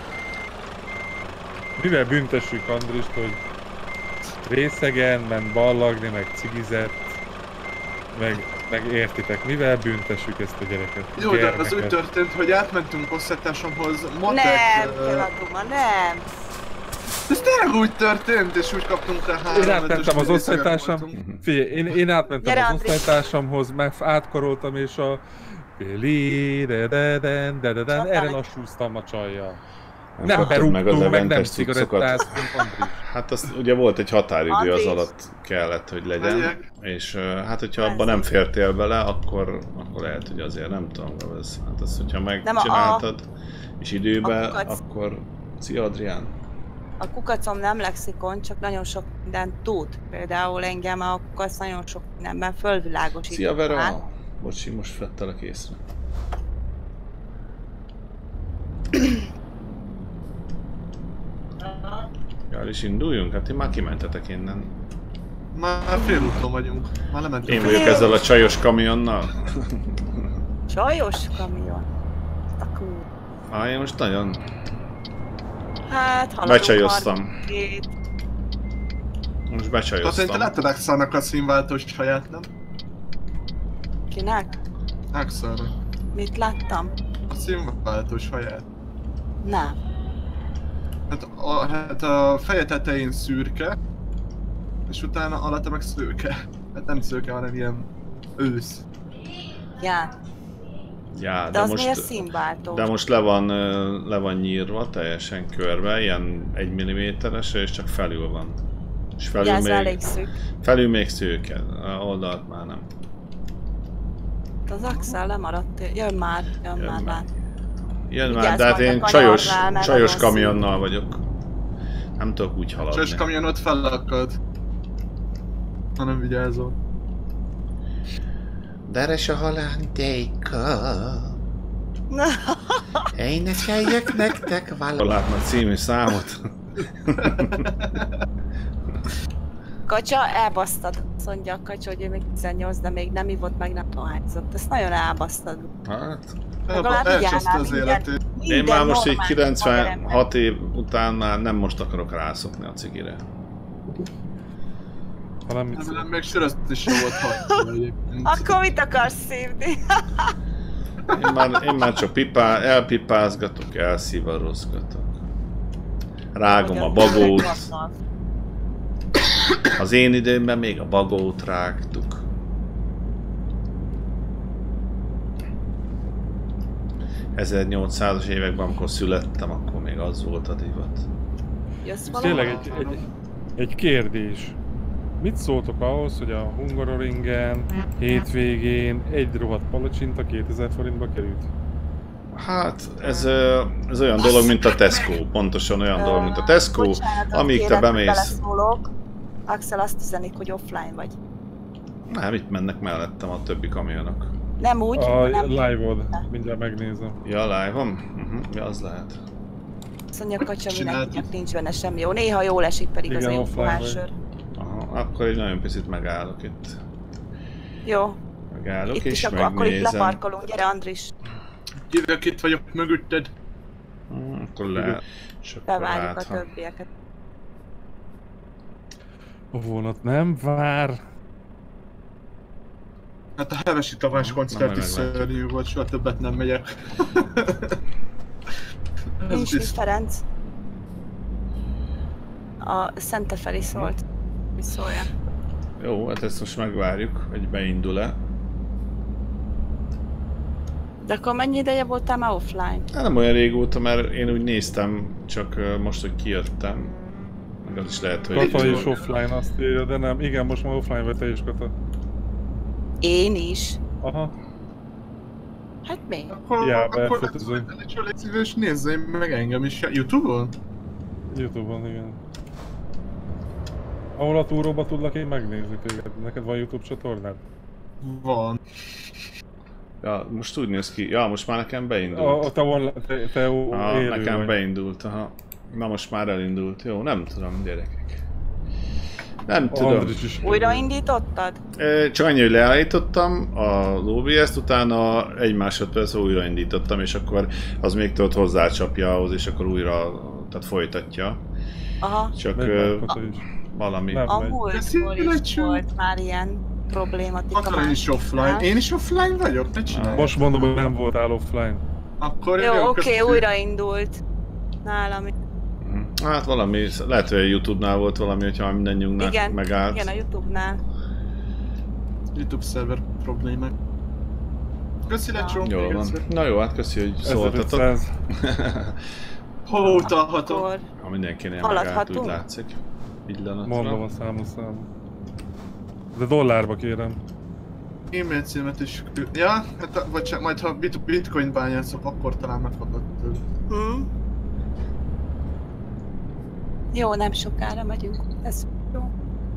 [SPEAKER 6] Mivel büntessük Andrist, hogy részegen ment ballagni, meg cigizett, meg, meg értitek, mivel büntessük ezt a gyereket?
[SPEAKER 3] Jó, de az úgy
[SPEAKER 6] gyermeket?
[SPEAKER 3] történt, hogy átmentünk osztálytársamhoz, Matek...
[SPEAKER 2] Nem,
[SPEAKER 3] ö,
[SPEAKER 2] Keladuma, nem.
[SPEAKER 3] Ez tényleg úgy történt, és úgy kaptunk rá három
[SPEAKER 6] Én átmentem az osztálytársam,
[SPEAKER 3] voltunk.
[SPEAKER 6] figyelj, én, én átmentem
[SPEAKER 2] Gyere,
[SPEAKER 6] az
[SPEAKER 2] Andris.
[SPEAKER 6] osztálytársamhoz, meg átkaroltam, és a Pili, de de de de de de erre lassúztam a csajjal. Nem
[SPEAKER 1] kaptad meg az
[SPEAKER 6] berúgtunk, meg nem
[SPEAKER 1] eventes cuccokat.
[SPEAKER 6] cigarettáztunk, Andris.
[SPEAKER 1] Hát az ugye volt egy határidő, az
[SPEAKER 2] Andris.
[SPEAKER 1] alatt kellett, hogy legyen.
[SPEAKER 3] Megyek.
[SPEAKER 1] És uh, hát, hogyha abban nem fértél bele, akkor, akkor lehet, hogy azért nem tudom, ez, hát azt, hogyha megcsináltad, és időben,
[SPEAKER 2] a kukac-
[SPEAKER 1] akkor... Szia, Adrián!
[SPEAKER 2] A kukacom nem lexikon, csak nagyon sok mindent tud. Például engem a kukac nagyon sok mindenben fölvilágosít.
[SPEAKER 1] Szia, Vera! Bocsi, most vettelek észre. Ja, és induljunk? Hát én már kimentetek innen.
[SPEAKER 3] Már félúton vagyunk, már lementünk.
[SPEAKER 1] Én vagyok ezzel a csajos kamionnal.
[SPEAKER 2] Csajos kamion. A kúr.
[SPEAKER 1] Á, én most nagyon
[SPEAKER 2] Hát, haladunk
[SPEAKER 1] becsajoztam.
[SPEAKER 2] harminckét.
[SPEAKER 1] Most
[SPEAKER 3] Katalin, te
[SPEAKER 1] becsajoztam.
[SPEAKER 3] láttad Axelnak a színváltós saját, nem?
[SPEAKER 2] Kinek?
[SPEAKER 3] Axelnek.
[SPEAKER 2] Mit láttam?
[SPEAKER 3] A színváltós haját.
[SPEAKER 2] Nem.
[SPEAKER 3] Hát a, hát a feje tetején szürke, és utána alatta meg szőke. Hát nem szőke, hanem ilyen ősz.
[SPEAKER 2] Ja.
[SPEAKER 1] Já,
[SPEAKER 2] De,
[SPEAKER 1] de
[SPEAKER 2] az
[SPEAKER 1] most,
[SPEAKER 2] miért színváltó?
[SPEAKER 1] de most le van, ö, le van nyírva teljesen körbe, ilyen egy milliméteres, és csak felül van. És
[SPEAKER 2] Ugye
[SPEAKER 1] felül
[SPEAKER 2] ez
[SPEAKER 1] még,
[SPEAKER 2] elég szűk.
[SPEAKER 1] felül még szőke, a oldalt már nem.
[SPEAKER 2] Az Axel lemaradt. Jön már, jön,
[SPEAKER 1] Jön
[SPEAKER 2] már.
[SPEAKER 1] már.
[SPEAKER 2] már.
[SPEAKER 1] Jön már,
[SPEAKER 2] Vigyázz
[SPEAKER 1] de hát
[SPEAKER 2] majd a
[SPEAKER 1] én
[SPEAKER 2] kanyarnál,
[SPEAKER 1] csajos,
[SPEAKER 2] mert
[SPEAKER 1] csajos
[SPEAKER 2] nagyon
[SPEAKER 1] kamionnal vagyok. Nem tudok úgy haladni.
[SPEAKER 3] És kamionot felakad. Ha nem vigyázol.
[SPEAKER 5] Deres a halándéka. Énekeljek nektek
[SPEAKER 1] Ha
[SPEAKER 5] valamit.
[SPEAKER 1] látnak című számot.
[SPEAKER 2] Kacsa, elbasztad. Azt mondja a kacsa, hogy ő még tizennyolc, de még nem ivott, meg nem dohányzott. Ezt nagyon elbasztad.
[SPEAKER 1] Hát,
[SPEAKER 2] Legalább
[SPEAKER 3] Elcseszte
[SPEAKER 2] vigyáznál
[SPEAKER 3] az
[SPEAKER 2] minden-
[SPEAKER 3] életét.
[SPEAKER 1] én
[SPEAKER 2] minden
[SPEAKER 1] már most így
[SPEAKER 2] normális
[SPEAKER 1] kilencvenhat év után már nem most akarok rászokni a cigire.
[SPEAKER 6] Hanem mit
[SPEAKER 3] Ezen még sörözt is jó volt hagyni egyébként.
[SPEAKER 2] Akkor mit akarsz szívni?
[SPEAKER 1] Én már, én már csak pipá, elpipázgatok, elszivarozgatok. Rágom a bagót. Az én időmben még a bagót rágtuk. ezernyolcszázas években, amikor születtem, akkor még az volt a divat.
[SPEAKER 2] Jössz
[SPEAKER 6] Ez
[SPEAKER 2] valahol?
[SPEAKER 6] tényleg egy, egy, egy kérdés. Mit szóltok ahhoz, hogy a Hungaroringen hétvégén egy rohadt palacsinta kétezer forintba került?
[SPEAKER 1] Hát, ez, ö, ez olyan dolog, mint a Tesco. Pontosan olyan dolog, mint a Tesco.
[SPEAKER 2] Bocsánatot
[SPEAKER 1] amíg te
[SPEAKER 2] kérek, hogy
[SPEAKER 1] bemész-
[SPEAKER 2] beleszólok. Axel azt üzenik, hogy offline vagy.
[SPEAKER 1] Nem, itt mennek mellettem a többi kamionok.
[SPEAKER 2] Nem úgy,
[SPEAKER 6] A
[SPEAKER 2] nem.
[SPEAKER 6] live-od, mindjárt megnézem.
[SPEAKER 1] Ja, live-on? Uh-huh. Ja, az lehet.
[SPEAKER 2] Azt mondja, kacsa,
[SPEAKER 3] Csináltuk.
[SPEAKER 2] mindenkinek nincs benne semmi jó. Néha jól esik, pedig az
[SPEAKER 6] Igen,
[SPEAKER 2] a jó
[SPEAKER 6] offline
[SPEAKER 2] pohár
[SPEAKER 6] vagy.
[SPEAKER 2] sör.
[SPEAKER 1] akkor egy nagyon picit megállok itt.
[SPEAKER 2] Jó.
[SPEAKER 1] Megállok
[SPEAKER 2] Itt
[SPEAKER 1] és
[SPEAKER 2] is akkor, akkor itt
[SPEAKER 1] megnézem.
[SPEAKER 2] leparkolunk, gyere Andris.
[SPEAKER 3] Jövök, itt vagyok mögötted.
[SPEAKER 1] Hmm, akkor le... És akkor
[SPEAKER 2] Bevárjuk a
[SPEAKER 1] látha.
[SPEAKER 2] többieket.
[SPEAKER 6] A vonat nem vár.
[SPEAKER 3] Hát a Hevesi Tamás
[SPEAKER 1] Na,
[SPEAKER 3] koncert is
[SPEAKER 1] majd meglátjuk.
[SPEAKER 3] szörnyű volt, soha többet nem megyek. Ez
[SPEAKER 2] Nincs mit,
[SPEAKER 3] biztos.
[SPEAKER 2] Ferenc. A Szentefeli szólt. Mi szólja?
[SPEAKER 1] Jó, hát ezt most megvárjuk, hogy beindul-e.
[SPEAKER 2] De akkor mennyi ideje voltál már offline?
[SPEAKER 1] Hát nem olyan régóta, mert én úgy néztem, csak ö, most, hogy kijöttem. Meg az is lehet, hogy...
[SPEAKER 6] Kata is offline azt írja, de nem. Igen, most már offline vagy te is, Kata.
[SPEAKER 2] Én is.
[SPEAKER 6] Aha.
[SPEAKER 2] Hát mi?
[SPEAKER 3] Akkor,
[SPEAKER 6] Ja,
[SPEAKER 3] akkor
[SPEAKER 6] befotozunk.
[SPEAKER 3] légy szíves, nézzél meg engem is. Youtube-on?
[SPEAKER 6] Youtube-on, igen. Ahol a túróba tudlak én megnézni téged. Neked van Youtube csatornád?
[SPEAKER 3] Van.
[SPEAKER 1] Ja, most úgy néz ki. Ja, most már nekem
[SPEAKER 6] A,
[SPEAKER 1] beindult.
[SPEAKER 6] a te, online, te, te
[SPEAKER 1] Ah,
[SPEAKER 6] élő
[SPEAKER 1] nekem
[SPEAKER 6] vagy.
[SPEAKER 1] beindult, aha. Na most már elindult. Jó, nem tudom, gyerekek. Nem tudom.
[SPEAKER 6] Andris is.
[SPEAKER 2] Újraindítottad?
[SPEAKER 1] Ö, Csak annyi, hogy leállítottam az o bé es-t, utána egy másodperc újraindítottam, és akkor az még tudod hozzácsapja ahhoz, és akkor újra tehát folytatja.
[SPEAKER 2] Aha.
[SPEAKER 1] Csak
[SPEAKER 6] Megy
[SPEAKER 1] ö,
[SPEAKER 6] már, Kata is.
[SPEAKER 1] valami...
[SPEAKER 6] Nem.
[SPEAKER 2] A
[SPEAKER 6] megy.
[SPEAKER 2] múltkor is volt már ilyen problématika.
[SPEAKER 3] Akkor én is offline. Én is offline vagyok? Ne csinálj.
[SPEAKER 6] Most mondom, hogy nem voltál offline.
[SPEAKER 3] Akkor
[SPEAKER 2] Jó, oké,
[SPEAKER 3] köszönöm.
[SPEAKER 2] okay, újraindult. Nálam.
[SPEAKER 1] Hát valami, lehet, hogy a YouTube-nál volt valami, hogyha mindannyiunknak
[SPEAKER 2] Igen,
[SPEAKER 1] megállt.
[SPEAKER 2] igen, a Youtube-nál.
[SPEAKER 3] YouTube szerver problémák. Köszi, lecsó.
[SPEAKER 1] Jól
[SPEAKER 3] még
[SPEAKER 1] van.
[SPEAKER 3] egyszer.
[SPEAKER 1] Na jó, hát köszi, hogy szóltatok.
[SPEAKER 6] ezerötszáz.
[SPEAKER 3] Hol utalhatok?
[SPEAKER 2] Akkor
[SPEAKER 1] Ha mindenkinél megállt,
[SPEAKER 2] Haladhatunk?
[SPEAKER 1] úgy látszik. Pillanatra.
[SPEAKER 6] Mondom a számos számot. De dollárba kérem.
[SPEAKER 3] E-mail címet is küld. Ja, hát vagy csak majd ha bit bitcoin bányászok, akkor talán megkapod tőle.
[SPEAKER 2] hm? Jó, nem sokára megyünk. Ez jó.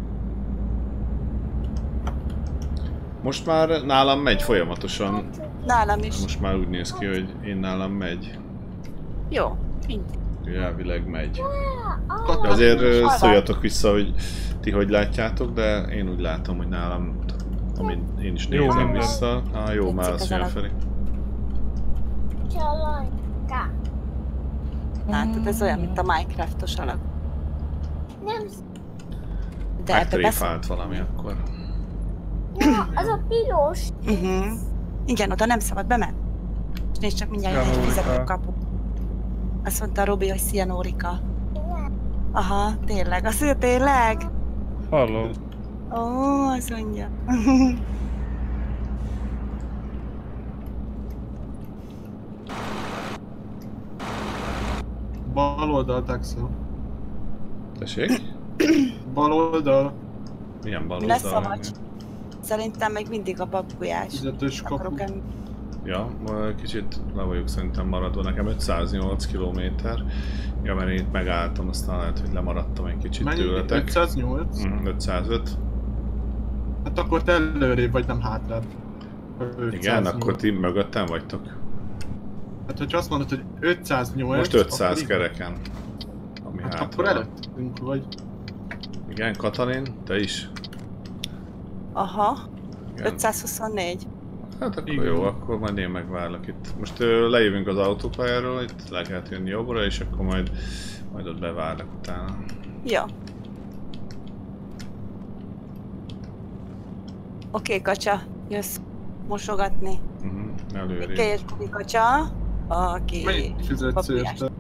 [SPEAKER 1] Most már nálam megy folyamatosan.
[SPEAKER 2] Nálam is.
[SPEAKER 1] Most már úgy néz ki, hogy én nálam megy.
[SPEAKER 2] Jó, így.
[SPEAKER 1] Elvileg megy.
[SPEAKER 3] Kata-
[SPEAKER 1] De azért ö,
[SPEAKER 2] Hallgat.
[SPEAKER 1] szóljatok vissza, hogy ti hogy látjátok, de én úgy látom, hogy nálam, amit én is
[SPEAKER 6] Jó,
[SPEAKER 1] nézem
[SPEAKER 6] minden.
[SPEAKER 1] vissza. Ah, jó, már azt
[SPEAKER 2] Tetszik
[SPEAKER 1] mondja
[SPEAKER 2] ez a-
[SPEAKER 1] Feri.
[SPEAKER 4] Csalajka.
[SPEAKER 2] Látod, ez olyan, mint a Minecraftos alak.
[SPEAKER 4] Nem,
[SPEAKER 2] De ebbe beszél.
[SPEAKER 1] Megtréfált valami akkor.
[SPEAKER 4] ja, az a piros.
[SPEAKER 2] Uh-huh. Igen, oda nem szabad bemenni. És nézd csak, mindjárt jön egy
[SPEAKER 6] Szia, Nórika.
[SPEAKER 2] fizetőkapu. Azt mondta a Robi, hogy szia Nórika. Aha, tényleg. Azt mondja, tényleg?
[SPEAKER 6] Hallom.
[SPEAKER 2] Ó, azt mondja.
[SPEAKER 3] Bal oldal, Taxo.
[SPEAKER 1] Tessék?
[SPEAKER 3] Bal oldal,
[SPEAKER 1] Milyen bal
[SPEAKER 2] Ne
[SPEAKER 1] oldal?
[SPEAKER 2] szavacs. Szerintem még mindig a babgulyás.
[SPEAKER 3] fizetős kapu.
[SPEAKER 2] Akarok enni.
[SPEAKER 1] Ja, ma kicsit le vagyok szerintem maradva, nekem ötszáznyolc kilométer. Ja, mert én itt megálltam, aztán lehet, hogy lemaradtam egy kicsit
[SPEAKER 3] Mennyi?
[SPEAKER 1] tőletek.
[SPEAKER 3] ötszáznyolc?
[SPEAKER 1] Mhm, ötszázöt.
[SPEAKER 3] Hát akkor te előrébb vagy, nem hátrább.
[SPEAKER 1] Igen,
[SPEAKER 3] ötszáznyolc.
[SPEAKER 1] akkor ti mögöttem vagytok.
[SPEAKER 3] Hát hogyha azt mondod, hogy ötszáznyolc...
[SPEAKER 1] Most ötszáz
[SPEAKER 3] akkor igen.
[SPEAKER 1] kereken. Ami
[SPEAKER 3] Hát
[SPEAKER 1] hátra
[SPEAKER 3] akkor
[SPEAKER 1] van.
[SPEAKER 3] előttünk vagy.
[SPEAKER 1] Igen, Katalin, te is?
[SPEAKER 2] Aha,
[SPEAKER 1] Igen.
[SPEAKER 2] ötszázhuszonnégy.
[SPEAKER 1] Hát akkor
[SPEAKER 3] Igen.
[SPEAKER 1] jó, akkor majd én megvárlak itt. Most ö, lejövünk az autópályáról, itt le kell jönni jobbra, és akkor majd, majd ott bevárlak utána.
[SPEAKER 2] Jó. Oké, kacsa, jössz mosogatni.
[SPEAKER 1] Uh-huh.
[SPEAKER 2] Mit
[SPEAKER 1] Előrébb.
[SPEAKER 2] kell érteni, kacsa? Aki...
[SPEAKER 3] Mennyit fizetsz
[SPEAKER 2] babgulyás.
[SPEAKER 3] érte?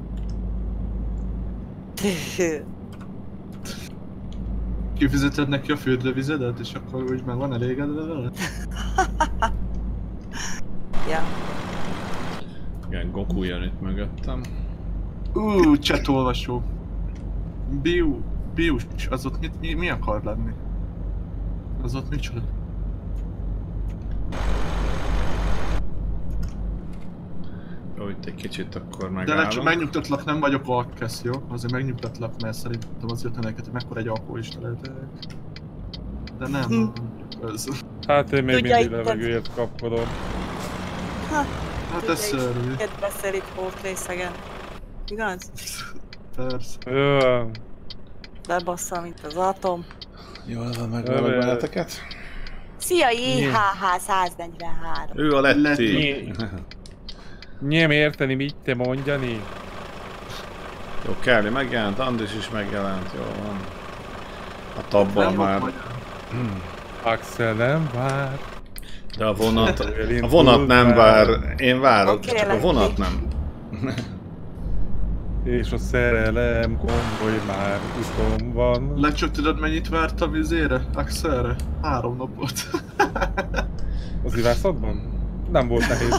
[SPEAKER 3] Kifizeted neki a fürdővizedet, és akkor úgy meg van elégedve vele?
[SPEAKER 2] Ja.
[SPEAKER 1] Igen, Goku jön itt mögöttem.
[SPEAKER 3] Ú, chatolvasó. Biu, Bius, az ott mit, mi, mi akar lenni? Az ott micsoda?
[SPEAKER 1] Jó, itt egy kicsit akkor
[SPEAKER 3] De
[SPEAKER 1] megállunk.
[SPEAKER 3] lecsó, megnyugtatlak, nem vagyok alkesz, jó? Azért megnyugtatlak, mert szerintem azért neked, hogy mekkora egy alkoholista lehetek. De nem,
[SPEAKER 2] Hm.
[SPEAKER 3] ez...
[SPEAKER 6] Hát én még
[SPEAKER 2] Tudja,
[SPEAKER 6] mindig
[SPEAKER 2] itt-
[SPEAKER 6] levegőért kapkodom.
[SPEAKER 3] Hát ez szörnyű,
[SPEAKER 2] Miket beszél itt hótrészegen? Igaz?
[SPEAKER 3] persze.
[SPEAKER 6] Jó,
[SPEAKER 2] Lebassza, mint az atom.
[SPEAKER 1] Jól van, megvallok benneteket.
[SPEAKER 2] Szia, I H H száznegyvenhárom.
[SPEAKER 1] Ő a Letti.
[SPEAKER 3] Letti.
[SPEAKER 6] Nem érteni, mit te mondjani.
[SPEAKER 1] Jó, Kelly megjelent, Andris is megjelent, jó van. A tabban
[SPEAKER 3] Nem
[SPEAKER 1] már.
[SPEAKER 3] vagy-
[SPEAKER 6] Axel nem vár.
[SPEAKER 1] De a vonat, a vonat nem vár. Én várok,
[SPEAKER 2] Oké,
[SPEAKER 1] csak a
[SPEAKER 2] Letti.
[SPEAKER 1] vonat nem.
[SPEAKER 6] És a szerelem konvoj már uton van.
[SPEAKER 3] Lecsó, tudod mennyit vártam izére? Axelre? Három napot.
[SPEAKER 6] Az ivászatban? Nem volt nehéz.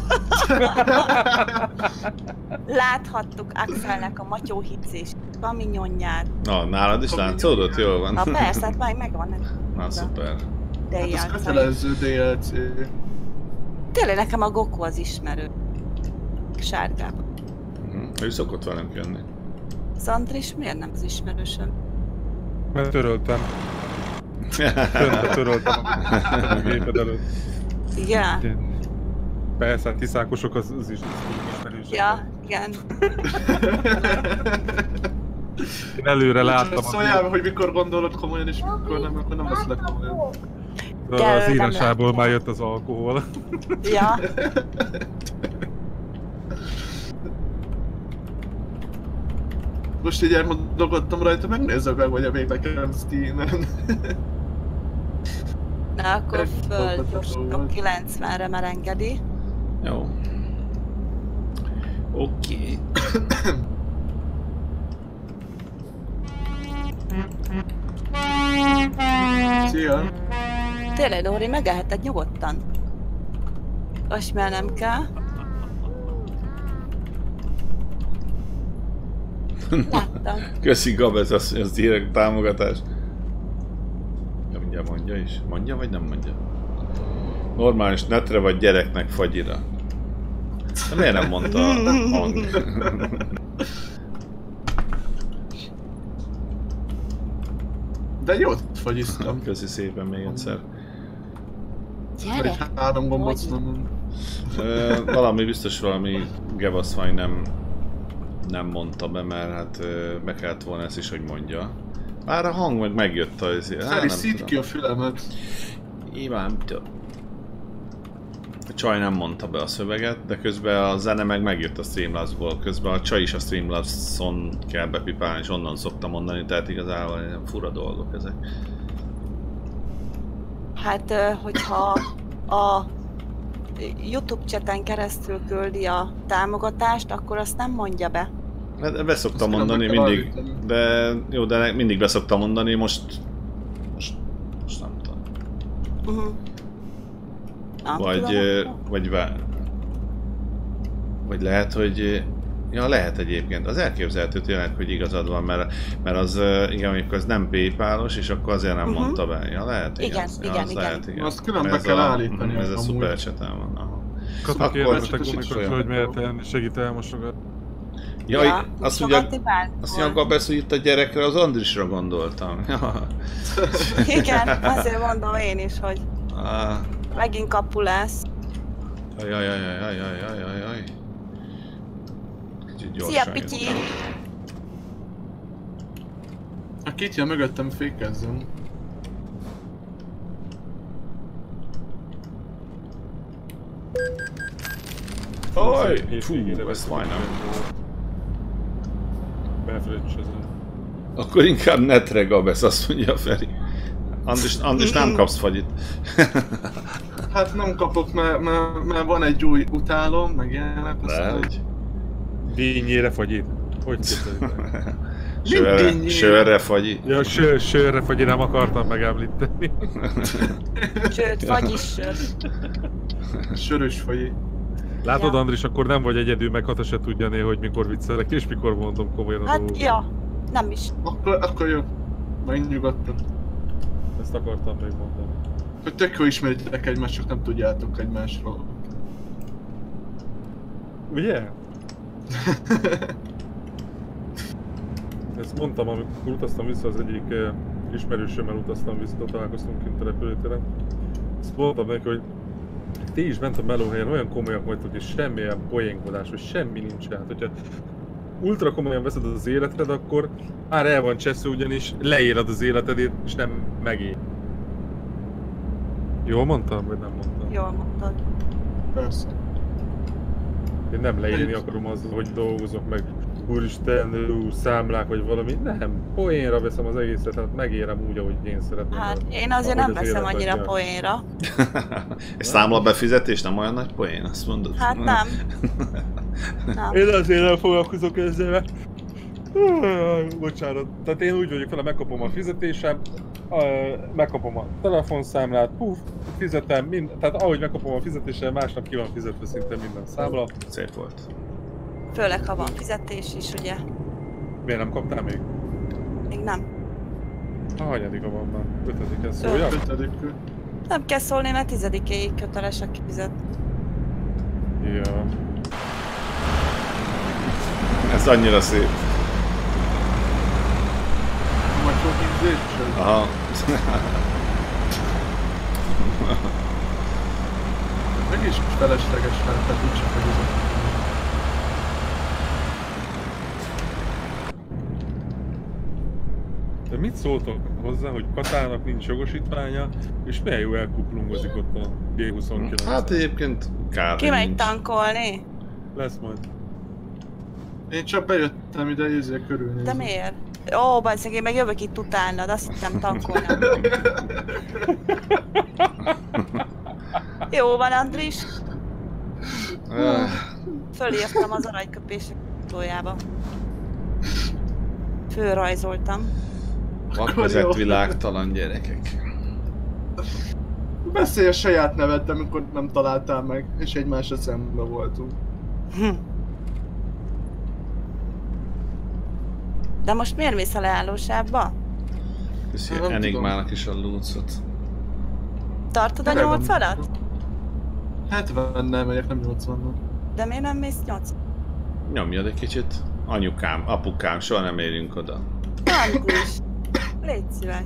[SPEAKER 2] Láthattuk Axelnek a matyóhicés kaminyonját.
[SPEAKER 1] Na, nálad is látszódott? Jól van.
[SPEAKER 2] Na persze, hát majd megvan.
[SPEAKER 1] Na, szuper.
[SPEAKER 2] De
[SPEAKER 3] Hát ez
[SPEAKER 2] ilyen.
[SPEAKER 3] kötelező dé el cé.
[SPEAKER 2] Tényleg nekem a Goku az ismerő. Sárgában.
[SPEAKER 1] Mhm. Ő szokott velem jönni.
[SPEAKER 2] Az Andris miért nem az ismerősöm?
[SPEAKER 6] Mert töröltem. Töntbe töröltem a géped előtt.
[SPEAKER 2] Igen?
[SPEAKER 6] Igen. Persze, hát tiszákosok az, az is ismerősök.
[SPEAKER 2] Ja, igen.
[SPEAKER 6] Én előre láttam
[SPEAKER 3] Szóljál, hogy mikor gondolod komolyan és mikor nem, akkor nem veszlek komolyan.
[SPEAKER 6] az,
[SPEAKER 2] De
[SPEAKER 6] az
[SPEAKER 2] nem
[SPEAKER 6] írásából
[SPEAKER 2] láttam.
[SPEAKER 6] már jött az alkohol.
[SPEAKER 2] Ja.
[SPEAKER 3] Most így elmondogattam rajta, megnézzek meg, hogy a még nekem Steam-en.
[SPEAKER 2] Na akkor
[SPEAKER 3] Egy
[SPEAKER 2] föl
[SPEAKER 3] dolgot
[SPEAKER 2] gyorsítok
[SPEAKER 3] volt.
[SPEAKER 2] kilencvenre, már engedi.
[SPEAKER 1] Jó. Oké.
[SPEAKER 3] Szia!
[SPEAKER 2] Tényleg, Dóri, megeheted nyugodtan. Osmel nem kell. Láttam.
[SPEAKER 1] Köszi Gabez, az, az direkt támogatás. Ja, mindjárt mondja is. Mondja vagy nem mondja? Normális netre vagy gyereknek fagyira. De miért nem mondta a hang?
[SPEAKER 3] De jót fagyiztam.
[SPEAKER 1] Köszi szépen még egyszer.
[SPEAKER 2] Gyere!
[SPEAKER 3] Egy három gombot
[SPEAKER 2] Hogy?
[SPEAKER 3] mondom.
[SPEAKER 1] Ö, valami biztos valami Gevaszfaj nem, nem mondta be, mert hát ö, be kellett volna ezt is, hogy mondja. Már a hang meg megjött a...
[SPEAKER 3] Feri, szíd ki a fülemet.
[SPEAKER 1] Iván, a csaj nem mondta be a szöveget, de közben a zene meg megjött a Streamlabs-ból. Közben a csaj is a Streamlabs-on kell bepipálni, és onnan szokta mondani, tehát igazából ilyen fura dolgok ezek.
[SPEAKER 2] Hát, ö, hogyha a YouTube chaten keresztül küldi a támogatást, akkor azt nem mondja be.
[SPEAKER 1] Hát be szoktam
[SPEAKER 3] Azt
[SPEAKER 1] mondani
[SPEAKER 3] külön meg kell
[SPEAKER 1] mindig,
[SPEAKER 3] állítani.
[SPEAKER 1] de jó, de mindig be szoktam mondani, most... Most, most nem tudom.
[SPEAKER 2] Uh-huh. Nem
[SPEAKER 1] Vagy,
[SPEAKER 2] tudom,
[SPEAKER 1] ö,
[SPEAKER 2] akkor.
[SPEAKER 1] vagy, vá- vagy lehet, hogy... Ja, lehet egyébként. Az elképzelhető tényleg, hogy igazad van, mert, mert az, ö, igen, amikor az nem PayPal-os, és akkor azért nem
[SPEAKER 2] Mhm.
[SPEAKER 1] mondta be. Ja, lehet, igen.
[SPEAKER 2] Igen,
[SPEAKER 1] ja,
[SPEAKER 2] igen,
[SPEAKER 1] az
[SPEAKER 2] igen.
[SPEAKER 1] Lehet, igen.
[SPEAKER 3] Azt külön
[SPEAKER 1] Mert
[SPEAKER 3] be
[SPEAKER 1] ez
[SPEAKER 3] kell
[SPEAKER 1] a-
[SPEAKER 3] állítani
[SPEAKER 1] mhm, Ez a
[SPEAKER 3] amúgy.
[SPEAKER 1] szuperchaten van, aha.
[SPEAKER 6] Kata
[SPEAKER 1] Akkor-
[SPEAKER 6] kérdeztek,
[SPEAKER 3] Csak
[SPEAKER 6] amikor
[SPEAKER 1] olyan.
[SPEAKER 6] hogy miért el- segít elmosogat.
[SPEAKER 1] Jaj,
[SPEAKER 2] Ja,
[SPEAKER 1] azt mondja,
[SPEAKER 2] mosogatni bármikor.
[SPEAKER 1] azt mondja, Gabesz, hogy itt a gyerekre az Andrisra gondoltam. Ja.
[SPEAKER 2] Igen, azért mondom én is, hogy
[SPEAKER 1] Ah,
[SPEAKER 2] megint kapu lesz.
[SPEAKER 1] Jaj, jaj, jaj, jaj, jaj, jaj, jaj, jaj. Kicsit gyorsan
[SPEAKER 2] Szia, Pityi!
[SPEAKER 1] jutok.
[SPEAKER 3] A kitja mögöttem fékezzem.
[SPEAKER 1] Oj,
[SPEAKER 6] Hétvégére
[SPEAKER 1] fú, ezt
[SPEAKER 6] veszünk.
[SPEAKER 1] majdnem.
[SPEAKER 6] Befröccsözöm.
[SPEAKER 1] Akkor inkább netre Gabesz, azt mondja Feri. Andris, Andris nem kapsz fagyit.
[SPEAKER 3] Hát nem kapok, mert, mert, mert van egy új utálom, meg ilyenek.
[SPEAKER 1] De,
[SPEAKER 3] aztán-
[SPEAKER 1] hogy
[SPEAKER 6] Dinnyére fagyit. Hogy képzeljük?
[SPEAKER 1] sörre,
[SPEAKER 3] Mindig
[SPEAKER 1] sörre fagyi.
[SPEAKER 6] Ja, sör, sörre fagyit nem akartam megemlíteni.
[SPEAKER 2] Sőt, vagyis sör.
[SPEAKER 3] Sörös faji.
[SPEAKER 6] Látod,
[SPEAKER 2] Ja.
[SPEAKER 6] Andris, akkor nem vagy egyedül, meg Kata se tudja néha, hogy mikor viccelek, és mikor mondom komolyan a
[SPEAKER 2] Hát,
[SPEAKER 6] dolgokat.
[SPEAKER 2] ja, nem is.
[SPEAKER 3] Akkor, akkor jó. Majd nyugodtan.
[SPEAKER 6] Ezt akartam még mondani.
[SPEAKER 3] Hogy tök jó ismeritek egymást, csak nem tudjátok egymásról.
[SPEAKER 6] Ugye? Ezt mondtam, amikor utaztam vissza, az egyik uh, ismerősömmel utaztam vissza, találkoztunk kint a repülőtéren. Ezt mondtam neki, hogy ti is bent a melóhelyen olyan komolyak vagytok, és semmilyen poénkodás, hogy semmi nincs. Hát, hogyha ultra komolyan veszed az életed, akkor már el van csesző, ugyanis leírod az életedét, és nem megél. Jól mondtam, vagy nem mondtam?
[SPEAKER 2] Jól mondtad.
[SPEAKER 3] Persze.
[SPEAKER 6] Én nem leírni akarom azzal, hogy dolgozok meg, úristen, ú, számlák vagy valami. Nem, poénra veszem az egészet, hát megérem úgy, ahogy én szeretném.
[SPEAKER 2] Hát én azért nem veszem annyira poénra.
[SPEAKER 1] És számla befizetés nem olyan nagy poén, azt mondod?
[SPEAKER 2] Hát nem. nem.
[SPEAKER 6] Én azért nem foglalkozok ezzel, mert... Bocsánat. Tehát én úgy vagyok vele, megkapom a fizetésem, megkapom a telefonszámlát, puff, fizetem, mind, tehát ahogy megkapom a fizetésem, másnap ki van fizetve szinte minden számla.
[SPEAKER 1] Szép volt.
[SPEAKER 2] Főleg, ha van fizetés is, ugye?
[SPEAKER 6] Miért nem kaptál még?
[SPEAKER 2] Még nem.
[SPEAKER 6] A hanyadika van már? Ötödik ez szóljak?
[SPEAKER 3] Ötödikű.
[SPEAKER 2] Nem kell szólni, mert tizedikéig kötelesek kifizetni.
[SPEAKER 6] Ja.
[SPEAKER 1] Ez annyira szép.
[SPEAKER 3] Majd sok inzétség.
[SPEAKER 1] Aha.
[SPEAKER 3] Meg is felesleges lehet, tehát úgyse megizett.
[SPEAKER 6] De mit szóltok hozzá, hogy Katának nincs jogosítványa, és milyen jó elkuplungozik ott a G huszonkilenc?
[SPEAKER 1] Hát egyébként kár,
[SPEAKER 2] Ki
[SPEAKER 1] hogy
[SPEAKER 2] megy
[SPEAKER 1] nincs.
[SPEAKER 2] tankolni?
[SPEAKER 6] Lesz majd.
[SPEAKER 3] Én csak bejöttem ide izé körülnézni.
[SPEAKER 2] De miért? Ó, bajszeg, én meg jövök itt utánad, azt hittem tankolni. Jó van, Andris.
[SPEAKER 1] Öh,
[SPEAKER 2] Fölírtam az aranyköpések tójába. Fölrajzoltam.
[SPEAKER 1] Vakvezet világtalan gyerekek.
[SPEAKER 3] Beszélj a saját neveddel, amikor nem találtál meg, és egymásra szembe voltunk.
[SPEAKER 2] Hm. De most miért mész a leállósávba?
[SPEAKER 1] Köszi
[SPEAKER 3] Nem tudom.
[SPEAKER 1] Enigmának is a lúcot.
[SPEAKER 2] Tartod a
[SPEAKER 3] Tényleg van.
[SPEAKER 2] nyolcvanat?
[SPEAKER 3] hetvennel megyek, nem nyolcvannal.
[SPEAKER 2] De miért nem mész nyolc?
[SPEAKER 1] Nyomjad egy kicsit. Anyukám, apukám, soha nem érünk oda.
[SPEAKER 2] Andris, légy szíves.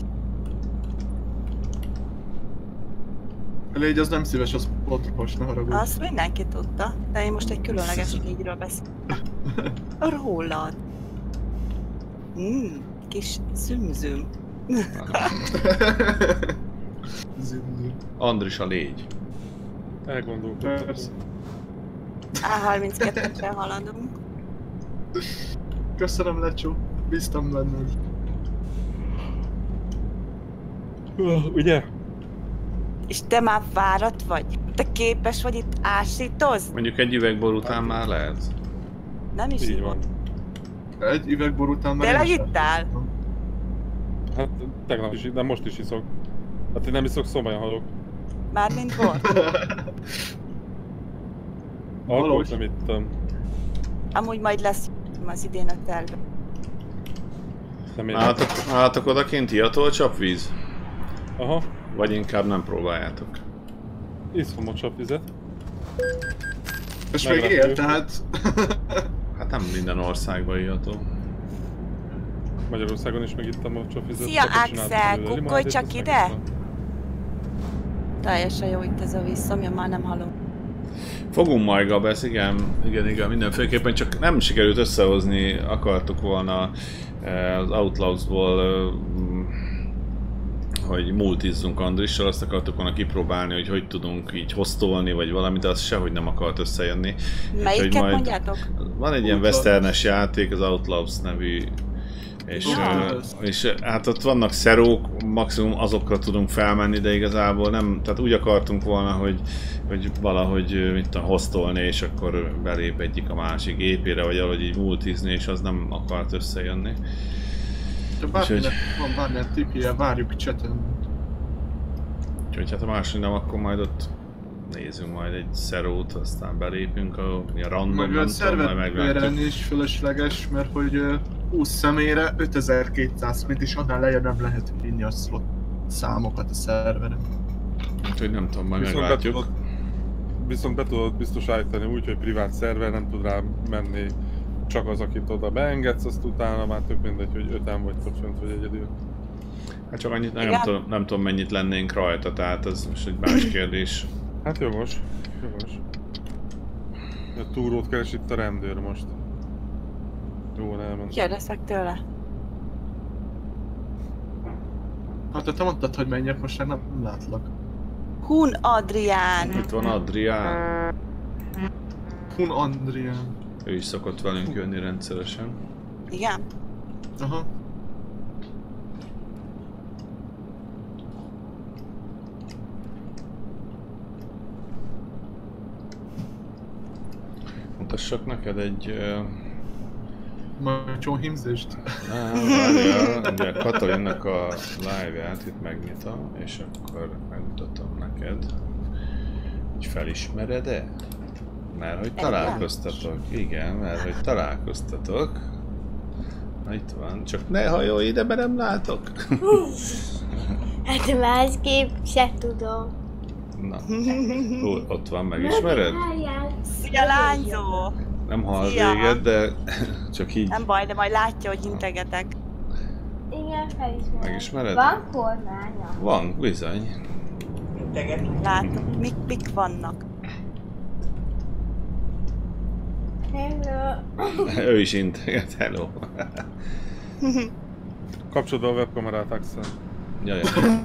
[SPEAKER 3] Légy, az nem szíves, az potros, ne haragudj.
[SPEAKER 2] Azt mindenki tudta, de én most egy különleges légyről beszélek. Rólad. Mm, kis zümzüm.
[SPEAKER 3] Zindú.
[SPEAKER 1] Andris a légy.
[SPEAKER 6] Elgondolkodtam.
[SPEAKER 3] Persze.
[SPEAKER 2] á harminckettőre haladunk.
[SPEAKER 3] Köszönöm, Lecsó. Bíztam benned.
[SPEAKER 6] Uh, ugye?
[SPEAKER 2] És te már fáradt vagy? Te képes vagy itt ásítozni?
[SPEAKER 1] Mondjuk egy üvegbor után már lehet.
[SPEAKER 2] Nem is
[SPEAKER 6] Így
[SPEAKER 2] így
[SPEAKER 6] van.
[SPEAKER 3] Egy üvegbor után már
[SPEAKER 2] Tényleg
[SPEAKER 3] én is
[SPEAKER 2] ittál?
[SPEAKER 3] átadtam.
[SPEAKER 6] Hát tegnap is, de most is iszok. Hát én nem iszok, szombajan halok.
[SPEAKER 2] Mármint volt?
[SPEAKER 6] Alkoholt
[SPEAKER 3] Valahogy.
[SPEAKER 6] nem ittam.
[SPEAKER 2] Amúgy majd lesz az idén a terve.
[SPEAKER 6] Nem én.
[SPEAKER 1] Nálatok, nálatok odakint iható csapvíz?
[SPEAKER 6] Aha,
[SPEAKER 1] Vagy inkább nem próbáljátok?
[SPEAKER 6] iszom a csapvizet.
[SPEAKER 3] És még
[SPEAKER 6] Meglepő.
[SPEAKER 3] él, tehát...
[SPEAKER 1] Hát nem minden országban iható.
[SPEAKER 6] Magyarországon is megittam a csapvizet.
[SPEAKER 2] Szia,
[SPEAKER 6] sokat csináltam
[SPEAKER 2] Axel,
[SPEAKER 6] belőle
[SPEAKER 2] kukkolj
[SPEAKER 6] limonádét,
[SPEAKER 2] csak
[SPEAKER 6] azt
[SPEAKER 2] ide!
[SPEAKER 6] megiszom.
[SPEAKER 2] Teljesen jó itt ez a vízszomja, már nem hallom.
[SPEAKER 1] Fogunk majd, Gabesz, igen, igen, igen, mindenféleképpen, csak nem sikerült összehozni, akartuk volna eh, az Outlaws-ból, eh, mm, hogy multizzunk Andrissal, azt akartuk volna kipróbálni, hogy hogy tudunk így hostolni, vagy valami, de az sehogy nem akart összejönni.
[SPEAKER 2] Melyiket
[SPEAKER 1] majd-
[SPEAKER 2] mondjátok?
[SPEAKER 1] Van egy ilyen
[SPEAKER 3] Outlaws.
[SPEAKER 1] westernes játék, az Outlaws nevű, és,
[SPEAKER 2] Ja.
[SPEAKER 1] ö, és ö, hát ott vannak szerók, maximum azokra tudunk felmenni, de igazából nem, tehát úgy akartunk volna, hogy, hogy valahogy ö, mit tudom, hostolni, és akkor belép egyik a másik gépére, vagy valahogy így multizni, és az nem akart összejönni.
[SPEAKER 3] Ha bárminek van bármilyen tipje, várjuk chaten.
[SPEAKER 1] Úgyhogy hát a másik nem, akkor majd ott nézzünk majd egy szerót, aztán belépünk a, a random,
[SPEAKER 3] Meg
[SPEAKER 1] nem
[SPEAKER 3] a
[SPEAKER 1] tudom,
[SPEAKER 3] szervet
[SPEAKER 1] majd
[SPEAKER 3] bérelni
[SPEAKER 1] meglátjuk.
[SPEAKER 3] is fölösleges, mert hogy ö, húsz személyre ötezer-kétszáz mint és annál lejjebb nem lehet vinni a slot számokat a szerveren.
[SPEAKER 1] Úgyhogy nem tudom, majd
[SPEAKER 6] Viszont be
[SPEAKER 1] meglátjuk.
[SPEAKER 6] tudod, viszont be tudod biztos állítani úgy, hogy privát szerver nem tud rá menni csak az, akit oda beengedsz, azt utána már tök mindegy, hogy öten vagytok fönt, vagy egyedül.
[SPEAKER 1] Hát csak annyit, nem,
[SPEAKER 2] Igen.
[SPEAKER 1] tudom, nem tudom mennyit lennénk rajta, tehát ez most egy más kérdés.
[SPEAKER 6] Hát jogos, jogos. A túrót keres itt a rendőr most. Jó, elment.
[SPEAKER 2] Kérdeztek tőle.
[SPEAKER 3] Hát te mondtad, hogy menjek, most már nem látlak.
[SPEAKER 2] Hun Adrián.
[SPEAKER 1] Itt van Adrián.
[SPEAKER 3] Hun Andrián.
[SPEAKER 1] Ő is szokott velünk jönni rendszeresen.
[SPEAKER 2] Igen?
[SPEAKER 3] Aha.
[SPEAKER 1] Mutassak neked egy... Uh...
[SPEAKER 3] Macsón hímzést.
[SPEAKER 1] Várjál, ugye Katalinnak a live-ját itt megnyitom, és akkor megmutatom neked. Hogy felismered-e? Mert hogy találkoztatok. Igen, mert hogy találkoztatok. Na itt van, csak ne hajolj ide, mert nem látok.
[SPEAKER 4] Hát másképp se tudom.
[SPEAKER 1] Na, Ó, ott van, megismered?
[SPEAKER 2] Szia lányzó!
[SPEAKER 1] Nem hall
[SPEAKER 2] Szia.
[SPEAKER 1] véged, de csak így
[SPEAKER 2] Nem baj, de majd látja, hogy integetek.
[SPEAKER 4] Igen, felismerem.
[SPEAKER 1] megismered?
[SPEAKER 4] Van kormánya?
[SPEAKER 1] Van, bizony.
[SPEAKER 2] Látom, mik, mik vannak.
[SPEAKER 4] Hello.
[SPEAKER 1] Ő is integet, hello.
[SPEAKER 6] Kapcsolod be a webkamerát, Axel.
[SPEAKER 1] Jaj,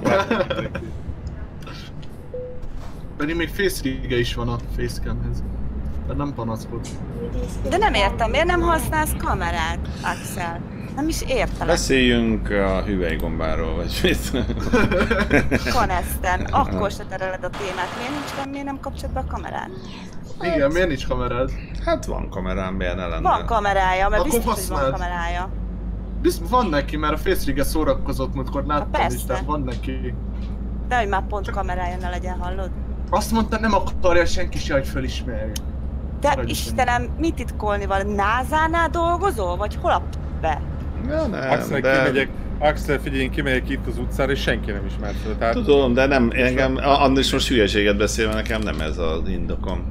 [SPEAKER 3] Pedig még face-rige is van a facecamhez. De nem panaszkod.
[SPEAKER 2] De nem értem, miért nem használsz kamerát, Axel? Nem is értelek.
[SPEAKER 1] beszéljünk a hüvelygombáról, vagy mit?
[SPEAKER 2] Koneszten, akkor se tereled a témát. Miért nincs, miért nem kapcsolod be a kamerát?
[SPEAKER 3] Igen, miért nincs kamerád?
[SPEAKER 1] Hát van kamerám, miért ne lenne?
[SPEAKER 2] Van kamerája, mert
[SPEAKER 3] Akkor
[SPEAKER 2] biztos, hogy van
[SPEAKER 3] használd.
[SPEAKER 2] kamerája.
[SPEAKER 3] Bizt, van neki, mert a face-rige szórakozott múltkor, láttam
[SPEAKER 2] persze.
[SPEAKER 3] is, tehát van neki.
[SPEAKER 2] De hogy már pont kamerája ne legyen, hallod?
[SPEAKER 3] Azt mondta, nem akarja senki se, hogy felismerje.
[SPEAKER 2] De
[SPEAKER 3] Maradj
[SPEAKER 2] Istenem, mit titkolni van? názánál dolgozol? Vagy hol a p***be?
[SPEAKER 1] Ja, nem,
[SPEAKER 6] Axel,
[SPEAKER 1] de...
[SPEAKER 6] kimegyek, Axel, figyelj, én kimegyek itt az utcára, és senki nem ismert fel. Tehát
[SPEAKER 1] Tudom, de nem, engem, annál is most hülyeséget beszélve, nekem nem ez az indokom.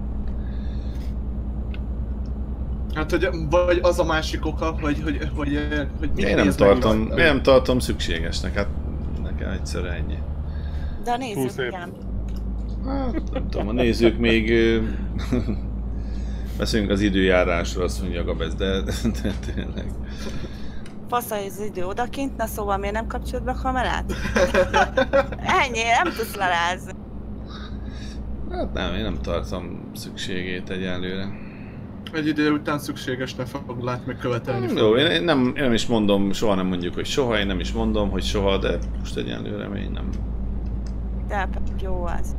[SPEAKER 3] Hát, hogy, vagy az a másik oka, hogy, hogy, hogy, hogy mit
[SPEAKER 1] Én nem
[SPEAKER 3] néz meg
[SPEAKER 1] tartom,
[SPEAKER 3] rajta?
[SPEAKER 1] én nem tartom szükségesnek, hát nekem egyszer ennyi.
[SPEAKER 2] De a
[SPEAKER 6] Túl
[SPEAKER 2] nézők
[SPEAKER 6] szép.
[SPEAKER 2] igen.
[SPEAKER 1] Hát, nem tudom, a nézők még... ö, beszélünk az időjárásról, azt mondja Gabez, de, de tényleg.
[SPEAKER 2] Fasz az idő odakint, na szóval miért nem kapcsolod be a kamerát? Ennyi, nem tudsz lerázni.
[SPEAKER 1] Hát nem, én nem tartom szükségét egyelőre.
[SPEAKER 3] Egy idő után szükségesnek fog látni, meg követelni fog.
[SPEAKER 1] Jó, én nem, én nem is mondom, soha nem mondjuk, hogy soha, én nem is mondom, hogy soha, de most egyelőre még nem.
[SPEAKER 2] De jó az.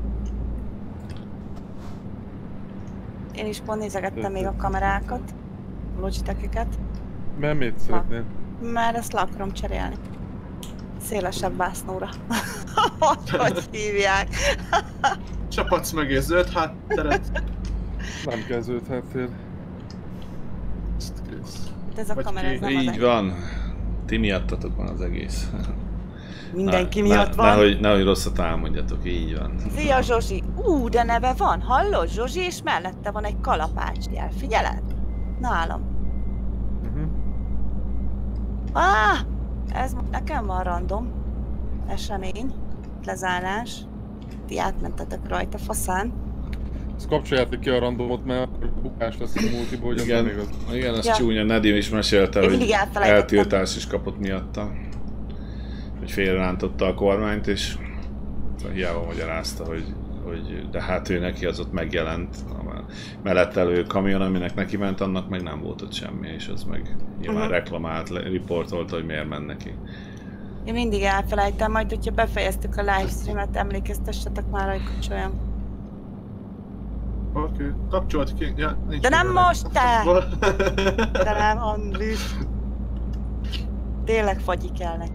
[SPEAKER 2] Én is pont nézegettem még a kamerákat, a Logitech-eket,
[SPEAKER 6] mert mit szeretnél?
[SPEAKER 2] mert ezt le akarom cserélni. Szélesebb vásznóra. Hogy hívják?
[SPEAKER 3] Csapatsz mögé zöld hátteret.
[SPEAKER 6] Nem kell zöld háttér.
[SPEAKER 3] Ezt kész.
[SPEAKER 2] De ez a
[SPEAKER 3] Vagy
[SPEAKER 2] kamera, ez
[SPEAKER 3] ki-
[SPEAKER 2] nem az
[SPEAKER 1] Így
[SPEAKER 2] egy.
[SPEAKER 1] van. Ti miattatok van az egész.
[SPEAKER 2] Mindenki
[SPEAKER 1] Ne-
[SPEAKER 2] miatt
[SPEAKER 1] ne,
[SPEAKER 2] van.
[SPEAKER 1] Nehogy, nehogy rosszat álmodjatok, így van.
[SPEAKER 2] Szia Zsozsi! Ú, de neve van, hallod? Zsozsi, és mellette van egy kalapácsjel. Figyeled? Nálam.
[SPEAKER 6] Uh-huh.
[SPEAKER 2] Ah! Ez nekem van random. Esemény. Lezárás. Ti átmentetek rajta, faszán.
[SPEAKER 6] Ezt kapcsoljátok ki a randomot, mert akkor bukás lesz a multiból, hogy az
[SPEAKER 1] Igen,
[SPEAKER 6] nem igaz.
[SPEAKER 1] igen, az
[SPEAKER 2] Ja.
[SPEAKER 1] csúnya, Nedim is mesélte,
[SPEAKER 2] Én
[SPEAKER 1] hogy
[SPEAKER 2] mindig elfelejtettem.
[SPEAKER 1] eltiltás is kapott miatta. Hogy félrerántotta a kormányt, és szóval hiába magyarázta, hogy, hogy de hát ő neki az ott megjelent. A mellettelő kamion, aminek neki ment, annak meg nem volt ott semmi, és az meg nyilván
[SPEAKER 2] Mhm.
[SPEAKER 1] reklamált, le- riportolta, hogy miért ment neki.
[SPEAKER 2] Én mindig elfelejtem, majd hogyha befejeztük a livestreamet, emlékeztessetek már, hogy kapcsoljam.
[SPEAKER 3] Oké, okay. Kapcsolt ki. Ja, nincs
[SPEAKER 2] De nem
[SPEAKER 3] mindenek.
[SPEAKER 2] most, te! De nem, Andris. Tényleg fagyi kell neki.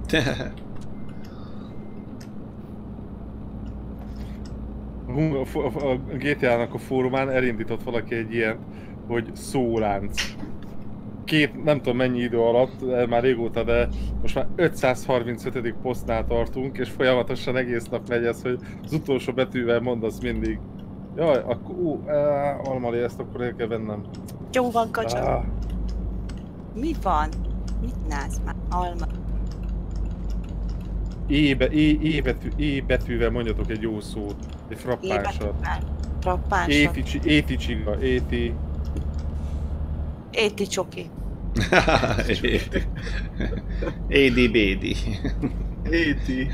[SPEAKER 6] A, a, a, a gé té á-nak a fórumán elindított valaki egy ilyen, hogy szólánc. Két, nem tudom mennyi idő alatt, már régóta, de most már ötszázharmincötödik posztnál tartunk, és folyamatosan egész nap megy ez, hogy az utolsó betűvel mondasz mindig. Jaj, akkor ú, áh, almali, ezt akkor el kell vennem.
[SPEAKER 2] Jó van, kacsa.
[SPEAKER 6] Áh,
[SPEAKER 2] Mi van? Mit nász már? Alma.
[SPEAKER 6] ébe, é, é, betű, é betűvel mondjatok egy jó szót, egy frappánsat.
[SPEAKER 2] Frappánsat.
[SPEAKER 6] Éti, csi- éti csiga, éti.
[SPEAKER 2] Éti csoki.
[SPEAKER 1] Édi bédi.
[SPEAKER 3] Éti.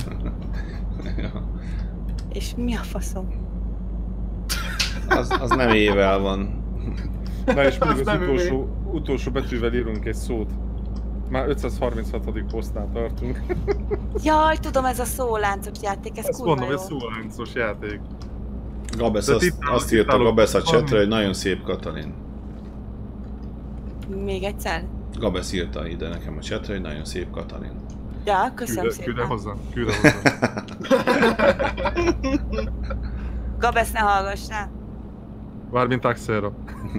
[SPEAKER 2] És mi a faszom?
[SPEAKER 1] Az, az nem ével van.
[SPEAKER 6] Na és még
[SPEAKER 3] Az
[SPEAKER 6] az
[SPEAKER 3] nem
[SPEAKER 6] utolsó, utolsó betűvel írunk egy szót. Már ötszázharminchatodik posztnál tartunk.
[SPEAKER 2] Jaj, tudom, ez a szóláncos játék, ez
[SPEAKER 6] Ezt
[SPEAKER 2] kurva
[SPEAKER 6] mondom,
[SPEAKER 2] jó.
[SPEAKER 6] egy szóláncos játék.
[SPEAKER 1] Gabesz
[SPEAKER 6] De
[SPEAKER 1] azt,
[SPEAKER 6] itt-
[SPEAKER 1] azt
[SPEAKER 6] itt
[SPEAKER 1] írta
[SPEAKER 6] állok.
[SPEAKER 1] Gabesz a chatre,
[SPEAKER 6] Valami-
[SPEAKER 1] hogy nagyon szép Katalin.
[SPEAKER 2] Még egyszer?
[SPEAKER 1] Gabesz írta ide nekem a chatre, hogy nagyon szép Katalin.
[SPEAKER 2] Ja, köszönöm
[SPEAKER 6] Külde,
[SPEAKER 2] szépen.
[SPEAKER 6] külde hozzám, külde hozzám.
[SPEAKER 2] Gabesz, ne hallgassál.
[SPEAKER 6] Mármint Axelra.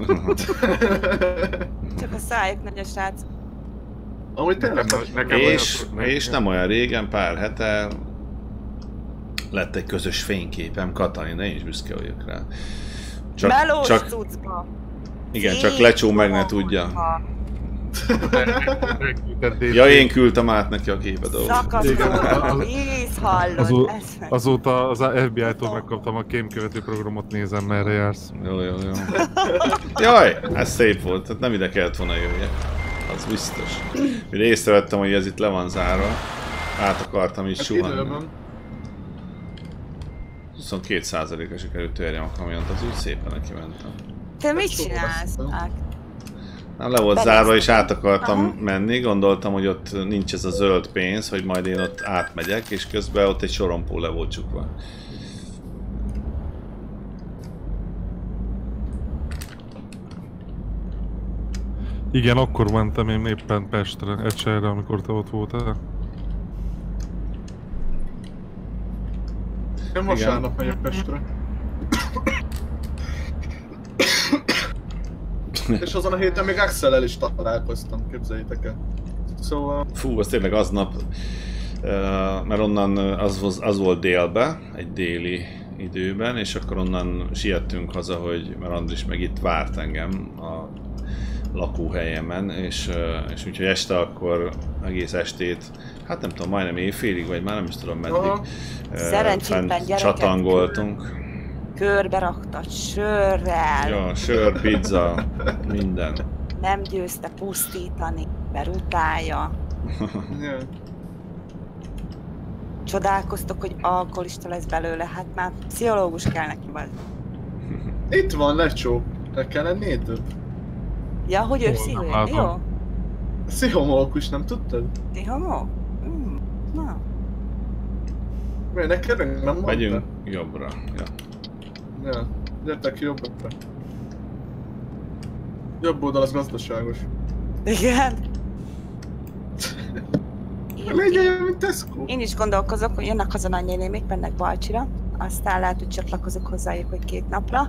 [SPEAKER 2] Csak a szájuk nagy a srác.
[SPEAKER 3] Amúgy tényleg
[SPEAKER 6] Nekem-
[SPEAKER 3] most...
[SPEAKER 6] nekem-
[SPEAKER 1] és,
[SPEAKER 6] olyan-
[SPEAKER 1] és nem olyan régen, pár hete lett egy közös fényképem Katalin, én is büszke vagyok rá. Csak,
[SPEAKER 2] Melós
[SPEAKER 1] csak,
[SPEAKER 2] cuccba.
[SPEAKER 1] igen, csak Lecsó meg ne tudja. Ja, én küldtem át neki a képet. ó.
[SPEAKER 2] Szakasztó,
[SPEAKER 6] Igen.
[SPEAKER 2] víz hallod.
[SPEAKER 6] Azó-
[SPEAKER 2] ez meg.
[SPEAKER 6] Azóta az ef bé i-tól megkaptam a kémkövető programot, nézem merre jársz.
[SPEAKER 1] Jó, jó, jó. Jaj, ez szép volt, tehát nem ide kellett volna jönnie. Az biztos. Mire észrevettem, hogy ez itt le van zárva, át akartam is
[SPEAKER 3] Hát
[SPEAKER 1] suhanni.
[SPEAKER 3] időben.
[SPEAKER 1] huszonkét százalékra sikerült törjem a kamiont, az úgy szépen neki mentem.
[SPEAKER 2] Te mit
[SPEAKER 3] Ezt
[SPEAKER 2] csinálsz?
[SPEAKER 3] olvastam.
[SPEAKER 2] Ák?
[SPEAKER 1] Nem, le volt
[SPEAKER 2] Beleztem.
[SPEAKER 1] zárva és át akartam
[SPEAKER 2] Aha.
[SPEAKER 1] menni, gondoltam, hogy ott nincs ez a zöld pénz, hogy majd én ott átmegyek, és közben ott egy sorompó le volt csukva.
[SPEAKER 6] Igen, akkor mentem én éppen Pestre, Ecserre, amikor te ott voltál.
[SPEAKER 3] Én vasárnap megyek Pestre. És azon a héten még Axel-el is találkoztam, képzeljétek el. Szóval...
[SPEAKER 1] Fú, az tényleg aznap, uh, mert onnan az, az, az volt délbe, egy déli időben, és akkor onnan siettünk haza, hogy mert Andris meg itt várt engem a lakóhelyemen, és, uh, és úgyhogy este akkor egész estét, hát nem tudom, majdnem éjfélig, vagy már nem is tudom meddig,
[SPEAKER 3] Aha.
[SPEAKER 1] uh,
[SPEAKER 2] Szerencsétlen
[SPEAKER 1] fent
[SPEAKER 2] gyerekek.
[SPEAKER 1] csatangoltunk.
[SPEAKER 2] Körbe raktad sörrel.
[SPEAKER 1] Ja, sör, pizza, minden.
[SPEAKER 2] Nem győzte pusztítani, mert utálja.
[SPEAKER 3] Ja.
[SPEAKER 2] Csodálkoztok, hogy alkoholista lesz belőle, hát már pszichológus kell neki vagy.
[SPEAKER 3] Itt van Lecsó. Le kell lenni több.
[SPEAKER 2] Ja, hogy ő
[SPEAKER 6] Hol,
[SPEAKER 2] pszichó,
[SPEAKER 6] nem látom.
[SPEAKER 2] jó?
[SPEAKER 3] Pszichomolkus, nem tudtad?
[SPEAKER 2] Pszichomó? Mm. Na.
[SPEAKER 3] Miért neked nem mondta?
[SPEAKER 1] Megyünk jobbra. Ja.
[SPEAKER 3] Ja, gyertek jobbra. Jobb oldal az gazdaságos.
[SPEAKER 2] Igen. Én,
[SPEAKER 3] Legyen
[SPEAKER 2] én,
[SPEAKER 3] olyan, mint Tesco.
[SPEAKER 2] én is gondolkozok, hogy jönnek haza nagynénémék, mennek Balcsira. Aztán lehet, hogy csatlakozok hozzájuk, hogy két napra.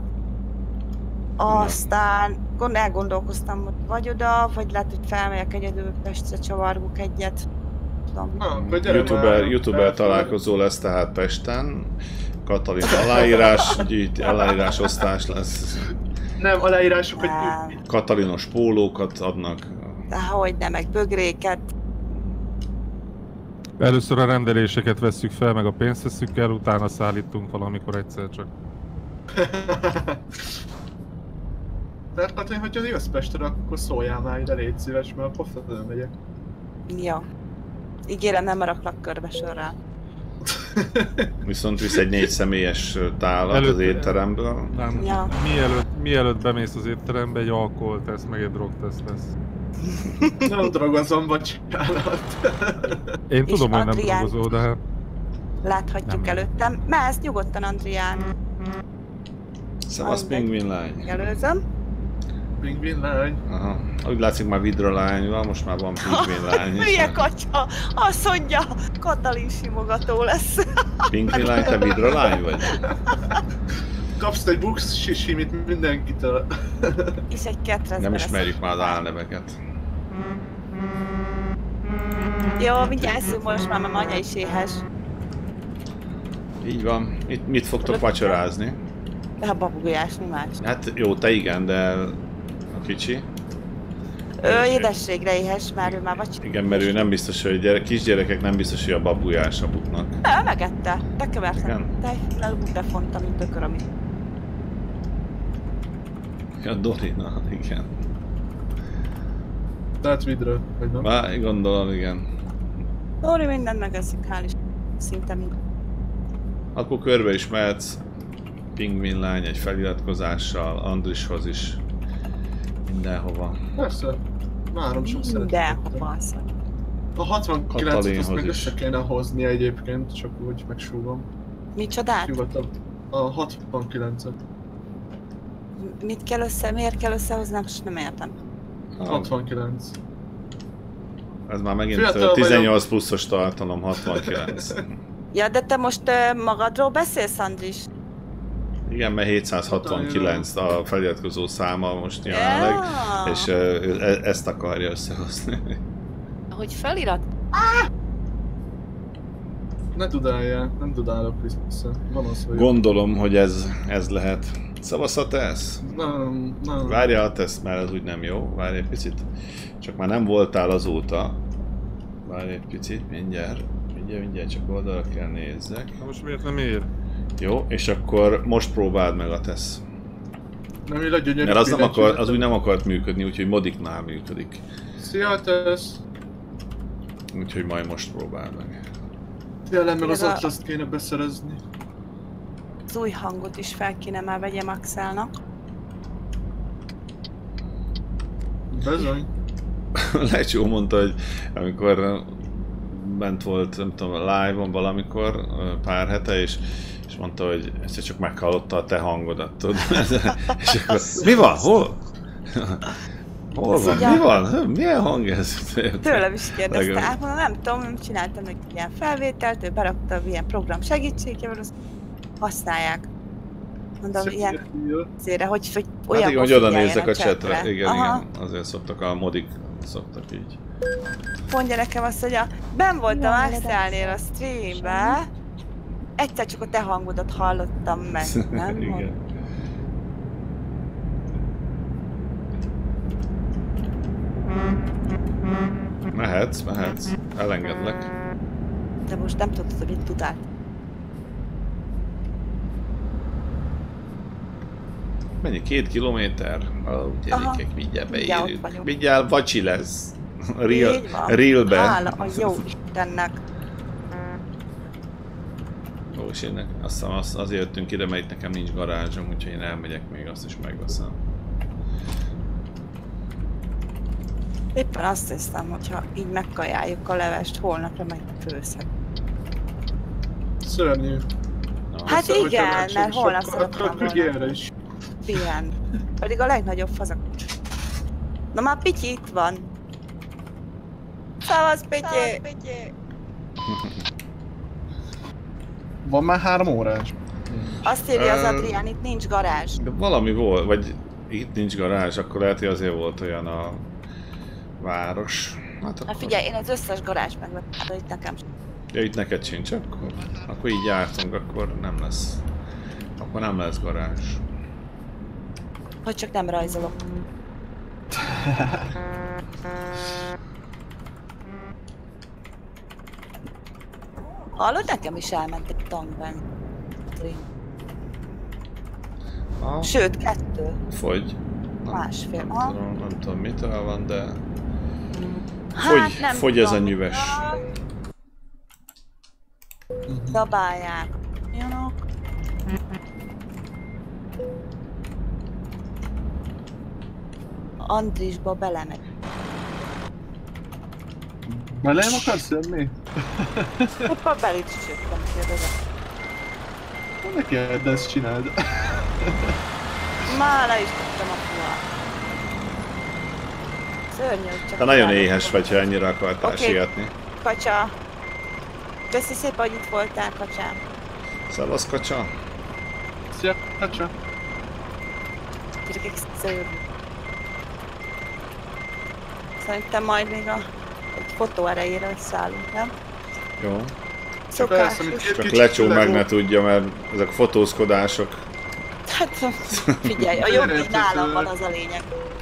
[SPEAKER 2] Aztán gond- elgondolkoztam, hogy vagy oda, vagy lehet, hogy felmegyek egyedül Pestre, csavargok egyet. Tudom.
[SPEAKER 3] Na, akkor gyere
[SPEAKER 1] YouTuber,
[SPEAKER 3] már.
[SPEAKER 1] YouTuber találkozó lesz tehát Pesten. Katalin aláírás, gyűjt, aláírás osztás lesz.
[SPEAKER 3] Nem, aláírásokat
[SPEAKER 2] Nem.
[SPEAKER 3] gyűjt.
[SPEAKER 1] Katalinos pólókat adnak.
[SPEAKER 2] De hogy nem, meg bögréket.
[SPEAKER 6] Először a rendeléseket vesszük fel, meg a pénzt vesszük el, utána szállítunk valamikor egyszer csak.
[SPEAKER 3] De hát, hogyha jössz Pestre, akkor szóljál már ide, légy szíves, mert akkor felmegyek.
[SPEAKER 2] Jó. Ígérem, nem maraklak körbe sorral.
[SPEAKER 1] Viszont visz egy négy személyes tálat
[SPEAKER 6] Előtt-
[SPEAKER 1] az étteremből.
[SPEAKER 6] Nem,
[SPEAKER 2] Ja.
[SPEAKER 6] mielőtt, mielőtt bemész az étterembe, egy alkoholteszt, meg egy drogteszt lesz.
[SPEAKER 3] Nem drogozom, bocsánat.
[SPEAKER 6] Én
[SPEAKER 2] És
[SPEAKER 6] tudom, hogy nem
[SPEAKER 2] Adrián-
[SPEAKER 6] drogozó, de hát...
[SPEAKER 2] Láthatjuk
[SPEAKER 6] Nem.
[SPEAKER 2] előttem. Mehetsz nyugodtan, Andrián.
[SPEAKER 1] Szevasz,
[SPEAKER 2] Az
[SPEAKER 1] pingvin lány.
[SPEAKER 2] Előzöm.
[SPEAKER 3] Pingvin lány.
[SPEAKER 1] Aha. Úgy látszik, már vidra lány van, most már van pingvin lány is.
[SPEAKER 2] Hülye kacsa! Azt mondja, Katalin simogató lesz.
[SPEAKER 1] Pingvin lány, te vidra lány vagy?
[SPEAKER 3] Kapsz egy buks sisimit mindenkitől.
[SPEAKER 2] És egy ketrezbe
[SPEAKER 1] Nem
[SPEAKER 2] lesz.
[SPEAKER 1] ismerjük már az álneveket.
[SPEAKER 2] Jó, mindjárt eszünk most már, mert anya is éhes.
[SPEAKER 1] Így van. Mit, mit fogtok vacsorázni?
[SPEAKER 2] De a babugójás, mi más?
[SPEAKER 1] Hát jó, te igen, de a kicsi.
[SPEAKER 2] Ő édességre éhes, mert ő már vagy...
[SPEAKER 1] Igen, mert ő nem biztos, hogy gyere, kisgyerekek nem biztos, hogy a babujásra buknak.
[SPEAKER 2] Ő megette. Bekövertem.
[SPEAKER 1] Igen.
[SPEAKER 2] Tejféllel úgy befonta, mint tökör, amit...
[SPEAKER 1] Ja, Dorina, igen.
[SPEAKER 3] Tehát vidről, vagy nem?
[SPEAKER 1] Már gondolom, igen.
[SPEAKER 2] Lóri mindent megeszik, hál' is. Szinte mind.
[SPEAKER 1] Akkor körbe is mehetsz. Pingvin lány egy feliratkozással, Andrishoz is. Mindenhova.
[SPEAKER 3] Persze. Várom, sok szeretet.
[SPEAKER 2] Mindenhova az.
[SPEAKER 3] A hatvankilencet azt
[SPEAKER 1] Katalinhoz
[SPEAKER 3] meg
[SPEAKER 1] is.
[SPEAKER 3] össze kéne hozni egyébként, csak úgy megsúgom.
[SPEAKER 2] Micsodát?
[SPEAKER 3] Nyugodtan. A hatvankilencet.
[SPEAKER 2] Mit kell össze, miért kell összehozni? Most nem értem.
[SPEAKER 3] hatvankilenc.
[SPEAKER 1] Ez már megint
[SPEAKER 3] Fiatal
[SPEAKER 1] tizennyolc pluszos tartalom, hatvankilenc.
[SPEAKER 2] Ja, de te most uh, magadról beszélsz, Andris?
[SPEAKER 1] Igen, mert hétszázhatvankilenc a feliratkozó száma most jelenleg,
[SPEAKER 2] Ja.
[SPEAKER 1] és e- ezt akarja összehozni.
[SPEAKER 2] Hogy felirat?
[SPEAKER 3] Ne tudáljál, nem tudálok vissza. Van az, hogy...
[SPEAKER 1] Gondolom, hogy ez, ez lehet. Szavasz a tesz?
[SPEAKER 3] Nem, nem.
[SPEAKER 1] Várjál a tesz, mert ez úgy nem jó. Várj egy picit. Csak már nem voltál azóta. Várj egy picit, mindjárt. Mindjárt, mindjárt csak oldalra kell nézzek.
[SPEAKER 6] Na most miért nem ér?
[SPEAKER 1] Jó, és akkor most próbáld meg a tesz.
[SPEAKER 3] Nem él a gyönyörű
[SPEAKER 1] Mert az, nem akar, az
[SPEAKER 3] billentyűzetet.
[SPEAKER 1] úgy nem akart működni, úgyhogy modiknál működik.
[SPEAKER 3] Szia, tesz!
[SPEAKER 1] Úgyhogy majd most próbáld meg.
[SPEAKER 3] Tényleg meg az
[SPEAKER 2] Ez a-
[SPEAKER 3] Atlas-t kéne beszerezni.
[SPEAKER 2] Az új hangot is fel kéne már vegyem Axelnak.
[SPEAKER 3] Bezony.
[SPEAKER 1] Lecsó mondta, hogy amikor bent volt, nem tudom, live-on valamikor pár hete, és, és mondta, hogy egyszer csak meghallotta a te hangodat, tudod? És akkor, mi van? Hol? Hol van? Mi van? Hö, milyen hang ez?
[SPEAKER 2] Tőlem is kérdezte,
[SPEAKER 1] Legalább.
[SPEAKER 2] hát mondom, nem tudom, nem csináltam neki ilyen felvételt, ő berakta ilyen program segítségével, azt használják. Mondom, ilyen azért, hogy, hogy
[SPEAKER 1] Hát
[SPEAKER 2] olyan
[SPEAKER 1] igen, hogy oda nézzek a chatre. Igen,
[SPEAKER 2] Aha.
[SPEAKER 1] igen, azért szoktak a modik, szoktak így.
[SPEAKER 2] Mondja nekem azt, hogy a, benn voltam Axelnél a streambe, egyszer csak a te hangodat hallottam meg, nem?
[SPEAKER 1] Igen. Mehetsz, mehetsz. Elengedlek.
[SPEAKER 2] De most nem tudod, hogy mit tudál.
[SPEAKER 1] Mennyi? Két kilométer? Ó, gyerekek, mindjárt
[SPEAKER 2] Mindjárt ott
[SPEAKER 1] beérünk.
[SPEAKER 2] vagyunk.
[SPEAKER 1] Mindjárt vacsi lesz. Real,
[SPEAKER 2] Így van.
[SPEAKER 1] realbe.
[SPEAKER 2] Hála a jó Istennek.
[SPEAKER 1] Ó, és én ne- azt hiszem az, azért jöttünk ide, mert itt nekem nincs garázsom, úgyhogy én elmegyek még, azt is megveszem.
[SPEAKER 2] Éppen azt hiszem, hogyha így megkajáljuk a levest, holnapra meg főzhet.
[SPEAKER 3] Szörnyű.
[SPEAKER 1] Na,
[SPEAKER 2] Hát
[SPEAKER 3] Szóval, hogyha
[SPEAKER 2] igen,
[SPEAKER 3] lehetséges,
[SPEAKER 2] mert holnap
[SPEAKER 3] akkor-
[SPEAKER 2] szerettem
[SPEAKER 3] Akkor
[SPEAKER 2] volna.
[SPEAKER 3] erre is.
[SPEAKER 2] Pihen. Pedig a legnagyobb fazak. Na már Pityi itt van. Szavasz, Pityi!
[SPEAKER 3] Van már három órás?
[SPEAKER 2] Azt írja az
[SPEAKER 1] Ö,
[SPEAKER 2] Adrián, itt nincs garázs.
[SPEAKER 1] De valami volt, vagy itt nincs garázs, akkor lehet, hogy azért volt olyan a város. Hát akkor...
[SPEAKER 2] Na figyelj, én az összes garázs megvettem, de itt nekem sem.
[SPEAKER 1] Ja, itt neked sincs, akkor, akkor így jártunk, akkor nem lesz. Akkor nem lesz garázs.
[SPEAKER 2] Hogy csak nem rajzolok. Hallod, nekem is elment egy tankben.
[SPEAKER 1] Ah,
[SPEAKER 2] Sőt, kettő.
[SPEAKER 1] fogy. Nem,
[SPEAKER 2] Másfél,
[SPEAKER 1] nem,
[SPEAKER 2] aha.
[SPEAKER 1] tudom, nem tudom mitől van, de
[SPEAKER 2] Hát,
[SPEAKER 1] fogy,
[SPEAKER 2] nem
[SPEAKER 1] fogy ez a
[SPEAKER 2] tudom,
[SPEAKER 1] nyüves.
[SPEAKER 2] Szabálják. Jönök. Andrisba belemegy.
[SPEAKER 3] Belém akarsz jönni?
[SPEAKER 2] Akkor belét is jöttem, kérdezem.
[SPEAKER 3] Ne kérd, ezt csináld.
[SPEAKER 2] Már le is tettem a fulat. Szörnyű, hogy csak...
[SPEAKER 1] Te nagyon
[SPEAKER 2] rájöttem.
[SPEAKER 1] éhes vagy, ha ennyire akartál
[SPEAKER 2] Oké.
[SPEAKER 1] sietni.
[SPEAKER 2] Kacsa. Köszi szépen, hogy itt voltál, kacsám.
[SPEAKER 1] Szevasz, kacsa.
[SPEAKER 3] Szia, kacsa.
[SPEAKER 2] Gyerekek, szörnyű. Szerintem majd még a egy fotó erejére összeállunk, nem?
[SPEAKER 1] Jó.
[SPEAKER 2] Szokásos.
[SPEAKER 3] Persze, mint
[SPEAKER 1] Csak
[SPEAKER 3] kicsit
[SPEAKER 1] Lecsó meg
[SPEAKER 3] Lego.
[SPEAKER 1] ne tudja, mert ezek a fotózkodások.
[SPEAKER 2] Hát figyelj, a jogdíj nálam van, az a lényeg.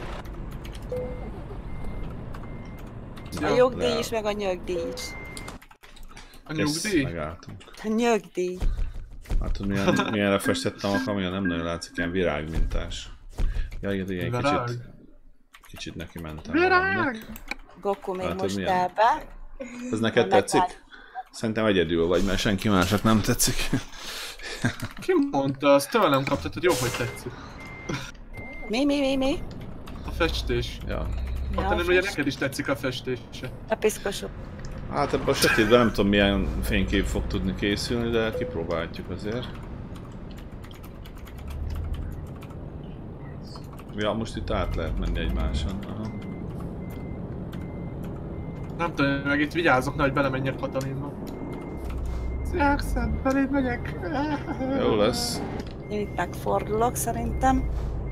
[SPEAKER 2] A
[SPEAKER 3] Ja,
[SPEAKER 2] jogdíj
[SPEAKER 1] de-
[SPEAKER 2] is, meg a nyögdíj is.
[SPEAKER 3] A
[SPEAKER 1] Kész,
[SPEAKER 3] nyugdíj?
[SPEAKER 1] megálltunk.
[SPEAKER 2] A nyögdíj.
[SPEAKER 1] Hát tudod, milyen, milyenre festettem a kamera, nem nagyon látszik, ilyen virágmintás. Ja, igen, igen,
[SPEAKER 3] Virág?
[SPEAKER 1] kicsit, kicsit neki mentem valamnak.
[SPEAKER 2] Goku még
[SPEAKER 1] Látod,
[SPEAKER 2] most
[SPEAKER 1] milyen?
[SPEAKER 2] el be.
[SPEAKER 1] Ez neked
[SPEAKER 2] Meg
[SPEAKER 1] tetszik?
[SPEAKER 2] hát-
[SPEAKER 1] Szerintem egyedül vagy, mert senki másnak nem tetszik.
[SPEAKER 3] Ki mondta? Azt tőlem kaptad, hogy jó, hogy tetszik.
[SPEAKER 2] Mi, mi, mi, mi?
[SPEAKER 3] A festés.
[SPEAKER 1] Ja.
[SPEAKER 2] Ja,
[SPEAKER 3] Attól ugye
[SPEAKER 2] fest-
[SPEAKER 3] neked is tetszik a festése.
[SPEAKER 2] A piszkosok.
[SPEAKER 1] Hát ebben a sötétben nem tudom milyen fénykép fog tudni készülni, de kipróbálhatjuk azért. Ja, most itt át lehet menni egymáson. Aha.
[SPEAKER 3] Nem tudom, meg itt vigyázok, nehogy belemenjek Katalinba. Szia, Axel, beléd megyek.
[SPEAKER 1] Jó lesz.
[SPEAKER 2] Én itt megfordulok szerintem.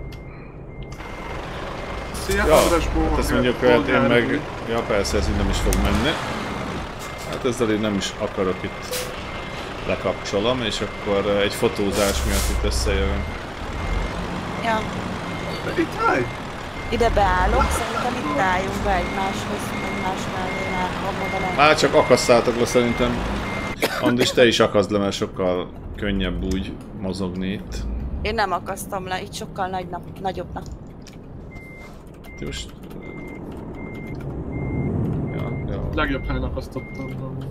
[SPEAKER 3] Szia,
[SPEAKER 1] Ja,
[SPEAKER 3] András
[SPEAKER 1] hát ezt mondjuk, hogy én meg... Ja persze, ez így nem is fog menni. Hát ezzel én nem is akarok itt lekapcsolom, és akkor egy fotózás miatt itt összejövünk.
[SPEAKER 2] Ja,
[SPEAKER 3] Itt vagy?
[SPEAKER 2] ide beállok, szerintem itt álljunk be egymáshoz, egymás mellé már abba bele.
[SPEAKER 1] Már csak akasszátok le szerintem. Andis, te is akaszd le, mert sokkal könnyebb úgy mozogni itt.
[SPEAKER 2] Én nem akasztom le, itt sokkal nagy nap, nagyobbnak.
[SPEAKER 1] Ti most... Ja, ja.
[SPEAKER 3] Legjobb helyen akasztottam.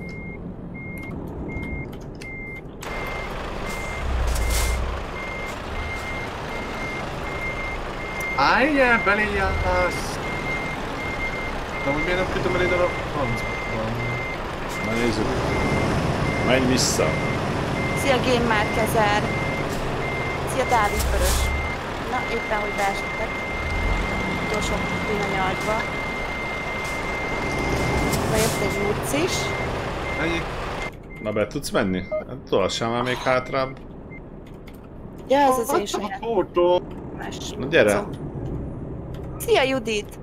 [SPEAKER 3] Állj, belé jársz! De hogy miért nem küldöm el ide a francba?
[SPEAKER 1] Na nézzük. Menj vissza.
[SPEAKER 2] Szia Game Markezer! Szia Dávid Vörös! Na, éppen hogy beestettek. Utolsó pillanatba. Bejött egy Murc is.
[SPEAKER 3] Ennyi.
[SPEAKER 1] Na be tudsz menni? Hát tolassál már még hátrább.
[SPEAKER 2] Ja, ez az én
[SPEAKER 3] Adtam a
[SPEAKER 2] saját
[SPEAKER 3] fotó.
[SPEAKER 2] más.
[SPEAKER 1] Na gyere.
[SPEAKER 2] Szia Judit!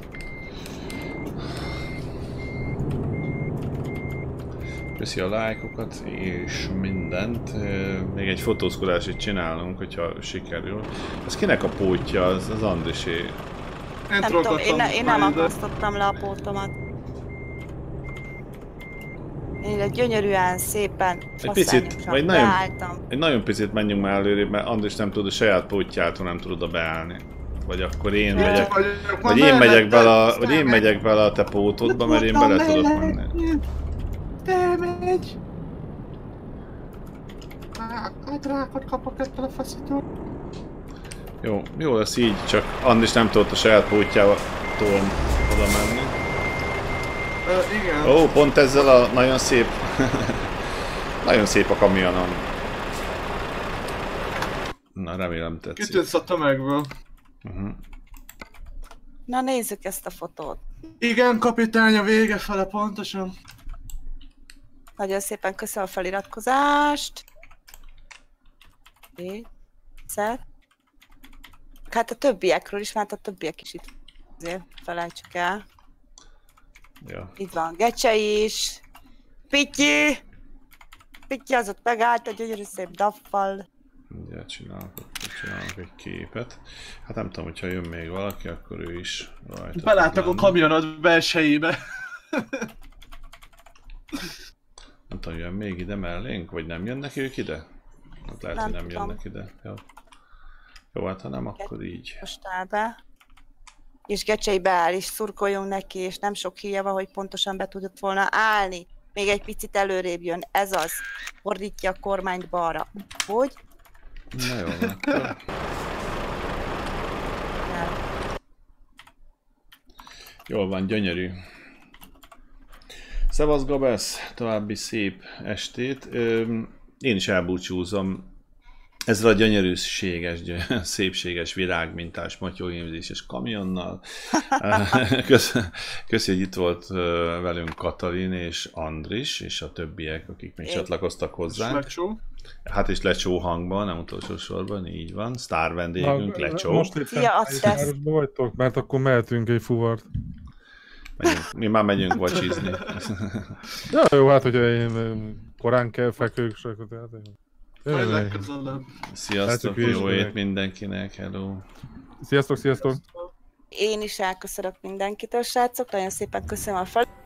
[SPEAKER 1] Köszi a lájkokat és mindent. Ö, Még egy fotózkodást itt csinálunk, hogyha sikerül. Ez kinek a pótja? Az, az Andrisé.
[SPEAKER 3] Én
[SPEAKER 2] Nem tudom,
[SPEAKER 3] trollkodtam
[SPEAKER 2] én, ne, én nem
[SPEAKER 3] már ide.
[SPEAKER 2] akasztottam le a pótomat. Én ide gyönyörűen, szépen,
[SPEAKER 1] Egy picit,
[SPEAKER 2] faszányosan
[SPEAKER 1] vagy nagyon-
[SPEAKER 2] beálltam.
[SPEAKER 1] Egy nagyon picit menjünk már előrébb, mert Andris nem tud a saját pótjától nem tud oda beállni. Vagy akkor én megyek.
[SPEAKER 3] Vagyok,
[SPEAKER 1] Vagy
[SPEAKER 3] már
[SPEAKER 1] én megyek
[SPEAKER 3] mellette,
[SPEAKER 1] bele, a,
[SPEAKER 3] aztán
[SPEAKER 1] vagy én
[SPEAKER 3] meg-
[SPEAKER 1] megyek bele a te pótodba, mert én bele tudok menni.
[SPEAKER 3] Te megy! Á, hát rákot kapok ettől a faszitól.
[SPEAKER 1] Jó, jó lesz így, csak Andris nem tudott a saját pótjától oda menni.
[SPEAKER 3] Ö, igen.
[SPEAKER 1] Ó, pont ezzel a nagyon szép... nagyon szép a kamionom. Na, remélem tetszik.
[SPEAKER 3] Kitűnsz a tömegből.
[SPEAKER 1] Uh-huh.
[SPEAKER 2] Na nézzük ezt a fotót.
[SPEAKER 3] Igen, kapitány, a vége fele pontosan.
[SPEAKER 2] Nagyon szépen köszönöm a feliratkozást. Kétszer. Hát a többiekről is, mert a többiek is itt azért felejtsük el.
[SPEAKER 1] Ja.
[SPEAKER 2] Itt van Gecse is. Pityi! Pityi az ott megállt, egy gyönyörű szép daffal.
[SPEAKER 1] Mindjárt csinálok, csinálok egy képet. Hát nem tudom, hogyha jön még valaki, akkor ő is rajta.
[SPEAKER 3] Beláttak a
[SPEAKER 1] tud lenni.
[SPEAKER 3] kamionod belsejébe.
[SPEAKER 1] Nem tudom, jön még ide mellénk, vagy nem jönnek ők ide? Hát lehet,
[SPEAKER 2] Nem
[SPEAKER 1] hogy nem
[SPEAKER 2] tudom.
[SPEAKER 1] jönnek ide. Jó. Jó, hát ha nem, akkor így.
[SPEAKER 2] Most áll be. És Gecsei beáll, és szurkoljunk neki, és nem sok hülye van, hogy pontosan be tudott volna állni. Még egy picit előrébb jön, ez az. Fordítja a kormányt balra. Hogy?
[SPEAKER 1] Na jó, akkor.
[SPEAKER 2] Nem.
[SPEAKER 1] Jól van, gyönyörű. Szevasz Gabesz, további szép estét. Öm, én is elbúcsúzom ezzel a gyönyörűséges, gyö- szépséges virágmintás matyógémzéses kamionnal. Kösz, köszi, hogy itt volt ö, velünk Katalin és Andris, és a többiek, akik még
[SPEAKER 2] Én.
[SPEAKER 1] csatlakoztak hozzánk.
[SPEAKER 3] Lecsó.
[SPEAKER 1] Hát és Lecsó hangban, nem utolsó sorban, így van. Sztár vendégünk, Lecsó.
[SPEAKER 6] Most éppen
[SPEAKER 2] Szia, azt tesz.
[SPEAKER 6] városban vagytok, mert akkor mehetünk egy fuvart.
[SPEAKER 1] Megyünk, mi már megyünk vacsizni.
[SPEAKER 6] Ja, jó, hát hogyha én em, korán kell fekők, és akkor tehát...
[SPEAKER 3] Majd
[SPEAKER 6] Jaj,
[SPEAKER 3] legközelebb.
[SPEAKER 1] Sziasztok,
[SPEAKER 6] Hát,
[SPEAKER 1] jó
[SPEAKER 6] ők
[SPEAKER 1] ét mindenkinek, hello.
[SPEAKER 6] Sziasztok, sziasztok!
[SPEAKER 2] Én is elköszönök mindenkitől, srácok. Nagyon szépen köszönöm a fel.